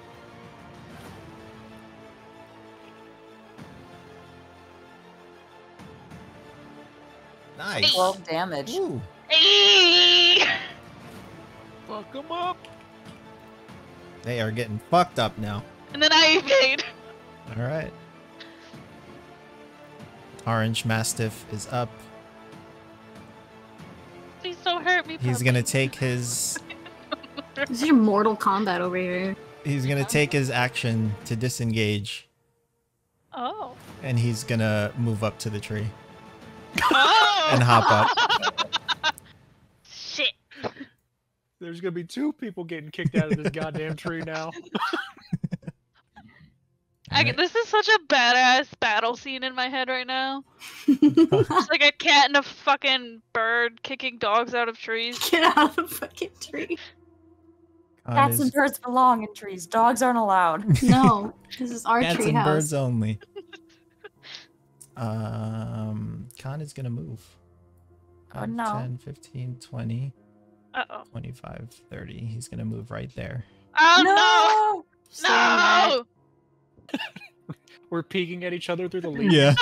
Speaker 5: Nice.
Speaker 8: twelve damage.
Speaker 5: Ooh.
Speaker 3: Eee!
Speaker 7: Fuck him up.
Speaker 5: They are getting fucked up now.
Speaker 3: And then I evade.
Speaker 5: All right. Orange Mastiff is up.
Speaker 3: Please don't hurt me.
Speaker 5: He's
Speaker 3: puppy.
Speaker 5: gonna take his.
Speaker 2: This is your Mortal Kombat over here.
Speaker 5: He's gonna take his action to disengage,
Speaker 3: Oh.
Speaker 5: and he's gonna move up to the tree
Speaker 3: Oh.
Speaker 5: and hop up.
Speaker 3: Shit.
Speaker 7: There's gonna be two people getting kicked out of this goddamn tree now.
Speaker 3: I,
Speaker 5: Alright.
Speaker 3: this is such a badass battle scene in my head right now. It's like a cat and a fucking bird kicking dogs out of trees.
Speaker 2: Get out of the fucking tree.
Speaker 5: Khan
Speaker 8: Cats
Speaker 5: is-
Speaker 8: and birds belong in trees. Dogs aren't allowed.
Speaker 2: No, this is our
Speaker 5: Cats
Speaker 2: tree
Speaker 5: and
Speaker 2: house.
Speaker 5: birds only. Um, Khan is gonna move.
Speaker 8: Oh,
Speaker 5: five,
Speaker 8: no.
Speaker 5: ten, fifteen, twenty,
Speaker 3: Uh oh.
Speaker 5: twenty-five, thirty. He's gonna move right there.
Speaker 3: Oh
Speaker 2: Stay
Speaker 3: no!
Speaker 2: back.
Speaker 3: No!
Speaker 7: We're peeking at each other through the leaves.
Speaker 5: Yeah.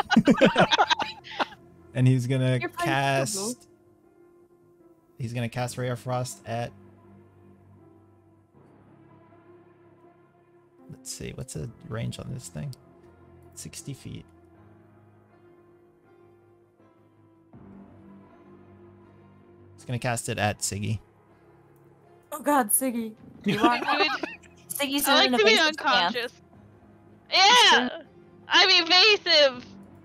Speaker 5: And he's gonna
Speaker 8: You're fine,
Speaker 5: cast. He's gonna cast Ray of Frost at. Let's see, what's the range on this thing? sixty feet. He's gonna cast it at Siggy.
Speaker 8: Oh god, Siggy. You want
Speaker 3: I mean,
Speaker 8: Siggy's
Speaker 3: I
Speaker 8: in
Speaker 3: like
Speaker 8: an
Speaker 3: to be
Speaker 8: evasive stance.
Speaker 3: unconscious. Yeah! I'm evasive!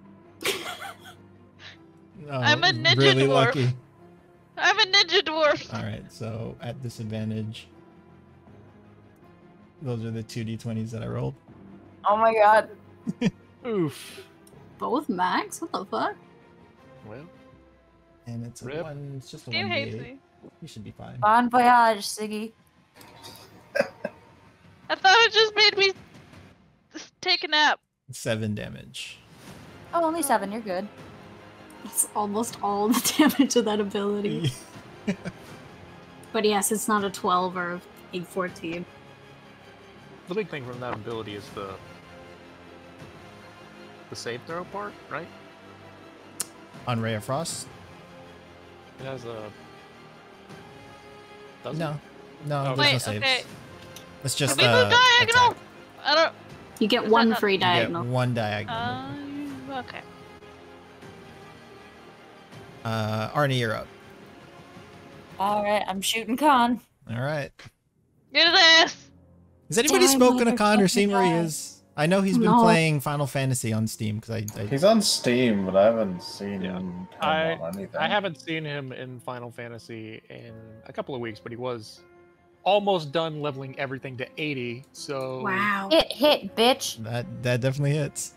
Speaker 5: Oh,
Speaker 3: I'm a ninja
Speaker 5: really
Speaker 3: dwarf.
Speaker 5: lucky.
Speaker 3: I'm a ninja dwarf!
Speaker 5: Alright, so at disadvantage. Those are the two d twenties that I rolled.
Speaker 8: Oh my god.
Speaker 7: Oof.
Speaker 2: Both max? What the fuck?
Speaker 7: Well,
Speaker 5: And it's a
Speaker 7: Rip.
Speaker 5: one, it's just a
Speaker 3: Game
Speaker 5: one d
Speaker 3: hates
Speaker 5: eight.
Speaker 3: me.
Speaker 5: You should be fine.
Speaker 8: Bon voyage, Siggy.
Speaker 3: I thought it just made me s- take a nap.
Speaker 5: Seven damage.
Speaker 8: Oh, only seven. You're good.
Speaker 2: It's almost all the damage of that ability. But yes, it's not a twelve or a fourteen.
Speaker 7: the big thing from that ability is the the save throw part, right?
Speaker 5: On Ray of Frost?
Speaker 7: It has a. Does
Speaker 5: No.
Speaker 7: it?
Speaker 5: No,
Speaker 7: Oh,
Speaker 5: there's
Speaker 3: Wait,
Speaker 5: no saves.
Speaker 3: okay.
Speaker 5: It's just
Speaker 3: Can we
Speaker 5: uh,
Speaker 3: move diagonal?
Speaker 5: attack.
Speaker 3: I don't.
Speaker 2: You get
Speaker 3: Is that
Speaker 2: one
Speaker 3: not-
Speaker 2: free
Speaker 5: You get
Speaker 2: diagonal.
Speaker 5: one diagonal.
Speaker 3: Uh, okay.
Speaker 5: Uh, Arnie, you're up.
Speaker 8: All right, I'm shooting Khan.
Speaker 5: All right.
Speaker 3: Get his ass!
Speaker 5: Has anybody
Speaker 8: Die,
Speaker 5: spoken to Khan or
Speaker 8: motherfucker,
Speaker 5: seen where he
Speaker 8: die.
Speaker 5: is? I know he's been
Speaker 2: No.
Speaker 5: playing Final Fantasy on Steam because I, I
Speaker 12: He's on Steam, but I haven't seen
Speaker 7: Yeah.
Speaker 12: him
Speaker 7: I-
Speaker 12: on anything.
Speaker 7: I haven't seen him in Final Fantasy in a couple of weeks, but he was almost done leveling everything to eighty. So
Speaker 2: Wow.
Speaker 8: Hit, hit, bitch.
Speaker 5: that that definitely hits.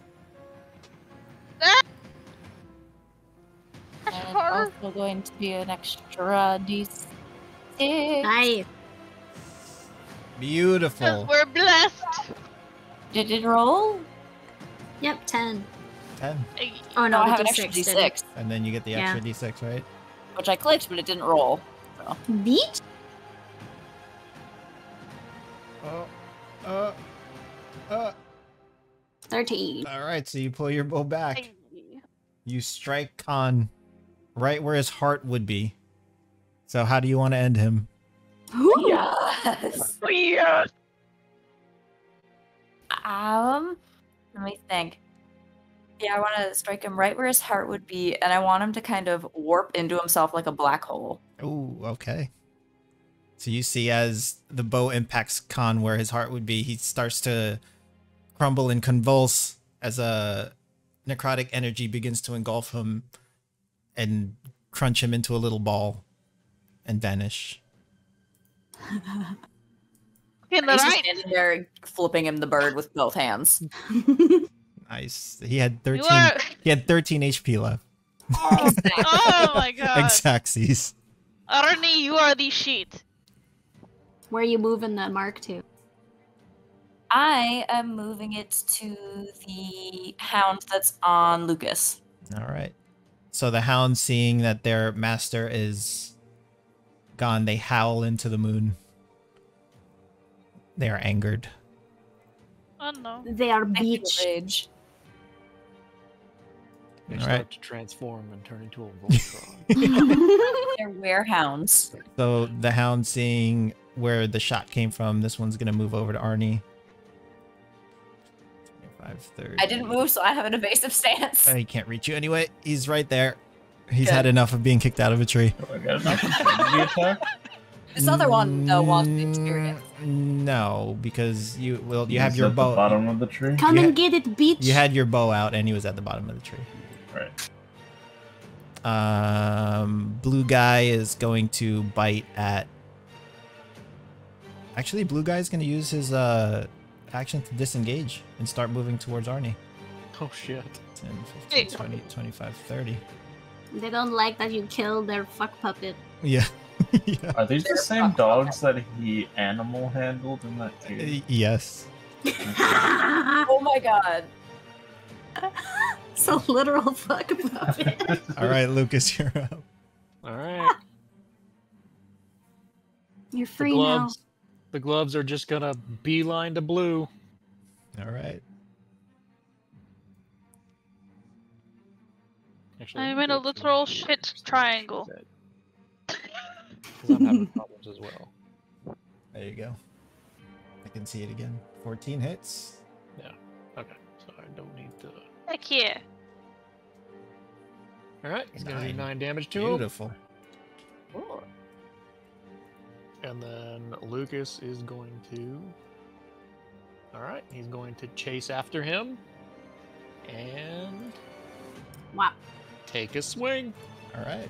Speaker 8: And
Speaker 3: Hard.
Speaker 8: also going to be an extra d six.
Speaker 2: Nice.
Speaker 5: Beautiful.
Speaker 3: We're blessed!
Speaker 8: Did it roll?
Speaker 2: Yep, ten.
Speaker 5: Ten.
Speaker 2: Oh no,
Speaker 8: No, I
Speaker 2: the
Speaker 8: have an
Speaker 2: D
Speaker 8: extra
Speaker 2: six.
Speaker 8: d
Speaker 2: did it.
Speaker 8: six,
Speaker 5: And then you get the
Speaker 2: Yeah.
Speaker 5: extra d six, right?
Speaker 8: which I clicked, but it didn't roll.
Speaker 2: Beat?
Speaker 5: Oh. Uh. Uh.
Speaker 2: thirteen.
Speaker 5: All right, so you pull your bow back.
Speaker 3: Ay.
Speaker 5: You strike Khan right where his heart would be. So how do you want to end him?
Speaker 8: Yes.
Speaker 3: Yes.
Speaker 11: Um, let me think. Yeah, I want to strike him right where his heart would be, and I want him to kind of warp into himself like a black hole.
Speaker 5: Ooh, okay. So you see as the bow impacts Khan where his heart would be, he starts to crumble and convulse as a necrotic energy begins to engulf him and crunch him into a little ball and vanish.
Speaker 3: In the
Speaker 11: He's just
Speaker 3: right.
Speaker 11: standing there flipping him the bird with both hands.
Speaker 5: Nice. He had thirteen.
Speaker 3: are-
Speaker 5: He had thirteen H P left.
Speaker 3: Oh, oh my god.
Speaker 5: Exactsies.
Speaker 3: Arnie, you are the sheet.
Speaker 2: Where are you moving the mark to?
Speaker 11: I am moving it to the hound that's on Lucas.
Speaker 5: All right. So the hounds, seeing that their master is gone, they howl into the moon. They are angered.
Speaker 3: Oh no.
Speaker 2: They are
Speaker 11: I feel
Speaker 2: beach.
Speaker 11: rage.
Speaker 7: They
Speaker 5: All
Speaker 7: start
Speaker 5: right.
Speaker 7: to transform and turn into a Voltron.
Speaker 11: They're werehounds.
Speaker 5: So the hound, seeing where the shot came from, this one's gonna move over to Arnie. twenty-five, thirty.
Speaker 11: I didn't move, so I have an evasive stance.
Speaker 5: Uh, he can't reach you anyway. He's right there. He's
Speaker 11: Good.
Speaker 5: had enough of being kicked out of a tree.
Speaker 10: Oh, I got enough opportunity attack.
Speaker 11: This other one, though, wants the experience.
Speaker 5: No, because you well, you have
Speaker 10: He's
Speaker 5: your
Speaker 10: at
Speaker 5: bow.
Speaker 10: the bottom of the tree.
Speaker 2: Come
Speaker 5: You
Speaker 2: and
Speaker 5: had-
Speaker 2: get it, beach.
Speaker 5: You had your bow out, and he was at the bottom of the tree.
Speaker 10: Right.
Speaker 5: Um, blue guy is going to bite at. Actually, blue guy is going to use his uh action to disengage and start moving towards Arnie.
Speaker 7: Oh shit.
Speaker 5: ten, fifteen,
Speaker 3: Hey.
Speaker 5: twenty, twenty-five, thirty.
Speaker 2: They don't like that you killed their fuck puppet.
Speaker 5: Yeah. Yeah.
Speaker 10: Are these the same dogs that he animal handled in that cave?
Speaker 5: Uh, Yes.
Speaker 11: Oh my god.
Speaker 2: So literal fuck puppet.
Speaker 5: All right, Lucas, you're up.
Speaker 7: All right.
Speaker 2: You're
Speaker 7: The
Speaker 2: free now.
Speaker 7: gloves. The gloves are just gonna beeline to blue.
Speaker 5: All right.
Speaker 7: Actually,
Speaker 3: I'm
Speaker 7: let
Speaker 3: in
Speaker 7: me
Speaker 3: a
Speaker 7: do it
Speaker 3: literal
Speaker 7: for-
Speaker 3: shit triangle.
Speaker 7: Because I'm having problems as well.
Speaker 5: There you go. I can see it again. fourteen hits.
Speaker 7: Yeah. Okay. So I don't need to.
Speaker 3: Heck yeah.
Speaker 7: All right. He's gonna do
Speaker 5: Nine.
Speaker 7: nine damage to him.
Speaker 5: Beautiful.
Speaker 11: Ooh.
Speaker 7: And then Lucas is going to. All right. He's going to chase after him. And
Speaker 2: Wow.
Speaker 7: take a swing.
Speaker 5: All right.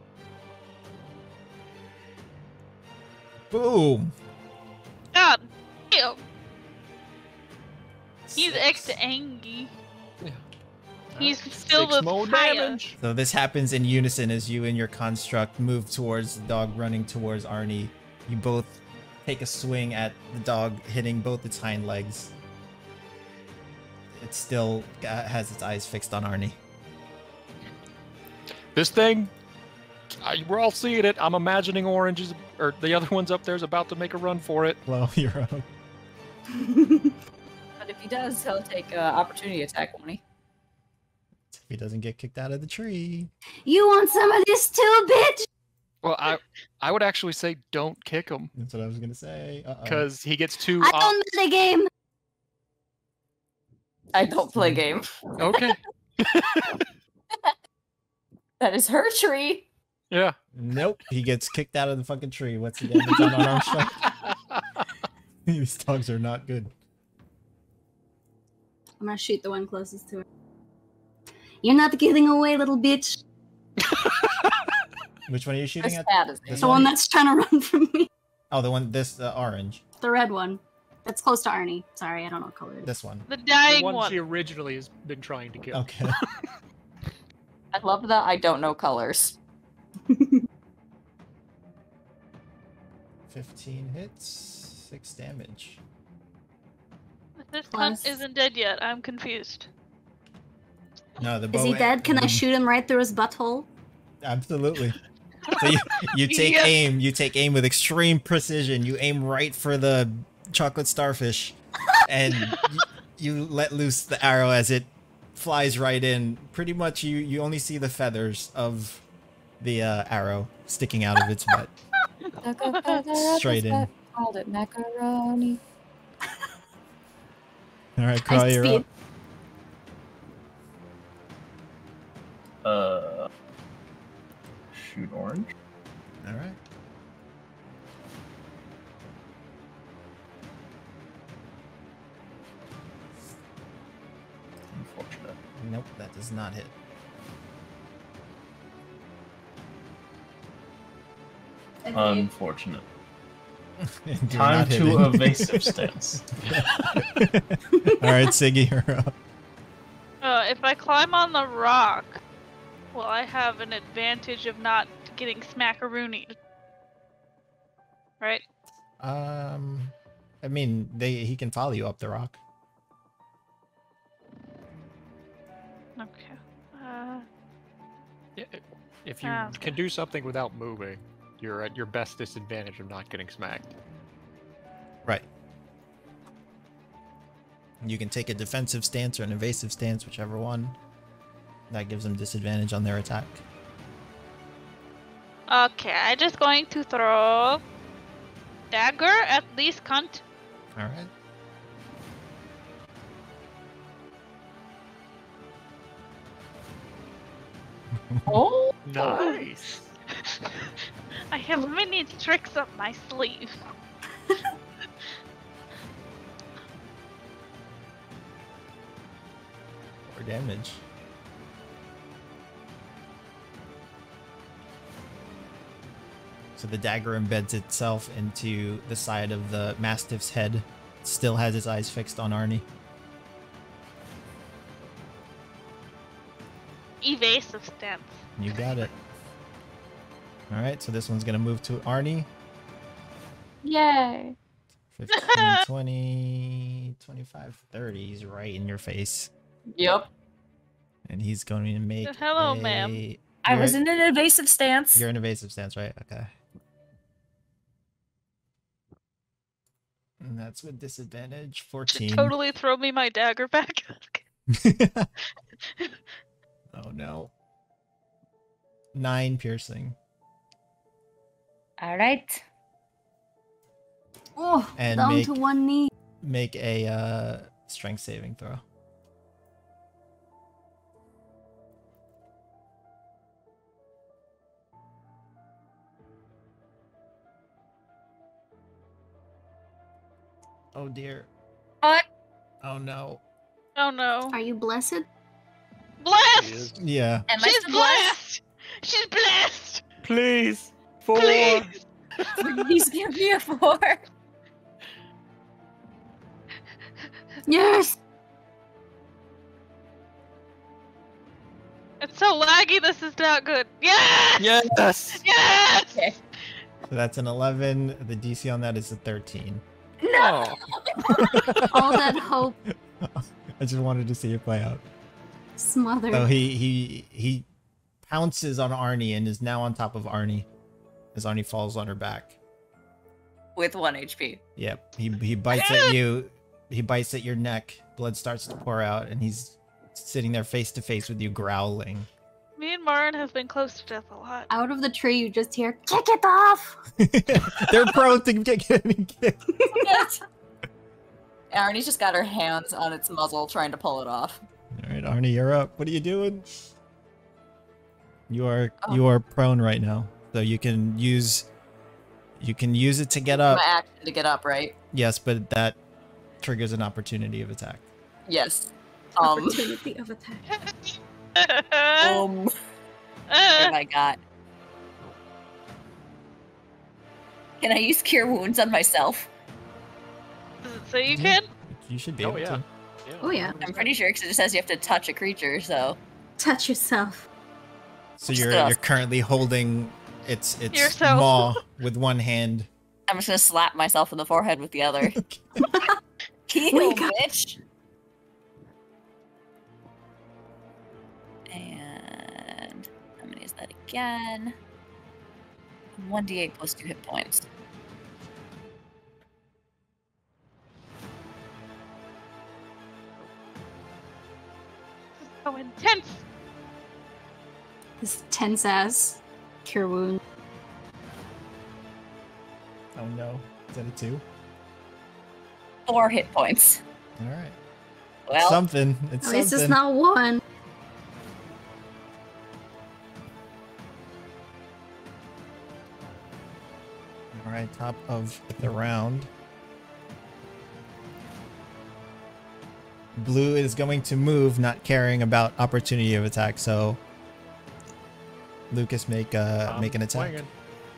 Speaker 5: Boom.
Speaker 3: God damn. He's
Speaker 5: Six.
Speaker 3: extra angry.
Speaker 7: Yeah.
Speaker 3: He's
Speaker 7: Alright,
Speaker 3: filled
Speaker 7: six
Speaker 3: with
Speaker 7: more
Speaker 3: fire.
Speaker 7: damage.
Speaker 5: So this happens in unison as you and your construct move towards the dog running towards Arnie. You both take a swing at the dog, hitting both its hind legs. It still uh, has its eyes fixed on Arnie.
Speaker 7: This thing, I, we're all seeing it. I'm imagining Orange is, or the other one's up there is about to make a run for it.
Speaker 5: Well, you're up.
Speaker 11: But if he does, he'll take uh, opportunity attack, won't he?
Speaker 5: If he doesn't get kicked out of the tree.
Speaker 2: You want some of this too, bitch?
Speaker 7: Well, I I would actually say don't kick him
Speaker 5: That's what I was gonna say. Uh-oh.
Speaker 7: because he gets two.
Speaker 2: I
Speaker 7: op-
Speaker 2: don't play the game.
Speaker 11: I don't play game.
Speaker 7: okay.
Speaker 11: That is her tree.
Speaker 7: Yeah.
Speaker 5: Nope. He gets kicked out of the fucking tree. What's the damage on unarmed strike? These dogs are not good.
Speaker 2: I'm gonna shoot the one closest to her. You're not getting away, little bitch.
Speaker 5: Which one are you shooting
Speaker 11: As
Speaker 5: at?
Speaker 11: bad as
Speaker 5: This
Speaker 2: The
Speaker 5: one?
Speaker 2: one that's trying to run from me.
Speaker 5: Oh, the one, this, uh, orange.
Speaker 2: The red one. That's close to Arnie. Sorry, I don't know what color it is.
Speaker 5: This one.
Speaker 3: The
Speaker 7: The
Speaker 3: dying
Speaker 7: one
Speaker 3: one.
Speaker 7: she originally has been trying to kill.
Speaker 5: Okay.
Speaker 11: I love that I don't know colors.
Speaker 5: fifteen hits, six damage.
Speaker 3: This
Speaker 2: Plus-
Speaker 3: cunt isn't dead yet. I'm confused.
Speaker 5: No, the bow.
Speaker 2: Is he dead? Can I
Speaker 5: Mm,
Speaker 2: shoot him right through his butthole?
Speaker 5: Absolutely. So you, you take
Speaker 3: Yeah.
Speaker 5: aim. You take aim with extreme precision. You aim right for the chocolate starfish, and you, you let loose the arrow as it flies right in. Pretty much, you you only see the feathers of the uh, arrow sticking out of its butt. Straight in.
Speaker 11: Called it macaroni.
Speaker 5: All right, Craw,
Speaker 2: I
Speaker 5: you're
Speaker 2: speed.
Speaker 10: Uh,
Speaker 5: up.
Speaker 10: shoot orange.
Speaker 5: All right.
Speaker 10: Unfortunate.
Speaker 5: Nope, that does not hit.
Speaker 10: Unfortunate.
Speaker 5: You're
Speaker 10: Time
Speaker 5: not
Speaker 10: to
Speaker 5: hitting.
Speaker 10: evasive stance.
Speaker 5: All right, Siggy, you're up.
Speaker 3: Uh, if I climb on the rock, will I have an advantage of not getting smackaroonied? Right?
Speaker 5: Um, I mean, they he can follow you up the rock.
Speaker 3: Okay. Uh,
Speaker 7: Yeah, if you
Speaker 3: Ah,
Speaker 7: can do something without moving, you're at your best disadvantage of not getting smacked.
Speaker 5: Right. You can take a defensive stance or an evasive stance, whichever one. That gives them disadvantage on their attack.
Speaker 3: okay, I'm just going to throw dagger at least cunt.
Speaker 5: All right.
Speaker 11: Oh,
Speaker 7: Nice.
Speaker 3: I have many tricks up my sleeve.
Speaker 5: Or damage. So the dagger embeds itself into the side of the Mastiff's head. It still has its eyes fixed on Arnie.
Speaker 3: Evasive stance.
Speaker 5: You got it. Alright, so this one's gonna move to Arnie.
Speaker 11: yay.
Speaker 5: fifteen, twenty, twenty-five, thirty. He's right in your face.
Speaker 11: Yep.
Speaker 5: And he's going to make
Speaker 3: Hello,
Speaker 5: a...
Speaker 3: ma'am.
Speaker 11: I
Speaker 5: You're-
Speaker 11: was in an evasive stance.
Speaker 5: You're in evasive stance, right? Okay. And that's with disadvantage. fourteen.
Speaker 3: Totally throw me my dagger back.
Speaker 5: Oh no. Nine piercing.
Speaker 11: All right.
Speaker 2: Oh,
Speaker 5: And
Speaker 2: down
Speaker 5: make-
Speaker 2: to one knee.
Speaker 5: Make a uh, strength saving throw. Oh dear.
Speaker 11: What?
Speaker 5: Oh no.
Speaker 3: Oh no.
Speaker 2: Are you blessed?
Speaker 3: Blessed!
Speaker 5: Yeah.
Speaker 11: Am I
Speaker 3: She's
Speaker 11: still blessed?
Speaker 3: blessed! She's blessed!
Speaker 7: Please. Four.
Speaker 3: Please!
Speaker 11: Please give me a four.
Speaker 2: Yes!
Speaker 3: It's so laggy, this is not good. Yes!
Speaker 7: Yes.
Speaker 3: Yes!
Speaker 11: Okay.
Speaker 5: So that's an eleven. The D C on that is a thirteen.
Speaker 7: No.
Speaker 2: All that hope
Speaker 5: I just wanted to see it play out.
Speaker 2: smothered.
Speaker 5: So he he he pounces on Arnie and is now on top of Arnie as Arnie falls on her back.
Speaker 11: With one H P.
Speaker 5: Yep. He he bites at you. He bites at your neck. Blood starts to pour out, and he's sitting there face to face with you, growling.
Speaker 3: Me and Marin have been close to death a lot.
Speaker 2: Out of the tree, you just hear, kick it off!
Speaker 5: They're prone to get getting kicked.
Speaker 11: Arnie's just got her hands on its muzzle trying to pull it off.
Speaker 5: All right, Arnie, you're up. What are you doing? You are
Speaker 11: Oh.
Speaker 5: you are prone right now, so you can use you can use it to get up.
Speaker 11: My action to get up, right?
Speaker 5: Yes, but that triggers an opportunity of attack.
Speaker 11: Yes. Um,
Speaker 2: Opportunity of attack.
Speaker 11: um what have I got? Can I use cure wounds on myself?
Speaker 3: Does it say you can?
Speaker 5: You should be
Speaker 7: Oh
Speaker 5: able
Speaker 7: yeah.
Speaker 5: to.
Speaker 7: Yeah.
Speaker 2: Oh yeah.
Speaker 11: I'm pretty sure because it just says you have to touch a creature, so
Speaker 2: Touch yourself.
Speaker 5: So you're
Speaker 11: Stuff.
Speaker 5: you're currently holding its its
Speaker 3: Yourself.
Speaker 5: maw with one hand.
Speaker 11: I'm just gonna slap myself in the forehead with the other. Heal,
Speaker 2: Wake up.
Speaker 11: bitch! And I'm gonna use that again. one d eight plus two hit points.
Speaker 3: So intense!
Speaker 2: This tense ass cure wound.
Speaker 5: Oh no. Is that a two?
Speaker 11: Four hit points.
Speaker 5: All right.
Speaker 11: Well,
Speaker 5: something. It's
Speaker 2: At least
Speaker 5: something.
Speaker 2: it's not one.
Speaker 5: All right, top of the round. Blue is going to move, not caring about opportunity of attack. So, Lucas, make uh
Speaker 7: I'm
Speaker 5: make an attack.
Speaker 7: swinging.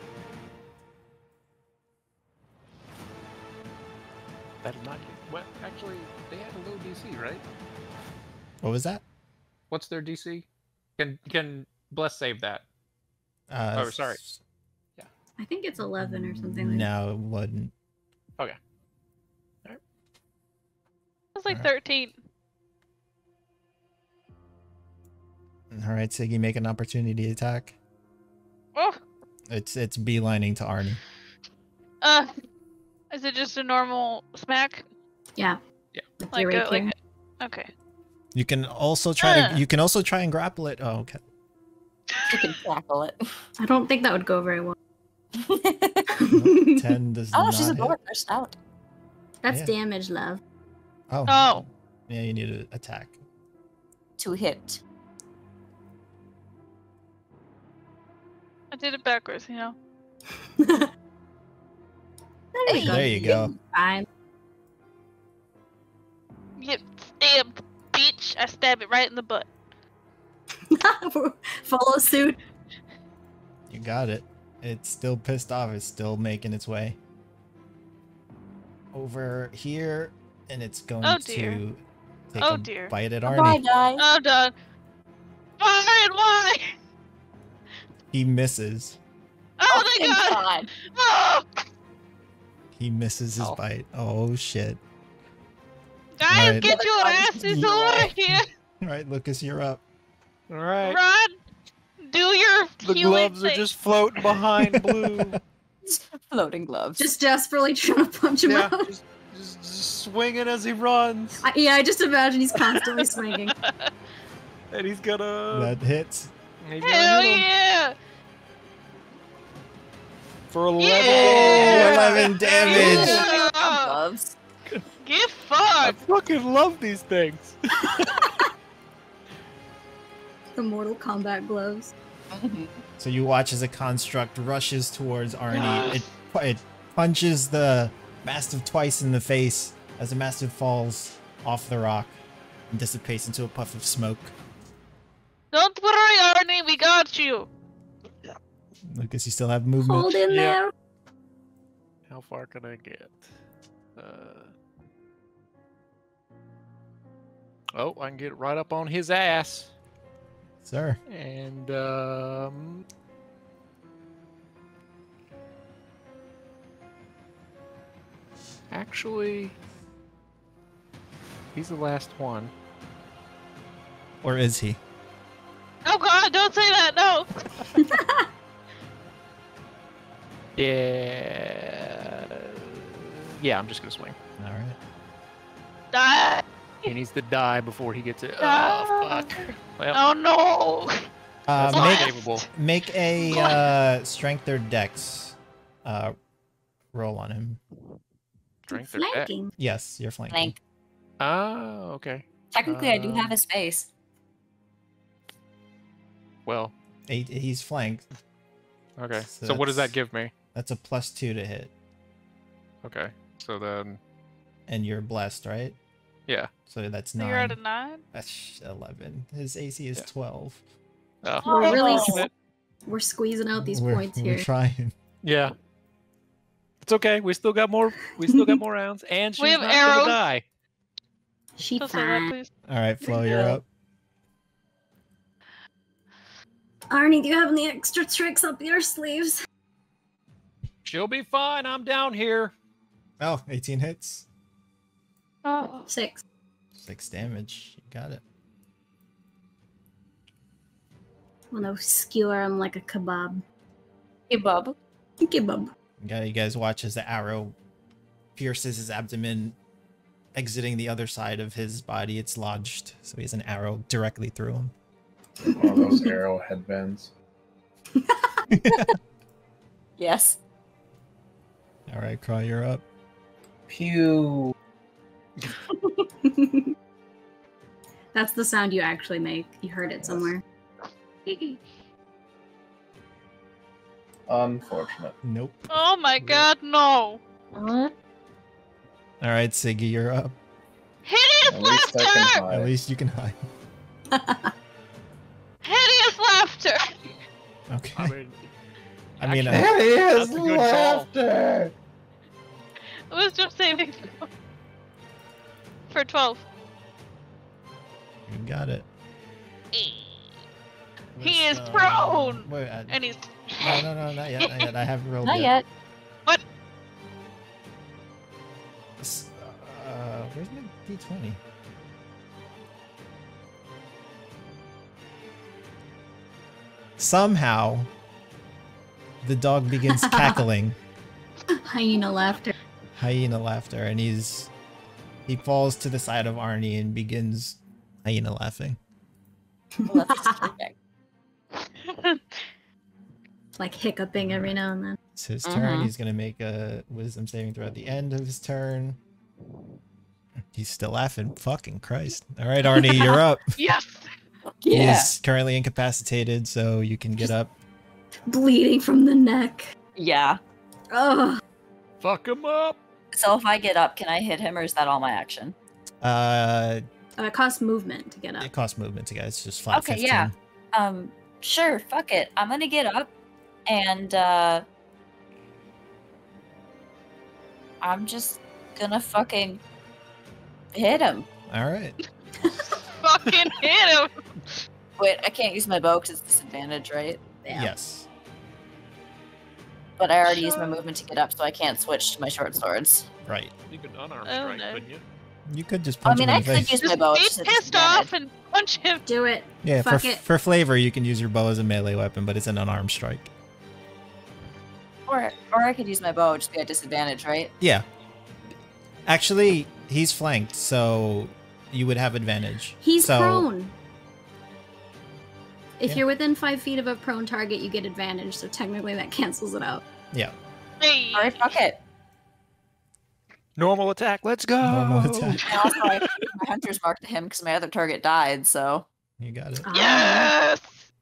Speaker 7: That did not get. Well, actually, they had a low D C, right?
Speaker 5: What was that?
Speaker 7: What's their D C? Can can Bless save that?
Speaker 5: Uh,
Speaker 7: oh, sorry.
Speaker 2: I think it's eleven or something like that.
Speaker 5: No, it wouldn't.
Speaker 7: Okay.
Speaker 3: It's like
Speaker 5: Alright.
Speaker 3: thirteen.
Speaker 5: All right, Siggy, make an opportunity attack.
Speaker 3: Oh,
Speaker 5: It's it's beelining to Arnie.
Speaker 3: uh, is it just a normal smack?
Speaker 2: Yeah.
Speaker 7: Yeah.
Speaker 2: With
Speaker 3: Like
Speaker 2: your
Speaker 3: a,
Speaker 2: rapier.
Speaker 3: like a, okay.
Speaker 5: You can also try
Speaker 3: Ah.
Speaker 5: to you can also try and grapple it. Oh, okay.
Speaker 11: you can tackle it.
Speaker 2: I don't think that would go very well.
Speaker 5: Ten does
Speaker 11: Oh,
Speaker 5: not
Speaker 11: she's a
Speaker 5: hit.
Speaker 11: dwarf. They're stout.
Speaker 2: That's
Speaker 5: Yeah.
Speaker 2: damage, love.
Speaker 5: Oh.
Speaker 3: Oh.
Speaker 5: Yeah, you need to attack.
Speaker 11: To hit.
Speaker 3: I did it backwards, you know.
Speaker 2: There
Speaker 11: Hey.
Speaker 2: we go.
Speaker 5: There you go.
Speaker 2: Fine.
Speaker 3: Get stabbed, bitch. I stab it right in the butt.
Speaker 2: Follow suit.
Speaker 5: You got it. It's still pissed off. It's still making its way over here, and it's going
Speaker 3: Oh, dear.
Speaker 5: to take
Speaker 3: Oh,
Speaker 5: a
Speaker 3: dear.
Speaker 5: bite at
Speaker 11: Bye,
Speaker 5: Arnie.
Speaker 11: guy.
Speaker 3: I'm done. Fine, why?
Speaker 5: He misses.
Speaker 3: Oh, my
Speaker 11: thank
Speaker 3: god.
Speaker 11: God.
Speaker 3: Oh,
Speaker 5: He misses his
Speaker 7: Oh.
Speaker 5: bite. Oh shit!
Speaker 3: guys,
Speaker 5: Alright.
Speaker 3: get your asses over here.
Speaker 5: All right, Lucas, you're up.
Speaker 7: All right.
Speaker 3: Run. Do your
Speaker 7: The
Speaker 3: healing
Speaker 7: gloves are
Speaker 3: thing.
Speaker 7: just floating behind Blue.
Speaker 11: Floating gloves.
Speaker 2: Just desperately trying to punch him
Speaker 7: yeah,
Speaker 2: out.
Speaker 7: just, just, just swinging as he runs,
Speaker 2: I, yeah, I just imagine he's constantly swinging.
Speaker 7: and he's gonna.
Speaker 5: That hits.
Speaker 7: he's gonna
Speaker 3: Hell
Speaker 7: hit him
Speaker 3: yeah.
Speaker 7: for eleven.
Speaker 3: Yeah.
Speaker 5: eleven damage.
Speaker 3: Yeah.
Speaker 11: gloves.
Speaker 3: Get
Speaker 7: I
Speaker 3: fucked.
Speaker 7: fucking love these things.
Speaker 2: The Mortal Kombat gloves.
Speaker 5: So you watch as a construct rushes towards Arnie. It it punches the Mastiff twice in the face as the Mastiff falls off the rock and dissipates into a puff of smoke.
Speaker 3: Don't worry, Arnie. We got you.
Speaker 5: Lucas, you still have movement.
Speaker 2: Hold in
Speaker 7: Yeah.
Speaker 2: there.
Speaker 7: How far can I get? Uh... Oh, I can get right up on his ass.
Speaker 5: Sir.
Speaker 7: And, um... actually... He's the last one.
Speaker 5: Or is he?
Speaker 3: Oh god, don't say that. No.
Speaker 7: Yeah... Yeah, I'm just gonna swing.
Speaker 5: All right.
Speaker 3: Die.
Speaker 7: He needs to die before he gets it. Oh,
Speaker 3: Ah.
Speaker 7: fuck. Well,
Speaker 3: Oh no.
Speaker 5: Uh,
Speaker 7: that's
Speaker 5: make
Speaker 7: unbelievable.
Speaker 5: make a uh, strength or dex uh, roll on him.
Speaker 7: Strength or dex?
Speaker 2: Flanking.
Speaker 5: Yes, you're flanking.
Speaker 11: Flank.
Speaker 7: Oh, okay.
Speaker 11: Technically, I do
Speaker 7: Uh,
Speaker 11: have a space.
Speaker 7: Well,
Speaker 5: Eight, he's flanked.
Speaker 7: okay.
Speaker 5: So
Speaker 7: So what does that
Speaker 5: that's-
Speaker 7: give me?
Speaker 5: That's a plus two to hit,
Speaker 7: Okay. So then,
Speaker 5: and you're blessed, right?
Speaker 7: yeah.
Speaker 5: So that's
Speaker 3: So you're at
Speaker 5: nine.
Speaker 3: a nine.
Speaker 5: That's eleven. His A C is
Speaker 7: Yeah.
Speaker 5: twelve.
Speaker 7: Oh,
Speaker 2: We're really
Speaker 7: that's it.
Speaker 2: We're squeezing out these
Speaker 5: we're,
Speaker 2: points
Speaker 5: we're
Speaker 2: here.
Speaker 5: trying.
Speaker 7: Yeah. It's okay. We still got more. We still got more rounds, and she's
Speaker 3: We have
Speaker 7: not
Speaker 3: arrows.
Speaker 7: gonna die.
Speaker 2: She
Speaker 3: Don't say that,
Speaker 2: fine.
Speaker 3: please.
Speaker 5: All right, Flo, you're
Speaker 11: Yeah.
Speaker 5: up.
Speaker 2: Arnie, do you have any extra tricks up your sleeves?
Speaker 7: She'll be fine. I'm down here.
Speaker 5: Oh, eighteen hits.
Speaker 3: Oh.
Speaker 2: Six.
Speaker 5: Six damage. You got it.
Speaker 2: I'm gonna skewer him like a kebab.
Speaker 11: Hey, bub.
Speaker 2: Kebab.
Speaker 5: You got you guys watch as the arrow pierces his abdomen, exiting the other side of his body. It's lodged, so he has an arrow directly through him.
Speaker 12: Oh, those arrow headbands.
Speaker 11: Yes.
Speaker 5: All All right, Craw, you're up.
Speaker 12: Pew.
Speaker 2: That's the sound you actually make. You heard it somewhere.
Speaker 12: Unfortunate.
Speaker 5: Nope.
Speaker 3: Oh my god, no!
Speaker 8: What?
Speaker 5: All right, Siggy, you're up.
Speaker 3: Hideous
Speaker 12: At least I can
Speaker 3: laughter!
Speaker 12: hide.
Speaker 5: At least you can hide.
Speaker 3: Hideous laughter!
Speaker 5: Okay.
Speaker 7: I mean,
Speaker 5: I mean,
Speaker 7: actually,
Speaker 5: uh,
Speaker 12: Hideous
Speaker 7: that's a good call.
Speaker 12: laughter.
Speaker 3: Wisdom saving throw. For twelve.
Speaker 5: you got it.
Speaker 3: He is
Speaker 5: Let's, uh,
Speaker 3: prone!
Speaker 5: Wait, I,
Speaker 3: And he's.
Speaker 5: no, no, no, not yet, not yet. I haven't rolled
Speaker 8: Not
Speaker 5: yet.
Speaker 8: yet.
Speaker 3: What?
Speaker 5: S- Uh, where's my D twenty? Somehow, the dog begins cackling,
Speaker 2: Hyena laughter.
Speaker 5: hyena laughter, and he's he falls to the side of Arnie and begins hyena laughing.
Speaker 8: Well, that's disturbing.
Speaker 2: Like hiccuping every now and then.
Speaker 5: It's his turn.
Speaker 8: Mhm.
Speaker 5: He's gonna make a wisdom saving throw at the end of his turn. He's still laughing. Fucking Christ! All right, Arnie, you're up.
Speaker 3: Yes!
Speaker 5: He
Speaker 8: Yeah.
Speaker 5: is currently incapacitated, so you can get up.
Speaker 2: Bleeding from the neck.
Speaker 8: Yeah.
Speaker 2: Ugh.
Speaker 7: Fuck him up.
Speaker 8: So if I get up, can I hit him, or is that all my action?
Speaker 5: Uh,
Speaker 2: Uh, it costs movement to get up.
Speaker 5: it costs movement to get. It's just flat
Speaker 8: Okay,
Speaker 5: fifteen.
Speaker 8: yeah. Um, sure, fuck it. I'm gonna get up, and uh, I'm just gonna fucking hit him.
Speaker 5: All right.
Speaker 3: Fucking hit him!
Speaker 8: Wait, I can't use my bow because it's disadvantage, right?
Speaker 2: Yeah.
Speaker 5: Yes.
Speaker 8: But I already used my movement to get up, so I can't switch to my short swords.
Speaker 5: Right.
Speaker 7: You could unarm
Speaker 3: Oh,
Speaker 7: strike,
Speaker 3: no.
Speaker 7: couldn't you?
Speaker 5: You could just
Speaker 8: I
Speaker 5: punch
Speaker 8: mean,
Speaker 5: him
Speaker 8: I
Speaker 5: in the
Speaker 8: could
Speaker 5: face.
Speaker 8: use my
Speaker 3: Just
Speaker 8: bow.
Speaker 3: be
Speaker 8: It's just
Speaker 3: pissed
Speaker 8: disadvantage.
Speaker 3: off and punch him!
Speaker 2: Do it.
Speaker 5: Yeah, for,
Speaker 2: Fuck it.
Speaker 5: for flavor, you can use your bow as a melee weapon, but it's an unarmed strike.
Speaker 8: Or, or I could use my bow, just be at disadvantage, right?
Speaker 5: Yeah. Actually, he's flanked, so you would have advantage.
Speaker 2: He's
Speaker 5: so,
Speaker 2: prone. If
Speaker 5: Yeah.
Speaker 2: you're within five feet of a prone target, you get advantage, so technically that cancels it out.
Speaker 5: Yeah.
Speaker 3: Hey!
Speaker 8: Alright, fuck it.
Speaker 7: Normal attack. Let's go.
Speaker 5: Normal attack.
Speaker 8: And also, I gave my hunter's mark to him because my other target died, so.
Speaker 5: You got it.
Speaker 2: Ah.
Speaker 3: Yes!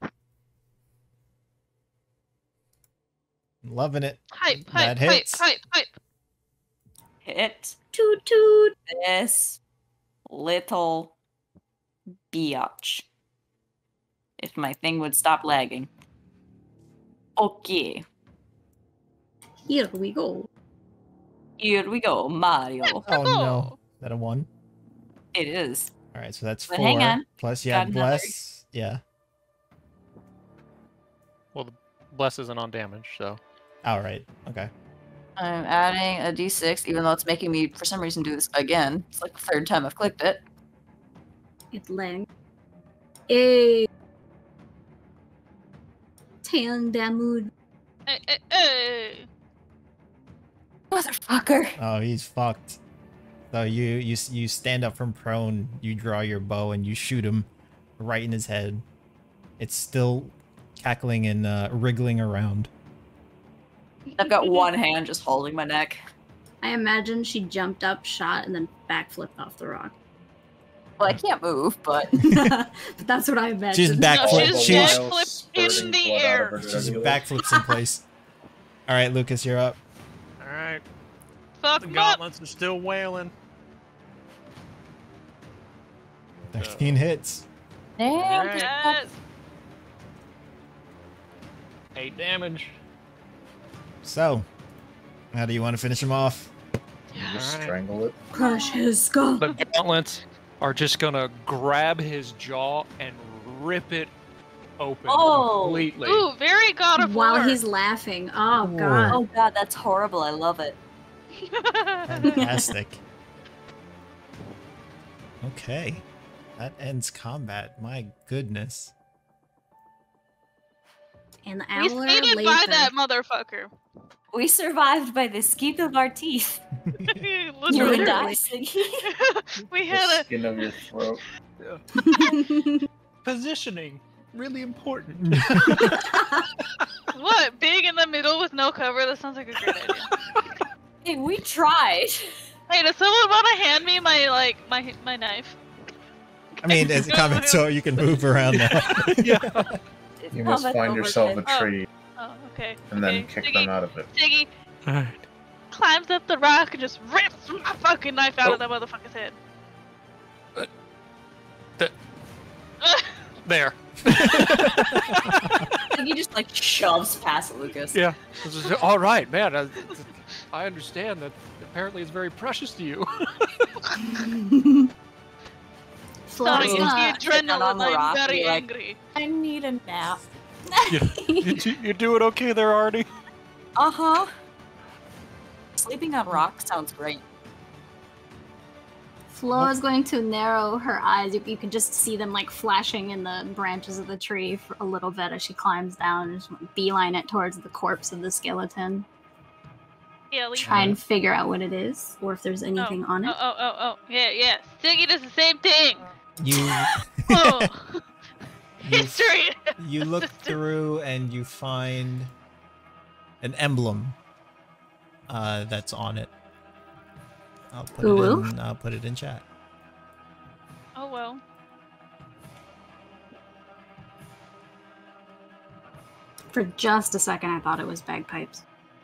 Speaker 5: Loving it.
Speaker 3: Hype,
Speaker 5: That
Speaker 3: hype, hype,
Speaker 5: hits.
Speaker 3: hype, hype.
Speaker 8: Hit
Speaker 2: Toot toot.
Speaker 8: this little biatch. If my thing would stop lagging. Okay,
Speaker 2: Here we go.
Speaker 8: here we go, Mario.
Speaker 5: Oh no. Is that a one?
Speaker 8: It is.
Speaker 5: All right, so that's
Speaker 8: But
Speaker 5: four.
Speaker 8: hang on.
Speaker 5: Plus you
Speaker 8: Got
Speaker 5: have
Speaker 8: another.
Speaker 5: bless. Yeah.
Speaker 7: Well, the bless isn't on damage, so.
Speaker 5: All right. Okay.
Speaker 8: I'm adding a d six, even though it's making me, for some reason, do this again. It's like the third time I've clicked it.
Speaker 2: It lang. A ten damage.
Speaker 3: Hey, hey, hey.
Speaker 8: Motherfucker.
Speaker 5: Oh, he's fucked. So you you s- you stand up from prone, you draw your bow, and you shoot him right in his head. It's still cackling and uh, wriggling around.
Speaker 8: I've got one hand just holding my neck.
Speaker 2: I imagine she jumped up, shot, and then backflipped off the rock.
Speaker 8: Well, I can't move, but
Speaker 2: But that's what I imagine.
Speaker 5: She's backflip.
Speaker 3: she's
Speaker 5: She's,
Speaker 3: backflip in the air.
Speaker 5: she's backflips in place. All right, Lucas, you're up.
Speaker 7: All right.
Speaker 3: Fuck
Speaker 7: The
Speaker 3: him up!
Speaker 7: gauntlets are still wailing.
Speaker 5: thirteen hits.
Speaker 8: damn.
Speaker 7: Alright.
Speaker 3: Yes!
Speaker 7: Eight damage.
Speaker 5: So, how do you want to finish him off?
Speaker 12: Just
Speaker 7: Alright.
Speaker 12: strangle it.
Speaker 2: Crush his skull.
Speaker 7: The gauntlets are just gonna grab his jaw and rip it open
Speaker 8: Oh.
Speaker 7: completely.
Speaker 3: Ooh, very God of
Speaker 2: While
Speaker 3: War.
Speaker 2: he's laughing. Oh,
Speaker 5: Whoa.
Speaker 2: God.
Speaker 8: Oh god, that's horrible. I love it.
Speaker 5: Fantastic. Okay. That ends combat. My goodness.
Speaker 2: An
Speaker 3: we
Speaker 2: hour
Speaker 3: skated
Speaker 2: later.
Speaker 3: by that motherfucker.
Speaker 8: We survived by the skin of our teeth. You would
Speaker 3: Literally.
Speaker 8: die, Siggy.
Speaker 3: we
Speaker 12: The
Speaker 3: had
Speaker 12: skin of your throat.
Speaker 7: Positioning, really important.
Speaker 3: a what? Big in the middle with no cover? That sounds like a great idea.
Speaker 11: Hey, we tried.
Speaker 3: Hey, does someone want to hand me my like my my knife?
Speaker 5: I mean, as a comment, so you can move around now.
Speaker 7: Yeah.
Speaker 10: You must find yourself a
Speaker 3: Oh.
Speaker 10: tree
Speaker 3: Oh, okay.
Speaker 10: and
Speaker 3: okay.
Speaker 10: then kick
Speaker 3: Siggy,
Speaker 10: them out of it.
Speaker 3: Siggy
Speaker 7: Alright.
Speaker 3: climbs up the rock and just rips my fucking knife out of that motherfucker's head.
Speaker 7: Th- there.
Speaker 8: He just like shoves past Lucas.
Speaker 7: Yeah. This is- All right, man. I, I understand that apparently it's very precious to you.
Speaker 2: Flora's
Speaker 3: Sorry,
Speaker 2: gonna
Speaker 3: it's the adrenaline.
Speaker 8: on the
Speaker 3: I'm
Speaker 8: rock,
Speaker 3: very
Speaker 8: be like-
Speaker 3: angry.
Speaker 8: I need a nap.
Speaker 7: you, you, you doing okay there, Artie?
Speaker 8: Uh huh. Sleeping on rock sounds great.
Speaker 2: Flo is going to narrow her eyes. You, you can just see them like flashing in the branches of the tree for a little bit as she climbs down and just beeline it towards the corpse of the skeleton.
Speaker 3: Yeah, leave
Speaker 2: Try
Speaker 3: me.
Speaker 2: and figure out what it is or if there's anything
Speaker 3: oh,
Speaker 2: on it.
Speaker 3: Oh, oh, oh, oh, yeah, yeah. Siggy does the same thing.
Speaker 5: You
Speaker 3: Oh,
Speaker 5: you,
Speaker 3: history.
Speaker 5: you look through and you find an emblem uh, that's on it. I'll put it
Speaker 2: Ooh.
Speaker 5: in. I'll put it in chat.
Speaker 3: Oh well.
Speaker 2: For just a second, I thought it was bagpipes.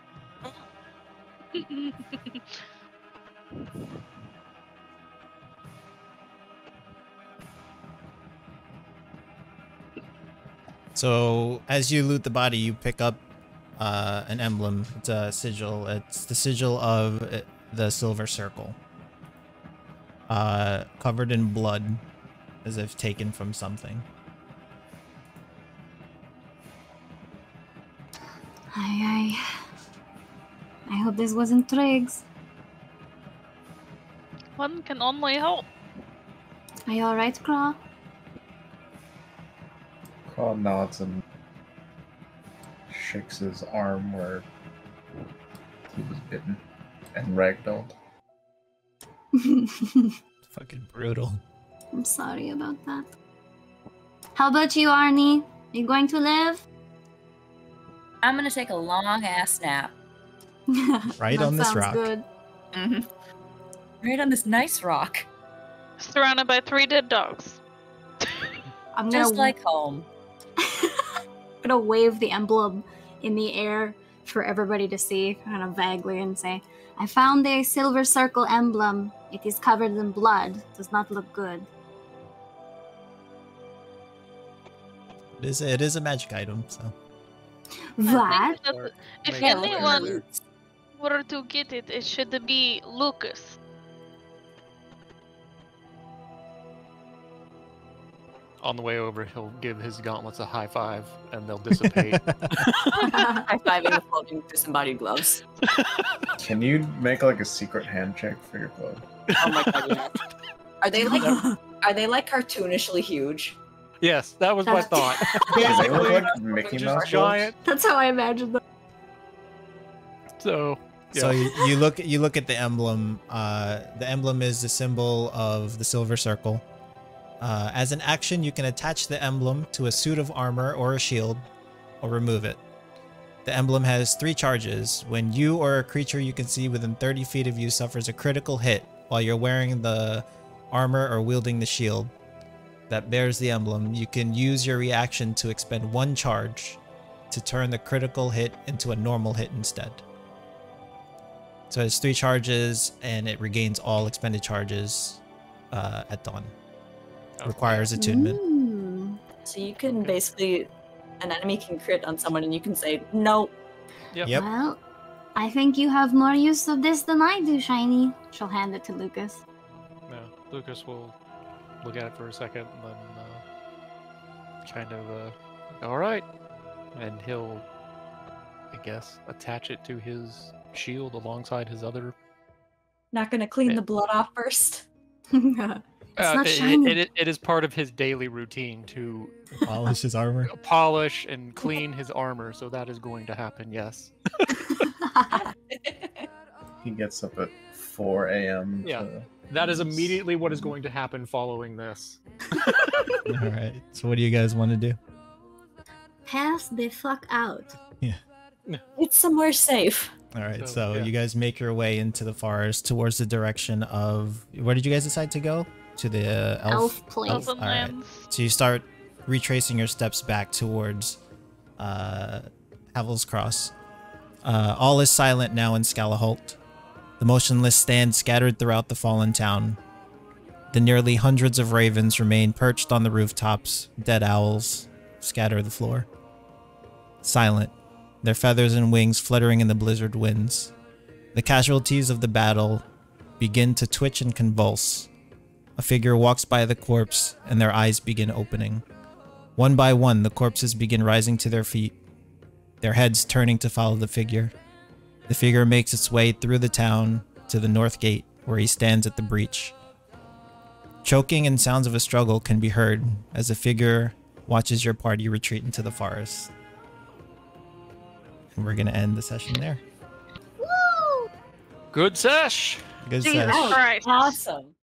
Speaker 5: So as you loot the body, you pick up uh, an emblem. It's a sigil. It's the sigil of uh, the Silver Circle, uh, covered in blood, as if taken from something.
Speaker 2: I, I, I hope this wasn't Triggs.
Speaker 3: One can only hope.
Speaker 2: Are you alright, Craw?
Speaker 6: Claw nods and shakes his arm where he was bitten and ragdolled.
Speaker 5: Fucking brutal.
Speaker 2: I'm sorry about that. How about you, Arnie? You going to live?
Speaker 11: I'm gonna take a long ass nap.
Speaker 5: Right
Speaker 2: That
Speaker 5: on this
Speaker 2: sounds
Speaker 5: rock.
Speaker 2: Good.
Speaker 11: Mm-hmm. Right on this nice rock.
Speaker 3: Surrounded by three dead dogs.
Speaker 2: I'm gonna
Speaker 11: Just like home.
Speaker 2: I'm gonna wave the emblem in the air for everybody to see, kind of vaguely, and say, I found a silver circle emblem. It is covered in blood. Does not look good.
Speaker 5: It is. It is a magic item. So
Speaker 2: That?
Speaker 3: I think that if
Speaker 11: Yeah,
Speaker 3: anyone
Speaker 11: look.
Speaker 3: were to get it, it should be Lucas.
Speaker 7: On the way over, he'll give his gauntlets a high five, and they'll dissipate.
Speaker 8: High fiving the floating disembodied gloves.
Speaker 6: Can you make like a secret handshake for your glove?
Speaker 8: Oh my god, yeah. Are they like are they like cartoonishly huge?
Speaker 7: Yes, that was my
Speaker 2: That's-
Speaker 7: thought.
Speaker 6: Do they look like Mickey
Speaker 7: Just
Speaker 6: Mouse gloves?
Speaker 7: giant.
Speaker 2: That's how I imagined them.
Speaker 7: So,
Speaker 5: So
Speaker 7: yeah.
Speaker 5: you, you look you look at the emblem. Uh, the emblem is the symbol of the Silver Circle. Uh, as an action, you can attach the emblem to a suit of armor or a shield, or remove it. The emblem has three charges. When you or a creature you can see within thirty feet of you suffers a critical hit while you're wearing the armor or wielding the shield that bears the emblem, you can use your reaction to expend one charge to turn the critical hit into a normal hit instead. So it's three charges, and it regains all expended charges uh, at dawn. Requires attunement.
Speaker 2: Mm.
Speaker 8: So you can basically an enemy can crit on someone and you can say no.
Speaker 7: Yep.
Speaker 5: Yep.
Speaker 2: Well, I think you have more use of this than I do, Shiny. She'll hand it to Lucas.
Speaker 7: Yeah, Lucas will look at it for a second, and then uh, kind of, uh, all right, and he'll, I guess, attach it to his shield alongside his other.
Speaker 8: Not gonna clean the blood off first.
Speaker 2: It's
Speaker 7: Uh,
Speaker 2: not
Speaker 7: it-
Speaker 2: shiny.
Speaker 7: It, it, it is part of his daily routine to
Speaker 5: Polish his armor.
Speaker 7: polish and clean his armor, so that is going to happen. Yes.
Speaker 6: He gets up at four a m
Speaker 7: Yeah.
Speaker 6: to
Speaker 7: That is immediately what is going to happen following this.
Speaker 5: All right. So what do you guys want to do?
Speaker 2: Pass the fuck out.
Speaker 5: Yeah.
Speaker 8: It's somewhere safe.
Speaker 5: All right,
Speaker 7: So,
Speaker 5: so
Speaker 7: yeah.
Speaker 5: you guys make your way into the forest towards the direction of where did you guys decide to go? To the uh, elf.
Speaker 2: Elf place.
Speaker 3: Elfin
Speaker 5: All right.
Speaker 3: lands.
Speaker 5: So you start retracing your steps back towards uh, Havel's Cross. Uh, all is silent now in Scalaholt. The motionless stand scattered throughout the fallen town. The nearly hundreds of ravens remain perched on the rooftops. Dead owls scatter the floor. Silent, their feathers and wings fluttering in the blizzard winds. The casualties of the battle begin to twitch and convulse. A figure walks by the corpse, and their eyes begin opening. One by one, the corpses begin rising to their feet, their heads turning to follow the figure. The figure makes its way through the town to the north gate, where he stands at the breach. Choking and sounds of a struggle can be heard as the figure watches your party retreat into the forest. And we're gonna end the session there.
Speaker 2: Woo!
Speaker 7: Good sesh.
Speaker 5: Good
Speaker 2: Dude,
Speaker 5: session.
Speaker 2: that was
Speaker 3: Christ.
Speaker 8: Awesome.